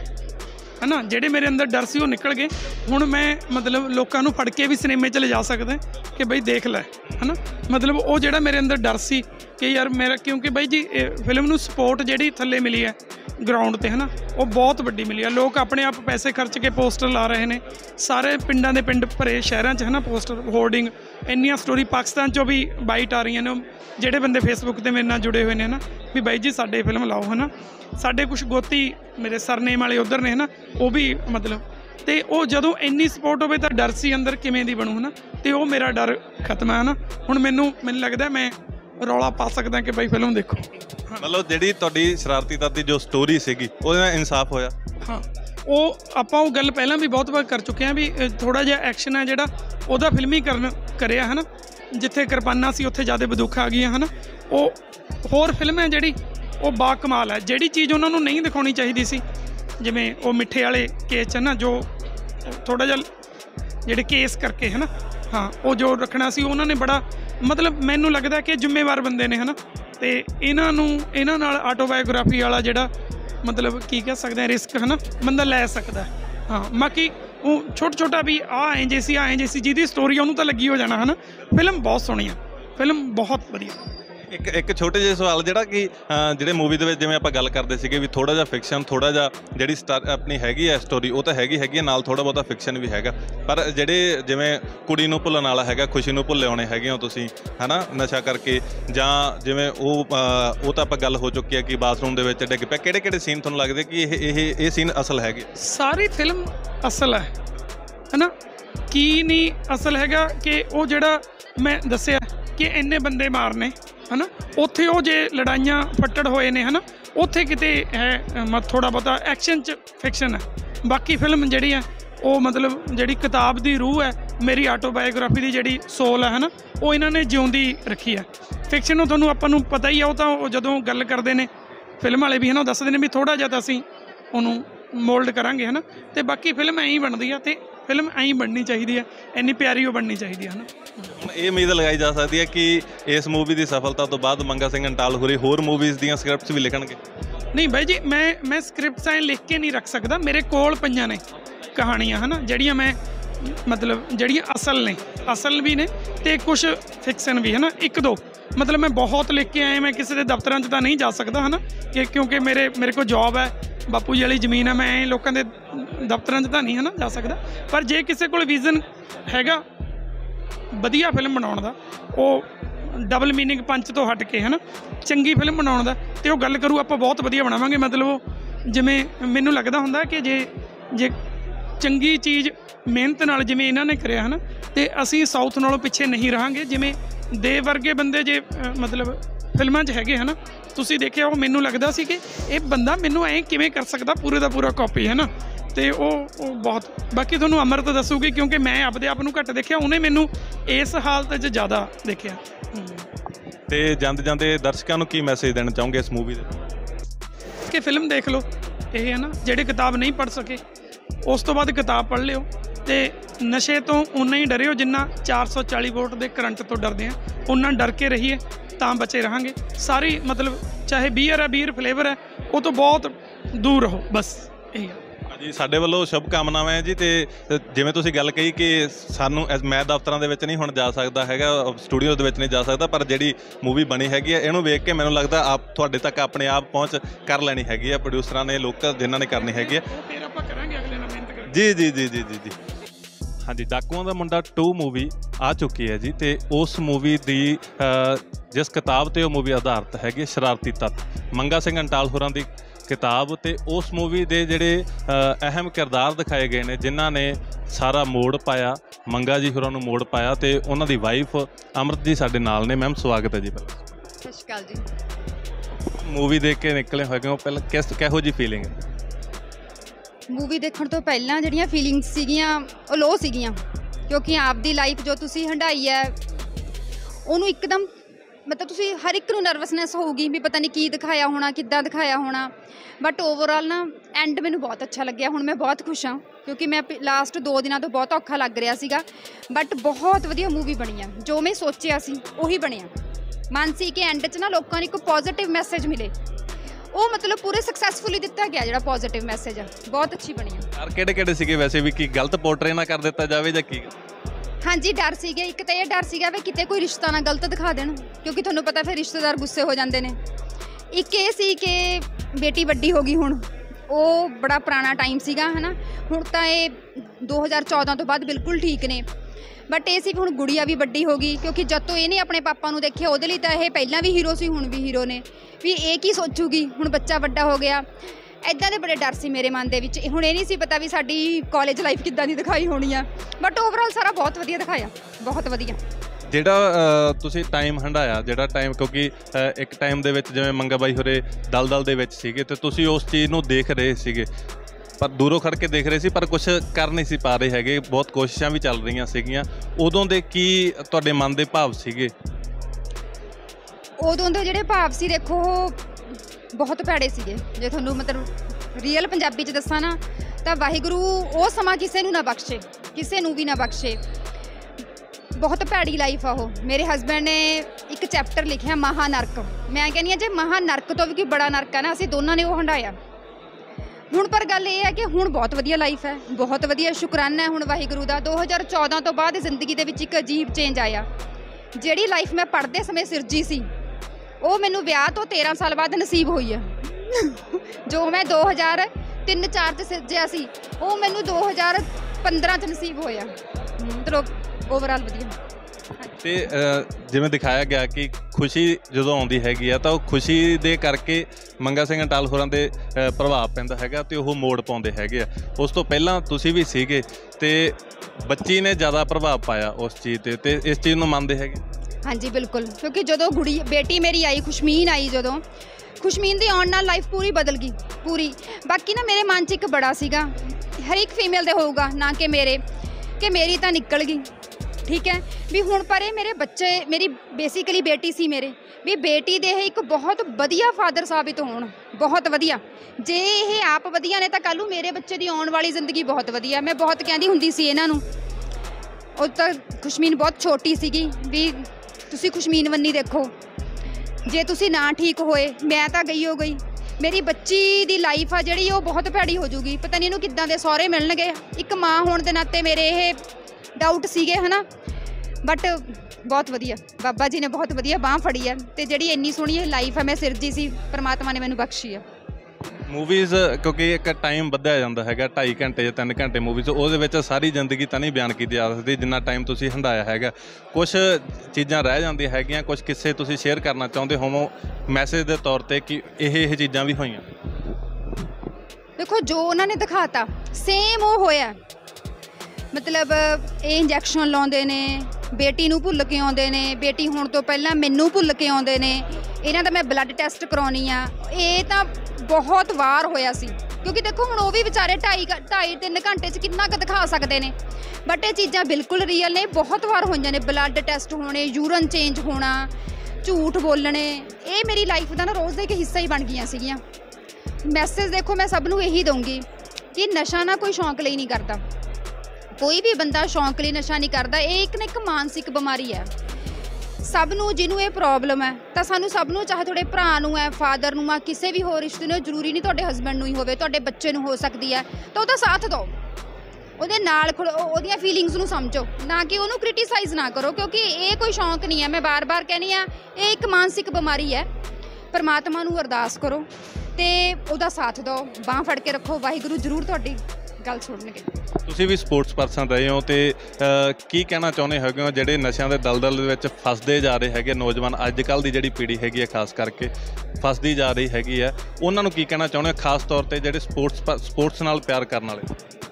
ਹੈ ਨਾ. ਜਿਹੜੇ ਮੇਰੇ ਅੰਦਰ ਡਰ ਸੀ ਉਹ ਨਿਕਲ ਗਏ. ਹੁਣ ਮੈਂ ਮਤਲਬ ਲੋਕਾਂ ਨੂੰ ਫੜ ਕੇ ਵੀ ਸਿਨੇਮੇ 'ਚ ਲਿਜਾ ਸਕਦਾ ਕਿ ਬਈ ਦੇਖ ਲੈ, ਹੈ ਨਾ. ਮਤਲਬ ਉਹ ਜਿਹੜਾ ਮੇਰੇ ਅੰਦਰ ਡਰ ਸੀ ਕਿ ਯਾਰ ਮੇਰਾ, ਕਿਉਂਕਿ ਬਾਈ ਜੀ ਫਿਲਮ ਨੂੰ ਸਪੋਰਟ ਜਿਹੜੀ ਥੱਲੇ ਮਿਲੀ ਹੈ ਗਰਾਊਂਡ 'ਤੇ, ਹੈ ਨਾ, ਉਹ ਬਹੁਤ ਵੱਡੀ ਮਿਲੀ ਹੈ. ਲੋਕ ਆਪਣੇ ਆਪ ਪੈਸੇ ਖਰਚ ਕੇ ਪੋਸਟਰ ਲਾ ਰਹੇ ਨੇ, ਸਾਰੇ ਪਿੰਡਾਂ ਦੇ ਪਿੰਡ ਭਰੇ ਸ਼ਹਿਰਾਂ 'ਚ, ਹੈ ਨਾ, ਪੋਸਟਰ ਹੋਰਡਿੰਗ. ਇੰਨੀਆਂ ਸਟੋਰੀ ਪਾਕਿਸਤਾਨ 'ਚੋਂ ਵੀ ਬਾਈਟ ਆ ਰਹੀਆਂ ਨੇ, ਜਿਹੜੇ ਬੰਦੇ ਫੇਸਬੁੱਕ 'ਤੇ ਮੇਰੇ ਨਾਲ ਜੁੜੇ ਹੋਏ ਨੇ, ਹੈ ਨਾ, ਵੀ ਬਾਈ ਜੀ ਸਾਡੇ ਫਿਲਮ ਲਾਓ, ਹੈ ਨਾ. ਸਾਡੇ ਕੁਛ ਗੋਤੀ ਮੇਰੇ ਸਰਨੇਮ ਵਾਲੇ ਉੱਧਰ ਨੇ, ਹੈ ਨਾ, ਉਹ ਵੀ ਮਤਲਬ. ਅਤੇ ਉਹ ਜਦੋਂ ਇੰਨੀ ਸਪੋਰਟ ਹੋਵੇ ਤਾਂ ਡਰ ਸੀ ਅੰਦਰ ਕਿਵੇਂ ਦੀ ਬਣੂ, ਹੈ ਨਾ. ਅਤੇ ਉਹ ਮੇਰਾ ਡਰ ਖਤਮ ਹੈ ਨਾ. ਹੁਣ ਮੈਨੂੰ ਲੱਗਦਾ ਮੈਂ ਰੌਲਾ ਪਾ ਸਕਦਾ ਕਿ ਬਾਈ ਫਿਲਮ ਦੇਖੋ. ਮਤਲਬ ਜਿਹੜੀ ਤੁਹਾਡੀ ਸ਼ਰਾਰਤੀ ਤੱਤ ਦੀ ਜੋ ਸਟੋਰੀ ਸੀਗੀ ਉਹਦੇ ਨਾਲ ਇਨਸਾਫ ਹੋਇਆ? ਹਾਂ, ਉਹ ਆਪਾਂ ਉਹ ਗੱਲ ਪਹਿਲਾਂ ਵੀ ਬਹੁਤ ਵਾਰ ਕਰ ਚੁੱਕੇ ਹਾਂ ਵੀ ਥੋੜ੍ਹਾ ਜਿਹਾ ਐਕਸ਼ਨ ਹੈ ਜਿਹੜਾ ਉਹਦਾ ਫਿਲਮੀਕਰਨ ਕਰਿਆ, ਹੈ ਨਾ. ਜਿੱਥੇ ਕਿਰਪਾਨਾਂ ਸੀ ਉੱਥੇ ਜ਼ਿਆਦਾ ਬੰਦੂਕਾਂ ਆ ਗਈਆਂ, ਹੈ ਨਾ. ਉਹ ਹੋਰ ਫਿਲਮ ਹੈ ਜਿਹੜੀ ਉਹ ਬਾ ਕਮਾਲ ਹੈ. ਜਿਹੜੀ ਚੀਜ਼ ਉਹਨਾਂ ਨੂੰ ਨਹੀਂ ਦਿਖਾਉਣੀ ਚਾਹੀਦੀ ਸੀ, ਜਿਵੇਂ ਉਹ ਮਿੱਠੇ ਵਾਲੇ ਕੇਸ 'ਚ, ਹੈ ਨਾ, ਜੋ ਥੋੜ੍ਹਾ ਜਿਹਾ ਜਿਹੜੇ ਕੇਸ ਕਰਕੇ, ਹੈ ਨਾ, ਹਾਂ, ਉਹ ਜੋ ਰੱਖਣਾ ਸੀ ਉਹਨਾਂ ਨੇ ਬੜਾ, ਮਤਲਬ ਮੈਨੂੰ ਲੱਗਦਾ ਕਿ ਜ਼ਿੰਮੇਵਾਰ ਬੰਦੇ ਨੇ, ਹੈ ਨਾ. ਅਤੇ ਇਹਨਾਂ ਨਾਲ ਆਟੋਬਾਇਓਗ੍ਰਾਫੀ ਵਾਲਾ ਜਿਹੜਾ ਮਤਲਬ ਕੀ ਕਹਿ ਸਕਦੇ ਹਾਂ ਰਿਸਕ, ਹੈ ਨਾ, ਬੰਦਾ ਲੈ ਸਕਦਾ. ਹਾਂ, ਬਾਕੀ ਉਹ ਛੋਟਾ ਵੀ ਐਂ ਜੇ ਸੀ ਜਿਹਦੀ ਸਟੋਰੀ ਉਹਨੂੰ ਤਾਂ ਲੱਗੀ ਹੋ ਜਾਣਾ, ਹੈ ਨਾ. ਫਿਲਮ ਬਹੁਤ ਸੋਹਣੀ ਆ, ਫਿਲਮ ਬਹੁਤ ਵਧੀਆ. ਇੱਕ ਛੋਟੇ ਜਿਹੇ ਸਵਾਲ, ਜਿਹੜਾ ਕਿ ਜਿਹੜੇ ਮੂਵੀ ਦੇ ਵਿੱਚ ਜਿਵੇਂ ਆਪਾਂ ਗੱਲ ਕਰਦੇ ਸੀਗੇ ਵੀ ਥੋੜ੍ਹਾ ਜਿਹਾ ਫਿਕਸ਼ਨ, ਥੋੜ੍ਹਾ ਜਿਹਾ ਜਿਹੜੀ ਆਪਣੀ ਹੈਗੀ ਹੈ ਸਟੋਰੀ ਉਹ ਤਾਂ ਹੈਗੀ ਹੈ, ਨਾਲ ਥੋੜ੍ਹਾ ਬਹੁਤਾ ਫਿਕਸ਼ਨ ਵੀ ਹੈਗਾ, ਪਰ ਜਿਹੜੇ ਜਿਵੇਂ ਕੁੜੀ ਨੂੰ ਭੁੱਲਣ ਵਾਲਾ ਹੈਗਾ, ਖੁਸ਼ੀ ਨੂੰ ਭੁੱਲੇ ਆਉਣੇ ਹੈਗੇ ਹੋ ਤੁਸੀਂ, ਹੈ ਨਾ, ਨਸ਼ਾ ਕਰਕੇ, ਜਾਂ ਜਿਵੇਂ ਉਹ ਤਾਂ ਆਪਾਂ ਗੱਲ ਹੋ ਚੁੱਕੀ ਹੈ ਕਿ ਬਾਥਰੂਮ ਦੇ ਵਿੱਚ ਡਿੱਗ ਪਿਆ, ਕਿਹੜੇ ਸੀਨ ਤੁਹਾਨੂੰ ਲੱਗਦੇ ਕਿ ਇਹ ਸੀਨ ਅਸਲ ਹੈਗੇ? ਸਾਰੀ ਫਿਲਮ ਅਸਲ ਹੈ ਨਾ. ਕੀ ਨਹੀਂ ਅਸਲ ਹੈਗਾ ਕਿ ਉਹ ਜਿਹੜਾ ਮੈਂ ਦੱਸਿਆ ਕਿ ਇੰਨੇ ਬੰਦੇ ਮਾਰਨੇ, ਹੈ ਨਾ, ਉੱਥੇ ਉਹ ਜੇ ਲੜਾਈਆਂ ਫੱਟੜ ਹੋਏ ਨੇ, ਹੈ ਨਾ, ਉੱਥੇ ਕਿਤੇ ਹੈ ਥੋੜ੍ਹਾ ਬਹੁਤਾ ਐਕਸ਼ਨ 'ਚ ਫਿਕਸ਼ਨ ਹੈ. ਬਾਕੀ ਫਿਲਮ ਜਿਹੜੀ ਹੈ ਉਹ ਮਤਲਬ ਜਿਹੜੀ ਕਿਤਾਬ ਦੀ ਰੂਹ ਹੈ, ਮੇਰੀ ਆਟੋਬਾਇਓਗ੍ਰਾਫੀ ਦੀ ਜਿਹੜੀ ਸੋਲ ਹੈ ਨਾ, ਉਹ ਇਹਨਾਂ ਨੇ ਜਿਉਂਦੀ ਰੱਖੀ ਹੈ. ਫਿਕਸ਼ਨ ਨੂੰ ਤੁਹਾਨੂੰ ਆਪਾਂ ਨੂੰ ਪਤਾ ਹੀ ਆ, ਉਹ ਤਾਂ ਉਹ ਜਦੋਂ ਗੱਲ ਕਰਦੇ ਨੇ ਫਿਲਮ ਵਾਲੇ ਵੀ, ਹੈ ਨਾ, ਉਹ ਦੱਸਦੇ ਨੇ ਵੀ ਥੋੜ੍ਹਾ ਜਿਹਾ ਤਾਂ ਅਸੀਂ ਉਹਨੂੰ ਮੋਲਡ ਕਰਾਂਗੇ, ਹੈ ਨਾ. ਅਤੇ ਬਾਕੀ ਫਿਲਮ ਐਂ ਹੀ ਬਣਦੀ ਆ. ਅਤੇ ਫਿਲਮ ਐਂ ਬਣਨੀ ਚਾਹੀਦੀ ਹੈ, ਇੰਨੀ ਪਿਆਰੀ ਉਹ ਬਣਨੀ ਚਾਹੀਦੀ ਹੈ ਨਾ। ਹੁਣ ਇਹ ਉਮੀਦ ਲਗਾਈ ਜਾ ਸਕਦੀ ਹੈ ਕਿ ਇਸ ਮੂਵੀ ਦੀ ਸਫਲਤਾ ਤੋਂ ਬਾਅਦ ਮੰਗਾ ਸਿੰਘ ਅੰਟਾਲ ਹੋਰੀ ਹੋਰ ਮੂਵੀਜ਼ ਦੀਆਂ ਸਕ੍ਰਿਪਟਸ ਵੀ ਲਿਖਣਗੇ? ਨਹੀਂ ਬਾਈ ਜੀ, ਮੈਂ ਸਕ੍ਰਿਪਟਸ ਐਂ ਲਿਖ ਕੇ ਨਹੀਂ ਰੱਖ ਸਕਦਾ, ਮੇਰੇ ਕੋਲ ਪਈਆਂ ਨੇ ਕਹਾਣੀਆਂ ਹੈ ਨਾ, ਜਿਹੜੀਆਂ ਮੈਂ ਮਤਲਬ ਜਿਹੜੀਆਂ ਅਸਲ ਵੀ ਨੇ ਤੇ ਕੁਛ ਫਿਕਸ਼ਨ ਵੀ ਹੈ ਨਾ, 1-2 ਮਤਲਬ ਮੈਂ ਬਹੁਤ ਲਿਖ ਕੇ ਆਏ। ਮੈਂ ਕਿਸੇ ਦੇ ਦਫ਼ਤਰਾਂ 'ਚ ਤਾਂ ਨਹੀਂ ਜਾ ਸਕਦਾ ਹੈ ਨਾ, ਕਿ ਕਿਉਂਕਿ ਮੇਰੇ ਕੋਲ ਜੌਬ ਹੈ, ਬਾਪੂ ਜੀ ਵਾਲੀ ਜ਼ਮੀਨ ਹੈ, ਮੈਂ ਲੋਕਾਂ ਦੇ ਦਫ਼ਤਰਾਂ 'ਚ ਤਾਂ ਨਹੀਂ ਹੈ ਨਾ ਜਾ ਸਕਦਾ। ਪਰ ਜੇ ਕਿਸੇ ਕੋਲ ਵਿਜ਼ਨ ਹੈਗਾ ਵਧੀਆ ਫਿਲਮ ਬਣਾਉਣ ਦਾ, ਉਹ ਡਬਲ ਮੀਨਿੰਗ ਪੰਚ ਤੋਂ ਹਟ ਕੇ ਹੈ ਨਾ ਚੰਗੀ ਫਿਲਮ ਬਣਾਉਣ ਦਾ, ਤੇ ਉਹ ਗੱਲ ਕਰੂ, ਆਪਾਂ ਬਹੁਤ ਵਧੀਆ ਬਣਾਵਾਂਗੇ। ਮਤਲਬ ਉਹ ਜਿਵੇਂ ਮੈਨੂੰ ਲੱਗਦਾ ਹੁੰਦਾ ਕਿ ਜੇ ਚੰਗੀ ਚੀਜ਼ ਮਿਹਨਤ ਨਾਲ ਜਿਵੇਂ ਇਹਨਾਂ ਨੇ ਕਰਿਆ ਹੈ ਨਾ, ਤੇ ਅਸੀਂ ਸਾਊਥ ਨਾਲੋਂ ਪਿੱਛੇ ਨਹੀਂ ਰਹਾਂਗੇ। ਜਿਵੇਂ ਦੇ ਵਰਗੇ ਬੰਦੇ ਜੇ ਮਤਲਬ ਫਿਲਮਾਂ 'ਚ ਹੈਗੇ ਹੈ ਨਾ, ਤੁਸੀਂ ਦੇਖਿਆ, ਉਹ ਮੈਨੂੰ ਲੱਗਦਾ ਸੀ ਕਿ ਇਹ ਬੰਦਾ ਮੈਨੂੰ ਐਂ ਕਿਵੇਂ ਕਰ ਸਕਦਾ, ਪੂਰੇ ਦਾ ਪੂਰਾ ਕਾਪੀ ਹੈ ਨਾ। ਤੇ ਉਹ ਬਹੁਤ, ਬਾਕੀ ਤੁਹਾਨੂੰ ਅੰਮ੍ਰਿਤ ਦੱਸੂਗੀ, ਕਿਉਂਕਿ ਮੈਂ ਆਪਦੇ ਆਪ ਨੂੰ ਘੱਟ ਦੇਖਿਆ, ਉਹਨੇ ਮੈਨੂੰ ਇਸ ਹਾਲਤ 'ਚ ਜ਼ਿਆਦਾ ਦੇਖਿਆ। ਤੇ ਜਾਂਦੇ ਦਰਸ਼ਕਾਂ ਨੂੰ ਕੀ ਮੈਸੇਜ ਦੇਣਾ ਚਾਹੋਗੇ ਇਸ ਮੂਵੀ ਦੇ? ਕਿ ਫਿਲਮ ਦੇਖ ਲਓ, ਇਹ ਹੈ ਨਾ, ਜਿਹੜੇ ਕਿਤਾਬ ਨਹੀਂ ਪੜ੍ਹ ਸਕੇ ਉਸ ਤੋਂ ਬਾਅਦ ਕਿਤਾਬ ਪੜ੍ਹ ਲਿਓ, ਤੇ ਨਸ਼ੇ ਤੋਂ ਓਨਾ ਹੀ ਡਰਿਓ ਜਿੰਨਾ 440 ਵੋਲਟ ਦੇ ਕਰੰਟ ਤੋਂ ਡਰਦੇ ਆ, ਓਨਾ ਡਰ ਕੇ ਰਹੀਏ ਤਾਂ ਬਚੇ ਰਹਾਂਗੇ। ਸਾਰੀ ਮਤਲਬ ਚਾਹੇ ਬੀਅਰ ਹੈ, ਬੀਅਰ ਫਲੇਵਰ ਹੈ, ਉਹ ਤੋਂ ਬਹੁਤ ਦੂਰ ਰਹੋ, ਬਸ ਇਹੀ ਹੈ ਜੀ। ਸਾਡੇ ਵੱਲੋਂ ਸ਼ੁਭ ਕਾਮਨਾਵਾਂ ਹੈ ਜੀ। ਤੇ ਜਿਵੇਂ ਤੁਸੀਂ ਗੱਲ ਕਹੀ ਕਿ ਸਾਨੂੰ ਮੈਂ ਦਫ਼ਤਰਾਂ ਦੇ ਵਿੱਚ ਨਹੀਂ ਹੁਣ ਜਾ ਸਕਦਾ ਹੈਗਾ, ਸਟੂਡੀਓ ਦੇ ਵਿੱਚ ਨਹੀਂ ਜਾ ਸਕਦਾ, ਪਰ ਜਿਹੜੀ ਮੂਵੀ ਬਣੀ ਹੈਗੀ ਹੈ, ਇਹਨੂੰ ਵੇਖ ਕੇ ਮੈਨੂੰ ਲੱਗਦਾ ਆਪ ਤੁਹਾਡੇ ਤੱਕ ਆਪਣੇ ਆਪ ਪਹੁੰਚ ਕਰ ਲੈਣੀ ਹੈਗੀ ਹੈ, ਪ੍ਰੋਡਿਊਸਰਾਂ ਨੇ, ਲੋਕਾਂ ਜਿਨ੍ਹਾਂ ਨੇ ਕਰਨੀ ਹੈਗੀ ਹੈ। ਫਿਰ ਆਪਾਂ ਕਰਾਂਗੇ ਅਗਲੇ ਨਾਲ ਮਿਹਨਤ ਕਰਾਂਗੇ। ਜੀ। ਹਾਂਜੀ, ਡਾਕੂਆਂ ਦਾ ਮੁੰਡਾ 2 ਮੂਵੀ ਆ ਚੁੱਕੀ ਹੈ ਜੀ, ਤੇ ਉਸ ਮੂਵੀ ਦੀ ਜਿਸ ਕਿਤਾਬ 'ਤੇ ਉਹ ਮੂਵੀ ਆਧਾਰਿਤ ਹੈਗੀ, ਸ਼ਰਾਰਤੀ ਤੱਤ, ਮੰਗਾ ਸਿੰਘ ਅੰਟਾਲ ਹੋਰਾਂ ਦੀ ਕਿਤਾਬ। ਤੇ ਉਸ ਮੂਵੀ ਦੇ ਜਿਹੜੇ ਅਹਿਮ ਕਿਰਦਾਰ ਦਿਖਾਏ ਗਏ ਨੇ, ਜਿਨ੍ਹਾਂ ਨੇ ਸਾਰਾ ਮੋੜ ਪਾਇਆ, ਮੰਗਾ ਜੀ ਹੋਰਾਂ ਨੂੰ ਮੋੜ ਪਾਇਆ, ਤੇ ਉਹਨਾਂ ਦੀ ਵਾਈਫ ਅੰਮ੍ਰਿਤ ਜੀ ਸਾਡੇ ਨਾਲ ਨੇ। ਮੈਮ ਸਵਾਗਤ ਹੈ ਜੀ। ਪਹਿਲਾਂ ਸਤਿ ਸ਼੍ਰੀ ਅਕਾਲ ਜੀ। ਮੂਵੀ ਦੇਖ ਕੇ ਨਿਕਲੇ ਹੋਏ ਹੋ, ਪਹਿਲਾਂ ਕਿਹੋ ਜਿਹੀ ਫੀਲਿੰਗ ਹੈ? ਮੂਵੀ ਦੇਖਣ ਤੋਂ ਪਹਿਲਾਂ ਜਿਹੜੀਆਂ ਫੀਲਿੰਗਸ ਸੀਗੀਆਂ ਉਹ ਲੋ ਸੀਗੀਆਂ, ਕਿਉਂਕਿ ਆਪਦੀ ਲਾਈਫ ਜੋ ਤੁਸੀਂ ਹੰਢਾਈ ਹੈ ਉਹਨੂੰ ਇੱਕਦਮ ਮਤਲਬ ਤੁਸੀਂ ਹਰ ਇੱਕ ਨੂੰ ਨਰਵਸਨੈਸ ਹੋਊਗੀ ਵੀ ਪਤਾ ਨਹੀਂ ਕੀ ਦਿਖਾਇਆ ਹੋਣਾ, ਕਿੱਦਾਂ ਦਿਖਾਇਆ ਹੋਣਾ। ਬਟ ਓਵਰਆਲ ਨਾ ਐਂਡ ਮੈਨੂੰ ਬਹੁਤ ਅੱਛਾ ਲੱਗਿਆ। ਹੁਣ ਮੈਂ ਬਹੁਤ ਖੁਸ਼ ਹਾਂ, ਕਿਉਂਕਿ ਮੈਂ ਲਾਸਟ 2 ਦਿਨਾਂ ਤੋਂ ਬਹੁਤ ਔਖਾ ਲੱਗ ਰਿਹਾ ਸੀਗਾ, ਬਟ ਬਹੁਤ ਵਧੀਆ ਮੂਵੀ ਬਣੀ ਆ। ਜੋ ਮੈਂ ਸੋਚਿਆ ਸੀ ਉਹੀ ਬਣਿਆ। ਮਨ ਸੀ ਕਿ ਐਂਡ 'ਚ ਨਾ ਲੋਕਾਂ ਨੂੰ ਇੱਕ ਪੋਜ਼ੀਟਿਵ ਮੈਸੇਜ ਮਿਲੇ, ਉਹ ਮਤਲਬ ਪੂਰੇ ਸਕਸੈਸਫੁਲੀ ਦਿੱਤਾ ਗਿਆ। ਜਿਹੜਾ ਪੋਜ਼ੀਟਿਵ ਮੈਸੇਜ ਆ ਬਹੁਤ ਅੱਛੀ ਬਣੀ ਆ। ਯਾਰ ਕਿਹੜੇ ਸੀਗੇ ਵੈਸੇ ਵੀ, ਕੀ ਗਲਤ ਪੋਰਟਰੇ ਨਾ ਕਰ ਦਿੱਤਾ ਜਾਵੇ ਜਾਂ ਕੀ? ਹਾਂਜੀ, ਡਰ ਸੀਗੇ। ਇੱਕ ਤਾਂ ਇਹ ਡਰ ਸੀਗਾ ਵੀ ਕਿਤੇ ਕੋਈ ਰਿਸ਼ਤਾ ਨਾ ਗਲਤ ਦਿਖਾ ਦੇਣ, ਕਿਉਂਕਿ ਤੁਹਾਨੂੰ ਪਤਾ ਫਿਰ ਰਿਸ਼ਤੇਦਾਰ ਗੁੱਸੇ ਹੋ ਜਾਂਦੇ ਨੇ। ਇੱਕ ਇਹ ਸੀ ਕਿ ਬੇਟੀ ਵੱਡੀ ਹੋ ਗਈ, ਹੁਣ ਉਹ ਬੜਾ ਪੁਰਾਣਾ ਟਾਈਮ ਸੀਗਾ ਹੈ ਨਾ, ਹੁਣ ਤਾਂ ਇਹ 2014 ਤੋਂ ਬਾਅਦ ਬਿਲਕੁਲ ਠੀਕ ਨੇ। ਬਟ ਇਹ ਸੀ ਵੀ ਹੁਣ ਗੁੜੀਆ ਵੀ ਵੱਡੀ ਹੋ ਗਈ, ਕਿਉਂਕਿ ਜਦ ਤੋਂ ਇਹਨੇ ਆਪਣੇ ਪਾਪਾ ਨੂੰ ਦੇਖਿਆ ਉਹਦੇ ਲਈ ਤਾਂ ਇਹ ਪਹਿਲਾਂ ਵੀ ਹੀਰੋ ਸੀ, ਹੁਣ ਵੀ ਹੀਰੋ ਨੇ, ਵੀ ਇਹ ਕੀ ਸੋਚੂਗੀ, ਹੁਣ ਬੱਚਾ ਵੱਡਾ ਹੋ ਗਿਆ। ਇੱਦਾਂ ਦੇ ਬੜੇ ਡਰ ਸੀ ਮੇਰੇ ਮਨ ਦੇ ਵਿੱਚ। ਹੁਣ ਇਹ ਨਹੀਂ ਸੀ ਪਤਾ ਵੀ ਸਾਡੀ ਕਾਲਜ ਲਾਈਫ ਕਿੱਦਾਂ ਦੀ ਦਿਖਾਈ ਹੋਣੀ ਆ, ਬਟ ਓਵਰਆਲ ਸਾਰਾ ਬਹੁਤ ਵਧੀਆ ਦਿਖਾਇਆ, ਬਹੁਤ ਵਧੀਆ। ਜਿਹੜਾ ਤੁਸੀਂ ਟਾਈਮ ਹੰਢਾਇਆ, ਜਿਹੜਾ ਟਾਈਮ, ਕਿਉਂਕਿ ਇੱਕ ਟਾਈਮ ਦੇ ਵਿੱਚ ਜਿਵੇਂ ਮੰਗਾ ਬਾਈ ਹੋਰੇ ਦਲਦਲ ਦੇ ਵਿੱਚ ਸੀਗੇ, ਤੇ ਤੁਸੀਂ ਉਸ ਚੀਜ਼ ਨੂੰ ਦੇਖ ਰਹੇ ਸੀਗੇ, ਪਰ ਦੂਰੋਂ ਖੜ ਕੇ ਦੇਖ ਰਹੇ ਸੀ, ਪਰ ਕੁਝ ਕਰ ਨਹੀਂ ਸੀ ਪਾ ਰਹੇ ਹੈਗੇ, ਬਹੁਤ ਕੋਸ਼ਿਸ਼ਾਂ ਵੀ ਚੱਲ ਰਹੀਆਂ ਸੀਗੀਆਂ। ਉਦੋਂ ਦੇ ਕੀ ਤੁਹਾਡੇ ਮਨ ਦੇ ਭਾਵ ਸੀਗੇ? ਉਦੋਂ ਦੇ ਜਿਹੜੇ ਭਾਵ ਸੀ ਦੇਖੋ ਬਹੁਤ ਭੈੜੇ ਸੀਗੇ। ਜੇ ਤੁਹਾਨੂੰ ਮਤਲਬ ਰੀਅਲ ਪੰਜਾਬੀ 'ਚ ਦੱਸਾਂ ਨਾ, ਤਾਂ ਵਾਹਿਗੁਰੂ ਉਹ ਸਮਾਂ ਕਿਸੇ ਨੂੰ ਨਾ ਬਖਸ਼ੇ, ਕਿਸੇ ਨੂੰ ਵੀ ਨਾ ਬਖਸ਼ੇ। ਬਹੁਤ ਭੈੜੀ ਲਾਈਫ ਆ ਉਹ। ਮੇਰੇ ਹਸਬੈਂਡ ਨੇ ਇੱਕ ਚੈਪਟਰ ਲਿਖਿਆ ਮਹਾ ਨਰਕ। ਮੈਂ ਕਹਿੰਦੀ ਹਾਂ ਜੇ ਮਹਾ ਨਰਕ ਤੋਂ ਵੀ ਕੋਈ ਬੜਾ ਨਰਕ ਆ ਨਾ, ਅਸੀਂ ਦੋਨਾਂ ਨੇ ਉਹ ਹੰਢਾਇਆ। ਹੁਣ ਪਰ ਗੱਲ ਇਹ ਹੈ ਕਿ ਹੁਣ ਬਹੁਤ ਵਧੀਆ ਲਾਈਫ ਹੈ, ਬਹੁਤ ਵਧੀਆ। ਸ਼ੁਕਰਾਨਾ ਹੈ ਹੁਣ ਵਾਹਿਗੁਰੂ ਦਾ। 2014 ਤੋਂ ਬਾਅਦ ਜ਼ਿੰਦਗੀ ਦੇ ਵਿੱਚ ਇੱਕ ਅਜੀਬ ਚੇਂਜ ਆਇਆ। ਜਿਹੜੀ ਲਾਈਫ ਮੈਂ ਪੜ੍ਹਦੇ ਸਮੇਂ ਸਿਰਜੀ ਸੀ, ਉਹ ਮੈਨੂੰ ਵਿਆਹ ਤੋਂ 13 ਸਾਲ ਬਾਅਦ ਨਸੀਬ ਹੋਈ ਆ। ਜੋ ਮੈਂ 2003-04 'ਚ ਸਿਰਜਿਆ ਸੀ, ਉਹ ਮੈਨੂੰ 2015 'ਚ ਨਸੀਬ ਹੋਇਆ। ਮਤਲਬ ਓਵਰਆਲ ਵਧੀਆ। ਤੇ ਜਿਵੇਂ ਦਿਖਾਇਆ ਗਿਆ ਕਿ ਖੁਸ਼ੀ ਜਦੋਂ ਆਉਂਦੀ ਹੈਗੀ ਆ, ਤਾਂ ਉਹ ਖੁਸ਼ੀ ਦੇ ਕਰਕੇ ਮੰਗਾ ਸਿੰਘ ਅੰਟਾਲ ਹੋਰਾਂ ਦੇ ਪ੍ਰਭਾਵ ਪੈਂਦਾ ਹੈਗਾ, ਤੇ ਉਹ ਮੋੜ ਪਾਉਂਦੇ ਹੈਗੇ ਆ। ਉਸ ਤੋਂ ਪਹਿਲਾਂ ਤੁਸੀਂ ਵੀ ਸੀਗੇ, ਤੇ ਬੱਚੀ ਨੇ ਜ਼ਿਆਦਾ ਪ੍ਰਭਾਵ ਪਾਇਆ ਉਸ ਚੀਜ਼ 'ਤੇ, ਤੇ ਇਸ ਚੀਜ਼ ਨੂੰ ਮੰਨਦੇ ਹੈਗੇ? ਹਾਂਜੀ ਬਿਲਕੁਲ, ਕਿਉਂਕਿ ਜਦੋਂ ਬੇਟੀ ਮੇਰੀ ਆਈ, ਖੁਸ਼ਮੀਨ ਆਈ, ਜਦੋਂ ਖੁਸ਼ਮੀਨ ਦੀ ਆਉਣ ਨਾਲ ਲਾਈਫ ਪੂਰੀ ਬਦਲ ਗਈ, ਪੂਰੀ। ਬਾਕੀ ਨਾ ਮੇਰੇ ਮਨ 'ਚ ਇੱਕ ਬੜਾ ਸੀਗਾ, ਹਰ ਇੱਕ ਫੀਮੇਲ ਦੇ ਹੋਊਗਾ, ਨਾ ਕਿ ਮੇਰੇ, ਕਿ ਮੇਰੀ ਤਾਂ ਨਿਕਲ ਗਈ, ਠੀਕ ਹੈ ਵੀ ਹੁਣ ਪਰ ਇਹ ਮੇਰੇ ਬੱਚੇ, ਮੇਰੀ ਬੇਸਿਕਲੀ ਬੇਟੀ ਸੀ ਮੇਰੇ, ਵੀ ਬੇਟੀ ਦੇ ਇਹ ਇੱਕ ਬਹੁਤ ਵਧੀਆ ਫਾਦਰ ਸਾਬਿਤ ਹੋਣ, ਬਹੁਤ ਵਧੀਆ। ਜੇ ਇਹ ਆਪ ਵਧੀਆ ਨੇ ਤਾਂ ਕੱਲ੍ਹ ਨੂੰ ਮੇਰੇ ਬੱਚੇ ਦੀ ਆਉਣ ਵਾਲੀ ਜ਼ਿੰਦਗੀ ਬਹੁਤ ਵਧੀਆ। ਮੈਂ ਬਹੁਤ ਕਹਿੰਦੀ ਹੁੰਦੀ ਸੀ ਇਹਨਾਂ ਨੂੰ, ਉਹ ਤਾਂ ਖੁਸ਼ਮੀਨ ਬਹੁਤ ਛੋਟੀ ਸੀਗੀ, ਵੀ ਤੁਸੀਂ ਖੁਸ਼ਮੀਨ ਵੰਨੀ ਦੇਖੋ, ਜੇ ਤੁਸੀਂ ਨਾ ਠੀਕ ਹੋਏ ਮੈਂ ਤਾਂ ਗਈ ਹੋ ਗਈ, ਮੇਰੀ ਬੱਚੀ ਦੀ ਲਾਈਫ ਆ ਜਿਹੜੀ ਉਹ ਬਹੁਤ ਭੈੜੀ ਹੋ ਜੂਗੀ, ਪਤਾ ਨਹੀਂ ਇਹਨੂੰ ਕਿੱਦਾਂ ਦੇ ਸਹੁਰੇ ਮਿਲਣਗੇ। ਇੱਕ ਮਾਂ ਹੋਣ ਦੇ ਨਾਤੇ ਮੇਰੇ ਇਹ ਡਾਊਟ ਸੀਗੇ ਹੈ ਨਾ, ਬਟ ਬਹੁਤ ਵਧੀਆ ਬਾਬਾ ਜੀ ਨੇ ਬਹੁਤ ਵਧੀਆ ਬਾਂਹ ਫੜੀ ਹੈ, ਅਤੇ ਜਿਹੜੀ ਇੰਨੀ ਸੋਹਣੀ ਇਹ ਲਾਈਫ ਹੈ ਮੈਂ ਸਿਰਜੀ ਸੀ, ਪਰਮਾਤਮਾ ਨੇ ਮੈਨੂੰ ਬਖਸ਼ੀ ਆ। ਮੂਵੀਜ਼ ਕਿਉਂਕਿ ਇੱਕ ਟਾਈਮ ਵਧਿਆ ਜਾਂਦਾ ਹੈਗਾ, 2.5 ਘੰਟੇ ਜਾਂ 3 ਘੰਟੇ ਮੂਵੀਜ਼, ਉਹਦੇ ਵਿੱਚ ਸਾਰੀ ਜ਼ਿੰਦਗੀ ਤਾਂ ਨਹੀਂ ਬਿਆਨ ਕੀਤੀ ਜਾ ਸਕਦੀ ਜਿੰਨਾ ਟਾਈਮ ਤੁਸੀਂ ਹੰਢਾਇਆ ਹੈਗਾ। ਕੁਛ ਚੀਜ਼ਾਂ ਰਹਿ ਜਾਂਦੀਆਂ ਹੈਗੀਆਂ, ਕੁਛ ਕਿੱਸੇ ਤੁਸੀਂ ਸ਼ੇਅਰ ਕਰਨਾ ਚਾਹੁੰਦੇ ਹੋਵੋ ਮੈਸੇਜ ਦੇ ਤੌਰ 'ਤੇ ਕਿ ਇਹ ਚੀਜ਼ਾਂ ਵੀ ਹੋਈਆਂ। ਦੇਖੋ ਜੋ ਉਹਨਾਂ ਨੇ ਦਿਖਾਤਾ ਸੇਮ ਉਹ ਹੋਇਆ, ਮਤਲਬ ਇਹ ਇੰਜੈਕਸ਼ਨ ਲਾਉਂਦੇ ਨੇ, ਬੇਟੀ ਨੂੰ ਭੁੱਲ ਕੇ ਆਉਂਦੇ ਨੇ, ਬੇਟੀ ਹੋਣ ਤੋਂ ਪਹਿਲਾਂ ਮੈਨੂੰ ਭੁੱਲ ਕੇ ਆਉਂਦੇ ਨੇ, ਇਹਨਾਂ ਦਾ ਮੈਂ ਬਲੱਡ ਟੈਸਟ ਕਰਾਉਣੀ ਆ, ਇਹ ਤਾਂ ਬਹੁਤ ਵਾਰ ਹੋਇਆ ਸੀ। ਕਿਉਂਕਿ ਦੇਖੋ ਹੁਣ ਉਹ ਵੀ ਵਿਚਾਰੇ 2.5-3 ਘੰਟੇ 'ਚ ਕਿੰਨਾ ਕੁ ਦਿਖਾ ਸਕਦੇ ਨੇ, ਬਟ ਇਹ ਚੀਜ਼ਾਂ ਬਿਲਕੁਲ ਰੀਅਲ ਨੇ, ਬਹੁਤ ਵਾਰ ਹੋਈਆਂ ਨੇ। ਬਲੱਡ ਟੈਸਟ ਹੋਣੇ, ਯੂਰਨ ਚੇਂਜ ਹੋਣਾ, ਝੂਠ ਬੋਲਣੇ, ਇਹ ਮੇਰੀ ਲਾਈਫ ਦਾ ਨਾ ਰੋਜ਼ ਦਾ ਇੱਕ ਹਿੱਸਾ ਹੀ ਬਣ ਗਈਆਂ ਸੀਗੀਆਂ। ਮੈਸੇਜ ਦੇਖੋ ਮੈਂ ਸਭ ਨੂੰ ਇਹੀ ਦਊਂਗੀ ਕਿ ਨਸ਼ਾ ਨਾ ਕੋਈ ਸ਼ੌਂਕ ਲਈ ਨਹੀਂ ਕਰਦਾ, ਕੋਈ ਵੀ ਬੰਦਾ ਸ਼ੌਂਕ ਲਈ ਨਸ਼ਾ ਨਹੀਂ ਕਰਦਾ। ਇਹ ਇੱਕ ਮਾਨਸਿਕ ਬਿਮਾਰੀ ਹੈ। ਸਭ ਨੂੰ ਜਿਹਨੂੰ ਇਹ ਪ੍ਰੋਬਲਮ ਹੈ ਤਾਂ ਸਾਨੂੰ ਸਭ ਨੂੰ, ਚਾਹੇ ਤੁਹਾਡੇ ਭਰਾ ਨੂੰ ਹੈ, ਫਾਦਰ ਨੂੰ ਆ, ਕਿਸੇ ਵੀ ਹੋਰ ਰਿਸ਼ਤੇ ਨੂੰ, ਜ਼ਰੂਰੀ ਨਹੀਂ ਤੁਹਾਡੇ ਹਸਬੈਂਡ ਨੂੰ ਹੀ ਹੋਵੇ, ਤੁਹਾਡੇ ਬੱਚੇ ਨੂੰ ਹੋ ਸਕਦੀ ਹੈ, ਤਾਂ ਉਹਦਾ ਸਾਥ ਦਿਓ, ਉਹਦੇ ਨਾਲ ਉਹਦੀਆਂ ਫੀਲਿੰਗਸ ਨੂੰ ਸਮਝੋ, ਨਾ ਕਿ ਉਹਨੂੰ ਕ੍ਰਿਟੀਸਾਈਜ਼ ਨਾ ਕਰੋ, ਕਿਉਂਕਿ ਇਹ ਕੋਈ ਸ਼ੌਂਕ ਨਹੀਂ ਹੈ। ਮੈਂ ਬਾਰ-ਬਾਰ ਕਹਿੰਦੀ ਹਾਂ ਇਹ ਇੱਕ ਮਾਨਸਿਕ ਬਿਮਾਰੀ ਹੈ। ਪਰਮਾਤਮਾ ਨੂੰ ਅਰਦਾਸ ਕਰੋ ਅਤੇ ਉਹਦਾ ਸਾਥ ਦਿਓ, ਬਾਂਹ ਫੜ ਕੇ ਰੱਖੋ, ਵਾਹਿਗੁਰੂ ਜ਼ਰੂਰ ਤੁਹਾਡੀ ਗੱਲ ਸੁਣਨਗੇ। ਤੁਸੀਂ ਵੀ ਸਪੋਰਟਸ ਪਰਸਨ ਰਹੇ ਹੋ ਅਤੇ ਕੀ ਕਹਿਣਾ ਚਾਹੁੰਦੇ ਹੈਗੇ ਹੋ ਜਿਹੜੇ ਨਸ਼ਿਆਂ ਦੇ ਦਲਦਲ ਦੇ ਵਿੱਚ ਫਸਦੇ ਜਾ ਰਹੇ ਹੈਗੇ ਨੌਜਵਾਨ, ਅੱਜ ਕੱਲ੍ਹ ਦੀ ਜਿਹੜੀ ਪੀੜ੍ਹੀ ਹੈਗੀ ਹੈ ਖਾਸ ਕਰਕੇ ਫਸਦੀ ਜਾ ਰਹੀ ਹੈਗੀ ਹੈ, ਉਹਨਾਂ ਨੂੰ ਕੀ ਕਹਿਣਾ ਚਾਹੁੰਦੇ ਹੋ, ਖਾਸ ਤੌਰ 'ਤੇ ਜਿਹੜੇ ਸਪੋਰਟਸ ਨਾਲ ਪਿਆਰ ਕਰਨ ਵਾਲੇ?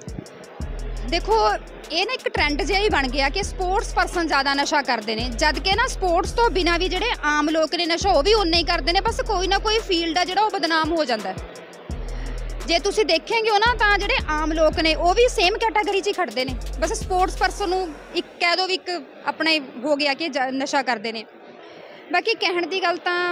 ਦੇਖੋ ਇਹ ਨਾ ਇੱਕ ਟਰੈਂਡ ਜਿਹਾ ਹੀ ਬਣ ਗਿਆ ਕਿ ਸਪੋਰਟਸ ਪਰਸਨ ਜ਼ਿਆਦਾ ਨਸ਼ਾ ਕਰਦੇ ਨੇ, ਜਦ ਕਿ ਨਾ ਸਪੋਰਟਸ ਤੋਂ ਬਿਨਾਂ ਵੀ ਜਿਹੜੇ ਆਮ ਲੋਕ ਨੇ ਨਸ਼ਾ ਉਹ ਵੀ ਉਨਾ ਹੀ ਕਰਦੇ ਨੇ, ਬਸ ਕੋਈ ਨਾ ਕੋਈ ਫੀਲਡ ਆ ਜਿਹੜਾ ਉਹ ਬਦਨਾਮ ਹੋ ਜਾਂਦਾ। ਜੇ ਤੁਸੀਂ ਦੇਖੇਂਗੇ ਹੋ ਨਾ ਤਾਂ ਜਿਹੜੇ ਆਮ ਲੋਕ ਨੇ ਉਹ ਵੀ ਸੇਮ ਕੈਟਾਗਰੀ 'ਚ ਹੀ ਖੜਦੇ ਨੇ, ਬਸ ਸਪੋਰਟਸ ਪਰਸਨ ਨੂੰ ਇੱਕ ਕਹਿ ਦਿਓ ਵੀ ਇੱਕ ਆਪਣੇ ਹੋ ਗਿਆ ਕਿ ਨਸ਼ਾ ਕਰਦੇ ਨੇ। ਬਾਕੀ ਕਹਿਣ ਦੀ ਗੱਲ ਤਾਂ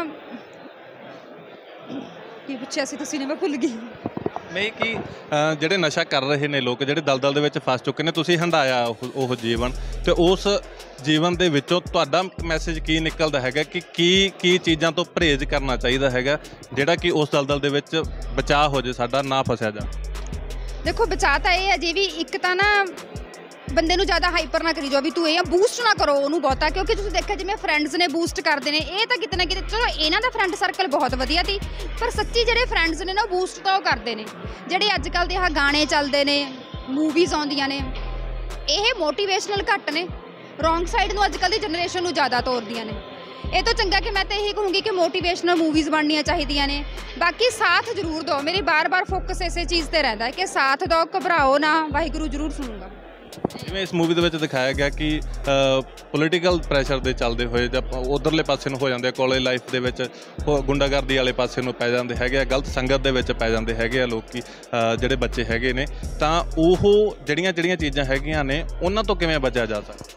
ਕੀ ਪੁੱਛਿਆ ਸੀ ਤੁਸੀਂ ਨੇ, ਮੈਂ ਭੁੱਲ ਗਈ। ਨਹੀਂ ਕਿ ਜਿਹੜੇ ਨਸ਼ਾ ਕਰ ਰਹੇ ਨੇ ਲੋਕ, ਜਿਹੜੇ ਦਲਦਲ ਦੇ ਵਿੱਚ ਫਸ ਚੁੱਕੇ ਨੇ, ਤੁਸੀਂ ਹੰਢਾਇਆ ਉਹ ਜੀਵਨ, ਅਤੇ ਉਸ ਜੀਵਨ ਦੇ ਵਿੱਚੋਂ ਤੁਹਾਡਾ ਮੈਸੇਜ ਕੀ ਨਿਕਲਦਾ ਹੈਗਾ ਕਿ ਕੀ ਚੀਜ਼ਾਂ ਤੋਂ ਪਰਹੇਜ਼ ਕਰਨਾ ਚਾਹੀਦਾ ਹੈਗਾ ਜਿਹੜਾ ਕਿ ਉਸ ਦਲਦਲ ਦੇ ਵਿੱਚ ਬਚਾਅ ਹੋ ਜਾਏ, ਸਾਡਾ ਨਾ ਫਸਿਆ ਜਾ? ਦੇਖੋ ਬਚਾਅ ਤਾਂ ਇਹ ਹੈ ਜੀ ਵੀ ਇੱਕ ਤਾਂ ਨਾ ਬੰਦੇ ਨੂੰ ਜ਼ਿਆਦਾ ਹਾਈਪਰ ਨਾ ਕਰੀ ਜਾਓ, ਵੀ ਤੂੰ ਇਹ ਬੂਸਟ ਨਾ ਕਰੋ ਉਹਨੂੰ ਬਹੁਤਾ, ਕਿਉਂਕਿ ਤੁਸੀਂ ਦੇਖਿਆ ਜਿਵੇਂ ਫਰੈਂਡਸ ਨੇ ਬੂਸਟ ਕਰਦੇ ਨੇ, ਇਹ ਤਾਂ ਕਿਤੇ ਨਾ ਕਿਤੇ ਚਲੋ ਇਹਨਾਂ ਦਾ ਫਰੈਂਡ ਸਰਕਲ ਬਹੁਤ ਵਧੀਆ ਸੀ, ਪਰ ਸੱਚੀ ਜਿਹੜੇ ਫਰੈਂਡਸ ਨੇ ਨਾ ਬੂਸਟ ਤਾਂ ਉਹ ਕਰਦੇ ਨੇ। ਜਿਹੜੇ ਅੱਜ ਕੱਲ੍ਹ ਦੇ ਆਹ ਗਾਣੇ ਚੱਲਦੇ ਨੇ, ਮੂਵੀਜ਼ ਆਉਂਦੀਆਂ ਨੇ, ਇਹ ਮੋਟੀਵੇਸ਼ਨਲ ਘੱਟ ਨੇ, ਰੋਂਗ ਸਾਈਡ ਨੂੰ ਅੱਜ ਕੱਲ੍ਹ ਦੀ ਜਨਰੇਸ਼ਨ ਨੂੰ ਜ਼ਿਆਦਾ ਤੋਰਦੀਆਂ ਨੇ। ਇਹ ਤੋਂ ਚੰਗਾ ਕਿ ਮੈਂ ਤਾਂ ਇਹੀ ਕਹੂੰਗੀ ਕਿ ਮੋਟੀਵੇਸ਼ਨਲ ਮੂਵੀਜ਼ ਬਣਨੀਆਂ ਚਾਹੀਦੀਆਂ ਨੇ। ਬਾਕੀ ਸਾਥ ਜ਼ਰੂਰ ਦਿਓ, ਮੇਰੀ ਬਾਰ-ਬਾਰ ਫੋਕਸ ਇਸੇ ਚੀਜ਼ 'ਤੇ ਰਹਿੰਦਾ ਕਿ ਸਾਥ ਦਿਓ, ਘਬਰਾਓ ਨਾ, ਵਾਹਿਗੁਰੂ ਜ਼ਰੂਰ ਸੁਣੂਗਾ। ਜਿਵੇਂ ਇਸ ਮੂਵੀ ਦੇ ਵਿੱਚ ਦਿਖਾਇਆ ਗਿਆ ਕਿ ਪੋਲੀਟੀਕਲ ਪ੍ਰੈਸ਼ਰ ਦੇ ਚੱਲਦੇ ਹੋਏ ਜਾਂ ਉੱਧਰਲੇ ਪਾਸੇ ਨੂੰ ਹੋ ਜਾਂਦੇ ਆ, ਕਾਲਜ ਲਾਈਫ ਦੇ ਵਿੱਚ ਗੁੰਡਾਗਰਦੀ ਵਾਲੇ ਪਾਸੇ ਨੂੰ ਪੈ ਜਾਂਦੇ ਹੈਗੇ ਆ, ਗਲਤ ਸੰਗਤ ਦੇ ਵਿੱਚ ਪੈ ਜਾਂਦੇ ਹੈਗੇ ਆ ਲੋਕ ਜਿਹੜੇ ਬੱਚੇ ਹੈਗੇ ਨੇ, ਤਾਂ ਉਹ ਜਿਹੜੀਆਂ ਚੀਜ਼ਾਂ ਹੈਗੀਆਂ ਨੇ ਉਹਨਾਂ ਤੋਂ ਕਿਵੇਂ ਬਚਿਆ ਜਾ ਸਕਦਾ?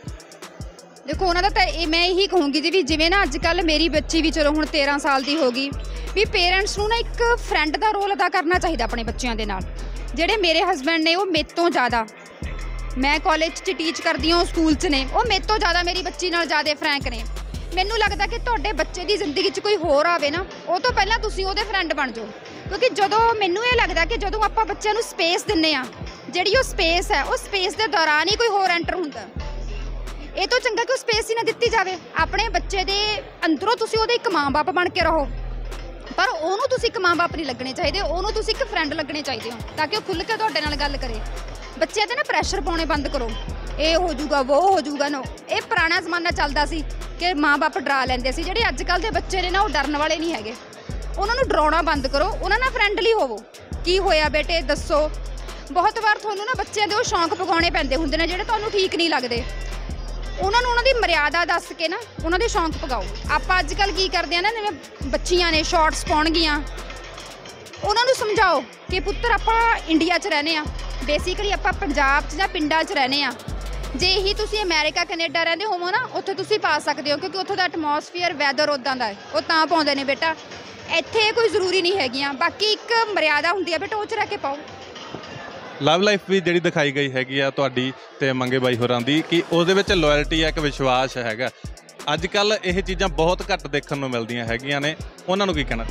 ਦੇਖੋ ਉਹਨਾਂ ਦਾ ਤਾਂ ਮੈਂ ਇਹੀ ਕਹੂੰਗੀ ਜੀ ਵੀ ਜਿਵੇਂ ਨਾ ਅੱਜ ਕੱਲ੍ਹ ਮੇਰੀ ਬੱਚੀ ਵੀ ਚਲੋ ਹੁਣ 13 ਸਾਲ ਦੀ ਹੋ ਗਈ, ਵੀ ਪੇਰੈਂਟਸ ਨੂੰ ਨਾ ਇੱਕ ਫਰੈਂਡ ਦਾ ਰੋਲ ਅਦਾ ਕਰਨਾ ਚਾਹੀਦਾ ਆਪਣੇ ਬੱਚਿਆਂ ਦੇ ਨਾਲ। ਜਿਹੜੇ ਮੇਰੇ ਹਸਬੈਂਡ ਨੇ ਉਹ ਮੇਰੇ ਤੋਂ ਜ਼ਿਆਦਾ, ਮੈਂ ਕਾਲਜ 'ਚ ਟੀਚ ਕਰਦੀ ਹਾਂ, ਉਹ ਸਕੂਲ 'ਚ ਨੇ, ਉਹ ਮੇਰੇ ਤੋਂ ਜ਼ਿਆਦਾ ਮੇਰੀ ਬੱਚੀ ਨਾਲ ਜ਼ਿਆਦਾ ਫਰੈਂਕ ਨੇ। ਮੈਨੂੰ ਲੱਗਦਾ ਕਿ ਤੁਹਾਡੇ ਬੱਚੇ ਦੀ ਜ਼ਿੰਦਗੀ 'ਚ ਕੋਈ ਹੋਰ ਆਵੇ ਨਾ, ਉਹ ਤੋਂ ਪਹਿਲਾਂ ਤੁਸੀਂ ਉਹਦੇ ਫਰੈਂਡ ਬਣ ਜਾਓ, ਕਿਉਂਕਿ ਜਦੋਂ ਮੈਨੂੰ ਇਹ ਲੱਗਦਾ ਕਿ ਜਦੋਂ ਆਪਾਂ ਬੱਚਿਆਂ ਨੂੰ ਸਪੇਸ ਦਿੰਦੇ ਹਾਂ, ਜਿਹੜੀ ਉਹ ਸਪੇਸ ਹੈ ਉਹ ਸਪੇਸ ਦੇ ਦੌਰਾਨ ਹੀ ਕੋਈ ਹੋਰ ਐਂਟਰ ਹੁੰਦਾ। ਇਹ ਤੋਂ ਚੰਗਾ ਕਿ ਉਹ ਸਪੇਸ ਹੀ ਨਾ ਦਿੱਤੀ ਜਾਵੇ। ਆਪਣੇ ਬੱਚੇ ਦੇ ਅੰਦਰੋਂ ਤੁਸੀਂ ਉਹਦੇ ਇੱਕ ਮਾਂ-ਬਾਪ ਬਣ ਕੇ ਰਹੋ, ਪਰ ਉਹਨੂੰ ਤੁਸੀਂ ਇੱਕ ਮਾਂ-ਬਾਪ ਨਹੀਂ ਲੱਗਣੇ ਚਾਹੀਦੇ, ਉਹਨੂੰ ਤੁਸੀਂ ਇੱਕ ਫਰੈਂਡ ਲੱਗਣੇ ਚਾਹੀਦੇ ਹੋ, ਤਾਂ ਕਿ ਉਹ ਖੁੱਲ੍ਹ ਕੇ ਤੁਹਾਡੇ ਨਾਲ ਗੱਲ ਕਰੇ। ਬੱਚਿਆਂ 'ਤੇ ਨਾ ਪ੍ਰੈਸ਼ਰ ਪਾਉਣੇ ਬੰਦ ਕਰੋ, ਇਹ ਹੋ ਜਾਊਗਾ, ਉਹ ਹੋ ਜਾਊਗਾ। ਨੋ, ਇਹ ਪੁਰਾਣਾ ਜ਼ਮਾਨਾ ਚੱਲਦਾ ਸੀ ਕਿ ਮਾਂ-ਬਾਪ ਡਰਾ ਲੈਂਦੇ ਸੀ। ਜਿਹੜੇ ਅੱਜ ਕੱਲ੍ਹ ਦੇ ਬੱਚੇ ਨੇ ਨਾ ਉਹ ਡਰਨ ਵਾਲੇ ਨਹੀਂ ਹੈਗੇ, ਉਹਨਾਂ ਨੂੰ ਡਰਾਉਣਾ ਬੰਦ ਕਰੋ, ਉਹਨਾਂ ਨਾਲ ਫਰੈਂਡਲੀ ਹੋਵੋ। ਕੀ ਹੋਇਆ ਬੇਟੇ ਦੱਸੋ। ਬਹੁਤ ਵਾਰ ਤੁਹਾਨੂੰ ਨਾ ਬੱਚਿਆਂ ਦੇ ਉਹ ਸ਼ੌਂਕ ਪਗਾਉਣੇ ਪੈਂਦੇ ਹੁੰਦੇ ਨੇ ਜਿਹੜੇ ਤੁਹਾਨੂੰ ਠੀਕ ਨਹੀਂ ਲੱਗਦੇ, ਉਹਨਾਂ ਨੂੰ ਉਹਨਾਂ ਦੀ ਮਰਿਆਦਾ ਦੱਸ ਕੇ ਨਾ ਉਹਨਾਂ ਦੇ ਸ਼ੌਂਕ ਪਗਾਓ। ਆਪਾਂ ਅੱਜ ਕੱਲ੍ਹ ਕੀ ਕਰਦੇ ਆ ਨਾ, ਜਿਵੇਂ ਬੱਚੀਆਂ ਨੇ ਸ਼ਾਰਟਸ ਪਾਉਣਗੀਆਂ, ਉਹਨਾਂ ਨੂੰ ਸਮਝਾਓ ਕਿ ਪੁੱਤਰ ਆਪਾਂ ਇੰਡੀਆ 'ਚ ਰਹਿੰਦੇ ਆ, ਬੇਸਿਕਲੀ ਆਪਾਂ ਪੰਜਾਬ 'ਚ ਜਾਂ ਪਿੰਡਾਂ 'ਚ ਰਹਿੰਦੇ ਆ, ਜੇ ਇਹੀ ਤੁਸੀਂ ਅਮਰੀਕਾ ਕੈਨੇਡਾ ਰਹਿੰਦੇ ਹੋਵੋ ਨਾ, ਉੱਥੇ ਤੁਸੀਂ ਪਾ ਸਕਦੇ ਹੋ, ਕਿਉਂਕਿ ਉੱਥੋਂ ਦਾ ਐਟਮੋਸਫੀਅਰ ਵੈਦਰ ਉੱਦਾਂ ਦਾ ਹੈ, ਉਹ ਤਾਂ ਪਾਉਂਦੇ ਨੇ ਬੇਟਾ। ਇੱਥੇ ਕੋਈ ਜ਼ਰੂਰੀ ਨਹੀਂ ਹੈਗੀਆਂ, ਬਾਕੀ ਇੱਕ ਮਰਿਆਦਾ ਹੁੰਦੀ ਹੈ ਬੇਟਾ, ਉਹ 'ਚ ਰਹਿ ਕੇ ਪਾਓ। ਲਵ ਲਾਈਫ ਵੀ ਜਿਹੜੀ ਦਿਖਾਈ ਗਈ ਹੈਗੀ ਆ ਤੁਹਾਡੀ ਤੇ ਮੰਗੇ ਬਾਈ ਹੋਰਾਂ ਦੀ, ਕਿ ਉਹਦੇ ਵਿੱਚ ਲੋਇਲਟੀ ਆ, ਇੱਕ ਵਿਸ਼ਵਾਸ ਹੈਗਾ। ਅੱਜ ਕੱਲ੍ਹ ਇਹ ਚੀਜ਼ਾਂ ਬਹੁਤ ਘੱਟ ਦੇਖਣ ਨੂੰ ਮਿਲਦੀਆਂ ਹੈਗੀਆਂ ਨੇ, ਉਹਨਾਂ ਨੂੰ ਕੀ ਕਹਿਣਾ?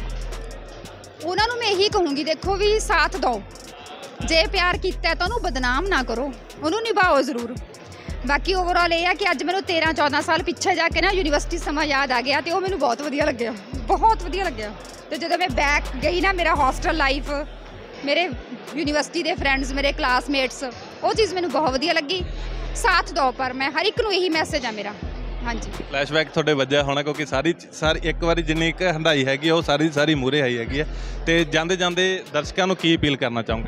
ਉਹਨਾਂ ਨੂੰ ਮੈਂ ਇਹੀ ਕਹੂੰਗੀ, ਦੇਖੋ ਵੀ ਸਾਥ ਦਿਓ, ਜੇ ਪਿਆਰ ਕੀਤਾ ਤਾਂ ਉਹਨੂੰ ਬਦਨਾਮ ਨਾ ਕਰੋ, ਉਹਨੂੰ ਨਿਭਾਓ ਜ਼ਰੂਰ। ਬਾਕੀ ਓਵਰਆਲ ਇਹ ਆ ਕਿ ਅੱਜ ਮੈਨੂੰ 13-14 ਸਾਲ ਪਿੱਛੇ ਜਾ ਕੇ ਨਾ ਯੂਨੀਵਰਸਿਟੀ ਸਮਾਂ ਯਾਦ ਆ ਗਿਆ, ਤੇ ਉਹ ਮੈਨੂੰ ਬਹੁਤ ਵਧੀਆ ਲੱਗਿਆ, ਬਹੁਤ ਵਧੀਆ ਲੱਗਿਆ। ਤੇ ਜਦੋਂ ਮੈਂ ਬੈਕ ਗਈ ਨਾ, ਮੇਰਾ ਹੋਸਟਲ ਲਾਈਫ, ਮੇਰੇ ਯੂਨੀਵਰਸਿਟੀ ਦੇ ਫਰੈਂਡਸ, ਮੇਰੇ ਕਲਾਸਮੇਟਸ, ਉਹ ਚੀਜ਼ ਮੈਨੂੰ ਬਹੁਤ ਵਧੀਆ ਲੱਗੀ। ਸਾਥ ਦਿਓ, ਪਰ ਮੈਂ ਹਰ ਇੱਕ ਨੂੰ ਇਹੀ ਮੈਸੇਜ ਆ ਮੇਰਾ। ਹਾਂਜੀ, ਫਲੈਸ਼ਬੈਕ ਤੁਹਾਡੇ ਵੱਜਿਆ ਹੋਣਾ, ਕਿਉਂਕਿ ਸਾਰੀ ਇੱਕ ਵਾਰੀ ਜਿੰਨੀ ਇੱਕ ਹੰਡਾਈ ਹੈਗੀ ਉਹ ਸਾਰੀ ਮੂਹਰੇ ਆਈ ਹੈਗੀ ਹੈ। ਤੇ ਜਾਂਦੇ ਜਾਂਦੇ ਦਰਸ਼ਕਾਂ ਨੂੰ ਕੀ ਅਪੀਲ ਕਰਨਾ ਚਾਹੋਗੇ?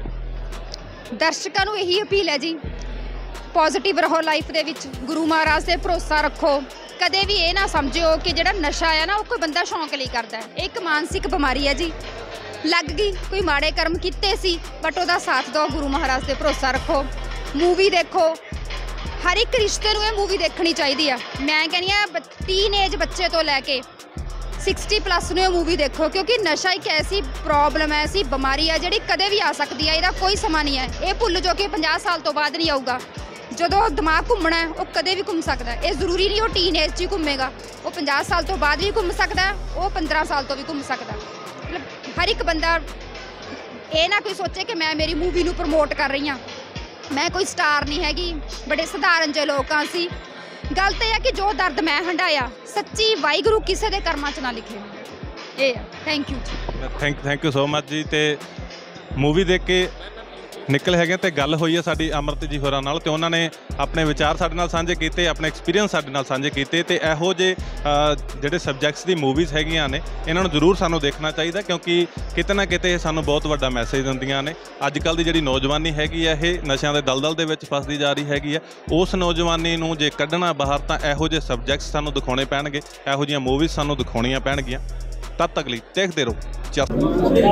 ਦਰਸ਼ਕਾਂ ਨੂੰ ਇਹੀ ਅਪੀਲ ਹੈ ਜੀ, ਪੋਜ਼ਿਟਿਵ ਰਹੋ ਲਾਈਫ ਦੇ ਵਿੱਚ, ਗੁਰੂ ਮਹਾਰਾਜ 'ਤੇ ਭਰੋਸਾ ਰੱਖੋ। ਕਦੇ ਵੀ ਇਹ ਨਾ ਸਮਝਿਓ ਕਿ ਜਿਹੜਾ ਨਸ਼ਾ ਆ ਨਾ, ਉਹ ਕੋਈ ਬੰਦਾ ਸ਼ੌਂਕ ਲਈ ਕਰਦਾ ਹੈ। ਇਹ ਇੱਕ ਮਾਨਸਿਕ ਬਿਮਾਰੀ ਹੈ ਜੀ, ਲੱਗ ਗਈ, ਕੋਈ ਮਾੜੇ ਕਰਮ ਕੀਤੇ ਸੀ, ਬਟ ਉਹਦਾ ਸਾਥ ਦਿਓ, ਗੁਰੂ ਮਹਾਰਾਜ 'ਤੇ ਭਰੋਸਾ ਰੱਖੋ। ਮੂਵੀ ਦੇਖੋ, ਹਰ ਇੱਕ ਰਿਸ਼ਤੇ ਨੂੰ ਇਹ ਮੂਵੀ ਦੇਖਣੀ ਚਾਹੀਦੀ ਆ। ਮੈਂ ਕਹਿੰਦੀ ਹਾਂ ਟੀਨਏਜ ਬੱਚੇ ਤੋਂ ਲੈ ਕੇ 60+ ਨੂੰ ਇਹ ਮੂਵੀ ਦੇਖੋ, ਕਿਉਂਕਿ ਨਸ਼ਾ ਇੱਕ ਐਸੀ ਪ੍ਰੋਬਲਮ ਹੈ, ਐਸੀ ਬਿਮਾਰੀ ਹੈ ਜਿਹੜੀ ਕਦੇ ਵੀ ਆ ਸਕਦੀ ਹੈ, ਇਹਦਾ ਕੋਈ ਸਮਾਂ ਨਹੀਂ ਹੈ। ਇਹ ਭੁੱਲ ਜੋ ਕਿ 50 ਸਾਲ ਤੋਂ ਬਾਅਦ ਨਹੀਂ ਆਊਗਾ। ਜਦੋਂ ਦਿਮਾਗ ਘੁੰਮਣਾ ਹੈ, ਉਹ ਕਦੇ ਵੀ ਘੁੰਮ ਸਕਦਾ। ਇਹ ਜ਼ਰੂਰੀ ਨਹੀਂ ਉਹ ਟੀਨਏਜ 'ਚ ਹੀ ਘੁੰਮੇਗਾ, ਉਹ 50 ਸਾਲ ਤੋਂ ਬਾਅਦ ਵੀ ਘੁੰਮ ਸਕਦਾ, ਉਹ 15 ਸਾਲ ਤੋਂ ਵੀ ਘੁੰਮ ਸਕਦਾ। ਮਤਲਬ ਹਰ ਇੱਕ ਬੰਦਾ ਇਹ ਨਾ ਕੋਈ ਸੋਚੇ ਕਿ ਮੈਂ ਮੇਰੀ ਮੂਵੀ ਨੂੰ ਪ੍ਰਮੋਟ ਕਰ ਰਹੀ ਹਾਂ, ਮੈਂ ਕੋਈ ਸਟਾਰ ਨਹੀਂ ਹੈਗੀ, ਬੜੇ ਸਧਾਰਨ ਜਿਹੇ ਲੋਕ ਹਾਂ ਅਸੀਂ। ਗੱਲ ਤਾਂ ਇਹ ਆ ਕਿ ਜੋ ਦਰਦ ਮੈਂ ਹੰਢਾਇਆ, ਸੱਚੀ ਵਾਹਿਗੁਰੂ ਕਿਸੇ ਦੇ ਕਰਮਾਂ 'ਚ ਨਾ ਲਿਖੇ। ਇਹ ਆ। ਥੈਂਕ ਯੂ ਜੀ। ਥੈਂਕ ਯੂ ਸੋ ਮਚ ਜੀ। ਤੇ ਮੂਵੀ ਦੇਖ ਕੇ ਨਿਕਲੇ ਹੈਗੇ ਤੇ ਗੱਲ ਹੋਈ ਹੈ ਸਾਡੀ ਅਮਰਤ ਜੀ ਹੋਰਾਂ ਨਾਲ, ਤੇ ਉਹਨਾਂ ਨੇ ਆਪਣੇ ਵਿਚਾਰ ਸਾਡੇ ਨਾਲ ਸਾਂਝੇ ਕੀਤੇ, ਆਪਣੇ ਐਕਸਪੀਰੀਅੰਸ ਸਾਡੇ ਨਾਲ ਸਾਂਝੇ ਕੀਤੇ। ਤੇ ਇਹੋ ਜਿਹੇ ਜਿਹੜੇ ਸਬਜੈਕਟਸ ਦੀ ਮੂਵੀਜ਼ ਹੈਗੀਆਂ ਨੇ, ਇਹਨਾਂ ਨੂੰ ਜ਼ਰੂਰ ਸਾਨੂੰ ਦੇਖਣਾ ਚਾਹੀਦਾ, ਕਿਉਂਕਿ ਕਿਤੇ ਨਾ ਕਿਤੇ ਇਹ ਸਾਨੂੰ ਬਹੁਤ ਵੱਡਾ ਮੈਸੇਜ ਦਿੰਦੀਆਂ ਨੇ। ਅੱਜ ਕੱਲ੍ਹ ਦੀ ਜਿਹੜੀ ਨੌਜਵਾਨੀ ਹੈਗੀ ਆ, ਇਹ ਨਸ਼ਿਆਂ ਦੇ ਦਲਦਲ ਦੇ ਵਿੱਚ ਫਸਦੀ ਜਾ ਰਹੀ ਹੈਗੀ ਆ। ਉਸ ਨੌਜਵਾਨੀ ਨੂੰ ਜੇ ਕੱਢਣਾ ਬਾਹਰ, ਤਾਂ ਇਹੋ ਜਿਹੇ ਸਬਜੈਕਟਸ ਸਾਨੂੰ ਦਿਖਾਉਣੇ ਪੈਣਗੇ, ਇਹੋ ਜਿਹੀਆਂ ਮੂਵੀਜ਼ ਸਾਨੂੰ ਦਿਖਾਉਣੀਆਂ ਪੈਣਗੀਆਂ। ਤਦ ਤੱਕ ਲਈ ਦੇਖਦੇ ਰਹੋ। ਚਲੋ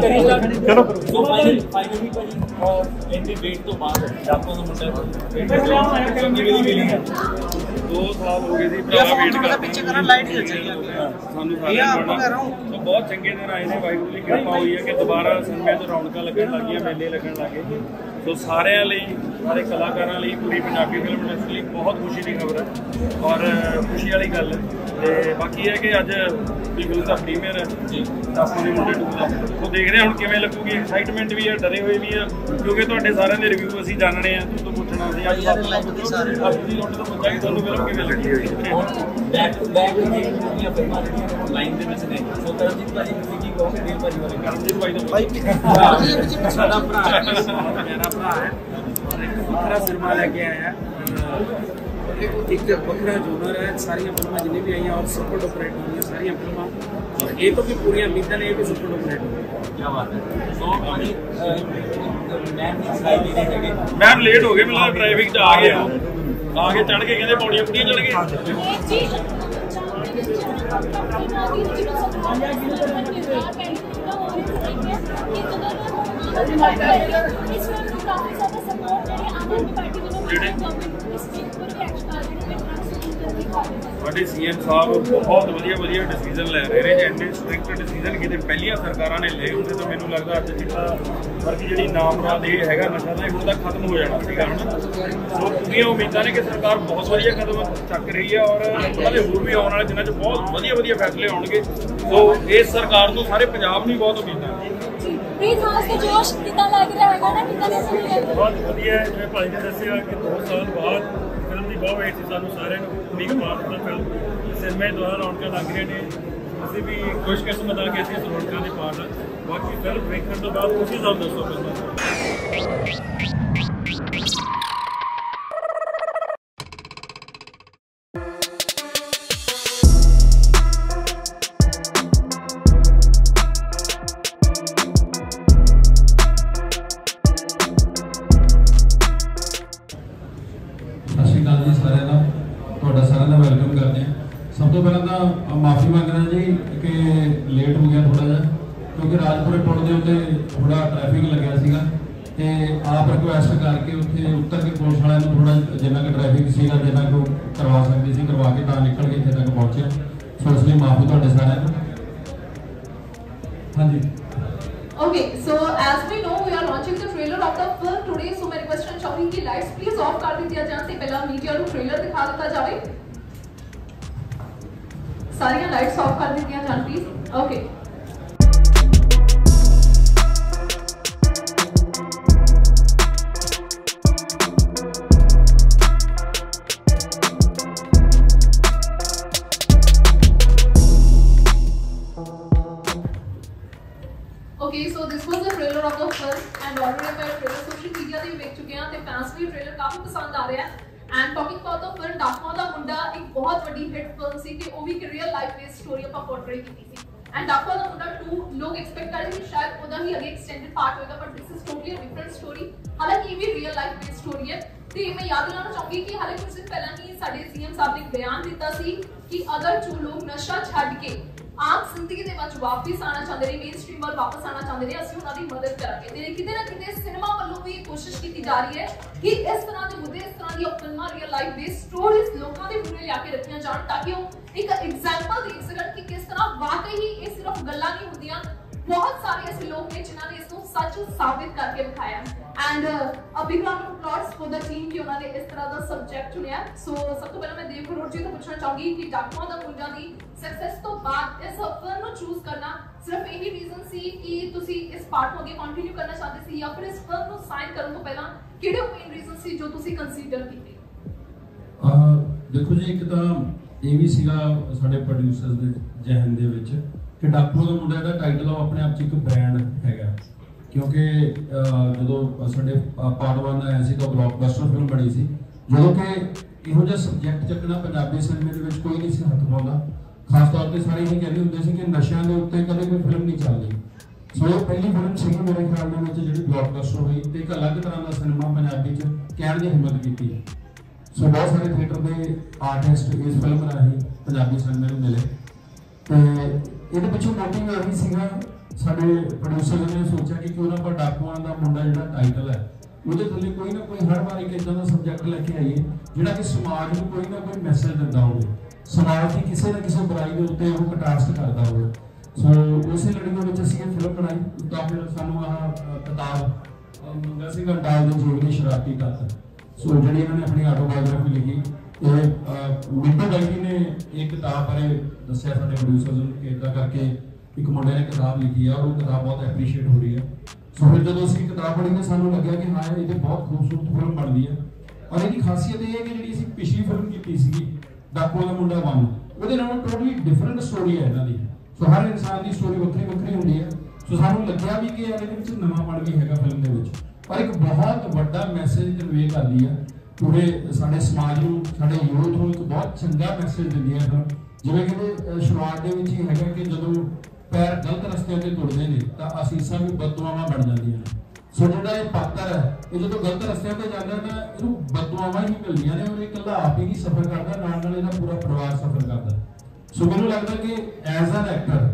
ਇੰਨੀ ਵੇਟ ਤੋਂ ਬਾਅਦ ਜਾਪਾਂ ਦਾ ਮੁੰਡਾ 2 ਸਾਲ ਹੋ ਗਏ ਸੀ ਭਰਾ ਵੇਟ ਕਰਦੇ ਪਿੱਛੇ ਕਰਨ ਲਾਈਟ ਹੀ ਚੱਲੀ ਸਾਨੂੰ ਸਾਰੇ ਬਹੁਤ ਚੰਗੇ ਦਿਨ ਆਏ ਨੇ। ਵਾਹਿਗੁਰੂ ਦੀ ਕਿਰਪਾ ਹੋਈ ਹੈ ਕਿ ਦੁਬਾਰਾ ਸਿਨੇਮੇ 'ਚ ਰੌਣਕਾਂ ਲੱਗਣ ਲੱਗੀਆਂ, ਮੇਲੇ ਲੱਗਣ ਲੱਗੇ। ਸੋ ਸਾਰਿਆਂ ਲਈ, ਸਾਰੇ ਕਲਾਕਾਰਾਂ ਲਈ, ਪੂਰੀ ਪੰਜਾਬੀ ਫਿਲਮ ਇੰਡਸਟਰੀ ਲਈ ਬਹੁਤ ਖੁਸ਼ੀ ਦੀ ਖਬਰ ਹੈ ਔਰ ਖੁਸ਼ੀ ਵਾਲੀ ਗੱਲ ਹੈ। ਤੇ ਬਾਕੀ ਇਹ ਕਿ ਅੱਜ ਫਿਲਮ ਦਾ ਪ੍ਰੀਮੀਅਰ ਹੈ ਜਾਪਾਂ ਦੇ ਮੁੰਡੇ 2 ਦਾ, ਉਹ ਦੇਖਦੇ ਹਾਂ ਹੁਣ ਕਿਵੇਂ ਲੱਗੂਗੀ। ਐਕਸਾਈਟਮੈਂਟ ਵੀ ਹੈ, ਡਰੇ ਹੋਏ ਵੀ ਹੈ, ਕਿਉਂਕਿ ਤੁਹਾਡੇ ਸਾਰਿਆਂ ਦੇ ਰਿਵਿਊ ਅਸੀਂ ਜਾਣਨੇ ਆ, ਤੋਂ ਪੁੱਛਣਾ ਸੀ ਅੱਜ ਤੁਹਾਡੇ ਤੋਂ ਪੁੱਛਿਆ ਕਿ ਤੁਹਾਨੂੰ ਫਿਲਮ ਕਿਵੇਂ ਲੱਗੀ ਹੋਈ ਬੈਕ ਟੂ ਬੈਕ ਜਿਹੜੀਆਂ ਫਿਲਮਾਂ ਜਿਹੜੀਆਂ ਲਾਈਨ ਦੇ ਵਿੱਚ ਨੇ। ਸੋ ਕਰਮਜੀਤ ਭਾਜੀ ਤੁਸੀਂ ਕੀ ਕਹੋਗੇ? ਵੀਰ ਭਾਜੀ ਬਾਰੇ। ਕਰਮਜੀਤ ਭਾਈ ਦਾ ਸਾਡਾ ਭਰਾ ਹੈ, ਮੇਰਾ ਭਰਾ ਹੈ, ਔਰ ਇੱਕ ਵੱਖਰਾ ਸਿਨੇਮਾ ਲੈ ਕੇ ਆਇਆ, ਇੱਕ ਵੱਖਰਾ ਜੋਨਰ ਹੈ। ਸਾਰੀਆਂ ਫਿਲਮਾਂ ਜਿੰਨੀ ਵੀ ਆਈਆਂ ਔਰ ਸੁਪਰ ਡੁਪਰ ਹਿੱਟ ਹੋਈਆਂ ਸਾਰੀਆਂ ਫਿਲਮਾਂ, ਔਰ ਇਹ ਤੋਂ ਵੀ ਪੂਰੀਆਂ ਉਮੀਦਾਂ ਨੇ, ਇਹ ਵੀ ਸੁਪਰ ਡੁਪਰ ਹਿੱਟ ਹੋਈ। ਕੀ ਬਾਤ ਹੈ। ਸੋ ਭਾਜੀ ਮੈਮ ਲੇਟ ਹੋ ਗਏ, ਮੈਨੂੰ ਟ੍ਰੈਫਿਕ 'ਚ ਆ ਗਿਆ, ਆ ਕੇ ਚੜ੍ਹ ਕੇ ਕਹਿੰਦੇ ਪੌੜੀਆਂ ਪੁੜੀਆਂ ਚੜ੍ਹ ਗਏ। ਸਾਡੇ ਸੀਐਮ ਸਾਹਿਬ ਬਹੁਤ ਵਧੀਆ ਡਿਸੀਜਨ ਲੈ ਰਹੇ ਨੇ। ਜੇ ਇੰਨੇ ਸਟ੍ਰਿਕਟ ਡਿਸੀਜਨ ਕਿਤੇ ਪਹਿਲੀਆਂ ਸਰਕਾਰਾਂ ਨੇ ਲਏ ਹੁੰਦੇ ਤਾਂ ਮੈਨੂੰ ਲੱਗਦਾ ਅੱਜ ਜਿਹੜਾ ਵਰਗੀ ਜਿਹੜੀ ਨਾਮਰਾਦ ਇਹ ਹੈਗਾ ਨਸ਼ਾ ਦਾ, ਹੁਣ ਤੱਕ ਖਤਮ ਹੋ ਜਾਣਾ ਸੀਗਾ। ਹੁਣ ਸੋ ਪੂਰੀਆਂ ਉਮੀਦਾਂ ਨੇ ਕਿ ਸਰਕਾਰ ਬਹੁਤ ਵਧੀਆ ਕਦਮ ਚੱਕ ਰਹੀ ਹੈ ਔਰ ਉਹਨਾਂ ਦੇ ਹੋਰ ਵੀ ਆਉਣ ਵਾਲੇ ਦਿਨਾਂ 'ਚ ਬਹੁਤ ਵਧੀਆ ਫੈਸਲੇ ਆਉਣਗੇ। ਸੋ ਇਸ ਸਰਕਾਰ ਨੂੰ, ਸਾਰੇ ਪੰਜਾਬ ਨੂੰ ਬਹੁਤ ਉਮੀਦਾਂ ਨੇ। ਬਹੁਤ ਵਧੀਆ, ਜਿਵੇਂ ਭਾਈ ਨੇ ਦੱਸਿਆ ਕਿ 2 ਸਾਲ ਬਾਅਦ ਫਿਲਮ ਦੀ ਬਹੁਤ ਵੇਟ ਸੀ ਸਾਨੂੰ ਸਾਰਿਆਂ ਨੂੰ। ਉਮੀਦ ਪਾਰਟ ਫਿਲਮ ਸਿਨੇਮੇ ਦੁਆਰਾ ਰੌਣਕਾਂ ਲੱਗ ਰਹੀਆਂ ਨੇ, ਅਸੀਂ ਵੀ ਖੁਸ਼ਕਿਸਮਤ ਆ ਕਿ ਅਸੀਂ ਇਸ ਰੌਣਕਾਂ ਦੇ ਪਾਰਟ ਹਾਂ। ਬਾਕੀ ਫਿਲਮ ਵੇਖਣ ਤੋਂ ਬਾਅਦ ਤੁਸੀਂ ਸਾਨੂੰ ਦੱਸੋ ਸਭ ਤੋਂ ਪਹਿਲਾਂ ਤਾਂ ਮਾਫੀ ਮੰਗਦਾ ਜੀ ਕਿ ਲੇਟ ਹੋ ਗਿਆ ਥੋੜਾ ਜਿਹਾ, ਕਿਉਂਕਿ ਰਾਜਪੁਰੇ ਪੁਲ ਦੇ ਉੱਤੇ ਥੋੜਾ ਟ੍ਰੈਫਿਕ ਲੱਗਿਆ ਸੀਗਾ ਤੇ ਆਪ ਰਿਕੁਐਸਟ ਕਰਕੇ ਉੱਥੇ ਉੱਤਰ ਕੇ ਪੁਲਿਸ ਵਾਲਿਆਂ ਨੂੰ ਥੋੜਾ ਜਿੰਨਾ ਕਿ ਟ੍ਰੈਫਿਕ ਸੀਗਾ ਜਿੰਨਾ ਕੁ ਕਰਵਾ ਸਕਦੇ ਸੀ ਕਰਵਾ ਕੇ ਤਾਂ ਨਿਕਲ ਕੇ ਇੱਥੇ ਤੱਕ ਪਹੁੰਚੇ। ਸੋ ਇਸ ਲਈ ਮਾਫੀ ਤੁਹਾਡੇ ਸਾਰਿਆਂ ਨੂੰ। ਹਾਂਜੀ। Okay, so as we know, we are launching the trailer of the film today. So मैं request करना चाहूँगी कि lights please off कर दिया जाए से पहला मीडिया को ट्रेलर दिखा दिया जाए। सारियां lights off कर दिया जाए please. Okay. Okay, so this was the trailer of the film and already मैं trailer social media ਤੇ ਵੇਖ ਚੁੱਕੇ ਹਾਂ ਤੇ fans ਵੀ trailer ਕਾਫੀ ਪਸੰਦ ਆ ਰਿਹਾ ਹੈ। And talking about the film ਡਾਕੂਆਂ ਦਾ ਮੁੰਡਾ ਇੱਕ ਬਹੁਤ ਵੱਡੀ ਹਿੱਟ ਫਿਲਮ ਸੀ ਕਿ ਉਹ ਵੀ ਇੱਕ ਰੀਅਲ ਲਾਈਫ ਬੇਸਡ ਸਟੋਰੀ ਆਪਾਂ ਪੋਰਟਰੇ ਕੀਤੀ ਸੀ। And ਡਾਕੂਆਂ ਦਾ ਮੁੰਡਾ 2 ਲੋਕ ਐਕਸਪੈਕਟ ਕਰ ਰਹੇ ਸੀ ਸ਼ਾਇਦ ਉਹਦਾ ਹੀ ਅੱਗੇ ਐਕਸਟੈਂਡਡ ਪਾਰਟ ਹੋਏਗਾ but this is totally a different story. ਹਾਲਾਂਕਿ ਇਹ ਵੀ ਰੀਅਲ ਲਾਈਫ ਬੇਸਡ ਸਟੋਰੀ ਹੈ ਤੇ ਮੈਂ ਯਾਦ ਦਿਲਾਉਣਾ ਚਾਹੂੰਗੀ ਕਿ ਹਾਲੇ ਕੁਝ ਦਿਨ ਪਹਿਲਾਂ ਹੀ ਸਾਡੇ ਸੀਐਮ ਸਾਹਿਬ ਨੇ ਇੱਕ ਬਿਆਨ ਦਿੱਤਾ ਸੀ ਕਿ ਅਗਰ ਜੋ ਲੋਕ ਨਸ਼ਾ ਛੱਡ ਕੇ ਆਮ ਜ਼ਿੰਦਗੀ ਦੇ ਵਿੱਚ ਵਾਪਸ ਆਣਾ ਚਾਹੁੰਦੇ ਨੇ ਮੇਨ ਸਟ੍ਰੀਮ ਵੱਲ ਵਾਪਸ ਆਣਾ ਚਾਹੁੰਦੇ ਨੇ ਅਸੀਂ ਉਹਨਾਂ ਦੀ ਮਦਦ ਕਰਾਂਗੇ ਤੇ ਕਿਤੇ ਨਾ ਕਿਤੇ ਸਿਨੇਮਾ ਵੱਲੋਂ ਵੀ ਕੋਸ਼ਿਸ਼ ਕੀਤੀ ਜਾ ਰਹੀ ਹੈ ਕਿ ਇਸ ਤਰ੍ਹਾਂ ਦੇ ਮੁੱਦੇ ਇਸ ਤਰ੍ਹਾਂ ਦੀਆਂ ਫਿਲਮਾਂ ਰੀਅਲ ਲਾਈਫ ਬੇਸਡ ਸਟੋਰੀਜ਼ ਲੋਕਾਂ ਦੇ ਮੂਹਰੇ ਲਿਆ ਕੇ ਰੱਖੀਆਂ ਜਾਣ ਤਾਂ ਕਿ ਉਹ ਇੱਕ ਐਗਜ਼ਾਮਪਲ ਦੇ ਸਕਣ ਕਿ ਕਿਸ ਤਰ੍ਹਾਂ ਵਾਕਈ ਹੀ ਇਹ ਸਿਰਫ ਗੱਲਾਂ ਨਹੀਂ ਹੁੰਦੀਆਂ। बहुत सारे ऐसे लोग हैं जिन्होंने इसको सच साबित करके दिखाया and a big round of applause for the team कि उन्होंने इस तरह का सब्जेक्ट चुनिया। सो सब तो पहले मैं देव करोड़ जी तो पूछना चाहूंगी कि डाकुआं दा मुंडा दी सक्सेस तो बाद इस फिल्म को चूज करना सिर्फ यही रीजन सी कि तुसी इस पार्ट को आगे कंटिन्यू करना चाहते सी या फिर इस फिल्म को साइन करने तो पहला किहड़े मेन रीजन सी जो तुसी कंसीडर कीते? देखो जी एक तो ये भी सीगा साडे प्रोड्यूसर्स दे जहन दे विच कि डाकुआं दा मुंडा दा टाइटल अपने आप च एक ब्रांड हैगा क्योंकि जो साडे पार्ट 1 आया सी तो ब्लॉकबस्टर फिल्म बनी सी जो कि इहो जिहा सब्जैक्ट चकना पंजाबी सिनेमे दे विच कोई नहीं सी हत्थ पाउंदा। खास तौर पे सारे ये कहते हुंदे सी कि नशिਆਂ ਦੇ ਉੱਤੇ कदे कोई फिल्म नहीं चलदी। सो पहली फिल्म सी मेरे ख्याल ਦੇ ਵਿੱਚ ਜਿਹੜੀ ब्लॉकबस्टर हुई ਤੇ ਇੱਕ ਅਲੱਗ ਤਰ੍ਹਾਂ ਦਾ ਸਿਨੇਮਾ ਪੰਜਾਬੀ ਚ ਕਹਿਣ ਦੀ ਹਿੰਮਤ ਕੀਤੀ ਹੈ। ਸੋ ਬਹੁਤ ਸਾਰੇ ਥੀਏਟਰ ਦੇ ਆਰਟਿਸਟ ਇਸ ਫਿਲਮ ਰਾਹੀਂ ਪੰਜਾਬੀ ਸਿਨੇਮੇ ਨੂੰ ਮਿਲੇ ਤੇ ਇਹਦੇ ਪਿੱਛੇ ਮੋਟਿਵ ਇਹ ਸੀਗਾ ਸਾਡੇ ਪ੍ਰੋਡਿਊਸਰ ਨੇ ਸੋਚਿਆ ਕਿ ਕਿਉਂ ਨਾ ਆਪਾਂ ਡਾਕੂਆਂ ਦਾ ਮੁੰਡਾ ਜਿਹੜਾ ਟਾਈਟਲ ਹੈ ਉਹਦੇ ਥੱਲੇ ਕੋਈ ਨਾ ਕੋਈ ਹਰ ਵਾਰ ਇੱਕ ਇਦਾਂ ਦਾ ਸਬਜੈਕਟ ਲੈ ਕੇ ਆਈਏ ਜਿਹੜਾ ਕਿ ਸਮਾਜ ਨੂੰ ਕੋਈ ਨਾ ਕੋਈ ਮੈਸੇਜ ਦਿੰਦਾ ਹੋਵੇ, ਸਮਾਜ ਦੀ ਕਿਸੇ ਨਾ ਕਿਸੇ ਬੁਰਾਈ ਦੇ ਉੱਤੇ ਉਹ ਕਟਾਸਟ ਕਰਦਾ ਹੋਵੇ। ਸੋ ਉਸੇ ਲੜੀ ਦੇ ਵਿੱਚ ਅਸੀਂ ਇਹ ਫਿਲਮ ਬਣਾਈ ਤਾਂ ਫਿਰ ਸਾਨੂੰ ਆਹ ਕਿਤਾਬ ਮੰਗਾ ਸੀ ਗੰਡਾਲ ਦੇ ਜੀਵਨੀ ਸ਼ਰਾਰਤੀ ਤੱਤ ਸੋ ਜਿਹੜੀ ਇਹਨਾਂ ਨੇ ਆਪਣੀ ਆਟੋਬਾਇਓਗ੍ਰਾਫੀ ਲਿਖੀ ਮਿੰਟੂ ਬਾਈ ਜੀ ਨੇ ਇਹ ਕਿਤਾਬ ਬਾਰੇ ਦੱਸਿਆ ਸਾਡੇ ਪ੍ਰੋਡਿਊਸਰਸ ਨੂੰ ਕਿ ਇਦਾਂ ਕਰਕੇ ਇੱਕ ਮੁੰਡੇ ਨੇ ਕਿਤਾਬ ਲਿਖੀ ਆ ਔਰ ਉਹ ਕਿਤਾਬ ਬਹੁਤ ਐਪਰੀਸ਼ੀਏਟ ਹੋ ਰਹੀ ਹੈ। ਸੋ ਫਿਰ ਜਦੋਂ ਅਸੀਂ ਕਿਤਾਬ ਪੜ੍ਹੀ ਤਾਂ ਸਾਨੂੰ ਲੱਗਿਆ ਕਿ ਹਾਂ ਇਹ ਤੇ ਬਹੁਤ ਖੂਬਸੂਰਤ ਫਿਲਮ ਬਣਦੀ ਹੈ ਔਰ ਇਹਦੀ ਖਾਸੀਅਤ ਇਹ ਹੈ ਕਿ ਜਿਹੜੀ ਅਸੀਂ ਪਿਛਲੀ ਫਿਲਮ ਕੀਤੀ ਸੀਗੀ ਡਾਕੂਆਂ ਦਾ ਮੁੰਡਾ 1 ਉਹਦੇ ਨਾਲੋਂ ਟੋਟਲੀ ਡਿਫਰੈਂਟ ਸਟੋਰੀ ਹੈ ਇਹਨਾਂ ਦੀ। ਸੋ ਹਰ ਇਨਸਾਨ ਦੀ ਸਟੋਰੀ ਵੱਖਰੀ ਵੱਖਰੀ ਹੁੰਦੀ ਹੈ। ਸੋ ਸਾਨੂੰ ਲੱਗਿਆ ਵੀ ਕਿ ਇਹਦੇ ਵਿੱਚ ਨਵਾਂਪਣ ਵੀ ਹੈਗਾ ਫਿਲਮ ਦੇ ਵਿੱਚ ਪਰ ਇੱਕ ਬਹੁਤ ਵੱਡਾ ਮੈਸੇਜ ਕਨਵੇ ਕਰਦੀ ਹੈ ਪੂਰੇ ਸਾਡੇ ਸਮਾਜ ਨੂੰ ਸਾਡੇ ਯੂਥ ਨੂੰ ਇੱਕ ਬਹੁਤ ਚੰਗਾ ਮੈਸੇਜ ਦਿੰਦੀ ਹੈ ਫਿਲਮ। ਜਿਵੇਂ ਕਿ ਸ਼ੁਰੂਆਤ ਦੇ ਵਿੱਚ ਹੀ ਹੈਗਾ ਕਿ ਜਦੋਂ ਪੈਰ ਗਲਤ ਰਸਤੇ ਤੇ ਤੁਰਦੇ ਨੇ ਤਾਂ ਅਸੀਸਾਂ ਵੀ ਬਦਦੁਆਵਾਂ ਬਣ ਜਾਂਦੀਆਂ ਨੇ। ਸੋ ਜਿਹੜਾ ਇਹ ਪਾਤਰ ਹੈ ਇਹ ਜਦੋਂ ਗਲਤ ਰਸਤੇ ਤੇ ਜਾਂਦਾ ਤਾਂ ਇਹਨੂੰ ਬਦਦੁਆਵਾਂ ਹੀ ਮਿਲਦੀਆਂ ਨੇ ਔਰ ਇਹ ਇਕੱਲਾ ਆਪ ਹੀ ਸਫ਼ਰ ਕਰਦਾ ਨਾਲ ਨਾਲ ਇਹਦਾ ਪੂਰਾ ਪਰਿਵਾਰ ਸਫ਼ਰ ਕਰਦਾ। ਸੋ ਮੈਨੂੰ ਲੱਗਦਾ ਕਿ ਐਜ਼ ਐਨ ਐਕਟਰ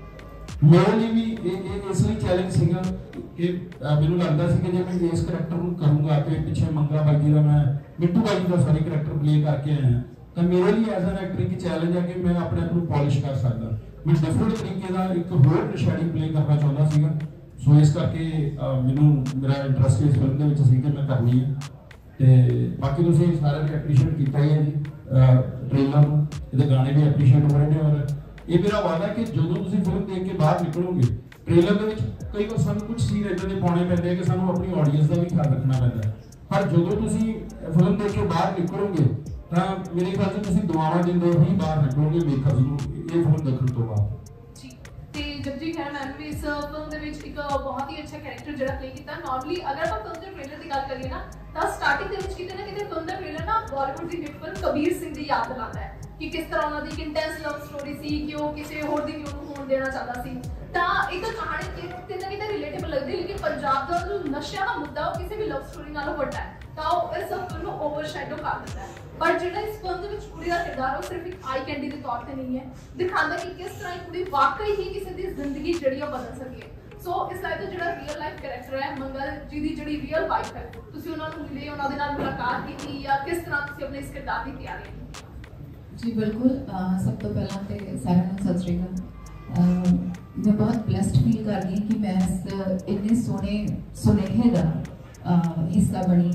ਮੇਰੇ ਲਈ ਵੀ ਇਹ ਇਸ ਲਈ ਚੈਲੰਜ ਸੀਗਾ ਕਿ ਮੈਨੂੰ ਲੱਗਦਾ ਸੀ ਕਿ ਜੇ ਮੈਂ ਇਸ ਕਰੈਕਟਰ ਨੂੰ ਕਰੂੰਗਾ ਤੇ ਪਿੱਛੇ ਮੰਗਾ ਬਾਗੀ ਦਾ ਮੈਂ ਮਿੱਟੂ ਬਾਗੀ ਦਾ ਸਾਰੀ ਕਰੈਕਟਰ ਪਲੇ ਕਰਕੇ ਆਇਆ ਤਾਂ ਮੇਰੇ ਲਈ ਐਜ਼ ਐਨ ਐਕਟਰ ਇੱਕ ਚੈਲੰਜ ਹੈ ਕਿ ਮੈਂ ਆਪਣੇ ਆਪ ਨੂੰ ਪਾਲਿਸ਼ ਕਰ ਸਕਦਾ। ਮੈਂ ਡਿਫਰੈਂਟ ਤਰੀਕੇ ਦਾ ਇੱਕ ਹੋਰ ਨਸ਼ਾੜੀ ਪਲੇ ਕਰਨਾ ਚਾਹੁੰਦਾ ਸੀਗਾ। ਸੋ ਇਸ ਕਰਕੇ ਮੈਨੂੰ ਮੇਰਾ ਇੰਟਰਸਟ ਇਸ ਫਿਲਮ ਦੇ ਵਿੱਚ ਸੀ ਕਿ ਮੈਂ ਕਰਨੀ ਹੈ ਤੇ ਬਾਕੀ ਤੁਸੀਂ ਸਾਰਿਆਂ ਨੇ ਐਪਰੀਸ਼ੀਏਟ ਕੀਤਾ ਹੀ ਹੈ ਜੀ ਟ੍ਰੇਲਰ ਨੂੰ, ਇਹਦੇ ਗਾਣੇ ਵੀ ਐਪਰੀਸ਼ੀਏਟ ਹੋ ਰਹੇ ਨੇ ਔਰ ਇਹ ਮੇਰਾ ਵਾਅਦਾ ਹੈ ਕਿ ਜਦੋਂ ਤੁਸੀਂ ਫਿਲਮ ਦੇਖ ਕੇ ਬਾਹਰ ਨਿਕਲੋਗੇ ਟ੍ਰੇਲਰ ਦੇ ਵਿੱਚ ਕਈ ਵਾਰ ਸਾਨੂੰ ਕੁਝ ਸੀਨ ਇਦਾਂ ਦੇ ਪਾਉਣੇ ਪੈਂਦੇ ਆ ਕਿ ਸਾਨੂੰ ਆਪਣੀ ਆਡੀਅנס ਦਾ ਵੀ ਖਿਆਲ ਰੱਖਣਾ ਪੈਂਦਾ ਹੈ ਪਰ ਜਦੋਂ ਤੁਸੀਂ ਫਿਲਮ ਦੇਖ ਕੇ ਬਾਹਰ ਨਿਕਲੋਗੇ ਤਾਂ ਮੇਰੇ ਖਿਆਲ ਚ ਤੁਸੀਂ ਦੁਆਵਾਂ ਦਿੰਦੇ ਹੀ ਬਾਹਰ ਨਿਕਲੋਗੇ ਮੇਕਰਸ ਨੂੰ ਇਹ ਫਿਲਮ ਦੇਖਣ ਤੋਂ ਬਾਅਦ। ਤੇ ਜਗਜੀਤ ਖੈਰ ਮੈਮ ਵੀ ਇਸ ਫਿਲਮ ਦੇ ਵਿੱਚ ਇੱਕ ਬਹੁਤ ਹੀ ਅੱਛਾ ਕੈਰੈਕਟਰ ਜਿਹੜਾ ਪਲੇ ਕੀਤਾ। ਨਾਰਮਲੀ ਅਗਰ ਆਪਾਂ ਫਿਲਮ ਦੇ ਟ੍ਰੇਲਰ ਦੀ ਗੱਲ ਕਰੀਏ ਨਾ ਤਾਂ ਸਟਾਰਟਿੰਗ ਦੇ ਵਿੱਚ ਕਿਤੇ ਨਾ ਕਿਤੇ ਫਿਲਮ ਦਾ ਟ੍ਰੇਲਰ ਨਾ ਬਾਲੀਵੁੱਡ ਦੀ ਹਿੱਟ ਫਿਲਮ ਕਬੀਰ ਸਿੰਘ ਦੀ ਯਾਦ ਦਿਲਾਉਂਦਾ ਹੈ ਕਿ ਕਿਸ ਤਰ੍ਹਾਂ ਉਹਨਾਂ ਦੀ ਇੱਕ ਇੰਟੈਂਸ ਲਵ ਸਟੋਰੀ ਸੀ ਕਿ ਉਹ ਕਿਸੇ ਹੋਰ ਦੀ ਉਹਨੂੰ ਹੋਣ ਦੇਣਾ ਚਾਹਦਾ ਸੀ ਤਾਂ ਇੱਕ ਕਹਾਣੀ ਕਿਤੇ ਨਾ ਕਿਤੇ ਰਿਲੇਟੇਬਲ ਲੱਗਦੀ ਲੇਕਿਨ ਪੰਜਾਬ ਦਾ ਜੋ ਨਸ਼ਿਆਂ ਦਾ ਮੁੱਦਾ ਉਹ ਕਿਸੇ ਵੀ ਲਵ ਸਟੋਰੀ ਨਾਲੋਂ ਵੱਡਾ ਹੈ ਤਾਂ ਉਹ ਇਸ ਫਿਲਮ ਨੂੰ ਓਵਰਸ਼ੈਡੋ ਕਰ ਦਿੰਦਾ ਹੈ। ਪਰ ਜਿਹੜਾ ਇਸ ਫਿਲਮ ਦੇ ਵਿੱਚ ਕੁੜੀ ਦਾ ਕਿਰਦਾਰ ਉਹ ਸਿਰਫ ਇੱਕ ਆਈ ਕੈਂਡੀ ਦੇ ਤੌਰ ਤੇ ਨਹੀਂ ਹੈ, ਦਿਖਾਉਂਦਾ ਕਿ ਕਿਸ ਤਰ੍ਹਾਂ ਇੱਕ ਕੁੜੀ ਵਾਕਈ ਹੀ ਕਿਸੇ ਦੀ ਜ਼ਿੰਦਗੀ ਜਿਹੜੀ ਉਹ ਬਦਲ ਸਕਦੀ ਹੈ। ਸੋ ਇਸ ਲਾਈਕ ਦਾ ਜਿਹੜਾ ਰੀਅਲ ਲਾਈਫ ਕੈਰੈਕਟਰ ਹੈ ਮੰਗਲ ਜੀ ਦੀ ਜਿਹੜੀ ਰੀਅਲ ਵਾਈਫ ਹੈ, ਤੁਸੀਂ ਉਹਨਾਂ ਨੂੰ ਮਿਲੇ, ਉਹਨਾਂ ਦੇ ਨਾਲ ਮੁਲਾਕਾਤ ਕੀਤੀ ਜਾਂ ਕਿਸ ਤਰ੍ਹਾਂ ਤੁਸੀਂ ਆਪਣੇ ਇਸ ਕਿਰਦਾਰ ਦੀ ਤਿਆਰੀ ਕੀਤੀ? ਜੀ ਬਿਲਕੁਲ, ਸਭ ਤੋਂ ਪਹਿਲਾਂ ਤੇ ਸਾਰਿਆਂ ਨੂੰ ਸਤਿ ਸ਼੍ਰੀ ਅਕਾਲ। ਮੈਂ ਬਹੁਤ ਬਲੈਸਡ ਫੀਲ ਕਰ ਰਹੀ ਕਿ ਮੈਂ ਇਸ ਇੰਨੇ ਸੋਹਣੇ ਸੁਨੇਹੇ ਦਾ ਹਿੱਸਾ ਬਣੀ।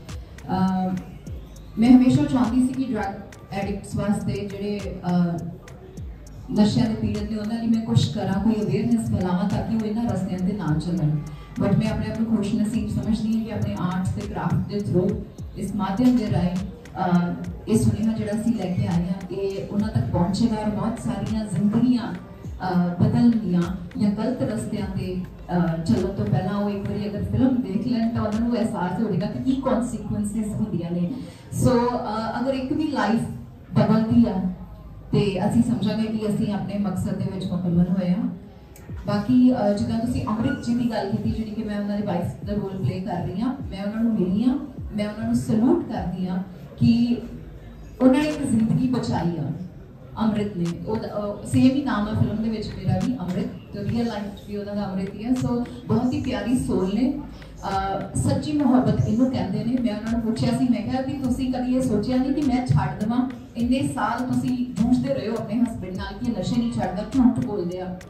ਮੈਂ ਹਮੇਸ਼ਾ ਚਾਹੁੰਦੀ ਸੀ ਕਿ ਡਰੱਗ ਐਡਿਕਟਸ ਵਾਸਤੇ ਜਿਹੜੇ ਨਸ਼ਿਆਂ ਦੇ ਪੀੜਤ ਨੇ ਉਹਨਾਂ ਲਈ ਮੈਂ ਕੁਛ ਕਰਾਂ, ਕੋਈ ਅਵੇਅਰਨੈਸ ਫੈਲਾਵਾਂ ਤਾਂ ਕਿ ਉਹ ਇਹਨਾਂ ਰਸਤਿਆਂ ਤੇ ਨਾ ਚੱਲਣ। ਬਟ ਮੈਂ ਆਪਣੇ ਆਪ ਨੂੰ ਖੁਸ਼ ਨਸੀਬ ਸਮਝਦੀ ਹਾਂ ਕਿ ਆਪਣੇ ਆਰਟਸ ਤੇ ਕਰਾਫਟ ਦੇ ਥਰੂ ਇਸ ਮਾਧਿਅਮ ਦੇ ਰਾਹੀਂ ਇਹ ਸੁਨੇਹਾ ਜਿਹੜਾ ਅਸੀਂ ਲੈ ਕੇ ਆਏ ਹਾਂ ਇਹ ਉਹਨਾਂ ਤੱਕ ਪਹੁੰਚੇਗਾ ਔਰ ਬਹੁਤ ਸਾਰੀਆਂ ਜ਼ਿੰਦਗੀਆਂ ਬਦਲਣਗੀਆਂ ਜਾਂ ਗਲਤ ਰਸਤਿਆਂ ਤੇ ਚੱਲਣ ਤੋਂ ਪਹਿਲਾਂ ਉਹ ਇੱਕ ਵਾਰੀ ਅਗਰ ਫਿਲਮ ਦੇਖ ਲੈਣ ਤਾਂ ਉਹਨਾਂ ਨੂੰ ਅਹਿਸਾਸ ਹੋਵੇਗਾ ਕਿ ਕੀ ਕਨਸੀਕੁਐਂਸਿਸ ਹੁੰਦੀਆਂ ਨੇ। ਸੋ ਅਗਰ ਇੱਕ ਵੀ ਲਾਈਫ ਬਦਲਦੀ ਆ ਤੇ ਅਸੀਂ ਸਮਝਾਂਗੇ ਕਿ ਅਸੀਂ ਆਪਣੇ ਮਕਸਦ ਦੇ ਵਿੱਚ ਮੁਕੰਮਲ ਹੋਏ ਹਾਂ। ਬਾਕੀ ਜਿੱਦਾਂ ਤੁਸੀਂ ਅੰਮ੍ਰਿਤ ਜੀ ਦੀ ਗੱਲ ਕੀਤੀ ਜਿਹੜੀ ਕਿ ਮੈਂ ਉਹਨਾਂ ਦੇ ਵਾਈਫ ਦਾ ਰੋਲ ਪਲੇ ਕਰ ਰਹੀ ਹਾਂ, ਮੈਂ ਉਹਨਾਂ ਨੂੰ ਮਿਲੀ ਹਾਂ, ਮੈਂ ਉਹਨਾਂ ਨੂੰ ਸਲੂਟ ਕਰਦੀ ਹਾਂ ਕਿ ਉਹਨਾਂ ਨੇ ਇੱਕ ਜ਼ਿੰਦਗੀ ਬਚਾਈ ਆ ਅੰਮ੍ਰਿਤ ਨੇ। ਉਹ ਸੇਮ ਹੀ ਨਾਮ ਹੈ ਫਿਲਮ ਦੇ ਵਿੱਚ ਮੇਰਾ ਵੀ ਅੰਮ੍ਰਿਤ, ਤੇ ਰੀਅਲ ਲਾਈਫ ਵੀ ਉਹਨਾਂ ਦਾ ਅੰਮ੍ਰਿਤ ਹੀ ਹੈ। ਸੋ ਬਹੁਤ ਹੀ ਪਿਆਰੀ ਸੋਲ ਨੇ, ਸੱਚੀ ਮੁਹੱਬਤ ਇਹਨੂੰ ਕਹਿੰਦੇ ਨੇ। ਮੈਂ ਉਹਨਾਂ ਨੂੰ ਪੁੱਛਿਆ ਸੀ, ਮੈਂ ਕਿਹਾ ਕਿ ਤੁਸੀਂ ਕਦੀ ਇਹ ਸੋਚਿਆ ਨਹੀਂ ਕਿ ਮੈਂ ਛੱਡ ਦੇਵਾਂ? ਇੰਨੇ ਸਾਲ ਤੁਸੀਂ ਜੂਝਦੇ ਰਹੇ ਹੋ ਆਪਣੇ ਹਸਬੈਂਡ ਨਾਲ ਕਿ ਨਸ਼ੇ ਨਹੀਂ ਛੱਡਦਾ, ਝੂਠ ਬੋਲਦੇ ਆ,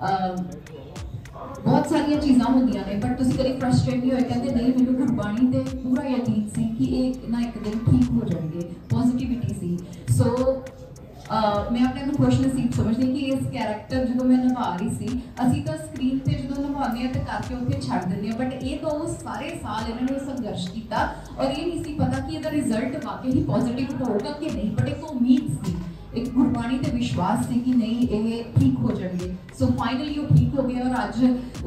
ਬਹੁਤ ਸਾਰੀਆਂ ਚੀਜ਼ਾਂ ਹੁੰਦੀਆਂ ਨੇ, ਬਟ ਤੁਸੀਂ ਕਦੀ ਫਰਸਟ੍ਰੇਟ ਨਹੀਂ ਹੋਏ? ਕਹਿੰਦੇ ਨਹੀਂ, ਮੈਨੂੰ ਗੁਰਬਾਣੀ ਤੇ ਪੂਰਾ ਯਕੀਨ ਸੀ ਕਿ ਇਹ ਨਾ ਇੱਕ ਦਿਨ ਠੀਕ ਹੋ ਜਾਣਗੇ, ਪੋਜ਼ਿਟਿਵਿਟੀ ਸੀ। ਸੋ ਮੈਂ ਆਪਣੇ ਨੂੰ ਖੁਸ਼ ਨਸੀਬ ਸਮਝਦੀ ਕਿ ਇਸ ਕੈਰੈਕਟਰ ਜਦੋਂ ਮੈਂ ਨਿਭਾ ਰਹੀ ਸੀ, ਅਸੀਂ ਤਾਂ ਸਕਰੀਨ ਤੇ ਜਦੋਂ ਨਿਭਾਉਂਦੇ ਹਾਂ ਤੇ ਕਰਕੇ ਉੱਥੇ ਛੱਡ ਦਿੰਦੇ ਹਾਂ, ਬਟ ਇਹ ਤਾਂ ਉਹ ਸਾਰੇ ਸਾਲ ਇਹਨਾਂ ਨੇ ਸੰਘਰਸ਼ ਕੀਤਾ ਔਰ ਇਹ ਨਹੀਂ ਸੀ ਪਤਾ ਕਿ ਇਹਦਾ ਰਿਜ਼ਲਟ ਵਾਕਈ ਹੀ ਪੋਜ਼ਿਟਿਵ ਹੋਊਗਾ ਕਿ ਨਹੀਂ, ਬਟ ਇੱਕ ਉਮੀਦ ਸੀ, ਇੱਕ ਗੁਰਬਾਣੀ ਤੇ ਵਿਸ਼ਵਾਸ ਸੀ ਕਿ ਨਹੀਂ ਇਹ ਠੀਕ ਹੋ ਜਾਣਗੇ। ਸੋ ਫਾਈਨਲੀ ਉਹ ਠੀਕ ਹੋ ਗਏ ਔਰ ਅੱਜ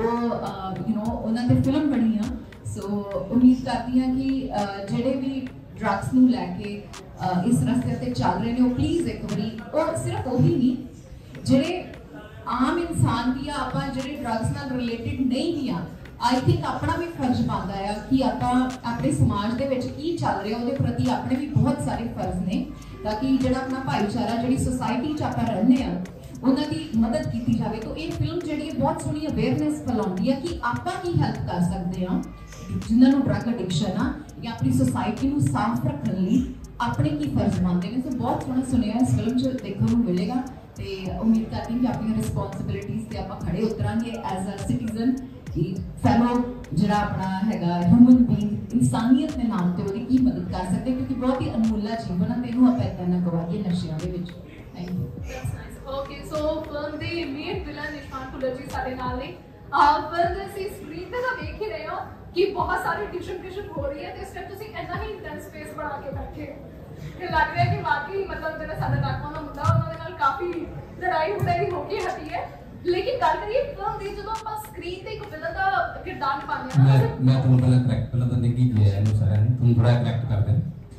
ਉਹ ਉਹਨਾਂ ਤੇ ਫਿਲਮ ਬਣੀ ਆ। ਸੋ ਉਮੀਦ ਕਰਦੀ ਹਾਂ ਕਿ ਜਿਹੜੇ ਵੀ ਡਰੱਗਸ ਨੂੰ ਲੈ ਕੇ ਇਸ ਰਸਤੇ ਤੇ ਚੱਲ ਰਹੇ ਨੇ ਉਹ ਪਲੀਜ਼ ਇੱਕ ਵਾਰੀ, ਔਰ ਸਿਰਫ ਉਹੀ ਨਹੀਂ ਜਿਹੜੇ ਆਮ ਇਨਸਾਨ ਵੀ ਆ, ਆਪਾਂ ਜਿਹੜੇ ਡਰੱਗਸ ਨਾਲ ਰਿਲੇਟਡ ਨਹੀਂ ਵੀ ਆ, ਆਈ ਥਿੰਕ ਆਪਣਾ ਵੀ ਫਰਜ਼ ਬਣਦਾ ਆ ਕਿ ਆਪਾਂ ਆਪਣੇ ਸਮਾਜ ਦੇ ਵਿੱਚ ਕੀ ਚੱਲ ਰਿਹਾ ਉਹਦੇ ਪ੍ਰਤੀ ਆਪਣੇ ਵੀ ਬਹੁਤ ਸਾਰੇ ਫਰਜ਼ ਨੇ, ਤਾਂ ਕਿ ਜਿਹੜਾ ਆਪਣਾ ਭਾਈਚਾਰਾ, ਜਿਹੜੀ ਸੁਸਾਇਟੀ 'ਚ ਆਪਾਂ ਰਹਿੰਦੇ ਆ, ਉਹਨਾਂ ਦੀ ਮਦਦ ਕੀਤੀ ਜਾਵੇ। ਤਾਂ ਇਹ ਫਿਲਮ ਜਿਹੜੀ ਹੈ ਬਹੁਤ ਸੋਹਣੀ ਅਵੇਅਰਨੈਸ ਫੈਲਾਉਂਦੀ ਹੈ ਕਿ ਆਪਾਂ ਕੀ ਹੈਲਪ ਕਰ ਸਕਦੇ ਹਾਂ ਜਿਨ੍ਹਾਂ ਨੂੰ ਡਰੱਗ ਐਡਿਕਸ਼ਨ ਆ, ਜਾਂ ਆਪਣੀ ਸੁਸਾਇਟੀ ਨੂੰ ਸਾਫ਼ ਰੱਖਣ ਲਈ ਆਪਣੇ ਕੀ ਫਰਜ਼ ਬਣਦੇ ਨੇ। ਸੋ ਬਹੁਤ ਸੋਹਣਾ ਸੁਣਿਆ ਇਸ ਫਿਲਮ 'ਚ ਦੇਖਣ ਨੂੰ ਮਿਲੇਗਾ ਤੇ ਉਮੀਦ ਕਰਦੀ ਹਾਂ ਕਿ ਆਪਣੀਆਂ ਰਿਸਪੌਂਸਿਬਿਲਿਟੀਜ਼ ਤੇ ਆਪਾਂ ਖੜੇ ਉਤਰਾਂਗੇ ਐਜ਼ ਅ ਸਿਟੀਜ਼ਨ, ਫੈਲੋ ਜਿਹੜਾ ਆਪਣਾ ਹੈਗਾ ਹਿਊਮਨ ਬੀਇੰਗ, ਇਨਸਾਨੀਅਤ ਦੇ ਨਾਮ ਤੇ ਉਹਦੀ ਕੀ ਮਦਦ ਕਰ ਸਕਦੇ, ਕਿਉਂਕਿ ਬਹੁਤ ਹੀ ਅਨਮੁੱਲਾ ਜੀਵਨ ਹੈ ਤੇ ਇਹਨੂੰ ਆਪਾਂ ਇੱਦਾਂ ਨਾ ਗਵਾਈਏ ਨਸ਼ਿਆਂ ਦੇ ਵਿੱਚ। Thank you. Okay, so film ਦੇ ਮੇਨ ਵਿਲਨ ਨਿਸ਼ਾਨ ਭੁੱਲਰ ਜੀ ਸਾਡੇ ਨਾਲ ਨੇ। ਫਿਲਮ ਦੇ ਅਸੀਂ ਸਕਰੀਨ ਤੇ ਤਾਂ ਵੇਖ ਹੀ ਰਹੇ ਹੋ ਕਿ ਬਹੁਤ ਸਾਰੀ ਟਿਸ਼ਨ ਹੋ ਰਹੀ ਹੈ ਤੇ ਇਸ ਟਾਈਮ ਤੁਸੀਂ ਇੰਨਾ ਹੀ ਇੰਟੈਂਸ ਸਪੇਸ ਬਣਾ ਕੇ ਬੈਠੇ ਤੇ ਲੱਗ ਰਿਹਾ ਕਿ ਵਾਕਈ ਮਤਲਬ ਜਿਹੜਾ ਸਾਡਾ ਡਾਕੂਆਂ ਦਾ ਮੁੰਡਾ ਉਹਨਾਂ ਦੇ ਨਾਲ ਕਾਫੀ ਲੜਾਈ ਹੋ ਕੇ ਹਟੀ ਹੈ। ਲੇਕਿਨ ਗੱਲ ਕਰੀਏ ਫਿਲਮ ਦੀ, ਜਦੋਂ ਆਪਾਂ ਸਕਰੀਨ ਤੇ ਇੱਕ ਵਿਲਨ ਦਾ ਕਿਰਦਾਰ ਨਿਭਾਉਂਦੇ ਹਾਂ, ਮੈਂ ਤੁਹਾਨੂੰ ਪਹਿਲਾਂ ਕਰੈਕਟ ਪਹਿਲਾਂ ਤਾਂ ਨਿੱਕੀ ਜਿਹਾ ਇਹਨੂੰ ਸਾਰਿਆਂ ਨੂੰ ਤੁਹਾਨੂੰ ਥੋੜਾ ਕਰੈਕਟ ਕਰਦੇ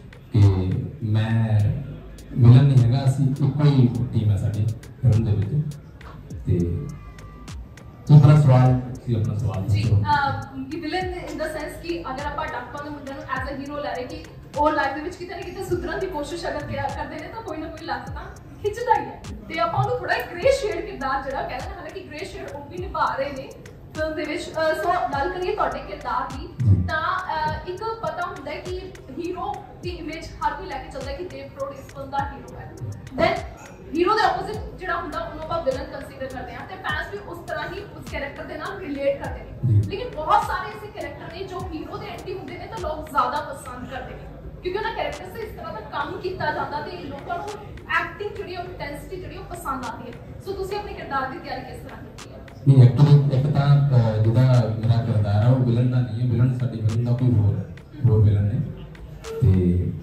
ਕਿ ਮੈਂ ਵਿਲਨ ਨਹੀਂ ਹੈਗਾ, ਅਸੀਂ ਇੱਕੋ ਹੀ ਟੀਮ ਹੈ ਸਾਡੀ ਫਿਲਮ ਦੇ ਵਿੱਚ। ਤੇ ਆਪਣਾ ਸਵਾਲ ਸੀ, ਆਪਣਾ ਸਵਾਲ ਜੀ ਕਿ ਵਿਲਨ ਇਨ ਦਾ ਸੈਂਸ ਕਿ ਅਗਰ ਆਪਾਂ ਡਾਕੂਆਂ ਦੇ ਮੁੰਡੇ ਨੂੰ ਐਜ਼ ਅ ਹੀਰੋ ਲੈ ਰਹੇ ਕਿ ਉਹ ਲਾਈਫ ਦੇ ਵਿੱਚ ਕਿਤੇ ਨਾ ਕਿਤੇ ਸੁਧਰਨ ਦੀ ਕੋਸ਼ਿਸ਼ ਅਗਰ ਕਰਦੇ ਨੇ ਤਾਂ ਕੋਈ ਨਾ ਕੋਈ ਲੱਤ ਤਾਂ ਖਿੱਚਦਾ ਹੀ ਹੈ ਤੇ ਆਪਾਂ ਉਹਨੂੰ ਥੋੜਾ ਗ੍ਰੇ ਸ਼ੇਡ ਕਿਰਦਾਰ ਜਿਹੜਾ ਕਹਿੰਦੇ ਨੇ, ਹਾਲਾਂਕਿ ਗ੍ਰੇ ਸ਼ੇਡ ਉਹ ਵੀ ਨਿਭਾ ਰਹੇ ਨੇ ਫਿਲਮ ਦੇ ਵਿੱਚ। ਸੋ ਗੱਲ ਕਰੀਏ ਤੁਹਾਡੇ ਕਿਰਦਾਰ ਦੀ ਤਾਂ ਇੱਕ ਪਤਾ ਹੁੰਦਾ ਕਿ ਹੀਰੋ ਦੀ ਇਮੇਜ ਹਰ ਕੋਈ ਲੈ ਕੇ ਚੱਲਦਾ ਕਿ ਦੇਵ ਕਰੋੜ ਇਸ ਫਿਲਮ ਦਾ ਹੀਰੋ ਹੈ, ਦੈਨ ਹੀਰੋ ਦੇ ਆਪੋਜ਼ਿਟ ਜਿਹੜਾ ਹੁੰਦਾ ਉਹਨੂੰ ਆਪਾਂ ਵਿਲਨ ਕੰਸੀਡਰ ਕਰਦੇ ਹਾਂ ਤੇ ਫੈਨਸ ਵੀ ਉਸ ਤਰ੍ਹਾਂ ਹੀ ਉਸ ਕੈਰੈਕਟਰ ਦੇ ਨਾਲ ਰਿਲੇਟ ਕਰਦੇ ਨੇ। ਲੇਕਿਨ ਬਹੁਤ ਸਾਰੇ ਐਸੇ ਕੈਰੈਕਟਰ ਨੇ ਜੋ ਹੀਰੋ ਦੇ ਐਂਟੀ ਹੁੰਦੇ ਨੇ ਤਾਂ ਲੋਕ ਜ਼ਿਆਦਾ ਪਸੰਦ ਕਰਦੇ ਨੇ ਕਿਉਂਕਿ ਉਹਨਾਂ ਕੈਰੈਕਟਰ ਸੇ ਇਸ ਤਰ੍ਹਾਂ ਦਾ ਕੰਮ ਕੀਤਾ ਜਾਂਦਾ ਤੇ ਲੋਕਾਂ ਨੂੰ ਐਕਟਿੰਗ ਜਿਹੜੀ ਉਹ ਇੰਟੈਂਸਿਟੀ ਜਿਹੜੀ ਉਹ ਪਸੰਦ ਆਉਂਦੀ ਹੈ। ਸੋ ਤੁਸੀਂ ਆਪਣੇ ਕਿਰਦਾਰ ਦੀ ਤਿਆਰੀ ਕਿਸ ਤਰ੍ਹਾਂ ਕੀਤੀ ਹੈ? ਨਹੀਂ, ਐਕਚੁਅਲੀ ਇੱਕ ਤਾਂ ਜਿਹਦਾ ਮੇਰਾ ਕਿਰਦਾਰ ਆ ਉਹ ਵਿਲਨ ਦਾ ਨਹੀਂ ਹੈ, ਵਿਲਨ ਸਾਡੀ ਫਿਲਮ ਦਾ ਕੋਈ ਹੋਰ ਵਿਲਨ ਨੇ। ਤੇ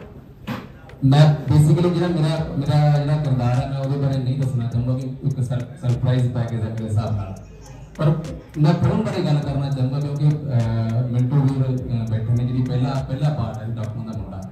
ਮੈਂ ਬੇਸਿਕਲੀ ਜਿਹੜਾ ਮੇਰਾ ਜਿਹੜਾ ਕਿਰਦਾਰ ਹੈ ਮੈਂ ਉਹਦੇ ਬਾਰੇ ਨਹੀਂ ਦੱਸਣਾ ਚਾਹੁੰਦਾ ਕਿ ਇੱਕ ਸਰਪ੍ਰਾਈਜ਼ ਪੈਕੇਜ ਹੈ ਮੇਰੇ ਹਿਸਾਬ ਨਾਲ, ਪਰ ਮੈਂ ਫਿਲਮ ਬਾਰੇ ਗੱਲ ਕਰਨਾ ਚਾਹੁੰਦਾ ਕਿਉਂਕਿ ਮਿੰਟੂ ਵੀਰ ਬੈਠੇ ਨੇ, ਜਿਹੜੀ ਪਹਿਲਾ ਪਾਰਟ ਹੈ ਡਾਕੂਆਂ ਦਾ ਮੁੰਡਾ,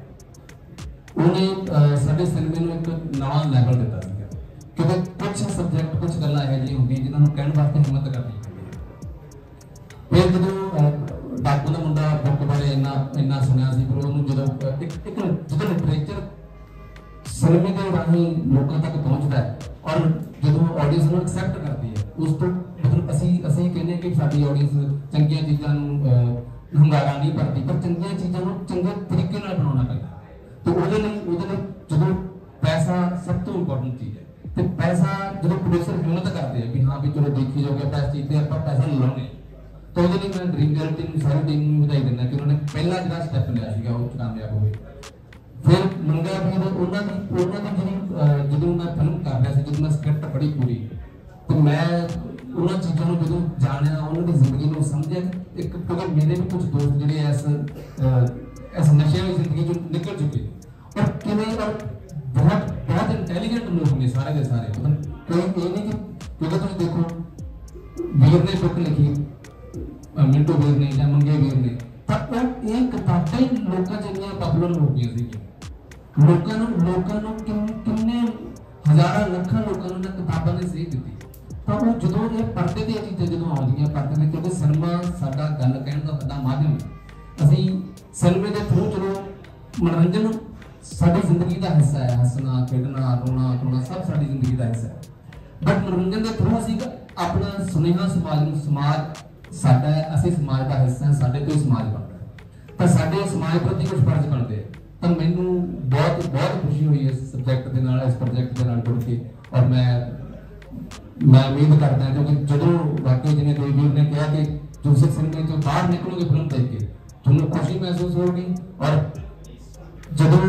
ਉਹਨੇ ਸਾਡੇ ਸਿਨੇਮੇ ਨੂੰ ਇੱਕ ਨਵਾਂ ਲੈਵਲ ਦਿੱਤਾ ਸੀਗਾ ਕਿਉਂਕਿ ਕੁਝ ਸਬਜੈਕਟ, ਕੁਝ ਗੱਲਾਂ ਇਹੋ ਜਿਹੀਆਂ ਹੁੰਦੀਆਂ ਜਿਨ੍ਹਾਂ ਨੂੰ ਕਹਿਣ ਵਾਸਤੇ ਹਿੰਮਤ ਕਰਨੀ ਪੈਂਦੀ ਹੈ। ਫਿਰ ਜਦੋਂ ਡਾਕੂ ਦਾ ਮੁੰਡਾ ਬੁੱਕ ਬਾਰੇ ਇੰਨਾ ਸੁਣਿਆ ਸੀ, ਪਰ ਉਹਨੂੰ ਜਦੋਂ ਲਿਟਰੇਚਰ ਸਿਨੇਮੇ ਦੇ ਰਾਹੀਂ ਲੋਕਾਂ ਤੱਕ ਪਹੁੰਚਦਾ ਹੈ ਔਰ ਜਦੋਂ ਆਡੀਅנס ਨੂੰ ਐਕਸੈਪਟ ਕਰਦੀ ਹੈ, ਉਸ ਤੋਂ ਮਤਲਬ ਅਸੀਂ ਕਹਿੰਦੇ ਕਿ ਸਾਡੀ ਆਡੀਅנס ਚੰਗੀਆਂ ਚੀਜ਼ਾਂ ਨੂੰ ਹੰਗਾਰਾ ਨਹੀਂ ਭਰਦੀ, ਪਰ ਚੰਗੀਆਂ ਚੀਜ਼ਾਂ ਨੂੰ ਚੰਗੇ ਤਰੀਕੇ ਨਾਲ ਬਣਾਉਣਾ ਪੈਂਦਾ। ਤੇ ਉਹਦੇ ਲਈ ਜਦੋਂ ਪੈਸਾ ਸਭ ਤੋਂ ਇੰਪੋਰਟੈਂਟ ਚੀਜ਼ ਹੈ, ਤੇ ਪੈਸਾ ਜਦੋਂ ਪ੍ਰੋਡਿਊਸਰ ਹਿੰਮਤ ਕਰਦੇ ਆ ਵੀ ਹਾਂ ਵੀ ਚਲੋ ਦੇਖੀ ਜਾਓਗੇ ਆਪਾਂ ਇਸ ਚੀਜ਼ ਤੇ ਆਪਾਂ ਪੈਸਾ ਲਾਉਣੇ, ਤਾਂ ਉਹਦੇ ਲਈ ਮੈਂ ਡ੍ਰੀਮ ਗਰਲ ਟੀਮ ਸਾਰੀ ਟੀਮ ਨੂੰ ਵਧਾਈ ਦਿੰਦਾ ਕਿ ਉਹਨਾਂ ਨੇ ਪਹਿਲਾ ਜਿਹੜਾ ਸਟੈਪ ਲਿਆ ਸੀਗਾ ਉਹ ਕਾਮਯਾਬ ਹੋਵੇ। ਫਿਰ ਮੰਗਾ ਵੀ ਉਹਨਾਂ ਦੀ ਜਿਹੜੀ ਜਦੋਂ ਮੈਂ ਫਿਲਮ ਕਰ ਰਿਹਾ ਸੀ, ਜਦੋਂ ਮੈਂ ਸਕ੍ਰਿਪਟ ਪੜ੍ਹੀ ਪੂਰੀ, ਤੇ ਮੈਂ ਉਹਨਾਂ ਚੀਜ਼ਾਂ ਨੂੰ ਜਦੋਂ ਜਾਣਿਆ, ਉਹਨਾਂ ਦੀ ਜ਼ਿੰਦਗੀ ਨੂੰ ਸਮਝਿਆ। ਇੱਕ ਕਿਉਂਕਿ ਮੇਰੇ ਵੀ ਕੁਝ ਦੋਸਤ ਜਿਹੜੇ ਇਸ ਨਸ਼ੇ ਵਾਲੀ ਜ਼ਿੰਦਗੀ ਚੋਂ ਨਿਕਲ ਚੁੱਕੇ, ਔਰ ਕਿਵੇਂ ਬਹੁਤ ਇੰਟੈਲੀਜੈਂਟ ਲੋਕ ਨੇ ਸਾਰੇ ਦੇ ਸਾਰੇ। ਮਤਲਬ ਕੋਈ ਇਹ ਨਹੀਂ ਕਿ ਕਿਉਂਕਿ ਤੁਸੀਂ ਦੇਖੋ ਵੀਰ ਨੇ ਬੁੱਕ ਲਿਖੀ, ਮਿੰਟੂ ਵੀਰ ਨੇ ਜਾਂ ਮੰਗੇ ਵੀਰ ਨੇ, ਤਾਂ ਉਹ ਇਹ ਕਿਤਾਬਾਂ ਹੀ ਲੋਕਾਂ 'ਚ ਇੰਨੀਆਂ ਪਾਪੂਲਰ ਹੋ ਗਈਆਂ ਸੀਗੀਆਂ। ਲੋਕਾਂ ਨੂੰ ਕਿੰਨੇ ਹਜ਼ਾਰਾਂ ਲੱਖਾਂ ਲੋਕਾਂ ਨੂੰ ਕਿਤਾਬਾਂ ਨੇ ਸੇਧ ਦਿੱਤੀ। ਤਾਂ ਉਹ ਜਦੋਂ ਇਹ ਪਰਦੇ ਦੀਆਂ ਚੀਜ਼ਾਂ ਜਦੋਂ ਆਉਂਦੀਆਂ ਪਰਦੇ ਤੇ, ਕਿਉਂਕਿ ਸਿਨੇਮਾ ਸਾਡਾ ਗੱਲ ਕਹਿਣ ਦਾ ਸਾਡਾ ਮਾਧਿਅਮ ਹੈ। ਅਸੀਂ ਸਿਨੇਮੇ ਦੇ ਥਰੂ ਚਲੋ ਮਨੋਰੰਜਨ ਸਾਡੀ ਜ਼ਿੰਦਗੀ ਦਾ ਹਿੱਸਾ ਹੈ, ਹੱਸਣਾ ਖੇਡਣਾ ਰੋਣਾ ਧੋਣਾ ਸਭ ਸਾਡੀ ਜ਼ਿੰਦਗੀ ਦਾ ਹਿੱਸਾ ਹੈ। ਬਟ ਮਨੋਰੰਜਨ ਦੇ ਥਰੂ ਅਸੀਂ ਆਪਣਾ ਸੁਨੇਹਾ ਸਮਾਜ ਨੂੰ, ਸਮਾਜ ਸਾਡਾ ਹੈ, ਅਸੀਂ ਸਮਾਜ ਦਾ ਹਿੱਸਾ ਹਾਂ, ਸਾਡੇ ਤੋਂ ਹੀ ਸਮਾਜ ਬਣਦਾ ਹੈ, ਤਾਂ ਸਾਡੇ ਸਮਾਜ ਪ੍ਰਤੀ ਕੁਝ ਫਰਜ਼ ਬਣਦੇ। ਤਾਂ ਮੈਨੂੰ ਬਹੁਤ ਖੁਸ਼ੀ ਹੋਈ ਇਸ ਸਬਜੈਕਟ ਦੇ ਨਾਲ, ਇਸ ਪ੍ਰੋਜੈਕਟ ਦੇ ਨਾਲ ਜੁੜ ਕੇ। ਔਰ ਮੈਂ ਉਮੀਦ ਕਰਦਾ ਹਾਂ ਕਿਉਂਕਿ ਜਦੋਂ ਵਾਕਈ ਜਿਵੇਂ ਦੇਵੀਰ ਨੇ ਕਿਹਾ ਕਿ ਤੁਸੀਂ ਸਿਨੇਮੇ ਤੋਂ ਬਾਹਰ ਨਿਕਲੋਗੇ ਫਿਲਮ ਦੇਖ ਕੇ ਤੁਹਾਨੂੰ ਖੁਸ਼ੀ ਮਹਿਸੂਸ ਹੋਊਗੀ। ਔਰ ਜਦੋਂ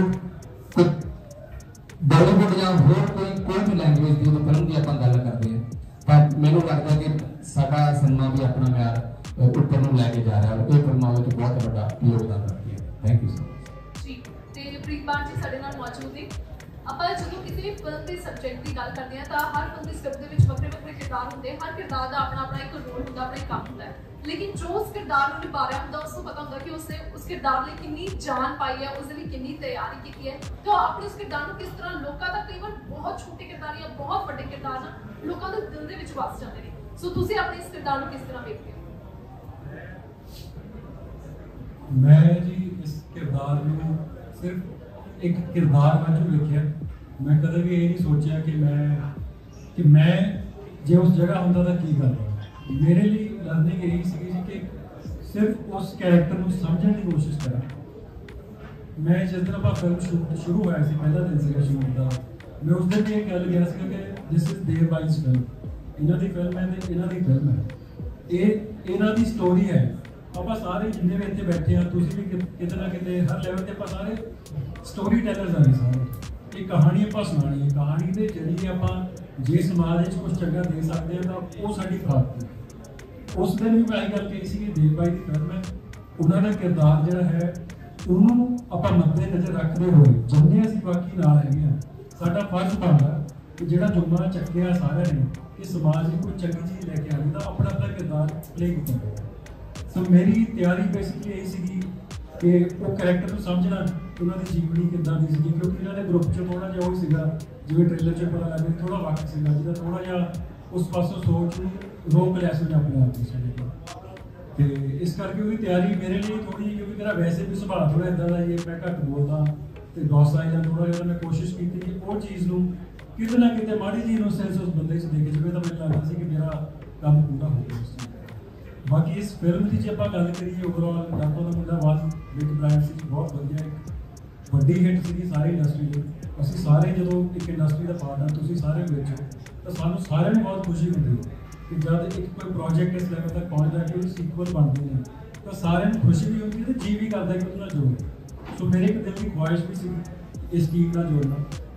ਬਾਲੀਵੁੱਡ ਜਾਂ ਹੋਰ ਕੋਈ ਵੀ ਲੈਂਗੁਏਜ ਦੀ ਫਿਲਮ ਦੀ ਆਪਾਂ ਗੱਲ ਕਰਦੇ ਹਾਂ, ਤਾਂ ਮੈਨੂੰ ਲੱਗਦਾ ਕਿ ਸਾਡਾ ਸਿਨੇਮਾ ਵੀ ਆਪਣਾ ਮਿਆਰ ਉੱਪਰ ਨੂੰ ਲੈ ਕੇ ਜਾ ਰਿਹਾ ਹੈ। ਇਹ ਫਿਲਮਾਂ ਵਿੱਚ ਬਹੁਤ ਵੱਡਾ ਯੋਗਦਾਨ ਰੱਖਦੀ ਹੈ। ਥੈਂਕ ਯੂ ਸੋ ਮਚ ਜੀ। ਤੇ ਪ੍ਰੀਤਪਾਲ ਜੀ ਸਾਡੇ ਨਾਲ ਮੌਜੂਦ ਨੇ। ਆਪਾਂ ਜਦੋਂ ਕਿਸੇ ਵੀ ਫਿਲਮ ਦੇ ਸਬਜੈਕਟ ਦੀ ਗੱਲ ਕਰਦੇ ਹਾਂ ਤਾਂ ਹਰ ਫਿਲਮ ਦੀ ਸਕ੍ਰਿਪਟ ਦੇ ਵਿੱਚ ਵੱਖਰੇ ਕਿਰਦਾਰ ਹੁੰਦੇ, ਹਰ ਕਿਰਦਾਰ ਦਾ ਆਪਣਾ ਇੱਕ ਰੋਲ ਹੁੰਦਾ, ਆਪਣਾ ਇੱਕ ਕੰਮ ਹੁੰਦਾ ਹੈ। ਲੇਕਿਨ ਜੋ ਉਸ ਕਿਰਦਾਰ ਨੂੰ ਨਿਭਾ ਰਿਹਾ ਹੁੰਦਾ ਉਸ ਨੂੰ ਪਤਾ ਹੁੰਦਾ ਕਿ ਉਸਨੇ ਉਸ ਕਿਰਦਾਰ ਲਈ ਕਿੰਨੀ ਜਾਨ ਪਾਈ ਹੈ, ਉਸ ਲਈ ਕਿੰਨੀ ਤਿਆਰੀ ਕੀਤੀ ਹੈ। ਤਾਂ ਆਪਣੇ ਉਸ ਕਿਰਦਾਰ ਨੂੰ ਕਿਸ ਤਰ੍ਹਾਂ ਲੋਕਾਂ ਦਾ ਕਈ ਵਾਰ ਬਹੁਤ ਛੋਟੇ ਕਿਰਦਾਰ ਜਾਂ ਬਹੁਤ ਵੱਡੇ ਕਿਰਦਾਰ ਨਾਲ ਲੋਕਾਂ ਦੇ ਦਿਲ ਦੇ ਵਿੱਚ ਵਸ ਜਾਂਦੇ ਨੇ। ਸੋ ਤੁਸੀਂ ਆਪਣੇ ਇਸ ਕਿਰਦਾਰ ਨੂੰ ਕਿਸ ਤਰ੍ਹਾਂ ਵੇਖਦੇ ਹੋ? ਮੈਂ ਜੀ ਇਸ ਕਿਰਦਾਰ ਨੂੰ ਸਿਰਫ ਇੱਕ ਕਿਰਦਾਰ ਵਜੋਂ ਵੇਖਿਆ। ਮੈਂ ਕਦੇ ਵੀ ਇਹ ਨਹੀਂ ਸੋਚਿਆ ਕਿ ਮੈਂ ਜੇ ਉਸ ਜਗ੍ਹਾ ਹੁੰਦਾ ਤਾਂ ਕੀ ਕਰਦਾ। ਮੇਰੇ ਲਈ ਲਰਨਿੰਗ ਇਹ ਸੀਗੀ ਕਿ ਸਿਰਫ ਉਸ ਕੈਰੈਕਟਰ ਨੂੰ ਸਮਝਣ ਦੀ ਕੋਸ਼ਿਸ਼ ਕਰਾਂ। ਮੈਂ ਜਿਸ ਦਿਨ ਆਪਾਂ ਫਿਲਮ ਸ਼ੁਰੂ ਹੋਇਆ ਸੀ, ਪਹਿਲਾ ਦਿਨ ਸੀਗਾ ਸ਼ੂਟ ਦਾ, ਮੈਂ ਉਸ ਦਿਨ ਵੀ ਇਹ ਗੱਲ ਗਿਆ ਸੀਗਾ ਕਿ ਦਿਸ ਇਜ਼ ਦੇਅਰ ਬਾਈਜ਼ ਫਿਲਮ, ਇਹਨਾਂ ਦੀ ਫਿਲਮ ਹੈ ਤੇ ਇਹਨਾਂ ਦੀ ਫਿਲਮ ਹੈ, ਇਹ ਇਹਨਾਂ ਦੀ ਸਟੋਰੀ ਹੈ। ਆਪਾਂ ਸਾਰੇ ਜਿੰਨੇ ਵੀ ਇੱਥੇ ਬੈਠੇ ਆ, ਤੁਸੀਂ ਵੀ ਕਿਤੇ ਨਾ ਕਿਤੇ ਹਰ ਲੈਵਲ ਤੇ ਆਪਾਂ ਸਾਰੇ ਸਟੋਰੀ ਟੈਲਰਸ ਆ। ਸਾਰੇ ਇਹ ਕਹਾਣੀ ਆਪਾਂ ਸੁਣਾਉਣੀ ਹੈ, ਕਹਾਣੀ ਦੇ ਜ਼ਰੀਏ ਆਪਾਂ ਜੇ ਸਮਾਜ ਵਿੱਚ ਕੁਝ ਚੰਗਾ ਦੇ ਸਕਦੇ ਹਾਂ ਤਾਂ ਉਹ ਸਾਡੀ ਪ੍ਰਾਪਤੀ। ਉਸ ਦਿਨ ਵੀ ਮੈਂ ਇਹ ਗੱਲ ਕਹੀ ਸੀ ਕਿ ਦੇਵ ਬਾਈ ਦੀ ਫਿਲਮ ਹੈ, ਉਹਨਾਂ ਦਾ ਕਿਰਦਾਰ ਜਿਹੜਾ ਹੈ ਉਹਨੂੰ ਆਪਾਂ ਮੱਦੇ ਨਜ਼ਰ ਰੱਖਦੇ ਹੋਏ ਜਿੰਨੇ ਅਸੀਂ ਬਾਕੀ ਨਾਲ ਹੈਗੇ ਆ, ਸਾਡਾ ਫਰਜ਼ ਬਣਦਾ ਕਿ ਜਿਹੜਾ ਜੁਮਾ ਚੱਕਿਆ ਸਾਰਿਆਂ ਨੇ ਕਿ ਸਮਾਜ ਨੂੰ ਕੋਈ ਚੰਗੀ ਚੀਜ਼ ਲੈ ਕੇ ਆਉਣੀ ਤਾਂ ਆਪਣਾ ਕਿਰਦਾਰ ਪਲੇ ਕੀਤਾ। ਸੋ ਮੇਰੀ ਤਿਆਰੀ ਬੇਸਿਕਲੀ ਇਹ ਸੀਗੀ ਕਿ ਉਹ ਕੈਰੈਕਟਰ ਨੂੰ ਸਮਝਣਾ, ਉਹਨਾਂ ਦੀ ਜੀਵਨੀ ਕਿੱਦਾਂ ਦੀ ਸੀਗੀ, ਕਿਉਂਕਿ ਇਹਨਾਂ ਦੇ ਗਰੁੱਪ 'ਚ ਥੋੜ੍ਹਾ ਜਿਹਾ ਉਹ ਸੀਗਾ ਜਿਵੇਂ ਟ੍ਰੇਲਰ 'ਚ ਪਤਾ ਲੱਗਦਾ ਥੋੜ੍ਹਾ ਵਕਤ ਸੀਗਾ ਜਿਹਦਾ ਥੋੜ੍ਹਾ ਜਿਹਾ ਉਸ ਪਾਸੋਂ ਸੋਚ ਨੂੰ ਰੋਕ ਲਿਆ ਸੀ ਆਪਣੇ ਆਪ ਨੂੰ। ਤੇ ਇਸ ਕਰਕੇ ਉਹਦੀ ਤਿਆਰੀ ਮੇਰੇ ਲਈ ਥੋੜ੍ਹੀ ਜਿਹੀ, ਕਿਉਂਕਿ ਮੇਰਾ ਵੈਸੇ ਵੀ ਸੁਭਾਅ ਥੋੜ੍ਹਾ ਇੱਦਾਂ ਦਾ ਹੀ ਹੈ, ਮੈਂ ਘੱਟ ਬੋਲਦਾ ਤੇ ਗੁੱਸਾ ਜਾਂ ਥੋੜ੍ਹਾ ਜਿਹਾ ਮੈਂ ਕੋਸ਼ਿਸ਼ ਕੀਤੀ ਕਿ ਉਹ ਚੀਜ਼ ਨੂੰ ਕਿਤੇ ਨਾ ਕਿਤੇ ਮਾੜੀ ਜਿਹੀ ਇਨੋਸੈਂਸ ਉਸ ਬੰਦੇ 'ਚ ਦੇ ਕੇ ਜਿਵੇਂ ਤਾਂ ਮੈਨੂੰ ਲੱਗਦਾ ਸੀ ਕਿ ਮੇਰਾ ਕੰਮ ਪੂਰਾ ਹੋ ਗਿਆ ਉਸ ਚੀਜ਼। ਬਾਕੀ ਇਸ ਫਿਲਮ ਦੀ ਜੇ ਆਪਾਂ ਗੱਲ ਕਰੀਏ ਓਵਰਆਲ, ਡਾਕੂ ਦਾ ਮੁੰਡਾ ਵਾਜ ਬਿਗ ਬ੍ਰਾਂਡ ਸੀ, ਬਹੁਤ ਵਧੀਆ ਇੱਕ ਵੱਡੀ ਹਿੱਟ ਸੀਗੀ ਸਾਰੀ ਇੰਡਸਟਰੀ ਲਈ। ਅਸੀਂ ਸਾਰੇ ਜਦੋਂ ਇੱਕ ਇੰਡਸਟਰੀ ਦਾ ਪਾਰਟ ਹਾਂ, ਤੁਸੀਂ ਸਾਰੇ ਵਿੱਚ ਤਾਂ ਸਾਨੂੰ ਸਾਰਿਆਂ ਨੂੰ ਬਹੁਤ ਖੁਸ਼ੀ ਹੁੰਦੀ ਹੈ ਕਿ ਜਦ ਇੱਕ ਕੋਈ ਪ੍ਰੋਜੈਕਟ ਇਸ ਲੈਵਲ ਤੱਕ ਪਹੁੰਚਦਾ ਕਿ ਉਹਦੀ ਸੀਕੁਅਲ ਬਣਦੀ ਨੇ ਤਾਂ ਸਾਰਿਆਂ ਨੂੰ ਖੁਸ਼ੀ ਵੀ ਹੁੰਦੀ ਹੈ ਤੇ ਜੀ ਵੀ ਕਰਦਾ ਕਿ ਉਹਦੇ ਨਾਲ ਜੁੜੋ। ਸੋ ਮੇਰੇ ਇੱਕ ਦਿਲ ਦੀ ਖੁਆਇਸ਼ ਵੀ ਸੀ ਇਸ ਟੀਮ ਨਾਲ ਜੁੜਨਾ।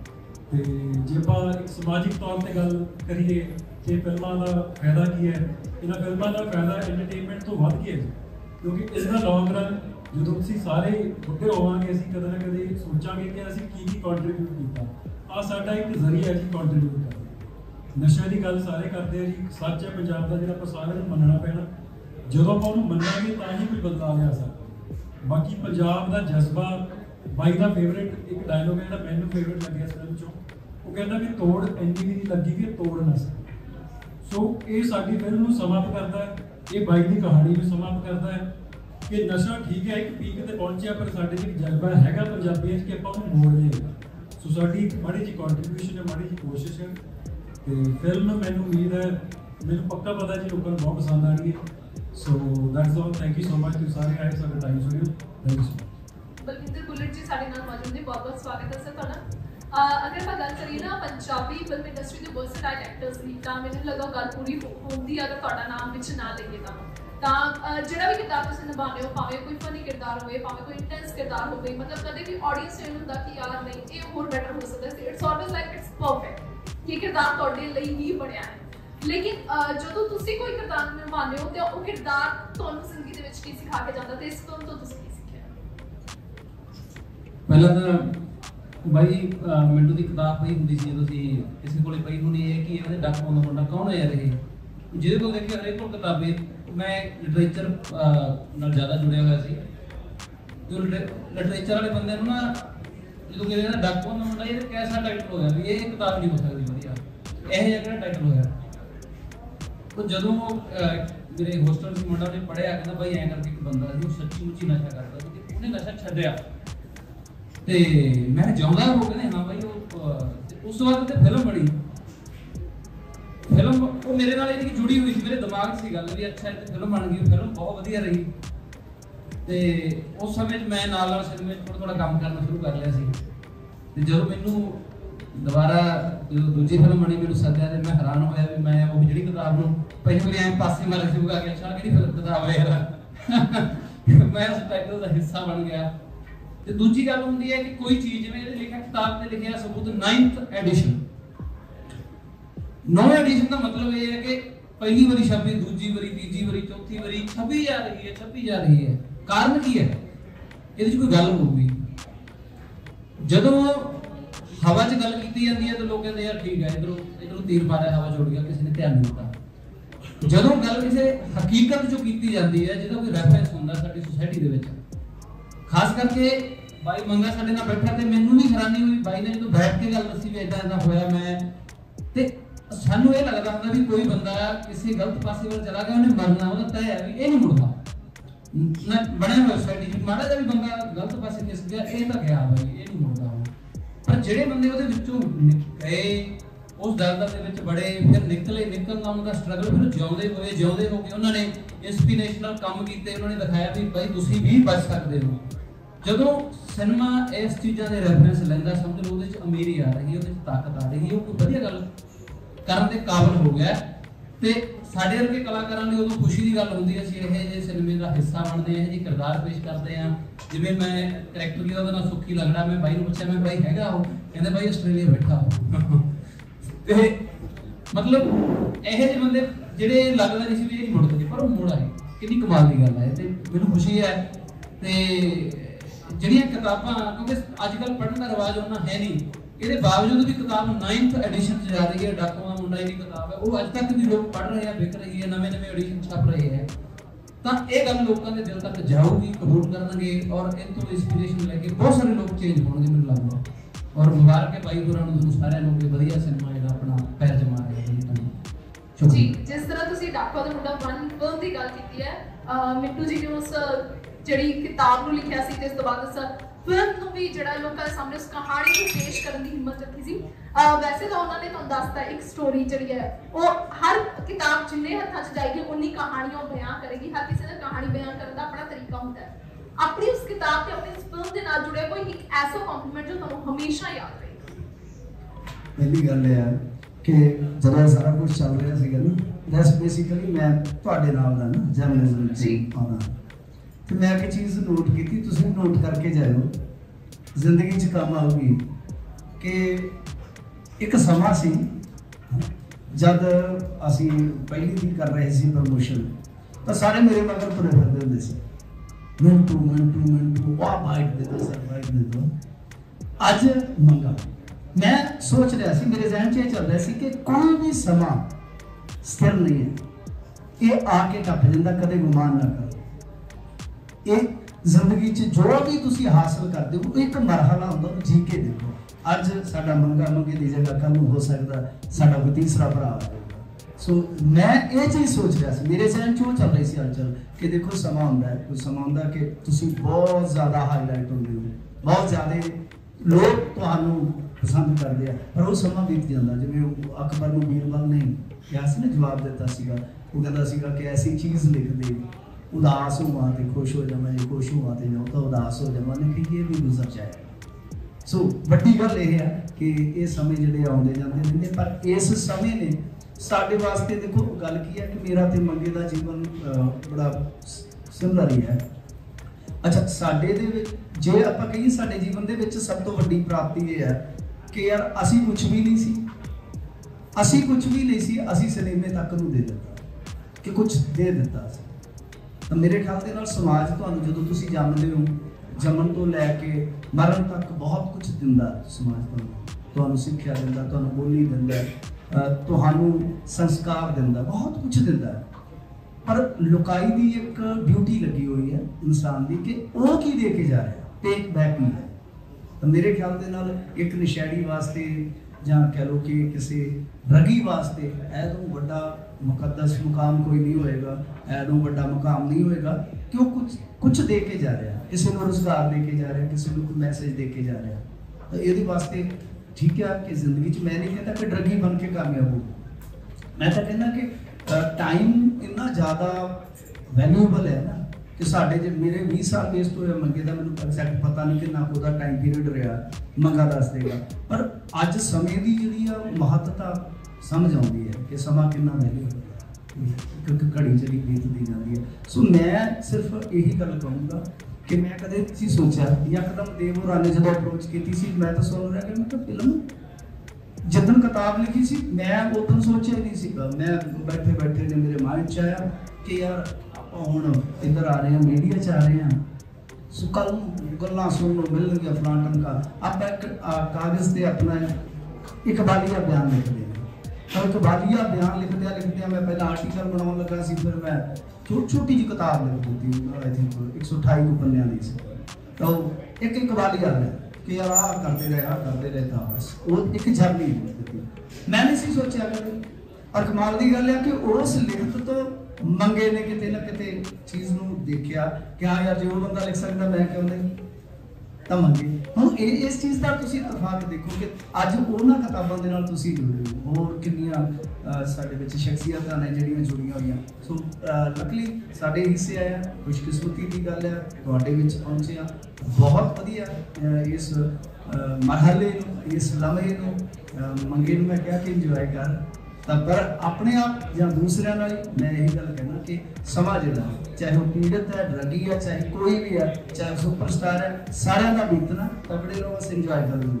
ਤੇ ਜੇ ਆਪਾਂ ਇੱਕ ਸਮਾਜਿਕ ਤੌਰ ਤੇ ਗੱਲ ਕਰੀਏ ਕਿ ਫਿਲਮਾਂ ਦਾ ਫਾਇਦਾ ਕੀ ਹੈ, ਇਹਨਾਂ ਫਿਲਮਾਂ ਦਾ ਫਾਇਦਾ ਐਂਟਰਟੇਨਮੈਂਟ ਤੋਂ ਵੱਧ ਗਿਆ ਜੀ, ਕਿਉਂਕਿ ਇਸ ਦਾ ਲੌਂਗ ਰਨ ਜਦੋਂ ਅਸੀਂ ਸਾਰੇ ਬੁੱਢੇ ਹੋਵਾਂਗੇ ਅਸੀਂ ਕਦੇ ਨਾ ਕਦੇ ਸੋਚਾਂਗੇ ਕਿ ਅਸੀਂ ਕੀ ਕੰਟਰੀਬਿਊਟ ਕੀਤਾ। ਆਹ ਸਾਡਾ ਇੱਕ ਜ਼ਰੀਆ ਹੈ ਜੀ ਕੰਟਰੀਬਿਊਟ ਕਰਨ ਦਾ। ਨਸ਼ਿਆਂ ਦੀ ਗੱਲ ਸਾਰੇ ਕਰਦੇ ਆ ਜੀ, ਸੱਚ ਹੈ ਪੰਜਾਬ ਦਾ ਜਿਹੜਾ ਆਪਾਂ ਸਾਰਿਆਂ ਨੂੰ ਮੰਨਣਾ ਪੈਣਾ। ਜਦੋਂ ਆਪਾਂ ਉਹਨੂੰ ਮੰਨਾਂਗੇ ਤਾਂ ਹੀ ਕੋਈ ਬਦਲਾਅ ਆ ਸਕਦਾ। ਬਾਕੀ ਪੰਜਾਬ ਦਾ ਜਜ਼ਬਾ, ਬਾਈ ਦਾ ਫੇਵਰੇਟ ਇੱਕ ਡਾਇਲੋਗ ਹੈ ਜਿਹੜਾ ਮੈਨੂੰ ਫੇਵਰੇਟ ਲੱਗਿਆ ਇਸ ਫਿਲਮ 'ਚੋਂ, ਉਹ ਕਹਿੰਦਾ ਵੀ ਤੋੜ ਇੰਨੀ ਵੀ ਨਹੀਂ ਲੱਗੀ ਕਿ ਤੋੜ ਨਾ ਸਕੇ। ਸੋ ਇਹ ਸਾਡੀ ਫਿਲਮ ਨੂੰ ਸਮਾਪਤ ਕਰਦਾ ਹੈ, ਇਹ ਬਾਈ ਦੀ ਕਹਾਣੀ ਨੂੰ ਸਮਾਪਤ ਕਰਦਾ ਹੈ ਕਿ ਨਸ਼ਾ ਠੀਕ ਹੈ ਇੱਕ ਪੀਕ ਤੇ ਪਹੁੰਚਿਆ, ਪਰ ਸਾਡੇ ਵਿੱਚ ਜਜ਼ਬਾ ਹੈਗਾ ਪੰਜਾਬੀਆਂ 'ਚ ਕਿ ਆਪਾਂ ਉਹਨੂੰ ਮੋੜ ਲਈਏ। ਸੋ ਸਾਡੀ ਮਾੜੀ ਜਿਹੀ ਕੰਟਰੀਬਿਊਸ਼ਨ ਹੈ, ਮਾੜੀ ਜਿਹੀ ਕੋਸ਼ਿਸ਼ ਹੈ। ਤੇ ਫਿਲਮ ਮੈਨੂੰ ਉਮੀਦ ਹੈ ਮੈਨੂੰ ਪੱਕਾ ਪਤਾ ਜੀ ਲੋਕਾਂ ਨੂੰ ਬਹੁਤ ਪਸੰਦ ਆਣਗੇ। So that's all, thank you so much, ਤੁਸੀਂ ਸਾਰੇ ਆਏ ਸਾਡੇ time studio, thank you so much. Balwinder Bullet ji ਸਾਡੇ ਨਾਲ ਮੌਜੂਦ ਨੇ, ਬਹੁਤ ਬਹੁਤ ਸਵਾਗਤ ਹੈ ਸਰ ਤੁਹਾਡਾ। ਅਗਰ ਆਪਾਂ ਗੱਲ ਕਰੀਏ ਨਾ ਪੰਜਾਬੀ ਫਿਲਮ ਇੰਡਸਟਰੀ ਦੇ ਵਰਸਟਾਈਲ ਐਕਟਰਸ ਦੀ, ਤਾਂ ਮੈਨੂੰ ਲੱਗਾ ਗੱਲ ਪੂਰੀ ਹੁੰਦੀ ਅਗਰ ਤੁਹਾਡਾ ਨਾਮ ਵਿੱਚ ਨਾ ਲਈਏ ਤਾਂ ਜਿਹੜਾ ਵੀ ਕਿਰਦਾਰ ਤੁਸੀਂ ਨਿਭਾਉਂਦੇ ਹੋ, ਭਾਵੇਂ ਕੋਈ ਫਨੀ ਕਿਰਦਾਰ ਹੋਵੇ, ਭਾਵੇਂ ਕੋਈ ਇੰਟੈਂਸ ਕਿਰਦਾਰ ਹੋਵੇ, ਮਤਲਬ ਕਦੇ ਵੀ ਆਡੀਅנס ਨੂੰ ਹੁੰਦਾ ਕਿ ਯਾਰ ਨਹੀਂ ਇਹ ਹੋਰ ਬੈਟਰ ਹੋ ਸਕਦਾ ਸੀ, it's always like it's perfect ਕਿ ਕਿਰਦਾਰ ਤੁਹਾਡੇ ਲਈ ਹੀ ਬਣਿਆ ਹੈ। ਲੇਕਿਨ ਜਦੋਂ ਤੁਸੀਂ ਕੋਈ ਕਿਰਦਾਰ ਨਿਭਾਉਂਦੇ ਹੋ ਤਾਂ ਉਹ ਕਿਰਦਾਰ ਤੁਹਾਨੂੰ ਜ਼ਿੰਦਗੀ ਦੇ ਵਿੱਚ ਕੀ ਸਿਖਾ ਕੇ ਜਾਂਦਾ ਤੇ ਇਸ ਫਿਲਮ ਤੋਂ ਤੁਸੀਂ ਕੀ ਸਿੱਖਿਆ? ਪਹਿਲਾਂ ਤਾਂ ਬਾਈ ਮਿੰਟੂ ਦੀ ਕਿਤਾਬ ਪਈ ਹੁੰਦੀ ਸੀ ਜਦੋਂ ਅਸੀਂ ਕਿਸੇ ਕੋਲੇ ਪਈ ਹੁੰਦੀ ਹੈ ਕਿ ਇਹਦੇ ਡਾਕੂ ਦਾ ਮੁੰਡਾ ਕੌਣ ਹੈ ਯਾਰ ਇਹ, ਜਿਹਦੇ ਕੋਲ ਦੇਖਿਆ ਹਰੇਕ ਕੋਲ ਕਿਤਾਬੇ। ਮੈਂ ਲਿਟਰੇਚਰ ਨਾਲ ਜ਼ਿਆਦਾ ਜੁੜਿਆ ਹੋਇਆ ਸੀ ਤੇ ਲਿਟਰੇਚਰ ਵਾਲੇ ਬੰਦੇ ਨੂੰ ਨਾ ਜਦੋਂ ਕਹਿੰਦੇ ਨਾ ਡਾਕੂ ਦਾ ਮੁੰਡਾ, ਇਹ ਕੈਸਾ ਟਾਈਟਲ ਹੋ ਗਿਆ ਵੀ ਇਹ ਕਿਤਾਬ ਨਹੀਂ ਹੋ ਸਕਦੀ ਵਧੀਆ, ਇਹ ਜਿਹਾ ਕਿਹੜਾ ਟਾਈਟਲ ਹੋਇਆ। ਉਹ ਜਦੋਂ ਮੇਰੇ ਹੋਸਟਲ ਸੀ ਮੁੰਡਾ ਨੇ ਪੜ੍ਹਿਆ, ਕਹਿੰਦਾ ਬਾਈ ਐਂ ਕਰਕੇ ਇੱਕ ਬੰਦਾ ਸੀ ਉਹ ਸੱਚੀ ਮੁੱਚੀ ਨਸ਼ਾ ਕਰਦਾ ਸੀ, ਉਹਨੇ ਨਸ਼ਾ ਛੱਡਿਆ ਤੇ ਮੈਂ ਜਿਉਂਦਾ ਹੋ ਕਹਿੰਦੇ ਹਾਂ ਬਾਈ ਉਹ। ਉਸ ਤੋਂ ਬਾਅਦ ਤੇ ਫਿਲਮ ਬਣੀ, ਫਿਲਮ ਉਹ ਮੇਰੇ ਨਾਲ ਇਹਦੀ ਜੁੜੀ ਹੋਈ ਸੀ, ਮੇਰੇ ਦਿਮਾਗ 'ਚ ਸੀ ਗੱਲ ਵੀ ਅੱਛਾ ਇਹ ਫਿਲਮ ਬਣ ਗਈ, ਫਿਲਮ ਬਹੁਤ ਵਧੀਆ ਰਹੀ। ਤੇ ਉਸ ਸਮੇਂ 'ਚ ਮੈਂ ਨਾਲ ਸਿਨੇਮੇ 'ਚ ਥੋੜਾ ਕੰਮ ਕਰਨਾ ਸ਼ੁਰੂ ਕਰ ਲਿਆ ਸੀ। ਤੇ ਜਦੋਂ ਮੈਨੂੰ ਦੁਬਾਰਾ ਦੂਜੀ ਫਿਲਮ ਬਣੀ, ਮੈਨੂੰ ਸੱਦਿਆ ਤੇ ਮੈਂ ਹੈਰਾਨ ਹੋਇਆ ਵੀ ਮੈਂ ਉਹ ਜਿਹੜੀ ਕਿਤਾਬ ਨੂੰ ਪਹਿਲੀ ਵਾਰੀ ਐਂ ਪਾਸੇ ਮਾਰ ਸ਼ੁਰੂ ਕਰ ਗਿਆ, ਅੱਛਾ ਕਿਹੜੀ ਫਿਲਮ ਕਿਤਾਬ ਹੈ ਯਾਰ ਮੈਂ ਉਸ ਟਾਈਟਲ ਦਾ ਹਿੱਸਾ ਬਣ ਗਿਆ। ਤੇ ਦੂਜੀ ਗੱਲ ਹੁੰਦੀ ਹੈ ਕਿ ਕੋਈ ਚੀਜ਼ ਜਿਵੇਂ ਇਹਦੇ ਲਿਖਿਆ ਕਿਤਾਬ ਤੇ ਲਿਖਿਆ ਸਬੂਤ 9th ਐਡੀਸ਼ਨ। 9th ਐਡੀਸ਼ਨ ਦਾ ਮਤਲਬ ਇਹ ਹੈ ਕਿ ਪਹਿਲੀ ਵਾਰੀ ਛਪੀ, ਦੂਜੀ ਵਾਰੀ, ਤੀਜੀ ਵਾਰੀ, ਚੌਥੀ ਵਾਰੀ ਛਪੀ ਜਾ ਰਹੀ ਹੈ। ਕਾਰਨ ਕੀ ਹੈ? ਇਹਦੇ 'ਚ ਕੋਈ ਗੱਲ ਹੋਊਗੀ। ਜਦੋਂ ਹਵਾ 'ਚ ਗੱਲ ਕੀਤੀ ਜਾਂਦੀ ਹੈ ਤਾਂ ਲੋਕ ਕਹਿੰਦੇ ਯਾਰ ਠੀਕ ਹੈ, ਇਧਰੋਂ ਤੀਰ ਮਾਰਿਆ, ਹਵਾ 'ਚ ਉੱਡ ਗਿਆ, ਕਿਸੇ ਨੇ ਧਿਆਨ ਨਹੀਂ ਦਿੱਤਾ। ਜਦੋਂ ਗੱਲ ਕਿਸੇ ਹਕੀਕਤ 'ਚੋਂ ਕੀਤੀ ਜਾਂਦੀ ਹੈ, ਜਿਹਦਾ ਕੋਈ ਰੈਫਰੈਂਸ ਹੁੰਦਾ ਸਾਡੀ ਸੋਸਾਇਟੀ ਦੇ ਵਿੱਚ, ਖਾਸ ਕਰਕੇ ਬਾਈ ਮੰਗਾ ਸਾਡੇ ਨਾਲ ਬੈਠਾ ਤੇ ਮੈਨੂੰ ਵੀ ਹੈਰਾਨੀ ਹੋਈ, ਬਾਈ ਨੇ ਜਦੋਂ ਬੈਠ ਕੇ ਗੱਲ ਦੱਸੀ ਵੀ ਇਦਾਂ ਹੋਇਆ ਮੈਂ, ਤੇ ਸਾਨੂੰ ਇਹ ਲੱਗਦਾ ਹੁੰਦਾ ਵੀ ਕੋਈ ਬੰਦਾ ਕਿਸੇ ਗਲਤ ਪਾਸੇ ਵੱਲ ਚਲਾ ਗਿਆ, ਉਹਨੇ ਮਰਨਾ, ਉਹਦਾ ਤੈਅ ਹੈ ਵੀ ਇਹ ਨਹੀਂ ਮੁੜਦਾ। ਨਾ ਬਣਿਆ ਹੋਇਆ ਸੋਸਾਇਟੀ 'ਚ ਮਾੜਾ ਜਿਹਾ ਵੀ ਬੰਦਾ ਗਲਤ ਪਾਸੇ ਫਿਸ ਗਿਆ, ਇਹ ਤਾਂ ਗਿਆ ਬਾਈ, ਇਹ ਨਹੀਂ ਮੁੜਦਾ। ਪਰ ਜਿਹੜੇ ਬੰਦੇ ਉਹਦੇ ਵਿੱਚੋਂ ਗਏ, ਉਸ ਦਲਦਲ ਦੇ ਵਿੱਚ ਬੜੇ, ਫਿਰ ਨਿਕਲਣ ਦਾ ਉਹਨਾਂ ਦਾ ਸਟਰਗਲ, ਫਿਰ ਜਿਉਂਦੇ ਹੋ ਕੇ ਉਹਨਾਂ ਨੇ ਇੰਸਪੀਰੇਸ਼ਨਲ ਕੰਮ ਕੀਤੇ, ਉਹਨਾਂ ਨੇ ਦਿਖਾਇਆ ਵੀ ਬਾਈ ਤੁਸੀਂ ਵੀ ਬਚ ਸਕਦੇ ਹੋ। ਜਦੋਂ ਸਿਨੇਮਾ ਇਸ ਚੀਜ਼ਾਂ ਦੇ ਰੈਫਰੈਂਸ ਲੈਂਦਾ, ਸਮਝ ਲਓ ਉਹਦੇ 'ਚ ਅਮੀਰੀ ਆ ਰਹੀ ਹੈ, ਉਹਦੇ 'ਚ ਤਾਕਤ ਆ ਰਹੀ ਹੈ, ਉਹ ਕੋਈ ਵਧੀਆ ਗੱਲ ਕਰਨ ਦੇ ਕਾਬਿਲ ਹੋ ਗਿਆ। ਤੇ ਸਾਡੇ ਵਰਗੇ ਕਲਾਕਾਰਾਂ ਲਈ ਉਦੋਂ ਖੁਸ਼ੀ ਦੀ ਗੱਲ ਹੁੰਦੀ ਹੈ, ਅਸੀਂ ਇਹ ਜਿਹੇ ਸਿਨੇਮੇ ਦਾ ਹਿੱਸਾ ਬਣਦੇ ਹਾਂ, ਇਹ ਜਿਹੇ ਕਿਰਦਾਰ ਪੇਸ਼ ਕਰਦੇ ਹਾਂ। ਜਿਵੇਂ ਮੈਂ ਕਰੈਕਟਰ ਕੀਤਾ, ਉਹਦਾ ਨਾਮ ਸੁੱਖੀ ਲੰਗੜਾ, ਮੈਂ ਬਾਈ ਨੂੰ ਪੁੱਛਿਆ ਮੈਂ ਬਾਈ ਹੈਗਾ ਉਹ, ਕਹਿੰਦੇ ਬਾਈ ਆਸਟ੍ਰੇਲੀਆ ਬੈਠਾ ਹੋ। ਤੇ ਮਤਲਬ ਇਹ ਜਿਹੇ ਬੰਦੇ ਜਿਹੜੇ ਲੱਗਦਾ ਨਹੀਂ ਸੀ ਵੀ ਇਹ ਨਹੀਂ ਮੁੜਦੇ, ਪਰ ਉਹ ਮੁੜ ਆਏ, ਕਿੰਨੀ ਕਮਾਲ ਦੀ ਗੱਲ ਹੈ। ਤੇ ਮੈਨੂੰ ਖੁਸ਼ੀ ਹੈ। ਤੇ ਜਿਹੜੀਆਂ ਕਿਤਾਬਾਂ, ਕਿਉਂਕਿ ਅੱਜ ਕੱਲ੍ਹ ਪੜ੍ਹਨ ਦਾ ਰਿਵਾਜ ਉਹਨਾਂ ਹੈ ਨਹੀਂ, ਇਹਦੇ ਬਾਵਜੂਦ ਵੀ ਕਿਤਾਬ 9th ਐਡੀਸ਼ਨ 'ਚ ਜਾ ਰਹੀ ਹੈ, ਡਾਕੂ ਦਾ ਮੁੰਡਾ ਦੀ ਕਿਤਾਬ ਹੈ, ਉਹ ਅੱਜ ਤੱਕ ਵੀ ਲੋਕ ਪੜ੍ਹ ਰਹੇ ਆ, ਵਿਕ ਰਹੀ ਹੈ, ਨਵੇਂ ਐਡੀਸ਼ਨ ਛਪ ਰਹੇ ਹੈ। ਤਾਂ ਇਹ ਗੱਲ ਲੋਕਾਂ ਦੇ ਦਿਲ ਤੱਕ ਜਾਊਗੀ, ਕਬੂਲ ਕਰਨਗੇ, ਔਰ ਇਹ ਤੋਂ ਇੰਸਪੀਰੇਸ਼ਨ ਲੈ ਕੇ ਬਹੁਤ ਸਾਰੇ ਲੋਕ ਚੇਂਜ ਹੋਣਗੇ ਮੈਨੂੰ ਲੱਗਦਾ। ਔਰ ਮੁਬਾਰਕ ਹੈ ਭਾਈ ਹੋਰਾਂ ਨੂੰ, ਤੁਹਾਨੂੰ ਸਾਰਿਆਂ ਨੂੰ, ਵਧੀਆ ਸਿਨੇਮਾ ਜਿਹੜਾ ਆਪਣਾ ਪੈਰ ਜਮਾ ਰਿਹਾ ਹੈ ਜੀ। ਜਿਸ ਤਰ੍ਹਾਂ ਤੁਸੀਂ ਡਾਕੂ ਦਾ ਮੁੰਡਾ 1 ਫਿਲਮ ਦੀ ਗੱਲ ਕੀਤੀ ਹੈ, ਮਿੰਟੂ ਜੀ ਨੇ ਉਸ ਜਿਹੜੀ ਕਿਤਾਬ ਨੂੰ ਲਿਖਿਆ ਸੀ ਤੇ ਇਸ ਤੋਂ ਬਾਅਦ ਉਸ ਫਿਲਮ ਨੂੰ ਵੀ ਜਿਹੜਾ ਲੋਕਾਂ ਦੇ ਸਾਹਮਣੇ ਉਸ ਕਹਾਣੀ ਨੂੰ ਪੇਸ਼ ਕਰਨ ਦੀ ਹਿੰਮਤ ਰੱਖੀ ਸੀ। ਵੈਸੇ ਤਾਂ ਉਹਨਾਂ ਨੇ ਤੁਹਾਨੂੰ ਦੱਸਤਾ ਇੱਕ ਸਟੋਰੀ ਜਿਹੜੀ ਹੈ ਉਹ ਹਰ ਕਿਤਾਬ ਜਿੰਨੇ ਹੱਥਾਂ 'ਚ ਜਾਏਗੀ ਉਨੀ ਕਹਾਣੀਆਂ ਬਿਆਨ ਕਰੇਗੀ, ਹਰ ਕਿਸੇ ਦਾ ਕਹਾਣੀ ਬਿਆਨ ਕਰਨ ਦਾ ਆਪਣਾ ਤਰੀਕਾ ਹੁੰਦਾ ਹੈ। ਆਪਣੀ ਉਸ ਕਿਤਾਬ ਤੇ ਆਪਣੀ ਇਸ ਫਿਲਮ ਦੇ ਨਾਲ ਜੁੜਿਆ ਕੋਈ ਇੱਕ ਐਸਾ ਕੰਪਲੀਮੈਂਟ ਜੋ ਤੁਹਾਨੂੰ ਹਮੇਸ਼ਾ ਯਾਦ ਰਹੇਗਾ? ਪਹਿਲੀ ਗੱਲ ਇਹ ਹੈ ਕਿ ਜਦੋਂ ਸਾਰਾ ਕੁਝ ਚੱਲ ਰਿਹਾ ਸੀਗਾ ਨਾ, ਦੈਟਸ ਬੇਸਿਕਲੀ ਮੈਂ ਤੁਹਾਡੇ ਨਾਲ ਦਾ ਨਾ ਜਰਨਲਿਜ਼ਮ 'ਚ ਆਉਣਾ, ਤੇ ਮੈਂ ਇੱਕ ਚੀਜ਼ ਨੋਟ ਕੀਤੀ, ਤੁਸੀਂ ਨੋਟ ਕਰਕੇ ਜਾਇਓ, ਜ਼ਿੰਦਗੀ 'ਚ ਕੰਮ ਆਊਗੀ। ਕਿ ਇੱਕ ਸਮਾਂ ਸੀ ਜਦ ਅਸੀਂ ਪਹਿਲੀ ਦੀ ਕਰ ਰਹੇ ਸੀ ਪ੍ਰਮੋਸ਼ਨ, ਤਾਂ ਸਾਰੇ ਮੇਰੇ ਮਗਰ ਤੁਰੇ ਫਿਰਦੇ ਹੁੰਦੇ ਸੀ, ਮਿੰਟੂ ਵਾਹ ਬਾਈਟ ਦੇ ਦੋ ਸਰ, ਬਾਈਟ ਦੇ ਦੋ। ਅੱਜ ਮੰਗਾ ਮੈਂ ਸੋਚ ਰਿਹਾ ਸੀ, ਮੇਰੇ ਜ਼ਿਹਨ 'ਚ ਇਹ ਚੱਲ ਰਿਹਾ ਸੀ ਕਿ ਕੋਈ ਵੀ ਸਮਾਂ ਸਥਿਰ ਨਹੀਂ ਹੈ, ਇਹ ਆ ਕੇ ਟੱਪ ਜਾਂਦਾ, ਕਦੇ ਗੁਮਾਨ ਨਾ ਕਰੋ। ਇਹ ਜ਼ਿੰਦਗੀ 'ਚ ਜੋ ਵੀ ਤੁਸੀਂ ਹਾਸਲ ਕਰਦੇ ਹੋ, ਇੱਕ ਮਰਹਲਾ ਹੁੰਦਾ, ਉਹਨੂੰ ਜੀ ਕੇ ਦੇਖੋ। ਅੱਜ ਸਾਡਾ ਮੰਗੇ ਦੀ ਜਗ੍ਹਾ ਕੱਲ੍ਹ ਨੂੰ ਹੋ ਸਕਦਾ ਸਾਡਾ ਕੋਈ ਤੀਸਰਾ ਭਰਾ ਆ ਜਾਏਗਾ। ਸੋ ਮੈਂ ਇਹ ਚੀਜ਼ ਸੋਚ ਰਿਹਾ ਸੀ, ਮੇਰੇ ਜ਼ਿਹਨ 'ਚ ਉਹ ਚੱਲ ਰਹੀ ਸੀ ਹਲਚਲ ਕਿ ਦੇਖੋ ਸਮਾਂ ਹੁੰਦਾ ਹੈ, ਕੋਈ ਸਮਾਂ ਹੁੰਦਾ ਕਿ ਤੁਸੀਂ ਬਹੁਤ ਜ਼ਿਆਦਾ ਹਾਈਲਾਈਟ ਹੁੰਦੇ ਹੋ, ਬਹੁਤ ਜ਼ਿਆਦਾ ਲੋਕ ਤੁਹਾਨੂੰ ਪਸੰਦ ਕਰਦੇ ਆ, ਪਰ ਉਹ ਸਮਾਂ ਬੀਤ ਜਾਂਦਾ। ਜਿਵੇਂ ਅਕਬਰ ਨੂੰ ਬੀਰਬਲ ਨੇ ਕਿਹਾ ਸੀ ਨਾ, ਜਵਾਬ ਦਿੱਤਾ ਸੀਗਾ, ਉਹ ਕਹਿੰਦਾ ਸੀਗਾ ਕਿ ਐਸੀ ਚੀਜ਼ ਲਿਖ ਦੇ, ਉਦਾਸ ਹੋਵਾਂ ਤੇ ਖੁਸ਼ ਹੋ ਜਾਵਾਂ, ਜੇ ਖੁਸ਼ ਹੋਵਾਂ ਤੇ ਜਾਂ ਤਾਂ ਉਦਾਸ ਹੋ ਜਾਵਾਂ, ਨੇ ਕਿ ਇਹ ਵੀ ਗੁਜ਼ਰ ਜਾਏਗਾ। ਸੋ ਵੱਡੀ ਗੱਲ ਇਹ ਹੈ ਕਿ ਇਹ ਸਮੇਂ ਜਿਹੜੇ ਆਉਂਦੇ ਜਾਂਦੇ ਰਹਿੰਦੇ, ਪਰ ਇਸ ਸਮੇਂ ਨੇ ਸਾਡੇ ਵਾਸਤੇ, ਦੇਖੋ ਗੱਲ ਕੀ ਹੈ ਕਿ ਮੇਰਾ ਤੇ ਮੰਗੇ ਦਾ ਜੀਵਨ ਬੜਾ ਸਿਮਿਲਰ ਹੀ ਹੈ। ਅੱਛਾ, ਸਾਡੇ ਦੇ ਵਿੱਚ ਜੇ ਆਪਾਂ ਕਹੀਏ ਸਾਡੇ ਜੀਵਨ ਦੇ ਵਿੱਚ ਸਭ ਤੋਂ ਵੱਡੀ ਪ੍ਰਾਪਤੀ ਇਹ ਹੈ ਕਿ ਯਾਰ ਅਸੀਂ ਕੁਝ ਵੀ ਨਹੀਂ ਸੀ, ਅਸੀਂ ਸਿਨੇਮੇ ਤੱਕ ਨੂੰ ਦੇ ਦਿੱਤਾ ਕਿ ਕੁਝ ਦੇ ਦਿੱਤਾ ਸੀ। ਤਾਂ ਮੇਰੇ ਖਿਆਲ ਦੇ ਨਾਲ ਸਮਾਜ ਤੁਹਾਨੂੰ ਜਦੋਂ ਤੁਸੀਂ ਜੰਮਦੇ ਹੋ, ਜੰਮਣ ਤੋਂ ਲੈ ਕੇ ਮਰਨ ਤੱਕ ਬਹੁਤ ਕੁਝ ਦਿੰਦਾ ਸਮਾਜ ਤੁਹਾਨੂੰ ਸਿੱਖਿਆ ਦਿੰਦਾ, ਤੁਹਾਨੂੰ ਬੋਲੀ ਦਿੰਦਾ, ਤੁਹਾਨੂੰ ਸੰਸਕਾਰ ਦਿੰਦਾ, ਬਹੁਤ ਕੁਝ ਦਿੰਦਾ। ਪਰ ਲੁਕਾਈ ਦੀ ਇੱਕ ਡਿਊਟੀ ਲੱਗੀ ਹੋਈ ਹੈ ਇਨਸਾਨ ਦੀ ਕਿ ਉਹ ਕੀ ਦੇ ਕੇ ਜਾ ਰਿਹਾ, ਟੇਕ ਬੈਕ ਕੀ ਹੈ। ਤਾਂ ਮੇਰੇ ਖਿਆਲ ਦੇ ਨਾਲ ਇੱਕ ਨਸ਼ੈੜੀ ਵਾਸਤੇ ਜਾਂ ਕਹਿ ਲਓ ਕਿ ਕਿਸੇ ਰਗੀ ਵਾਸਤੇ ਇਹ ਤੋਂ ਵੱਡਾ ਮੁਕੱਦਸ ਮੁਕਾਮ ਕੋਈ ਨਹੀਂ ਹੋਏਗਾ, ਇਹ ਤੋਂ ਵੱਡਾ ਮੁਕਾਮ ਨਹੀਂ ਹੋਏਗਾ ਕਿ ਉਹ ਕੁਝ ਦੇ ਕੇ ਜਾ ਰਿਹਾ, ਕਿਸੇ ਨੂੰ ਰੁਜ਼ਗਾਰ ਦੇ ਕੇ ਜਾ ਰਿਹਾ, ਕਿਸੇ ਨੂੰ ਕੋਈ ਮੈਸੇਜ ਦੇ ਕੇ ਜਾ ਰਿਹਾ। ਤਾਂ ਇਹਦੇ ਵਾਸਤੇ ਠੀਕ ਹੈ ਕਿ ਜ਼ਿੰਦਗੀ 'ਚ ਮੈਂ ਨਹੀਂ ਕਹਿੰਦਾ ਕਿ ਡਰਗੀ ਬਣ ਕੇ ਕਾਮਯਾਬ ਹੋ, ਮੈਂ ਤਾਂ ਕਹਿੰਦਾ ਕਿ ਟਾਈਮ ਇੰਨਾ ਜ਼ਿਆਦਾ ਵੈਲਿਊਬਲ ਹੈ ਨਾ ਕਿ ਸਾਡੇ ਜੇ ਮੇਰੇ 20 ਸਾਲ ਵੇਸਟ ਹੋਏ ਮੰਗੇ ਦਾ ਮੈਨੂੰ ਐਗਜ਼ੈਕਟ ਪਤਾ ਨਹੀਂ ਕਿੰਨਾ ਉਹਦਾ ਟਾਈਮ ਪੀਰੀਅਡ ਰਿਹਾ, ਮੰਗਾ ਦੱਸ ਦੇਗਾ। ਪਰ ਅੱਜ ਸਮੇਂ ਦੀ ਜਿਹੜੀ ਆ ਮਹੱਤਤਾ ਸਮਝ ਆਉਂਦੀ ਹੈ ਕਿ ਸਮਾਂ ਕਿੰਨਾ ਵੈਲਿਊਬਲ ਹੈ, ਇੱਕ ਘੜੀ ਜਿਹੜੀ ਬੀਤਦੀ ਜਾਂਦੀ ਹੈ। ਸੋ ਮੈਂ ਸਿਰਫ ਇਹੀ ਗੱਲ ਕਹੂੰਗਾ ਕਿ ਮੈਂ ਕਦੇ ਸੀ ਸੋਚਿਆ ਯਕਦਮ ਦੇਵ ਹੋਰਾਂ ਨੇ ਜਦੋਂ ਅਪਰੋਚ ਕੀਤੀ ਸੀ, ਮੈਂ ਤਾਂ ਸੁਣ ਰਿਹਾ ਕਿ ਮੈਂ ਤਾਂ ਫਿਲਮ ਜਿੱਦਣ ਕਿਤਾਬ ਲਿਖੀ ਸੀ ਮੈਂ ਉਦੋਂ ਸੋਚਿਆ ਨਹੀਂ ਸੀਗਾ। ਮੈਂ ਬੈਠੇ ਨੇ ਮੇਰੇ ਮਾਈਂਡ 'ਚ ਆਇਆ ਕਿ ਯਾਰ ਆਪਾਂ ਹੁਣ ਇੱਧਰ ਆ ਰਹੇ ਹਾਂ, ਮੀਡੀਆ 'ਚ ਆ ਰਹੇ ਹਾਂ, ਸੋ ਕੱਲ ਨੂੰ ਗੱਲਾਂ ਸੁਣਨ ਨੂੰ ਮਿਲਣਗੀਆਂ ਫਲਾਣਾ ਟਮਕਾ। ਆਪਾਂ ਇੱਕ ਕਾਗਜ਼ ਤੇ ਆਪਣਾ ਇੱਕ ਬਾਲੀਆ ਬਿਆਨ ਲਿਖਦੇ ਹਾਂ, ਤਾਂ ਇੱਕ ਬਾਲੀਆ ਬਿਆਨ ਲਿਖਦਿਆਂ ਮੈਂ ਪਹਿਲਾਂ ਆਰਟੀਕਲ ਬਣਾਉਣ ਲੱਗਾ ਸੀ, ਫਿਰ ਮੈਂ ਛੋਟੀ ਜਿਹੀ ਕਿਤਾਬ ਲਿਖ ਦਿੱਤੀ, ਆਈ ਥਿੰਕ 128 ਪੰਨਿਆਂ ਦੀ ਸੀ। ਤਾਂ ਇੱਕ ਬਾਲੀਆ ਹੈ ਕਿ ਯਾਰ ਆਹ ਕਰਦੇ ਰਹੇ ਤਾਂ ਬਸ ਉਹ ਇੱਕ ਜਰਨੀ ਦਿੱਤੀ। ਮੈਂ ਨਹੀਂ ਸੀ ਸੋਚਿਆ ਕਦੇ। ਔਰ ਕਮਾਲ ਦੀ ਗੱਲ ਹੈ ਕਿ ਉਸ ਲਿਖਤ ਤੋਂ ਮੰਗੇ ਨੇ ਕਿਤੇ ਨਾ ਕਿਤੇ ਚੀਜ਼ ਨੂੰ ਦੇਖਿਆ ਕਿ ਹਾਂ ਯਾਰ ਜੇ ਉਹ ਬੰਦਾ ਲਿਖ ਸਕਦਾ ਮੈਂ ਕਿਉਂ ਨਹੀਂ, ਤਾਂ ਮੰਗੇ। ਹੁਣ ਇਸ ਚੀਜ਼ ਦਾ ਤੁਸੀਂ ਇਤਫਾਕ ਦੇਖੋ ਕਿ ਅੱਜ ਉਹਨਾਂ ਕਿਤਾਬਾਂ ਦੇ ਨਾਲ ਤੁਸੀਂ ਜੁੜੇ ਹੋ, ਹੋਰ ਕਿੰਨੀਆਂ ਸਾਡੇ ਵਿੱਚ ਸ਼ਖਸੀਅਤਾਂ ਨੇ ਜਿਹੜੀਆਂ ਜੁੜੀਆਂ ਹੋਈਆਂ। ਸੋ ਲੱਕਲੀ ਸਾਡੇ ਹਿੱਸੇ ਆਇਆ, ਖੁਸ਼ਕਿਸਮਤੀ ਦੀ ਗੱਲ ਹੈ ਤੁਹਾਡੇ ਵਿੱਚ ਪਹੁੰਚਿਆ, ਬਹੁਤ ਵਧੀਆ। ਇਸ ਮਰਹਲੇ ਨੂੰ, ਇਸ ਲਮਹੇ ਨੂੰ, ਮੰਗੇ ਨੂੰ ਮੈਂ ਕਿਹਾ ਕਿ ਇੰਜੋਏ ਕਰ। ਤਾਂ ਪਰ ਆਪਣੇ ਆਪ ਜਾਂ ਦੂਸਰਿਆਂ ਨਾਲ ਮੈਂ ਇਹੀ ਗੱਲ ਕਹਿਣਾ ਕਿ ਸਮਾਂ ਜਿਹੜਾ ਚਾਹੇ ਉਹ ਪੀੜਤ ਹੈ, ਡਰਗੀ ਹੈ, ਚਾਹੇ ਕੋਈ ਵੀ ਹੈ, ਚਾਹੇ ਸੁਪਰਸਟਾਰ ਹੈ, ਸਾਰਿਆਂ ਦਾ ਬੀਤਣਾ ਤਕੜੇ ਰਹੋ, ਬਸ ਇੰਜੋਏ ਕਰੋ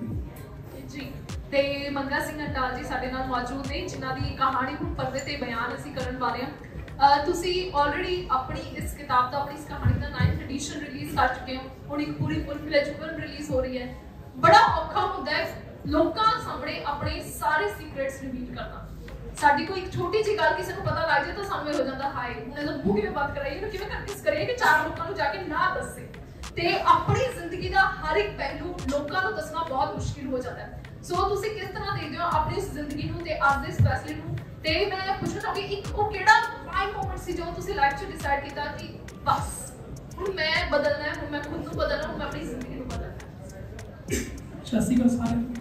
ਜੀ। ਤੇ ਮੰਗਾ ਸਿੰਘ ਅੰਡਾਲ ਜੀ ਸਾਡੇ ਨਾਲ ਮੌਜੂਦ ਨੇ ਜਿਨ੍ਹਾਂ ਦੀ ਕਹਾਣੀ ਨੂੰ ਪਰਦੇ ਤੇ ਬਿਆਨ ਅਸੀਂ ਕਰਨ ਵਾਲੇ ਹਾਂ। ਤੁਸੀਂ ਆਲਰੇਡੀ ਆਪਣੀ ਇਸ ਕਿਤਾਬ ਦਾ, ਆਪਣੀ ਇਸ ਕਹਾਣੀ ਦਾ 9th ਐਡੀਸ਼ਨ ਰਿਲੀਜ਼ ਕਰ ਚੁੱਕੇ ਹੋ, ਹੁਣ ਇੱਕ ਪੂਰੀ ਫੁੱਲ-ਫਲੈਜਡ ਫਿਲਮ ਰਿਲੀਜ਼ ਹੋ ਰਹੀ ਹੈ। ਬੜਾ ਔਖਾ ਹੁੰਦਾ ਹੈ ਲੋਕਾਂ ਸਾਹਮਣੇ ਆਪਣੇ ਸਾਰੇ ਸੀਕ੍ਰੇਟਸ ਰਿਵੀਲ ਕਰਨਾ। ਸਾਡੀ ਕੋਈ ਇੱਕ ਛੋਟੀ ਜਿਹੀ ਗੱਲ ਕਿਸੇ ਨੂੰ ਪਤਾ ਲੱਗ ਜਾਏ ਤਾਂ ਸਾਨੂੰ ਇਹ ਹੋ ਜਾਂਦਾ ਹਾਏ ਹੁਣ ਇਹਦਾ ਮੂੰਹ ਕਿਵੇਂ ਬੰਦ ਕਰਾਈਏ, ਇਹਨੂੰ ਕਿਵੇਂ ਕੰਟੈਸ ਕਰੀਏ ਕਿ 4 ਲੋਕਾਂ ਨੂੰ ਜਾ ਕੇ ਨਾ ਦੱਸੇ। ਤੇ ਆਪਣੀ ਜ਼ਿੰਦਗੀ ਦਾ ਹਰ ਇੱਕ ਪਹਿਲੂ ਲੋਕਾਂ ਨੂੰ ਦੱਸਣਾ ਬਹੁਤ ਮੁਸ਼ਕਿਲ ਹੋ ਜਾਂਦਾ ਹੈ। ਸੋ ਤੁਸੀਂ ਕਿਸ ਤਰ੍ਹਾਂ ਦੇਖਦੇ ਹੋ ਆਪਣੀ ਇਸ ਜ਼ਿੰਦਗੀ ਨੂੰ ਤੇ ਅੱਜ ਦੇ ਇਸ ਫੈਸਲੇ ਨੂੰ? ਤੇ ਮੈਂ ਪੁੱਛਣਾ ਚਾਹੁੰਦੀ ਇੱਕ ਉਹ ਕਿਹੜਾ ਪ੍ਰਾਈਮ ਮੋਮੈਂਟ ਸੀ ਜੋ ਤੁਸੀਂ ਲਾਈਫ 'ਚ ਡਿਸਾਈਡ ਕੀਤਾ ਕਿ ਬਸ ਹੁਣ ਮੈਂ ਬਦਲਣਾ ਹੈ, ਹੁਣ ਮੈਂ ਖੁਦ ਨੂੰ ਬਦਲਣਾ, ਹੁਣ ਮੈਂ ਆਪਣੀ ਜ਼ਿੰਦਗੀ ਨੂੰ ਬਦਲਣਾ ਹੈ? ਸਤਿ ਸ਼੍ਰੀ ਅਕਾਲ ਸਾਰਿਆਂ ਨੂੰ।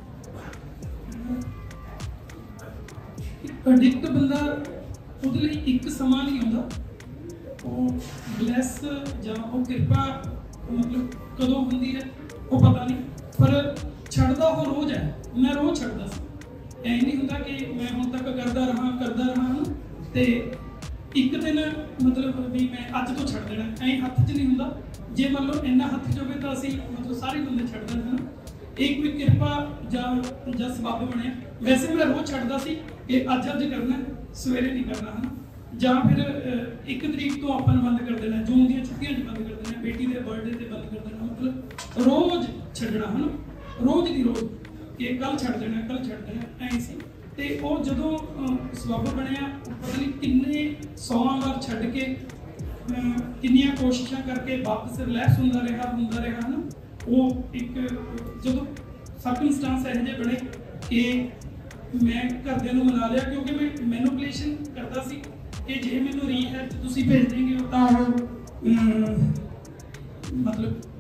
ਅਡਿਕਟ ਬੰਦਾ ਉਹਦੇ ਲਈ ਇੱਕ ਸਮਾਂ ਨਹੀਂ ਆਉਂਦਾ, ਉਹ ਬਲੈਸ ਜਾਂ ਉਹ ਕਿਰਪਾ ਮਤਲਬ ਕਦੋਂ ਹੁੰਦੀ ਹੈ ਉਹ ਪਤਾ ਨਹੀਂ, ਪਰ ਛੱਡਦਾ ਉਹ ਰੋਜ਼ ਹੈ। ਮੈਂ ਰੋਜ਼ ਛੱਡਦਾ ਸੀ, ਐ ਨਹੀਂ ਹੁੰਦਾ ਕਿ ਮੈਂ ਹੁਣ ਤੱਕ ਕਰਦਾ ਰਹਾ ਤੇ ਇੱਕ ਦਿਨ ਮਤਲਬ ਵੀ ਮੈਂ ਅੱਜ ਤੋਂ ਛੱਡ ਦੇਣਾ, ਐਂ ਹੱਥ 'ਚ ਨਹੀਂ ਹੁੰਦਾ। ਜੇ ਮੰਨ ਲਓ ਇੰਨਾ ਹੱਥ 'ਚ ਹੋਵੇ ਤਾਂ ਅਸੀਂ ਮਤਲਬ ਸਾਰੇ ਬੰਦੇ ਛੱਡ ਦਿੰਦੇ ਹਾਂ। ਇਹ ਕੋਈ ਕਿਰਪਾ ਜਾਂ ਸਬੱਬ ਬਣਿਆ। ਵੈਸੇ ਮੈਂ ਰੋਜ਼ ਛੱਡਦਾ ਸੀ ਕਿ ਅੱਜ ਕਰਨਾ, ਸਵੇਰੇ ਨਹੀਂ ਕਰਨਾ, ਹੈ ਨਾ। ਜਾਂ ਫਿਰ 1 ਤਰੀਕ ਤੋਂ ਆਪਾਂ ਨੂੰ ਬੰਦ ਕਰ ਦੇਣਾ, ਜੂਨ ਦੀਆਂ ਛੁੱਟੀਆਂ 'ਚ ਬੰਦ ਕਰ ਦੇਣਾ, ਬੇਟੀ ਦੇ ਬਰਥਡੇ ਤੇ ਬੰਦ ਕਰ ਦੇਣਾ, ਮਤਲਬ ਰੋਜ਼ ਛੱਡਣਾ, ਹੈ ਨਾ, ਰੋਜ਼ ਦੀ ਰੋਜ਼ ਕਿ ਕੱਲ ਛੱਡ ਦੇਣਾ ਐਂ ਸੀ। ਤੇ ਉਹ ਜਦੋਂ ਸਬੱਬ ਬਣਿਆ, ਪਤਾ ਨਹੀਂ ਕਿੰਨੇ 100 ਵਾਰ ਛੱਡ ਕੇ ਕਿੰਨੀਆਂ ਕੋਸ਼ਿਸ਼ਾਂ ਕਰਕੇ ਵਾਪਸ ਰਿਲੈਕਸ ਹੁੰਦਾ ਰਿਹਾ ਹੈ ਨਾ। ਉਹ ਇੱਕ ਜਦੋਂ ਸਰਕਮਸਟੈਂਸ ਇਹੋ ਜਿਹੇ ਬਣੇ ਕਿ ਮੈਂ ਘਰਦਿਆਂ ਨੂੰ ਮਨਾ ਲਿਆ, ਕਿਉਂਕਿ ਮੈਂ ਮੈਨੂਪੂਲੇਸ਼ਨ ਕਰਦਾ ਸੀ ਕਿ ਜੇ ਮੈਨੂੰ ਰੀਹੈਬ ਤੁਸੀਂ ਭੇਜ ਦੇਂਗੇ ਤਾਂ ਉਹ ਮਤਲਬ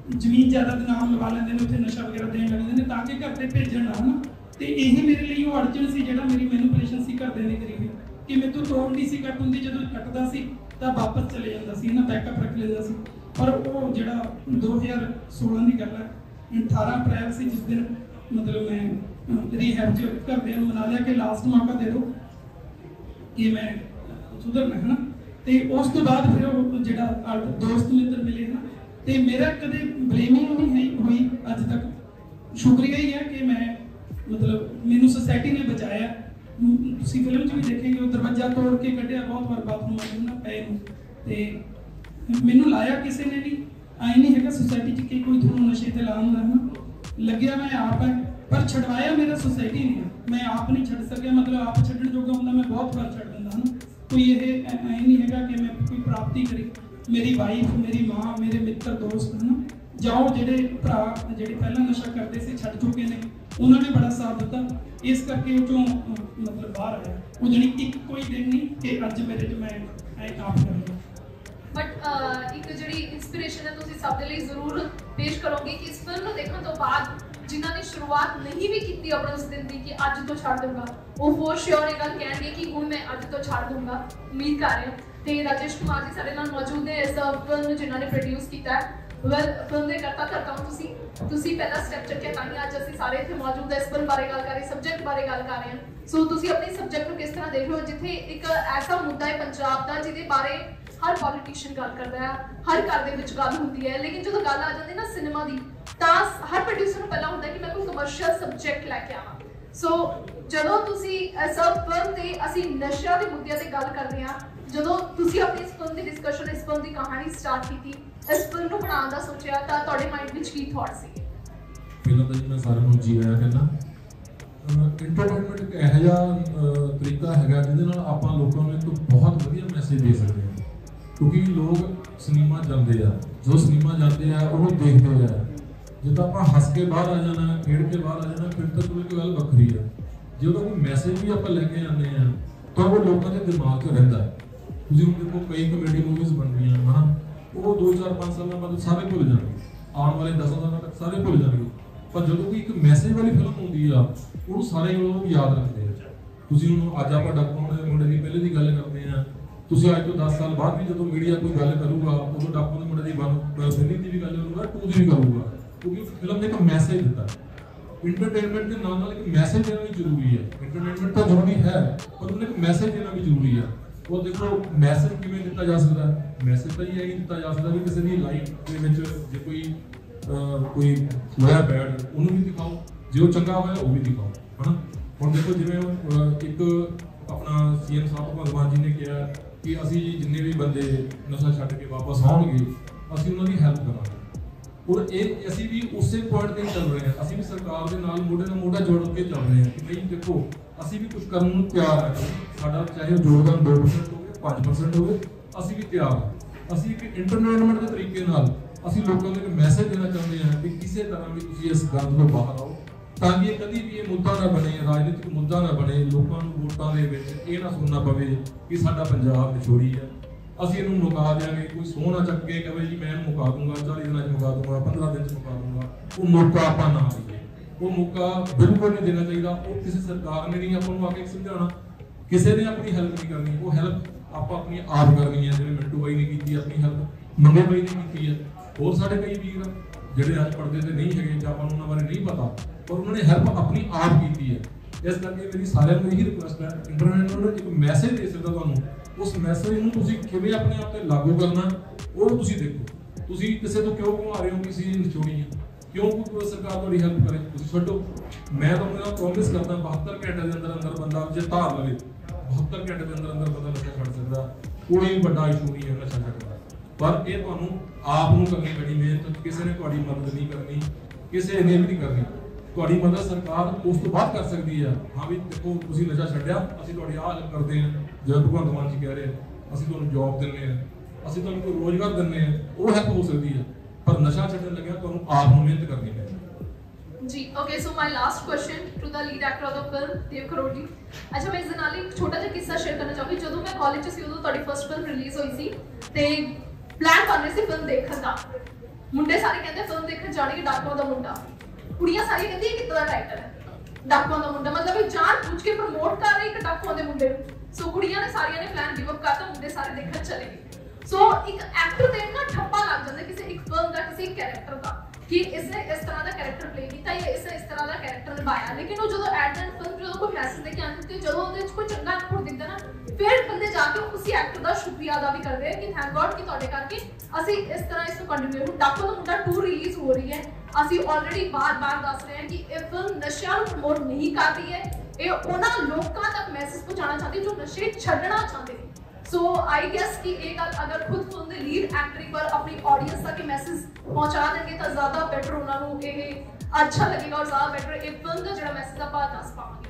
ਜ਼ਮੀਨ ਜਾਇਦਾਦ ਦੇ ਨਾਮ ਲਵਾ ਲੈਂਦੇ ਨੇ, ਉੱਥੇ ਨਸ਼ਾ ਵਗੈਰਾ ਦੇਣ ਲੱਗਦੇ ਨੇ ਤਾਂ ਕਿ ਘਰ ਤੇ ਭੇਜਣ ਨਾ, ਹਨਾ। ਤੇ ਇਹ ਮੇਰੇ ਲਈ ਉਹ ਅੜਚਣ ਸੀ ਜਿਹੜਾ ਮੇਰੀ ਮੈਨੂਪੂਲੇਸ਼ਨ ਸੀ ਘਰਦਿਆਂ ਨੇ ਕਰੀ ਹੋਈ, ਕਿ ਮੇਰੇ ਤੋਂ ਤੋੜ ਨਹੀਂ ਸੀ ਕੱਟ ਹੁੰਦੀ। ਜਦੋਂ ਕੱਟਦਾ ਸੀ ਤਾਂ ਵਾਪਸ ਚਲੇ ਜਾਂਦਾ ਸੀ, ਨਾ ਬੈਕਅਪ ਰੱਖ ਲੈਂਦਾ ਸੀ। ਪਰ ਉਹ ਜਿਹੜਾ 2016 ਦੀ ਗੱਲ ਹੈ, 18 ਅਪ੍ਰੈਲ ਸੀ ਜਿਸ ਦਿਨ ਮਤਲਬ ਮੈਂ ਰੀਹੈਬ 'ਚ ਘਰਦਿਆਂ ਨੂੰ ਮਨਾ ਲਿਆ ਕਿ ਲਾਸਟ ਮੌਕਾ ਦੇ ਦਿਓ ਕਿ ਮੈਂ ਸੁਧਰਨਾ, ਹੈ ਨਾ। ਤੇ ਉਸ ਤੋਂ ਬਾਅਦ ਫਿਰ ਉਹ ਜਿਹੜਾ ਦੋਸਤ ਮਿੱਤਰ ਮਿਲੇ, ਹੈ ਨਾ। ਤੇ ਮੇਰਾ ਕਦੇ ਬਲੇਮਿੰਗ ਨਹੀਂ ਹੋਈ ਅੱਜ ਤੱਕ। ਸ਼ੁਕਰੀਆ ਹੀ ਹੈ ਕਿ ਮੈਂ ਮਤਲਬ ਮੈਨੂੰ ਸੋਸਾਇਟੀ ਨੇ ਬਚਾਇਆ। ਤੁਸੀਂ ਫਿਲਮ 'ਚ ਵੀ ਦੇਖੇਂਗੇ ਉਹ ਦਰਵਾਜ਼ਾ ਤੋੜ ਕੇ ਕੱਢਿਆ ਬਹੁਤ ਵਾਰ ਬਾਥਰੂਮ ਨਾਲ ਪਏ ਨੂੰ, ਤੇ ਮੈਨੂੰ ਲਾਇਆ ਕਿਸੇ ਨੇ ਨਹੀਂ। ਆਈ ਨਹੀਂ ਹੈਗਾ ਸੋਸਾਇਟੀ 'ਚ ਕਿ ਕੋਈ ਤੁਹਾਨੂੰ ਨਸ਼ੇ ਤੇ ਲਾਉਂਦਾ, ਹੈ ਨਾ। ਲੱਗਿਆ ਮੈਂ ਆਪ ਹੈ, ਪਰ ਛਡਵਾਇਆ ਮੇਰਾ ਸੋਸਾਇਟੀ ਨੇ। ਮੈਂ ਆਪ ਨਹੀਂ ਛੱਡ ਸਕਿਆ, ਮਤਲਬ ਆਪ ਛੱਡਣ ਜੋਗਾ ਹੁੰਦਾ ਮੈਂ ਬਹੁਤ ਵਾਰ ਛੱਡ ਦਿੰਦਾ, ਹੈ ਨਾ। ਕੋਈ ਇਹ ਐ ਨਹੀਂ ਹੈਗਾ ਕਿ ਮੈਂ ਕੋਈ ਪ੍ਰਾਪਤੀ ਕਰੀ। ਮੇਰੀ ਵਾਈਫ, ਮੇਰੀ ਮਾਂ, ਮੇਰੇ ਮਿੱਤਰ ਦੋਸਤ, ਹੈ ਨਾ, ਜਾਓ ਜਿਹੜੇ ਭਰਾ ਜਿਹੜੇ ਪਹਿਲਾਂ ਨਸ਼ਾ ਕਰਦੇ ਸੀ ਛੱਡ ਚੁੱਕੇ ਨੇ, ਉਹਨਾਂ ਨੇ ਬੜਾ ਸਾਥ ਦਿੱਤਾ। ਇਸ ਕਰਕੇ ਉਹ ਚੋਂ ਮਤਲਬ ਬਾਹਰ ਆਇਆ। ਉਹ ਜਿਹੜੀ ਇੱਕ ਕੋਈ ਦਿਨ ਨਹੀਂ ਕਿ ਅੱਜ ਮੇਰੇ 'ਚ ਮੈਂ ਆਪ ਕਰਾਂਗਾ। ਬਟ ਇੱਕ ਜਿਹੜੀ ਇੰਸਪੀਰੇਸ਼ਨ ਹੈ ਤੁਸੀਂ ਸਭ ਦੇ ਲਈ ਜ਼ਰੂਰ ਪੇਸ਼ ਕਰੋਗੇ ਕਿ ਇਸ ਫਿਲਮ ਨੂੰ ਦੇਖਣ ਤੋਂ ਬਾਅਦ ਜਿਨ੍ਹਾਂ ਨੇ ਸ਼ੁਰੂਆਤ ਨਹੀਂ ਵੀ ਕੀਤੀ ਆਪਣੇ ਉਸ ਦਿਨ ਦੀ ਕਿ ਅੱਜ ਤੋਂ ਛੱਡ ਦੂੰਗਾ, ਉਹ ਫੋਰ ਸ਼ੋਰ ਇਹ ਗੱਲ ਕਹਿਣਗੇ ਕਿ ਹੁਣ ਮੈਂ ਅੱਜ ਤੋਂ ਛੱਡ ਦੂੰਗਾ। ਉਮੀਦ ਕਰ ਰਹੇ ਹਾਂ। ਤੇ ਰਾਜੇਸ਼ ਕੁਮਾਰ ਜੀ ਸਾਡੇ ਨਾਲ ਮੌਜੂਦ ਨੇ ਇਸ ਫਿਲਮ ਨੂੰ ਜਿਨ੍ਹਾਂ ਨੇ ਪ੍ਰੋਡਿਊਸ ਕੀਤਾ ਹੈ। ਫਿਲਮ ਦੇ ਕਰਤਾ ਤੁਸੀਂ ਪਹਿਲਾ ਸਟੈਪ ਚੱਕਿਆ ਤਾਂ ਹੀ ਅੱਜ ਅਸੀਂ ਸਾਰੇ ਇੱਥੇ ਮੌਜੂਦ ਹਾਂ, ਇਸ ਫਿਲਮ ਬਾਰੇ ਗੱਲ ਕਰ ਰਹੇ, ਸਬਜੈਕਟ ਬਾਰੇ ਗੱਲ ਕਰ ਰਹੇ ਹਾਂ। ਸੋ ਤੁਸੀਂ ਆਪਣੇ ਸਬਜੈਕਟ ਨੂੰ ਕਿਸ ਤਰ੍ਹਾਂ ਦੇਖ ਰਹੇ ਹੋ, ਜਿੱਥੇ ਇੱਕ ਐਸਾ ਮੁੱਦਾ ਹੈ ਪੰਜਾਬ ਦਾ ਜਿਹਦੇ ਬਾਰੇ ਹਰ ਪੋਲੀਟੀਸ਼ੀਅਨ ਗੱਲ ਕਰਦਾ ਹੈ, ਹਰ ਘਰ ਦੇ ਵਿੱਚ ਗੱਲ ਹੁੰਦੀ ਹੈ, ਲੇਕਿਨ ਜਦੋਂ ਗੱਲ ਆ ਜਾਂਦੀ ਨਾ ਸਿਨੇਮਾ ਦੀ ਤਾਂ ਹਰ ਪ੍ਰੋਡਿਊਸਰ ਨੂੰ ਪਹਿਲਾਂ ਹੁੰਦਾ ਕਿ ਮੈਂ ਕੋਈ ਕਮਰਸ਼ੀਅਲ ਸਬਜੈਕਟ ਲੈ ਕੇ ਆਵਾਂ। ਸੋ ਜਦੋਂ ਤੁਸੀਂ ਸਭ ਫਿਲਮ ਤੇ ਅਸੀਂ ਨਸ਼ਿਆਂ ਦੇ ਮੁੱਦਿਆਂ ਤੇ ਗੱਲ ਕਰਦੇ ਹਾਂ, ਜਦੋਂ ਤੁਸੀਂ ਆਪਣੀ ਇਸ ਫਿਲਮ ਦੀ ਡਿਸਕਸ਼ਨ, ਇਸ ਫਿਲਮ ਦੀ ਕਹਾਣੀ ਸਟਾਰਟ ਕੀਤੀ, ਇਸ ਫਿਲਮ ਨੂੰ ਬਣਾਉਣ ਦਾ ਸੋਚਿਆ ਤਾਂ ਤੁਹਾਡੇ ਮਾਈਂਡ ਵਿੱਚ ਕੀ ਥਾਟ ਸੀ? ਪਹਿਲਾਂ ਤਾਂ ਜੀ ਮੈਂ ਸਾਰਿਆਂ ਨੂੰ ਜੀ ਆਇਆ ਕਹਿੰਦਾ। ਇੰਟਰਟੇਨਮੈਂਟ ਇੱਕ ਇਹੋ ਜਿਹਾ ਤਰੀਕਾ ਹੈਗਾ ਜਿਹਦੇ ਨਾਲ ਆਪਾਂ ਲੋਕਾਂ ਨੂੰ ਇੱਕ ਬਹੁਤ ਵਧੀਆ ਮੈਸੇਜ ਦੇ ਸਕਦੇ ਹਾਂ। ਕਿਉਂਕਿ ਲੋਕ ਸਿਨੇਮਾ ਜਾਂਦੇ ਆ, ਜੋ ਸਿਨੇਮਾ ਜਾਂਦੇ ਆ ਉਹ ਦੇਖਦੇ ਆ। ਜੇ ਤਾਂ ਆਪਾਂ ਹੱਸ ਕੇ ਬਾਹਰ ਆ ਜਾਣਾ, ਖੇਡ ਕੇ ਬਾਹਰ ਆ ਜਾਣਾ, ਫਿਰ ਤਾਂ ਕੋਈ ਗੱਲ ਵੱਖਰੀ ਆ। ਜੇ ਉਹਦਾ ਕੋਈ ਮੈਸੇਜ ਵੀ ਆਪਾਂ ਲੈ ਕੇ ਆਉਂਦੇ ਆ ਤਾਂ ਉਹ ਲੋਕਾਂ ਦੇ ਦਿਮਾਗ 'ਚ ਰਹਿੰਦਾ। ਤੁਸੀਂ ਹੁਣ ਦੇਖੋ ਕਈ ਕਮੇਡੀ ਮੂਵੀਜ਼ ਬਣਦੀਆਂ ਹਨਾ, ਉਹ 2-4-5 ਸਾਲਾਂ ਬਾਅਦ ਸਾਰੇ ਭੁੱਲ ਜਾਣਗੇ, ਆਉਣ ਵਾਲੇ 10 ਸਾਲਾਂ ਤੱਕ ਸਾਰੇ ਭੁੱਲ ਜਾਣਗੇ। ਪਰ ਜਦੋਂ ਕੋਈ ਇੱਕ ਮੈਸੇਜ ਵਾਲੀ ਫਿਲਮ ਹੁੰਦੀ ਆ ਉਹਨੂੰ ਸਾਰੇ ਲੋਕ ਯਾਦ ਰੱਖਦੇ ਆ। ਤੁਸੀਂ ਹੁਣ ਅੱਜ ਆਪਾਂ ਡਾਕੂ ਦੇ ਮੁੰਡੇ ਦੀ ਪਹਿਲੇ ਦੀ ਗੱਲ ਕਰਦੇ ਆ, ਤੁਸੀਂ ਅੱਜ ਤੋਂ 10 ਸਾਲ ਬਾਅਦ ਵੀ ਜਦੋਂ ਮੀਡੀਆ ਕੋਈ ਗੱਲ ਕਰੂਗਾ ਉਦੋਂ ਡਾਕੂ ਦੇ ਮੁੰਡੇ ਦੀ ਫਿਲਮ ਦੀ ਵੀ ਗੱਲ ਕਰੂਗਾ, 2 ਦੀ ਵੀ ਕਰੂਗਾ, ਕਿਉਂਕਿ ਉਸ ਫਿਲਮ ਨੇ ਇੱਕ ਮੈਸੇਜ ਦਿੱਤਾ। ਇੰਟਰਟੇਨਮੈਂਟ ਦੇ ਨਾਲ ਨਾਲ ਇੱਕ ਮੈਸੇਜ ਦੇਣਾ ਵੀ ਜ਼ਰੂਰੀ ਹੈ। ਇੰਟਰਟੇਨਮੈਂਟ ਤਾਂ ਜ਼ਰੂਰੀ ਹੈ ਪਰ ਉਹਨੇ ਇੱਕ ਮੈਸੇਜ ਦੇਣਾ ਵੀ ਜ਼ਰੂਰੀ ਹੈ। ਉਹ ਦੇਖੋ ਮੈਸੇਜ ਕਿਵੇਂ ਦਿੱਤਾ ਜਾ ਸਕਦਾ ਹੈ। ਮੈਸੇਜ ਤਾਂ ਇਹ ਦਿੱਤਾ ਜਾ ਸਕਦਾ ਵੀ ਕਿਸੇ ਦੀ ਲਾਈਫ ਦੇ ਵਿੱਚ ਜੇ ਕੋਈ ਹੋਇਆ ਬੈਡ ਉਹਨੂੰ ਵੀ ਦਿਖਾਓ, ਜੇ ਉਹ ਚੰਗਾ ਹੋਇਆ ਉਹ ਵੀ ਦਿਖਾਓ, ਹਨਾ। ਹੁਣ ਦੇਖੋ ਜਿਵੇਂ ਇੱਕ ਆਪਣਾ ਸੀਐਮ ਸਾਹਿਬ ਭਗਵਾਨ ਜੀ ਨੇ ਕਿਹਾ ਕਿ ਅਸੀਂ ਜਿੰਨੇ ਵੀ ਬੰਦੇ ਨਸ਼ਾ ਛੱਡ ਕੇ ਵਾਪਸ ਆਉਣਗੇ ਅਸੀਂ ਉਹਨਾਂ ਦੀ ਹੈਲਪ ਕਰਾਂਗੇ। ਔਰ ਇਹ ਅਸੀਂ ਵੀ ਉਸੇ ਪੁਆਇੰਟ ਤੇ ਚੱਲ ਰਹੇ ਹਾਂ। ਅਸੀਂ ਵੀ ਸਰਕਾਰ ਦੇ ਨਾਲ ਮੋਢੇ ਨਾਲ ਮੋਢਾ ਜੋੜ ਕੇ ਚੱਲ ਰਹੇ ਹਾਂ ਕਿ ਬਈ ਦੇਖੋ ਅਸੀਂ ਵੀ ਕੁਝ ਕਰਨ ਨੂੰ ਤਿਆਰ ਹਾਂ। ਸਾਡਾ ਚਾਹੇ ਯੋਗਦਾਨ 2% ਹੋਵੇ, 5% ਹੋਵੇ, ਅਸੀਂ ਵੀ ਤਿਆਰ ਹਾਂ। ਅਸੀਂ ਇੱਕ ਇੰਟਰਟੇਨਮੈਂਟ ਦੇ ਤਰੀਕੇ ਨਾਲ ਅਸੀਂ ਲੋਕਾਂ ਨੂੰ ਇੱਕ ਮੈਸੇਜ ਦੇਣਾ ਚਾਹੁੰਦੇ ਹਾਂ ਕਿ ਕਿਸੇ ਤਰ੍ਹਾਂ ਵੀ ਤੁਸੀਂ ਇਸ ਗੰਦ ਤੋਂ ਬਾਹਰ ਆਓ, ਤਾਂ ਕਿ ਇਹ ਕਦੀ ਵੀ ਇਹ ਮੁੱਦਾ ਨਾ ਬਣੇ, ਰਾਜਨੀਤਿਕ ਮੁੱਦਾ ਨਾ ਬਣੇ। ਲੋਕਾਂ ਨੂੰ ਵੋਟਾਂ ਦੇ ਵਿੱਚ ਇਹ ਨਾ ਸੁਣਨਾ ਪਵੇ ਕਿ ਸਾਡਾ ਪੰਜਾਬ ਵਿਛੋੜੀ ਹੈ, ਅਸੀਂ ਇਹਨੂੰ ਮੁਕਾ ਦਿਆਂਗੇ। ਕੋਈ ਸੋਹਣਾ ਚੱਕ ਕੇ ਕਹੇ ਜੀ ਮੈਂ ਇਹਨੂੰ ਮੁਕਾ ਦੂੰਗਾ, 40 ਦਿਨਾਂ 'ਚ ਮੁਕਾ ਦੂੰਗਾ, 15 ਦਿਨ 'ਚ ਮੁਕਾ ਦੂੰਗਾ, ਉਹ ਮੌਕਾ ਆਪਾਂ ਨਾ ਦਈਏ। ਉਹ ਮੌਕਾ ਬਿਲਕੁਲ ਨਹੀਂ ਦੇਣਾ ਚਾਹੀਦਾ। ਉਹ ਕਿਸੇ ਸਰਕਾਰ ਨੇ ਨਹੀਂ ਆਪਾਂ ਨੂੰ ਆ ਕੇ ਸਮਝਾਉਣਾ, ਕਿਸੇ ਨੇ ਆਪਣੀ ਹੈਲਪ ਨਹੀਂ ਕਰਨੀ। ਉਹ ਹੈਲਪ ਆਪਾਂ ਆਪਣੀ ਆਪ ਕਰਨੀ ਹੈ। ਜਿਵੇਂ ਮਿੰਟੂ ਬਾਈ ਨੇ ਕੀਤੀ ਆਪਣੀ ਹੈਲਪ, ਮੰਗੇ ਬਾਈ ਨੇ ਕੀਤੀ ਹੈ, ਹੋਰ ਸਾਡੇ ਕਈ ਵੀਰ ਜਿਹੜੇ ਅੱਜ ਪੜਦੇ ਤੇ ਨਹੀਂ ਹੈਗੇ ਜਾਂ ਆਪਾਂ ਨੂੰ ਉਹਨਾਂ ਬਾਰੇ ਨਹੀਂ ਪਤਾ, ਪਰ ਉਹਨਾਂ ਨੇ ਹੈਲਪ ਆਪਣੀ ਆਪ ਕੀਤੀ ਹੈ। ਇਸ ਕਰਕੇ ਮੇਰੀ ਸਾਰਿਆਂ ਨੂੰ ਇਹੀ ਰਿਕੁਐਸਟ ਹੈ, ਇੰਟਰਨੈਟ ਨੂੰ ਇੱਕ ਮੈਸੇਜ ਦੇ ਸਕਦਾ ਤੁਹਾਨੂੰ, ਉਸ ਮੈਸੇਜ ਨੂੰ ਤੁਸੀਂ ਕਿਵੇਂ ਆਪਣੇ ਆਪ ਤੇ ਲਾਗੂ ਕਰਨਾ ਉਹ ਤੁਸੀਂ ਦੇਖੋ। ਤੁਸੀਂ ਕਿਸੇ ਤੋਂ ਕਿਉਂ ਘੁਮਾ ਰਹੇ ਹੋ ਕਿਸੇ ਦੀ ਨਿਚੋੜੀ ਹੈ, ਕਿਉਂ ਕੋਈ ਸਰਕਾਰ ਤੁਹਾਡੀ ਹੈਲਪ ਕਰੇ, ਤੁਸੀਂ ਛੱਡੋ। ਮੈਂ ਤੁਹਾਨੂੰ ਇਹ ਪ੍ਰੋਮਿਸ ਕਰਦਾ 72 ਘੰਟੇ ਦੇ ਅੰਦਰ ਬੰਦਾ ਜੇ ਧਾਰ ਲਵੇ 72 ਘੰਟੇ ਦੇ ਅੰਦਰ ਬੰਦਾ ਨਸ਼ਾ ਛੱਡ ਸਕਦਾ। ਕੋਈ ਵੱਡਾ ਇਸ਼ੂ ਨਹੀਂ ਹੈ ਨਸ਼ਾ ਛੱਡਣ ਦਾ, ਪਰ ਇਹ ਤੁਹਾਨੂੰ ਆਪ ਨੂੰ ਕਰਨੀ ਪੈਣੀ ਮਿਹਨਤ। ਕਿਸੇ ਨੇ ਤੁਹਾਡੀ ਮਦਦ ਨਹੀਂ ਕਰਨੀ, ਕਿਸੇ ਨੇ ਵੀ ਨਹੀਂ ਕਰਨੀ। ਤੁਹਾਡੀ ਮਦਦ ਸਰਕਾਰ ਉਸ ਤੋਂ ਬਾਅਦ ਕਰ ਸਕਦੀ ਹੈ। ਹਾਂ ਵੀ ਦੇਖੋ ਤੁਸੀਂ ਨਸ਼ਾ ਛੱਡਿਆ, ਅਸੀਂ ਤੁਹਾਡੀ ਆਹ ਹੈਲਪ ਕਰਦੇ ਹਾਂ। ਜਿਵੇਂ ਭਗਵੰਤ ਮਾਨ ਜੀ ਕਹਿ ਰਹੇ ਅਸੀਂ ਤੁਹਾਨੂੰ ਜੌਬ ਦਿੰਦੇ ਹਾਂ, ਅਸੀਂ ਤੁਹਾਨੂੰ ਕੋਈ ਰੋਜ਼ਗਾਰ ਦਿੰਦੇ ਹਾਂ, ਉਹ ਹੈਲਪ ਹੋ ਸਕਦੀ ਹੈ। ਪਰ ਨਸ਼ਾ ਛੱਡਣ ਲੱਗਿਆ ਤੁਹਾਨੂੰ ਆਪ ਨੂੰ ਮਿਹਨਤ ਕਰਨੀ ਪੈਣੀ ਜੀ। Okay, so my last question to the lead actor of the film Dev Kharoud ji. ਅੱਛਾ, ਮੈਂ ਇਸ ਦੇ ਨਾਲ ਇੱਕ ਛੋਟਾ ਜਿਹਾ ਕਿੱਸਾ ਸ਼ੇਅਰ ਕਰਨਾ ਚਾਹੂੰਗੀ। ਜਦੋਂ ਮੈਂ ਕਾਲਜ 'ਚ ਸੀ ਉਦੋਂ ਤੁਹਾਡੀ ਫਰਸਟ ਫਿਲਮ ਰਿਲੀਜ਼ ਹੋਈ ਸੀ ਤੇ ਪਲਾਨ ਕਰ ਰਹੇ ਸੀ ਫਿਲਮ ਦੇਖਣ ਦਾ, ਮੁੰਡੇ ਸਾਰੇ ਕਹਿੰਦੇ ਫਿਲਮ ਦੇਖਣ ਜਾਣਗੇ ਡਾਕੂਆਂ ਦਾ ਮੁੰਡਾ, ਕੁੜੀਆਂ ਸਾਰੀਆਂ ਕਹਿੰਦੀ ਇਹ ਕਿੱਦਾਂ ਦਾ ਡਾਇਰੈਕਟਰ ਹੈ ਡਾਕੂਆਂ ਦਾ ਮੁੰਡਾ, ਮਤਲਬ ਇਹ ਜਾਣ ਬੁੱਝ ਕੇ ਪ੍ਰਮੋਟ ਕਰ ਰਹੇ ਇੱਕ ਡਾਕੂਆਂ ਦੇ ਮੁੰਡੇ ਨੂੰ। ਸੋ ਕੁੜੀਆਂ ਨੇ ਸਾਰੀਆਂ ਨੇ ਪਲਾਨ ਗਿਵ ਅਪ ਕਰਤਾ, ਮੁੰਡੇ ਸਾਰੇ ਦੇਖਣ ਚਲੇ ਗਏ। ਸੋ ਇੱਕ ਐਕਟਰ ਦੇ ਨਾ ਠੱਪਾ ਲੱਗ ਜਾਂਦਾ ਕਿਸੇ ਇੱਕ ਫਿਲਮ ਦਾ, ਕਿਸੇ ਕੈਰੈਕਟਰ ਦਾ, ਕਿ ਇਸਨੇ ਇਸ ਤਰ੍ਹਾਂ ਦਾ ਕੈਰੈਕਟਰ ਪਲੇ ਕੀਤਾ ਜਾਂ ਇਸਨੇ ਇਸ ਤਰ੍ਹਾਂ ਦਾ ਕੈਰੈਕਟਰ ਨਿਭਾਇਆ। ਲੇਕਿਨ ਉਹ ਜਦੋਂ ਐਟ ਐਂਡ ਫਿਲਮ ਜਦੋਂ ਕੋਈ ਮੈਸੇਜ ਦੇ ਕੇ ਆਉਂਦੀ ਤੇ ਜਦੋਂ ਉਹਦੇ ਵਿੱਚ ਕੋਈ ਚੰਗਾ ਇਨਪੁਟ ਦਿਖਦਾ ਨਾ, ਫਿਰ ਬੰਦੇ ਜਾ ਕੇ ਉਸੇ ਐਕਟਰ ਦਾ ਸ਼ੁਕਰੀਆ ਅਦਾ ਵੀ ਕਰਦੇ ਆ ਕਿ ਥੈਂਕ ਗॉड ਕਿ ਤੁਹਾਡੇ ਕਰਕੇ ਅਸੀਂ ਇਸ ਤਰ੍ਹਾਂ ਇਸ ਨੂੰ ਕੰਟੀਨਿਊ। ਹੁਣ ਡਾਕੂ ਦਾ ਮੁੰਡਾ 2 ਰਿਲੀਜ਼ ਹੋ ਰਹੀ ਹੈ, ਅਸੀਂ ਆਲਰੇਡੀ ਬਾਰ-ਬਾਰ ਦੱਸ ਰਹੇ ਹਾਂ ਕਿ ਇਹ ਫਿਲਮ ਨਸ਼ਿਆਂ ਨੂੰ ਪ੍ਰਮੋਟ ਨਹੀਂ ਕਰ ਰਹੀ ਹੈ, ਇਹ ਉਹਨਾਂ ਲੋਕਾਂ ਤੱਕ ਮੈਸੇਜ ਪਹੁੰਚਾਉਣਾ ਚਾਹਦੀ ਜੋ ਨਸ਼ੇ ਛੱਡਣਾ ਚਾਹੁੰਦੇ ਨੇ। ਸੋ ਆਈ ਗੈਸ ਕਿ ਇਹ ਗੱਲ ਅਗਰ ਖੁਦ ਫਿਲਮ ਦੇ ਲੀਡ ਐਕਟਰ ਇੱਕ ਵਾਰ ਆਪਣੀ ਆਡੀਅנס ਤੱਕ ਇਹ ਮੈਸੇਜ ਪਹੁੰਚਾ ਦੇਣਗੇ ਤਾਂ ਜ਼ਿਆਦਾ ਬੈਟਰ ਉਹਨਾਂ ਨੂੰ ਇਹ ਅੱਛਾ ਲੱਗੇਗਾ ਔਰ ਜ਼ਿਆਦਾ ਬੈਟਰ ਇਹ ਫਿਲਮ ਦਾ ਜਿਹੜਾ ਮੈਸੇਜ ਆਪਾਂ ਦੱਸ ਪਾਵਾਂਗੇ।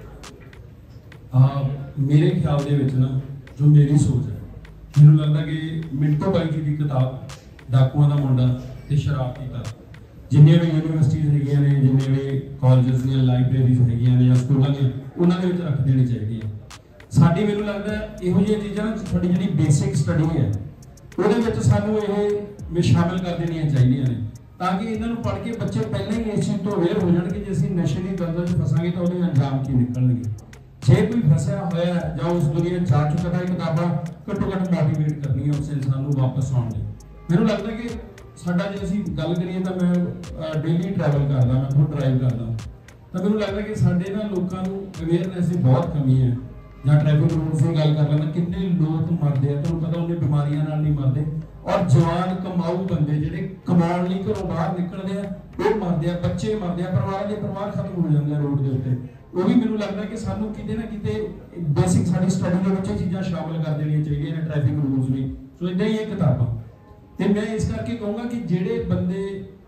ਮੇਰੇ ਖਿਆਲ ਦੇ ਵਿੱਚ ਨਾ ਜੋ ਮੇਰੀ ਸੋਚ ਹੈ, ਮੈਨੂੰ ਲੱਗਦਾ ਕਿ ਮਿੰਟੋ ਬਾਈ ਜੀ ਦੀ ਕਿਤਾਬ ਡਾਕੂਆਂ ਦਾ ਮੁੰਡਾ ਤੇ ਸ਼ਰਾਬ ਦੀ ਕਿਤਾਬ ਜਿੰਨੇ ਵੀ ਯੂਨੀਵਰਸਿਟੀਆਂ ਹੈਗੀਆਂ ਨੇ, ਜਿੰਨੇ ਵੀ ਕਾਲਜਸ ਦੀਆਂ ਲਾਇਬ੍ਰੇਰੀਜ਼ ਹੈਗੀਆਂ ਨੇ ਜਾਂ ਸਕੂਲਾਂ ਦੀਆਂ, ਉਹਨਾਂ ਦੇ ਵਿੱਚ ਰੱਖ ਦੇਣੀ ਚਾਹੀਦੀ ਹੈ। ਸਾਡੀ ਮੈਨੂੰ ਲੱਗਦਾ ਇਹੋ ਜਿਹੀਆਂ ਚੀਜ਼ਾਂ ਸਾਡੀ ਜਿਹੜੀ ਬੇਸਿਕ ਸਟੱਡੀ ਹੈ ਉਹਦੇ ਵਿੱਚ ਸਾਨੂੰ ਇਹ ਸ਼ਾਮਿਲ ਕਰ ਦੇਣੀਆਂ ਚਾਹੀਦੀਆਂ ਨੇ, ਤਾਂ ਕਿ ਇਹਨਾਂ ਨੂੰ ਪੜ੍ਹ ਕੇ ਬੱਚੇ ਪਹਿਲਾਂ ਹੀ ਇਸ ਚੀਜ਼ ਤੋਂ ਅਵੇਅਰ ਹੋ ਜਾਣਗੇ ਜੇ ਅਸੀਂ ਨਸ਼ੇ ਦੀ ਦਲਦਲ 'ਚ ਫਸਾਂਗੇ ਤਾਂ ਉਹਦੇ ਅੰਜਾਮ ਕੀ ਨਿਕਲਣਗੇ। ਜੇ ਕੋਈ ਫਸਿਆ ਹੋਇਆ ਜਾਂ ਉਸ ਦੁਨੀਆ ਜਾ ਚੁੱਕਾ ਹੈ, ਕਿਤਾਬਾਂ ਘੱਟੋ ਘੱਟ ਮੋਟੀਵੇਟ ਕਰਨੀਆਂ ਉਸ ਇਨਸਾਨ ਨੂੰ ਵਾਪਸ ਆਉਣ ਲਈ। ਮੈਨੂੰ ਲੱਗਦਾ ਕਿ ਸਾਡਾ ਜੇ ਅਸੀਂ ਗੱਲ ਕਰੀਏ ਤਾਂ ਮੈਂ ਡੇਲੀ ਟਰੈਵਲ ਕਰਦਾ, ਮੈਂ ਖੁਦ ਡਰਾਈਵ ਕਰਦਾ, ਤਾਂ ਮੈਨੂੰ ਲੱਗਦਾ ਕਿ ਸਾਡੇ ਨਾ ਲੋਕਾਂ ਨੂੰ ਅਵੇਅਰਨੈਸ ਦੀ ਬਹੁਤ ਕਮੀ ਹੈ। ਜਾਂ ਟ੍ਰੈਫਿਕ ਰੂਲਸ ਦੀ ਗੱਲ ਕਰ ਲੈਂਦਾ, ਕਿੰਨੇ ਲੋਕ ਮਰਦੇ ਆ, ਤੁਹਾਨੂੰ ਪਤਾ ਉਹਨੇ ਬਿਮਾਰੀਆਂ ਨਾਲ ਨਹੀਂ ਮਰਦੇ, ਔਰ ਜਵਾਨ ਕਮਾਊ ਬੰਦੇ ਜਿਹੜੇ ਕਮਾਉਣ ਲਈ ਘਰੋਂ ਬਾਹਰ ਨਿਕਲਦੇ ਆ ਉਹ ਮਰਦੇ ਆ, ਬੱਚੇ ਮਰਦੇ ਆ, ਪਰਿਵਾਰਾਂ ਦੇ ਪਰਿਵਾਰ ਖਤਮ ਹੋ ਜਾਂਦੇ ਆ ਰੋਡ ਦੇ ਉੱਤੇ। ਉਹ ਵੀ ਮੈਨੂੰ ਲੱਗਦਾ ਕਿ ਸਾਨੂੰ ਕਿਤੇ ਨਾ ਕਿਤੇ ਬੇਸਿਕ ਸਾਡੀ ਸਟੱਡੀ ਦੇ ਵਿੱਚ ਇਹ ਚੀਜ਼ਾਂ ਸ਼ਾਮਲ ਕਰ ਦੇਣੀਆਂ ਚਾਹੀਦੀਆਂ ਨੇ, ਟ੍ਰੈਫਿਕ ਰੂਲਸ ਵੀ। ਸੋ ਇਦਾਂ ਹੀ ਇਹ ਕਿਤਾਬਾਂ ਤੇ ਮੈਂ ਇਸ ਕਰਕੇ ਕਹੂੰਗਾ ਕਿ ਜਿਹੜੇ ਬੰਦੇ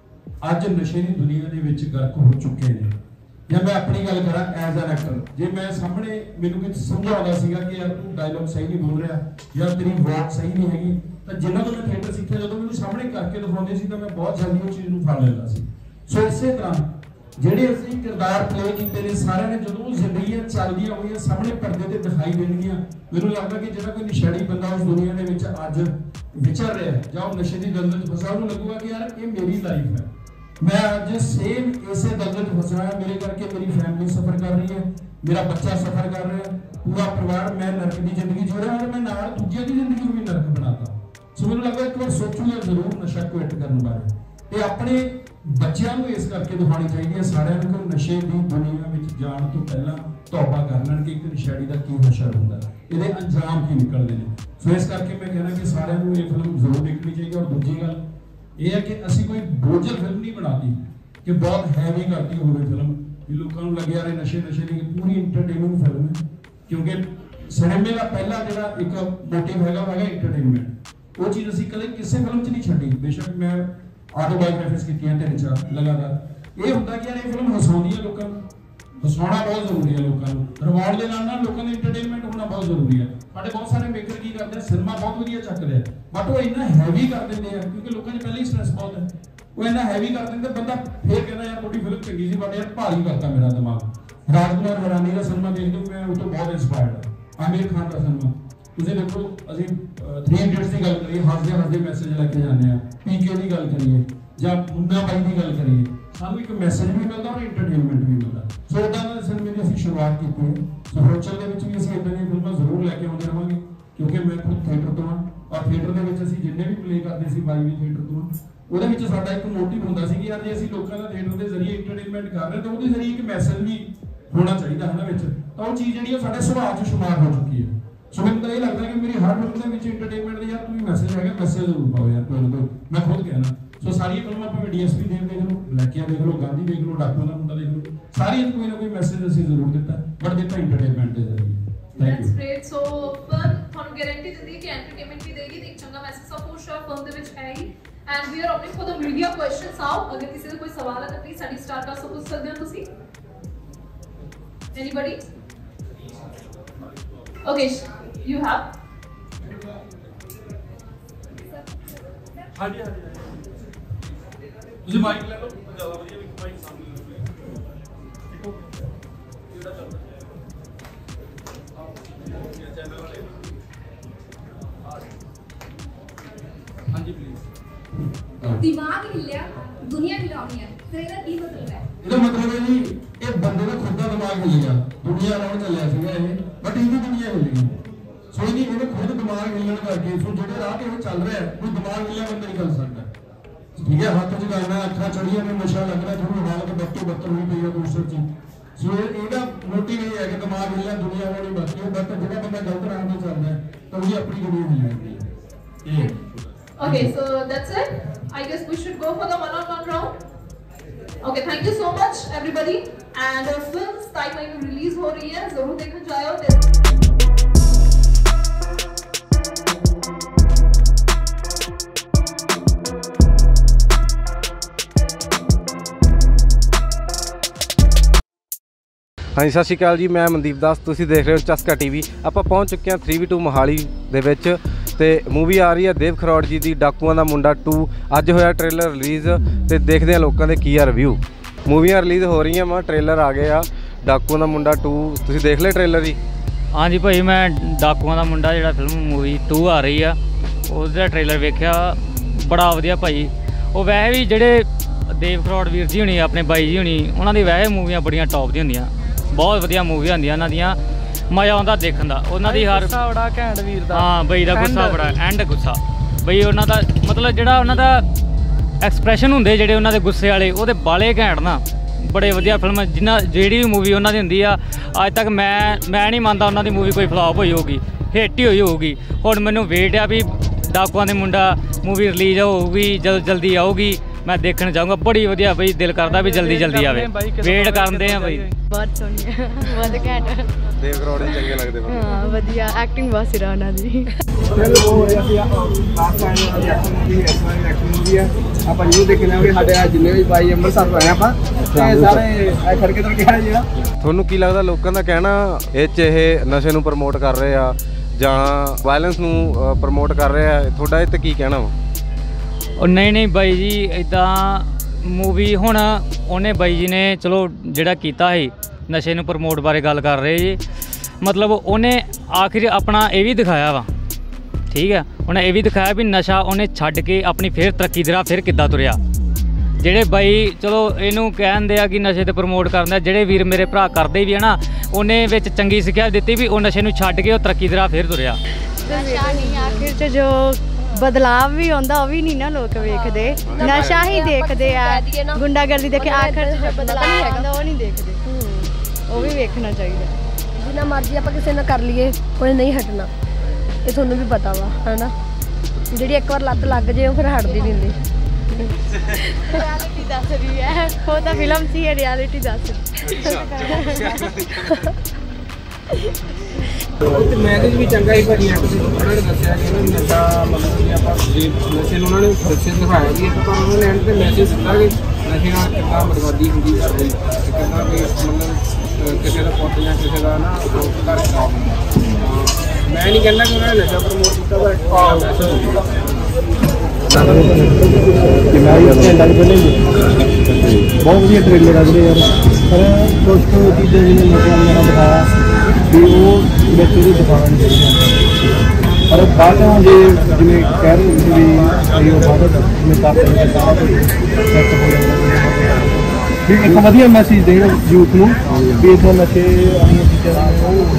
ਅੱਜ ਨਸ਼ੇ ਦੀ ਦੁਨੀਆ ਦੇ ਵਿੱਚ ਗਰਕ ਹੋ ਚੁੱਕੇ ਨੇ, ਜਾਂ ਮੈਂ ਆਪਣੀ ਗੱਲ ਕਰਾਂ ਐਜ਼ ਐਨ ਐਕਟਰ, ਜੇ ਮੈਂ ਸਾਹਮਣੇ ਮੈਨੂੰ ਕੁਝ ਸਮਝਾਉਂਦਾ ਸੀਗਾ ਕਿ ਯਾਰ ਤੂੰ ਡਾਇਲੌਗ ਸਹੀ ਨਹੀਂ ਬੋਲ ਰਿਹਾ ਜਾਂ ਤੇਰੀ ਵਾਕ ਸਹੀ ਨਹੀਂ ਹੈਗੀ, ਤਾਂ ਜਿਨ੍ਹਾਂ ਤੋਂ ਮੈਂ ਥੀਏਟਰ ਸਿੱਖਿਆ ਜਦੋਂ ਮੈਨੂੰ ਸਾਹਮਣੇ ਕਰਕੇ ਦਿਖਾਉਂਦੇ ਸੀ ਤਾਂ ਮੈਂ ਬਹੁਤ ਜਲਦੀ ਉਹ ਚੀਜ਼ ਨੂੰ ਫੜ ਲੈਂਦਾ ਸੀ। ਸੋ ਇਸੇ ਤਰ੍ਹਾਂ ਜਿਹੜੇ ਅਸੀਂ ਕਿਰਦਾਰ ਪਲੇ ਕੀਤੇ ਨੇ ਸਾਰਿਆਂ ਨੇ ਜਦੋਂ ਜ਼ਿੰਦਗੀਆਂ ਚੱਲਦੀਆਂ ਹੋਈਆਂ ਸਾਹਮਣੇ ਪਰਦੇ ਤੇ ਦਿਖਾਈ ਦੇਣਗੀਆਂ, ਮੈਨੂੰ ਲੱਗਦਾ ਕਿ ਜਿਹੜਾ ਕੋਈ ਨਸ਼ੇੜੀ ਬੰਦਾ ਉਸ ਦੁਨੀਆ ਦੇ ਵਿੱਚ ਅੱਜ ਵਿਚਰ ਰਿਹਾ ਜਾਂ ਉਹ ਨਸ਼ੇ ਦੀ ਦਲਦਲ 'ਚ ਫਸਿਆ, ਉਹਨੂੰ ਲੱਗੂਗਾ ਕਿ ਯਾਰ ਇਹ ਮੇਰੀ ਲਾਈਫ ਹੈ, ਮੈਂ ਅੱਜ ਸੇਮ ਇਸੇ ਦਲਦਲ 'ਚ ਫਸਿਆ ਹਾਂ, ਮੇਰੇ ਕਰਕੇ ਮੇਰੀ ਫੈਮਿਲੀ ਸਫਰ ਕਰ ਰਹੀ ਹੈ, ਮੇਰਾ ਬੱਚਾ ਸਫਰ ਕਰ ਰਿਹਾ, ਪੂਰਾ ਪਰਿਵਾਰ, ਮੈਂ ਨਰਕ ਦੀ ਜ਼ਿੰਦਗੀ ਜੀ ਰਿਹਾ ਹਾਂ, ਮੈਂ ਨਾਲ ਦੂਜਿਆਂ ਦੀ ਜ਼ਿੰਦਗੀ ਨੂੰ ਵੀ ਨਰਕ ਬਣਾਤਾ। ਸੋ ਮੈਨੂੰ ਲੱਗਦਾ ਇੱਕ ਵਾਰ ਸੋਚੂਗਾ ਜ਼ਰੂਰ ਨਸ਼ਾ ਕੁਇਟ ਕਰਨ ਬਾਰੇ, ਤੇ ਆਪਣੇ ਬੱਚਿਆਂ ਨੂੰ ਇਸ ਕਰਕੇ ਦਿਖਾਉਣੀ ਚਾਹੀਦੀ ਹੈ ਸਾਰਿਆਂ ਨੂੰ ਕਿ ਨਸ਼ੇ ਦੀ ਦੁਨੀਆ ਵਿੱਚ ਜਾਣ ਤੋਂ ਪਹਿਲਾਂ ਤੌਬਾ ਕਰ ਲੈਣ ਕਿ ਇੱਕ ਨਸ਼ੇੜੀ ਦਾ ਕੀ ਹਸ਼ਰ ਹੁੰਦਾ, ਇਹਦੇ ਅੰਜਾਮ ਕੀ ਨਿਕਲਦੇ ਨੇ। ਸੋ ਇਸ ਕਰਕੇ ਮੈਂ ਕਹਿਣਾ ਕਿ ਸਾਰਿਆਂ ਨੂੰ ਇਹ ਫਿਲਮ ਜ਼ਰੂਰ ਦੇਖਣੀ ਚਾਹੀਦੀ। ਔਰ ਦੂਜੀ ਗੱਲ ਇਹ ਹੈ ਕਿ ਅਸੀਂ ਕੋਈ ਬੋਝਲ ਫਿਲਮ ਨਹੀਂ ਬਣਾਤੀ ਕਿ ਬਹੁਤ ਹੈਵੀ ਕਰਤੀ ਹੋਵੇ ਫਿਲਮ ਵੀ ਲੋਕਾਂ ਨੂੰ ਲੱਗੇ ਯਾਰ ਇਹ ਨਸ਼ੇ ਦੀ, ਪੂਰੀ ਇੰਟਰਟੇਨਮੈਂਟ ਫਿਲਮ ਹੈ, ਕਿਉਂਕਿ ਸਿਨੇਮੇ ਦਾ ਪਹਿਲਾ ਜਿਹੜਾ ਇੱਕ ਮੋਟਿਵ ਹੈਗਾ ਇੰਟਰਟੇਨਮੈਂਟ। ਉਹ ਚੀਜ਼ ਅਸੀਂ ਕਦੇ ਕਿਸੇ ਫਿਲਮ 'ਚ ਨਹੀਂ ਛੱਡੀ। ਬੇਸ਼ੱਕ ਮੈਂ ਆਟੋਬਾਇਓਗ੍ਰਾਫੀਜ਼ ਕੀਤੀਆਂ 3-4 ਲਗਾਤਾਰ, ਇਹ ਹੁੰਦਾ ਕਿ ਯਾਰ ਇਹ ਫਿਲਮ ਹਸਾਉਂਦੀ ਹੈ ਲੋਕਾਂ ਨੂੰ, ਹਸਾਉਣਾ ਬਹੁਤ ਜ਼ਰੂਰੀ ਹੈ ਲੋਕਾਂ ਨੂੰ, ਰਿਵਾਰਡ ਦੇ ਨਾਲ ਲੋਕਾਂ ਦਾ ਇੰਟਰਟੇਨਮੈਂਟ ਹੋਣਾ ਬਹੁਤ ਜ਼ਰੂਰੀ ਹੈ। ਸਾਡੇ ਬਹੁਤ ਸਾਰੇ ਮੇਕਰ ਕੀ ਕਰਦੇ ਆ, ਸਿਨੇਮਾ ਬਹੁਤ ਵਧੀਆ ਚੱਕਦੇ ਆ ਬਟ ਉਹ ਇੰਨਾ ਹੈਵੀ ਕਰ ਦਿੰਦੇ ਆ ਕਿਉਂਕਿ ਲੋਕਾਂ 'ਚ ਪਹਿਲਾਂ ਹੀ ਸਟ੍ਰੈਸ ਬਹੁਤ ਹੈ, ਉਹ ਇੰਨਾ ਹੈਵੀ ਕਰ ਦਿੰਦੇ ਬੰਦਾ ਫੇਰ ਕਹਿੰਦਾ ਯਾਰ ਤੁਹਾਡੀ ਫਿਲਮ ਚੰਗੀ ਸੀ ਬਟ ਯਾਰ ਭਾਰੀ ਕਰਤਾ ਮੇਰਾ ਦਿਮਾਗ। ਰਾਜਕੁਮਾਰ ਹਰਾਨੀ ਦਾ ਸਿਨੇਮਾ ਦੇਖਦੇ ਹੋ, ਮੈਂ ਉਹ ਤੋਂ ਬਹੁਤ ਇੰਸਪਾਇਰਡ ਹਾਂ। ਆਮਿਰ ਖਾਨ ਦਾ ਸਿਨੇਮਾ ਤੁਸੀਂ ਦੇਖੋ, ਅਸੀਂ 3 ਇਡੀਅਟਸ ਦੀ ਗੱਲ ਕਰੀਏ, ਹੱਸਦੇ ਮੈਸੇਜ ਲੈ ਕੇ ਜਾਂਦੇ ਆ, ਪੀਕੇ ਦੀ ਗੱਲ ਕਰੀਏ ਜਾਂ ਮੁੰਡਾ ਬਾਈ ਦੀ ਗੱਲ ਕਰੀਏ, ਸਾਨੂੰ ਇੱਕ ਮੈਸੇਜ ਵੀ ਮਿਲਦਾ ਔਰ ਇੰਟਰਟੇਨਮੈਂਟ ਵੀ ਮਿਲਦਾ। ਸੋ ਇਦਾਂ ਦਾ ਸਿਨੇਮੇ ਦੀ ਅਸੀਂ ਸ਼ੁਰੂਆਤ ਕੀਤੀ ਹੈ। ਸੋ ਫਿਊਚਰ ਦੇ ਵਿੱਚ ਵੀ ਅਸੀਂ ਇਦਾਂ ਦੀਆਂ ਫਿਲਮਾਂ ਜ਼ਰੂਰ ਲੈ ਕੇ ਆਉਂਦੇ ਰਹਾਂਗੇ ਕਿਉਂਕਿ ਮੈਂ ਖੁਦ ਥੀਏਟਰ ਤੋਂ ਹਾਂ ਔਰ ਥੀਏਟਰ ਦੇ ਵਿੱਚ ਅਸੀਂ ਜਿੰਨੇ ਵੀ ਪਲੇ ਕਰਦੇ ਸੀ ਬਾਈ ਵੀ ਥੀਏਟਰ ਤੋਂ, ਉਹਦੇ ਵਿੱਚ ਸਾਡਾ ਇੱਕ ਮੋਟਿਵ ਹੁੰਦਾ ਸੀ ਕਿ ਯਾਰ ਜੇ ਅਸੀਂ ਲੋਕਾਂ ਦਾ ਥੀਏਟਰ ਦੇ ਜ਼ਰੀਏ ਇੰਟਰਟੇਨਮੈਂਟ ਕਰ ਰਹੇ ਤਾਂ ਉਹਦੇ ਜ਼ਰੀਏ ਇੱਕ ਮੈਸੇਜ ਵੀ ਹੋਣਾ ਚਾਹੀਦਾ ਹੈ ਨਾ ਵਿੱਚ, ਤਾਂ ਉਹ ਚੀਜ਼ ਜਿਹੜੀ ਉਹ ਸਾਡੇ ਸੁਭਾਅ 'ਚ ਸ਼ੁਮਾਰ ਹੋ ਚੁੱਕੀ ਹੈ। ਸੋ ਮੈਨੂੰ ਤਾਂ ਇਹ ਲੱਗਦਾ ਕਿ ਮੇਰੀ ਹਰ ਫਿਲਮ ਦੇ ਵਿੱਚ ਇੰਟਰਟੇਨਮੈਂਟ ਦੇ ਯਾਰ ਕੋਈ ਮੈਸੇਜ ਹੈਗਾ, ਮੈਸੇਜ ਜ਼ਰੂਰ ਪਾਓ ਯਾਰ ਕੋਈ ਨਾ ਕੋਈ, ਮੈਂ ਖੁਦ ਕਹਿਣਾ। ਸੋ ਸਾਰੀਆਂ ਫਿਲਮਾਂ ਭਾਵੇਂ ਡੀਐਸਪੀ ਦੇਖ ਲਓ, ਬਲੈਕੀਆ ਦੇਖ ਲਓ, ਗਾਂਧੀ ਦੇਖ ਲਓ, ਡਾਕੂਆਂ ਦਾ ਮੁੰਡਾ ਦੇਖ ਲਓ, ਸਾਰੀਆਂ ਕੋਈ ਨਾ ਕੋਈ ਮੈਸੇਜ ਅਸੀਂ ਜ਼ਰੂਰ ਦਿੱਤਾ ਬਟ ਦਿੱਤਾ ਇੰਟਰਟੇਨਮੈਂਟ ਦੇ ਜ਼ਰੀਏ। That's great. So ਫਿਲਮ ਤੁਹਾਨੂੰ ਗਾਰੰਟੀ ਦਿੰਦੀ ਕਿ ਐਂਟਰਟੇਨਮੈਂਟ ਵੀ ਦੇਗੀ ਤੇ ਇੱਕ ਚੰਗਾ ਮੈਸੇਜ ਸਪੋਰਟ ਸ਼ੋਰ ਫਿਲਮ ਦੇ ਵਿੱਚ ਹੈ ਹੀ। And we are opening for the media questions. ਆਓ ਅਗਰ ਕਿਸੇ ਦਾ ਕੋਈ ਸਵਾਲ ਹੈ ਤਾਂ ਪਲੀਜ਼ ਸਾਡੀ ਸਟਾਰ ਕਾਸਟ ਤੋਂ ਪੁੱਛ ਸਕਦੇ ਹੋ ਤੁਸੀਂ। Anybody? Okay, you have. ਹਾਂਜੀ ਤੁਸੀਂ ਮਾਈਕ ਲੈ ਲਓ, ਜ਼ਿਆਦਾ ਵਧੀਆ ਵੀ ਮਾਈਕ ਸਾਹਮਣੇ ਲੈ ਲਓ। ਦੇਖੋ ਕਿਹੜਾ ਚੱਲਦਾ ਚੈਨਲ ਵਾਲੇ। ਹਾਂਜੀ ਪਲੀਜ਼। ਦਿਮਾਗ ਹਿੱਲਿਆ ਦੁਨੀਆ ਹਿਲਾਉਣੀ ਹੈ। ਫਿਰ ਇਹਦਾ ਕੀ ਮਤਲਬ ਹੈ? ਇਹਦਾ ਮਤਲਬ ਹੈ ਜੀ ਇਹ ਬੰਦੇ ਦਾ ਖੁਦ ਦਾ ਦਿਮਾਗ ਹਿੱਲ ਗਿਆ, ਦੁਨੀਆ ਨਾਲ ਚੱਲਿਆ ਸੀਗਾ ਇਹ, ਬਟ ਇਹਦੀ ਦੁਨੀਆ ਹਿੱਲ ਗਈ। ਸੋ ਨਹੀਂ ਇਹਨੇ ਖੁਦ ਦਿਮਾਗ ਹਿੱਲਣ ਕਰਕੇ, ਸੋ ਜਿਹੜੇ ਰਾਹ ਤੇ ਉਹ ਚੱਲ ਰਿਹਾ ਕੋਈ ਦਿਮਾਗ ਹਿੱਲਿਆ ਬੰਦਾ ਨਹੀਂ ਕਰ ਸਕਦਾ। ਠੀਕ ਹੈ, ਹੱਥ 'ਚ ਕਰਨਾ, ਅੱਖਾਂ ਚੜੀਆਂ ਨੇ, ਨਸ਼ਾ ਲੱਗਣਾ, ਤੁਹਾਨੂੰ ਹਾਲਤ ਬੱਤੋ ਬੱਤਰ ਹੋਈ ਪਈ ਹੈ ਦੂਸਰੇ 'ਚ। ਸੋ ਇਹਦਾ ਮੋਟਿਵ ਇਹ ਹੈ ਕਿ ਦਿਮਾਗ ਹਿੱਲਿਆ ਦੁਨੀਆ ਨਾਲ ਨਹੀਂ ਬਚਦੀ, ਬਟ ਜਿਹੜਾ ਬੰਦਾ ਗਲਤ ਰਾਹ ਤੇ ਚੱਲਦਾ ਹੈ ਤਾਂ ਉਹਦੀ ਆਪਣੀ ਦੁਨੀਆ ਹਿੱਲ ਜਾਂਦੀ ਹੈ। ਇਹ Okay, so that's it. I guess we should go for the one-on-one round. Okay, thank you so much everybody. And films time में release हो रही है, जरूर देखने जाओ। ਹਾਂਜੀ ਸਤਿ ਸ਼੍ਰੀ ਅਕਾਲ ਜੀ, ਮੈਂ ਮਨਦੀਪ ਦਾਸ, ਤੁਸੀਂ ਦੇਖ ਰਹੇ ਹੋ ਚਸਕਾ ਟੀਵੀ। ਆਪਾਂ ਪਹੁੰਚ ਚੁੱਕੇ ਹਾਂ 3v2 ਮੋਹਾਲੀ ਦੇ ਵਿੱਚ ਤੇ ਮੂਵੀ ਆ ਰਹੀ ਹੈ ਦੇਵ ਖਰੋੜ ਜੀ ਦੀ ਡਾਕੂਆਂ ਦਾ ਮੁੰਡਾ 2। ਅੱਜ ਹੋਇਆ ਟ੍ਰੇਲਰ ਰਿਲੀਜ਼ ਤੇ ਦੇਖਦੇ ਹਾਂ ਲੋਕਾਂ ਦੇ ਕੀ ਆ ਰਿਵਿਊ। ਮੂਵੀਆਂ ਰਿਲੀਜ਼ ਹੋ ਰਹੀਆਂ ਵਾ, ਟ੍ਰੇਲਰ ਆ ਗਏ ਆ ਡਾਕੂਆਂ ਦਾ ਮੁੰਡਾ 2। ਤੁਸੀਂ ਦੇਖ ਲਿਆ ਟ੍ਰੇਲਰ ਜੀ? ਹਾਂਜੀ ਭਾਈ, ਮੈਂ ਡਾਕੂਆਂ ਦਾ ਮੁੰਡਾ ਜਿਹੜਾ ਫਿਲਮ ਮੂਵੀ 2 ਆ ਰਹੀ ਆ ਉਹਦਾ ਟ੍ਰੇਲਰ ਵੇਖਿਆ, ਬੜਾ ਵਧੀਆ ਭਾਈ। ਉਹ ਵੈਸੇ ਵੀ ਜਿਹੜੇ ਦੇਵ ਖਰੋੜ ਵੀਰ ਜੀ ਹੋਣੀ, ਆਪਣੇ ਬਾਈ ਜੀ ਹੋਣੀ, ਉਹਨਾਂ ਦੀ ਵੈਸੇ ਮੂਵੀਆਂ ਬੜੀਆਂ ਟੌਪ ਦੀਆਂ ਹੁੰਦੀਆਂ, ਬਹੁਤ ਵਧੀਆ ਮੂਵੀ ਹੁੰਦੀਆਂ ਉਹਨਾਂ ਦੀਆਂ, ਮਜ਼ਾ ਆਉਂਦਾ ਦੇਖਣ ਦਾ। ਉਹਨਾਂ ਦੀ ਹਰ ਗੁੱਸਾ ਬੜਾ ਘੈਂਟ ਵੀਰ ਦਾ। ਹਾਂ ਬਈ ਦਾ ਗੁੱਸਾ ਬੜਾ, ਐਂਡ ਗੁੱਸਾ ਬਈ ਉਹਨਾਂ ਦਾ, ਮਤਲਬ ਜਿਹੜਾ ਉਹਨਾਂ ਦਾ ਐਕਸਪ੍ਰੈਸ਼ਨ ਹੁੰਦੇ ਜਿਹੜੇ ਉਹਨਾਂ ਦੇ ਗੁੱਸੇ ਵਾਲੇ, ਉਹਦੇ ਬਾਲੇ ਘੈਂਟ ਨਾ, ਬੜੇ ਵਧੀਆ ਫਿਲਮ। ਜਿੰਨਾ ਜਿਹੜੀ ਵੀ ਮੂਵੀ ਉਹਨਾਂ ਦੀ ਹੁੰਦੀ ਆ ਅੱਜ ਤੱਕ ਮੈਂ ਨਹੀਂ ਮੰਨਦਾ ਉਹਨਾਂ ਦੀ ਮੂਵੀ ਕੋਈ ਫਲॉप ਹੋਈ ਹੋਊਗੀ, ਹਿੱਟ ਹੀ ਹੋਈ ਹੋਊਗੀ। ਹੁਣ ਮੈਨੂੰ ਵੇਟ ਆ ਵੀ ਡਾਕੂਆਂ ਦੇ ਮੁੰਡਾ ਮੂਵੀ ਰਿਲੀਜ਼ ਹੋਊਗੀ, ਜਦੋਂ ਜਲਦੀ ਆਊਗੀ ਮੈਂ ਦੇਖਣ ਜਾਊਂਗਾ। ਬੜੀ ਵਧੀਆ ਬਈ, ਦਿਲ ਕਰਦਾ ਵੀ ਜਲਦੀ ਜਲਦੀ ਆਵੇ, ਵੇਟ ਕਰਦੇ ਆ ਬਈ। ਬਹੁਤ ਸੋਹਣੀ ਹੈ, ਬਹੁਤ ਘੈਂਟ। ਦੇਵ ਖਰੋੜ ਜੀ ਚੰਗੇ ਲੱਗਦੇ ਮੈਨੂੰ। ਹਾਂ ਵਧੀਆ, ਐਕਟਿੰਗ ਬਹੁਤ ਸਿਰਾ ਉਹਨਾਂ ਦੀ। ਆਪਾਂ ਨੂੰ ਦੇਖਣਾ ਵੀ ਸਾਡੇ ਜਿੰਨੇ ਵੀ ਬਾਈ ਅੰਮ੍ਰਿਤਸਰ ਤੋਂ ਆਏ ਆਪਾਂ ਸਾਰੇ ਖੜਕੇ ਤੋਂ ਕਿਹਾ ਜੀ। ਤੁਹਾਨੂੰ ਕੀ ਲੱਗਦਾ ਲੋਕਾਂ ਦਾ ਕਹਿਣਾ ਇਹ 'ਚ ਇਹ ਨਸ਼ੇ ਨੂੰ ਪ੍ਰਮੋਟ ਕਰ ਰਹੇ ਆ ਜਾਂ ਵਾਇਲੈਂਸ ਨੂੰ ਪ੍ਰਮੋਟ ਕਰ ਰਹੇ ਆ, ਤੁਹਾਡਾ ਇਹ 'ਤੇ ਕੀ ਕਹਿਣਾ ਵਾ? ਉਹ ਨਹੀਂ ਬਾਈ ਜੀ, ਇੱਦਾਂ ਮੂਵੀ ਹੁਣ ਉਹਨੇ ਬਾਈ ਜੀ ਨੇ ਚਲੋ ਜਿਹੜਾ ਕੀਤਾ ਸੀ ਨਸ਼ੇ ਨੂੰ ਪ੍ਰਮੋਟ ਬਾਰੇ ਗੱਲ ਕਰ ਰਹੇ ਜੀ, ਮਤਲਬ ਉਹਨੇ ਆਖਿਰ ਆਪਣਾ ਇਹ ਵੀ ਦਿਖਾਇਆ ਵਾ, ਠੀਕ ਹੈ, ਉਹਨੇ ਇਹ ਵੀ ਦਿਖਾਇਆ ਵੀ ਨਸ਼ਾ ਉਹਨੇ ਛੱਡ ਕੇ ਆਪਣੀ ਫਿਰ ਤਰੱਕੀ ਦੀ ਰਾਹ ਫਿਰ ਕਿੱਦਾਂ ਤੁਰਿਆ। ਜਿਹੜੇ ਬਾਈ ਚਲੋ ਇਹਨੂੰ ਕਹਿੰਦੇ ਆ ਕਿ ਨਸ਼ੇ ਤੇ ਪ੍ਰਮੋਟ ਕਰਦਾ, ਜਿਹੜੇ ਵੀਰ ਮੇਰੇ ਭਰਾ ਕਰਦੇ ਵੀ ਹੈ ਨਾ, ਉਹਨੇ ਵਿੱਚ ਚੰਗੀ ਸਿੱਖਿਆ ਦਿੱਤੀ ਵੀ ਉਹ ਨਸ਼ੇ ਨੂੰ ਛੱਡ ਕੇ ਉਹ ਤਰੱਕੀ ਦੀ ਰਾਹ ਫਿਰ ਤੁਰਿਆ। ਨਸ਼ਾ ਨਹੀਂ, ਆਖਿਰ 'ਚ ਜੋ ਬਦਲਾਵ ਵੀ ਆਉਂਦਾ ਉਹ ਵੀ ਨਹੀਂ ਨਾ ਲੋਕ ਵੇਖਦੇ, ਨਸ਼ਾ ਹੀ ਦੇਖਦੇ ਆ, ਗੁੰਡਾਗਰਦੀ ਦੇਖੇ, ਆਖਰ 'ਚ ਜੋ ਬਦਲਾਵ ਆਉਂਦਾ ਉਹ ਨਹੀਂ ਦੇਖਦੇ, ਉਹ ਵੀ ਵੇਖਣਾ ਚਾਹੀਦਾ। ਜਿੰਨਾ ਮਰਜ਼ੀ ਆਪਾਂ ਕਿਸੇ ਨਾਲ ਕਰ ਲਈਏ ਉਹਨੇ ਨਹੀਂ ਹਟਣਾ, ਇਹ ਤੁਹਾਨੂੰ ਵੀ ਪਤਾ ਵਾ ਹੈ ਨਾ। ਜਿਹੜੀ ਇੱਕ ਵਾਰ ਲੱਤ ਲੱਗ ਜੇ ਉਹ ਫਿਰ ਹਟਦੀ ਨਹੀਂ ਹੁੰਦੀ। ਰਿਐਲਿਟੀ ਦੱਸ ਰਹੀ ਹੈ, ਉਹ ਤਾਂ ਫਿਲਮ ਸੀ, ਇਹ ਰਿਐਲਿਟੀ ਦੱਸ ਮੈਸੇਜ ਵੀ ਚੰਗਾ ਹੀ ਭਾਜੀ ਹੈ। ਉਹਨਾਂ ਨੇ ਦੱਸਿਆ ਕਿ ਨਸ਼ਾ ਮਤਲਬ ਕਿ ਆਪਾਂ ਨਸ਼ੇ ਨੂੰ ਉਹਨਾਂ ਨੇ ਦਿਖਾਇਆ ਵੀ ਹੈ, ਪਰ ਉਹਨਾਂ ਨੇ ਐਂਡ 'ਤੇ ਮੈਸੇਜ ਦਿੱਤਾ ਕਿ ਨਸ਼ੇ ਨਾਲ ਕਿੰਨਾ ਬਰਬਾਦੀ ਹੁੰਦੀ ਘਰ ਦੀ, ਕਿੰਨਾ ਕਿ ਮਤਲਬ ਕਿਸੇ ਦਾ ਪੁੱਤ ਜਾਂ ਕਿਸੇ ਦਾ ਨਾ ਘਰ ਖਰਾਬ ਹੁੰਦਾ। ਮੈਂ ਨਹੀਂ ਕਹਿੰਦਾ ਕਿ ਉਹਨਾਂ ਨੇ ਨਸ਼ਾ ਪ੍ਰਮੋਟ ਕੀਤਾ, ਬਹੁਤ ਵਧੀਆ ਟ੍ਰੇਲਰ ਆ ਵੀਰੇ ਯਾਰ, ਪਰ ਕੁਝ ਚੀਜ਼ਾਂ ਜਿਵੇਂ ਨਸ਼ਾ ਵਗੈਰਾ ਦਿਖਾਇਆ ਵੀ ਉਹ ਵਿੱਚ ਉਹਦੀ ਦਿਖਾਉਣਾ ਨਹੀਂ ਚਾਹੀਦਾ, ਪਰ ਬਾਅਦ ਚੋਂ ਜੇ ਜਿਵੇਂ ਕਹਿ ਰਹੇ ਵੀ ਉਹ ਬਾਅਦ ਜਿਵੇਂ ਕਰਦੇ ਸਾਰਾ ਕੁਝ ਸੈੱਟ ਹੋ ਜਾਂਦਾ ਵੀ ਇੱਕ ਵਧੀਆ ਮੈਸੇਜ ਦੇਣ ਯੂਥ ਨੂੰ ਵੀ ਇੱਦਾਂ ਨਸ਼ੇ ਵਾਲੀਆਂ ਚੀਜ਼ਾਂ ਦਾ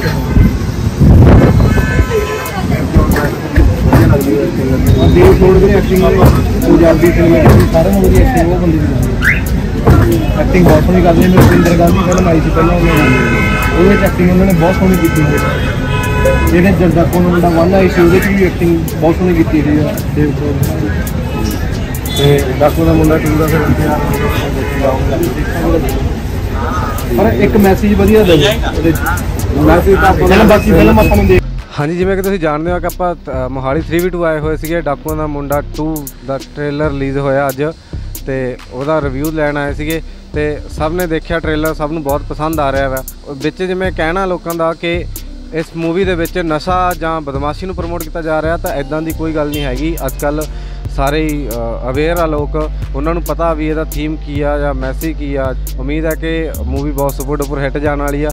ਉਹ ਦੇ ਛੋੜ ਕੇ ਐਕਟਿੰਗ ਪੰਜਾਬੀ ਫਿਲਮ ਸਾਰਿਆਂ ਨੂੰ ਵਧੀਆ ਐਕਟਿੰਗ ਉਹ ਬੰਦੇ ਦੀ ਐਕਟਿੰਗ ਬਹੁਤ ਸੋਹਣੀ ਕਰਦੇ ਨੇ। ਰਵਿੰਦਰ ਗਾਂਧੀ ਫਿਲਮ ਆਈ ਸੀ ਪਹਿਲਾਂ, ਉਹਦੇ ਵਿੱਚ ਐਕਟਿੰਗ ਉਹਨਾਂ ਨੇ ਬਹੁਤ ਸੋਹਣੀ ਕੀਤੀ ਹੋਈ। ਜਿਹੜੇ ਜਰਦਾਪੁਰ ਨੂੰ ਮੁੰਡਾ 1 ਆਈ ਸੀ ਉਹਦੇ 'ਚ ਵੀ ਐਕਟਿੰਗ ਬਹੁਤ ਸੋਹਣੀ ਕੀਤੀ ਸੀ ਦੇਵ ਖਰੋੜ ਤੇ ਡਾਕੂ ਦਾ ਮੁੰਡਾ 2 ਦਾ ਪਰ ਇੱਕ ਮੈਸੇਜ ਵਧੀਆ ਦੇਵੇ ਉਹਦੇ 'ਚ, ਮੈਸੇਜ ਤਾਂ ਬਾਕੀ ਫਿਲਮ ਆਪਾਂ ਨੂੰ ਦੇਖ। ਹਾਂਜੀ, ਜਿਵੇਂ ਕਿ ਤੁਸੀਂ ਜਾਣਦੇ ਹੋ ਕਿ ਆਪਾਂ ਮੋਹਾਲੀ 3v2 ਆਏ ਹੋਏ ਸੀਗੇ, ਡਾਕੂਆਂ ਦਾ ਮੁੰਡਾ 2 ਦਾ ਟ੍ਰੇਲਰ ਰਿਲੀਜ਼ ਹੋਇਆ ਅੱਜ ਤੇ ਉਹਦਾ ਰਿਵਿਊ ਲੈਣ ਆਏ ਸੀਗੇ ਤੇ ਸਭ ਨੇ ਦੇਖਿਆ ਟ੍ਰੇਲਰ, ਸਭ ਨੂੰ ਬਹੁਤ ਪਸੰਦ ਆ ਰਿਹਾ ਵਾ। ਵਿੱਚ ਜਿਵੇਂ ਕਹਿਣਾ ਲੋਕਾਂ ਦਾ ਕਿ ਇਸ ਮੂਵੀ ਦੇ ਵਿੱਚ ਨਸ਼ਾ ਜਾਂ ਬਦਮਾਸ਼ੀ ਨੂੰ ਪ੍ਰਮੋਟ ਕੀਤਾ ਜਾ ਰਿਹਾ, ਤਾਂ ਇਦਾਂ ਦੀ ਕੋਈ ਗੱਲ ਨਹੀਂ ਹੈਗੀ। ਅੱਜ ਕੱਲ੍ਹ ਸਾਰੇ ਹੀ ਅਵੇਅਰ ਆ ਲੋਕ, ਉਹਨਾਂ ਨੂੰ ਪਤਾ ਵੀ ਇਹਦਾ ਥੀਮ ਕੀ ਆ ਜਾਂ ਮੈਸੇਜ ਕੀ ਆ। ਉਮੀਦ ਹੈ ਕਿ ਮੂਵੀ ਬਹੁਤ ਸੁਪਰ ਡੁਪਰ ਹਿੱਟ ਜਾਣ ਵਾਲੀ ਆ।